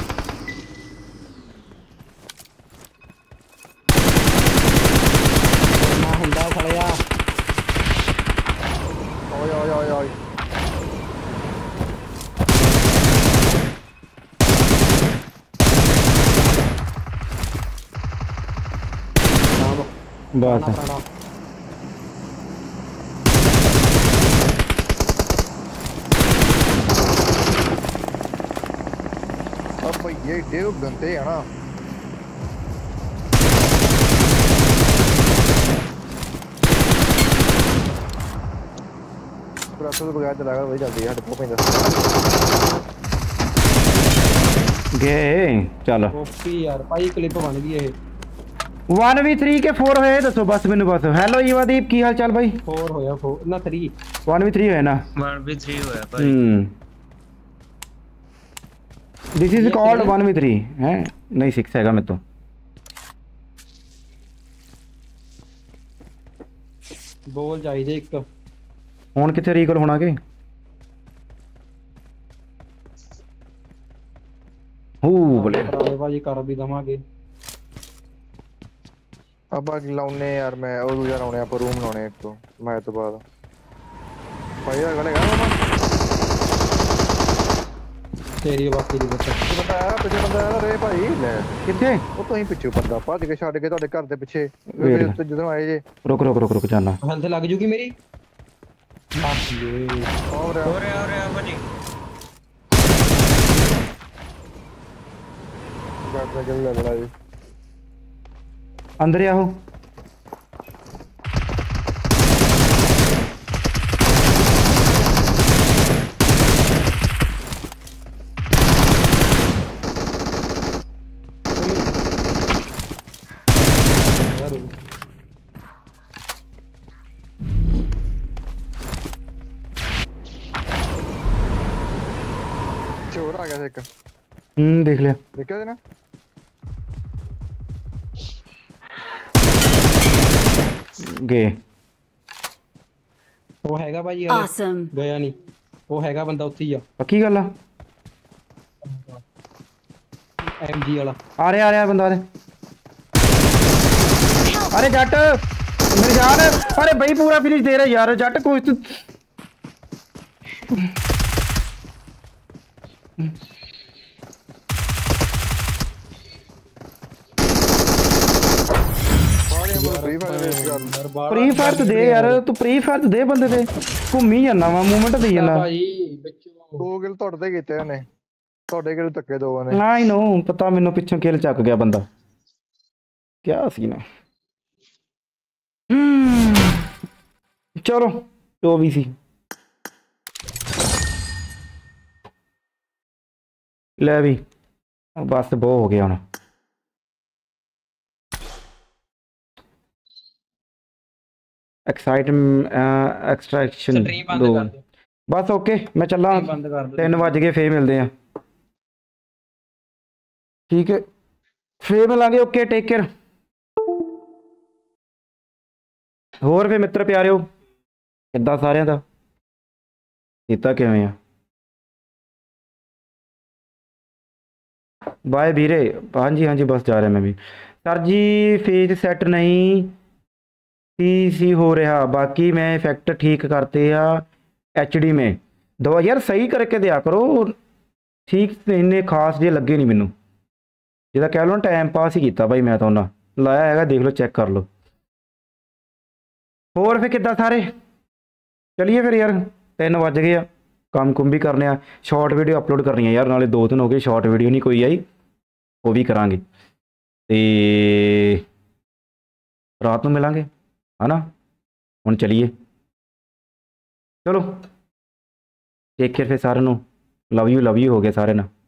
ਨਾ ਹੁੰਦਾ ਖੜਿਆ। ਓਏ ਬਸ अब ये डेव गंदे है ना। प्रेशर बगैर चलाएगा वही जल्दी है डिपो पे ਗਏ। ਚੱਲ ਓਪੀ ਯਾਰ ਭਾਈ ਕਲਿੱਪ ਬਣ ਗਈ ਇਹ। 1v3 ਕੇ 4 ਹੋਏ ਦੱਸੋ ਬਸ ਮੈਨੂੰ ਬਸ। ਹੈਲੋ ਯੁਵਾਦੀਪ ਕੀ ਹਾਲ ਚਾਲ ਬਾਈ? 4 ਹੋਇਆ 4 ਨਾ 3 1v3 ਹੋਇਆ ਨਾ। 1v3 ਹੋਇਆ ਭਾਈ। दिस इज कॉल्ड 1v3 है नहीं 6 हैगा मैं तो। ਬੋਲ ਚਾਹੀਦੇ ਇੱਕ। ਹੁਣ ਕਿੱਥੇ ਰੀਕਲ ਹੋਣਾ ਕਿ ਹੂ ਬਲੇ ਕਰਾਵੇ ਭਾਜੀ ਕਰ ਵੀ ਦਵਾਂਗੇ। ਆਪਾਂ ਲਾਉਨੇ ਯਾਰ ਮੈਂ ਉਹ ਦੂਜਾ ਲਾਉਣੇ ਆਪਾਂ ਰੂਮ ਲਾਉਣੇ ਇੱਕ ਤੋਂ ਮੈਚ ਤੋਂ ਬਾਅਦ ਭਾਈ ਦਾ ਗਲੇ ਗਾ ਤੇਰੀ ਬਾਕੀ ਦੀ ਬੱਚਾ ਬੰਦਾ ਆਇਆ ਪਿੱਛੇ ਬੰਦਾ ਆਇਆ ਰੇ ਭਾਈ ਲੈ ਕਿੱਥੇ ਉਹ ਤੁਸੀਂ ਪਿੱਛੇ ਬੰਦਾ ਭੱਜ ਕੇ ਛੱਡ ਕੇ ਤੁਹਾਡੇ ਘਰ ਦੇ ਪਿੱਛੇ ਜਦੋਂ ਆਏ ਜੇ ਰੁਕ ਜਾਨਾ ਹੈਲਥ ਲੱਗ ਜੂਗੀ ਮੇਰੀ ਹੋ ਰਿਹਾ ਭਾਜੀ ਗੱਡ ਗੱਲ ਲੱਗਦਾ ਜੀ ਅੰਦਰ ਆਹੋ ਚੋਰ ਆ ਗਿਆ ਸੀ ਇੱਕ ਦੇਖ ਲਿਆ ਦੇਖਿਆ ਸੀ ਨਾ ਗਏ ਉਹ ਹੈਗਾ ਭਾਜੀ Awesome. ਗਿਆ ਨਹੀਂ ਉਹ ਹੈਗਾ ਬੰਦਾ ਉੱਥੇ ਹੀ ਆ ਪੱਕੀ ਗੱਲ ਆ ਐਮਜੀ ਵਾਲਾ ਆ ਰਿਹਾ ਬੰਦਾ ਦੇ अरे जट मेरी जान अरे भाई पूरा फिनिश दे रहे यार जट कुछ प्री फायर तो दे यार तू प्री फायर तो दे बंदे ते घूमी जाना वा मूवमेंट देई जाना ਭਾਜੀ ਵਿੱਚੋਂ ਦੋ ਕਿਲ ਤੁਹਾਡੇ ਤੇ ਕੀਤੇ ਉਹਨੇ ਤੁਹਾਡੇ ਕਿਲ ਧੱਕੇ ਦੋ ਉਹਨੇ ना ही नो पता मैनू पिछों किल चक गया बंदा क्या सीन है चलो जो भी सी ले भी बस बहुत हो गया हूँ एक्सट्रैक्शन स्ट्रीम बंद दो कर दो बस ओके मैं चला स्ट्रीम बंद कर दो 3 बज गए फिर मिलते हैं ठीक है फिर मिलांगे ओके टेक केयर ਹੋਰ ਫੇ ਮਿੱਤਰ ਪਿਆਰਿਓ ਕਿੱਦਾਂ ਸਾਰਿਆਂ ਦਾ ਕੀਤਾ ਕਿਵੇਂ ਆ ਬਾਏ ਵੀਰੇ ਹਾਂਜੀ ਬਸ ਜਾ ਰਿਹਾ ਮੈਂ ਵੀ ਸਰ ਜੀ ਫੇਜ ਸੈੱਟ ਨਹੀਂ ਸੀ ਹੋ ਰਿਹਾ ਬਾਕੀ मैं इफेक्ट ठीक करते आ एचडी में दो यार सही करके दिया करो ठीक इन्ने खास जे लगे नहीं मैनू जिदा कह लो टाइम पास ही किया भाई मैं तो ना लाया है देख लो चेक कर लो ਹੋਰ ਫਿਰ ਕਿੱਦਾਂ ਸਾਰੇ ਚਲਿਏ ਫਿਰ ਯਾਰ 3 ਵੱਜ ਗਏ ਆ ਕੰਮ ਕੁੰਮ ਵੀ ਕਰਨੇ ਆ ਸ਼ਾਰਟ ਵੀਡੀਓ ਅਪਲੋਡ ਕਰਨੀ ਆ ਯਾਰ ਨਾਲੇ 2 ਦਿਨ ਹੋ ਗਏ ਸ਼ਾਰਟ ਵੀਡੀਓ ਨਹੀਂ ਕੋਈ ਆਈ ਉਹ ਵੀ ਕਰਾਂਗੇ ਤੇ ਰਾਤ ਨੂੰ ਮਿਲਾਂਗੇ ਹਨਾ ਹੁਣ ਚਲਿਏ ਚਲੋ ਟੇਕ ਕੇਅਰ ਫਿਰ ਸਾਰਿਆਂ ਨੂੰ ਲਵ ਯੂ ਹੋ ਗਏ ਸਾਰੇ ਨਾਲ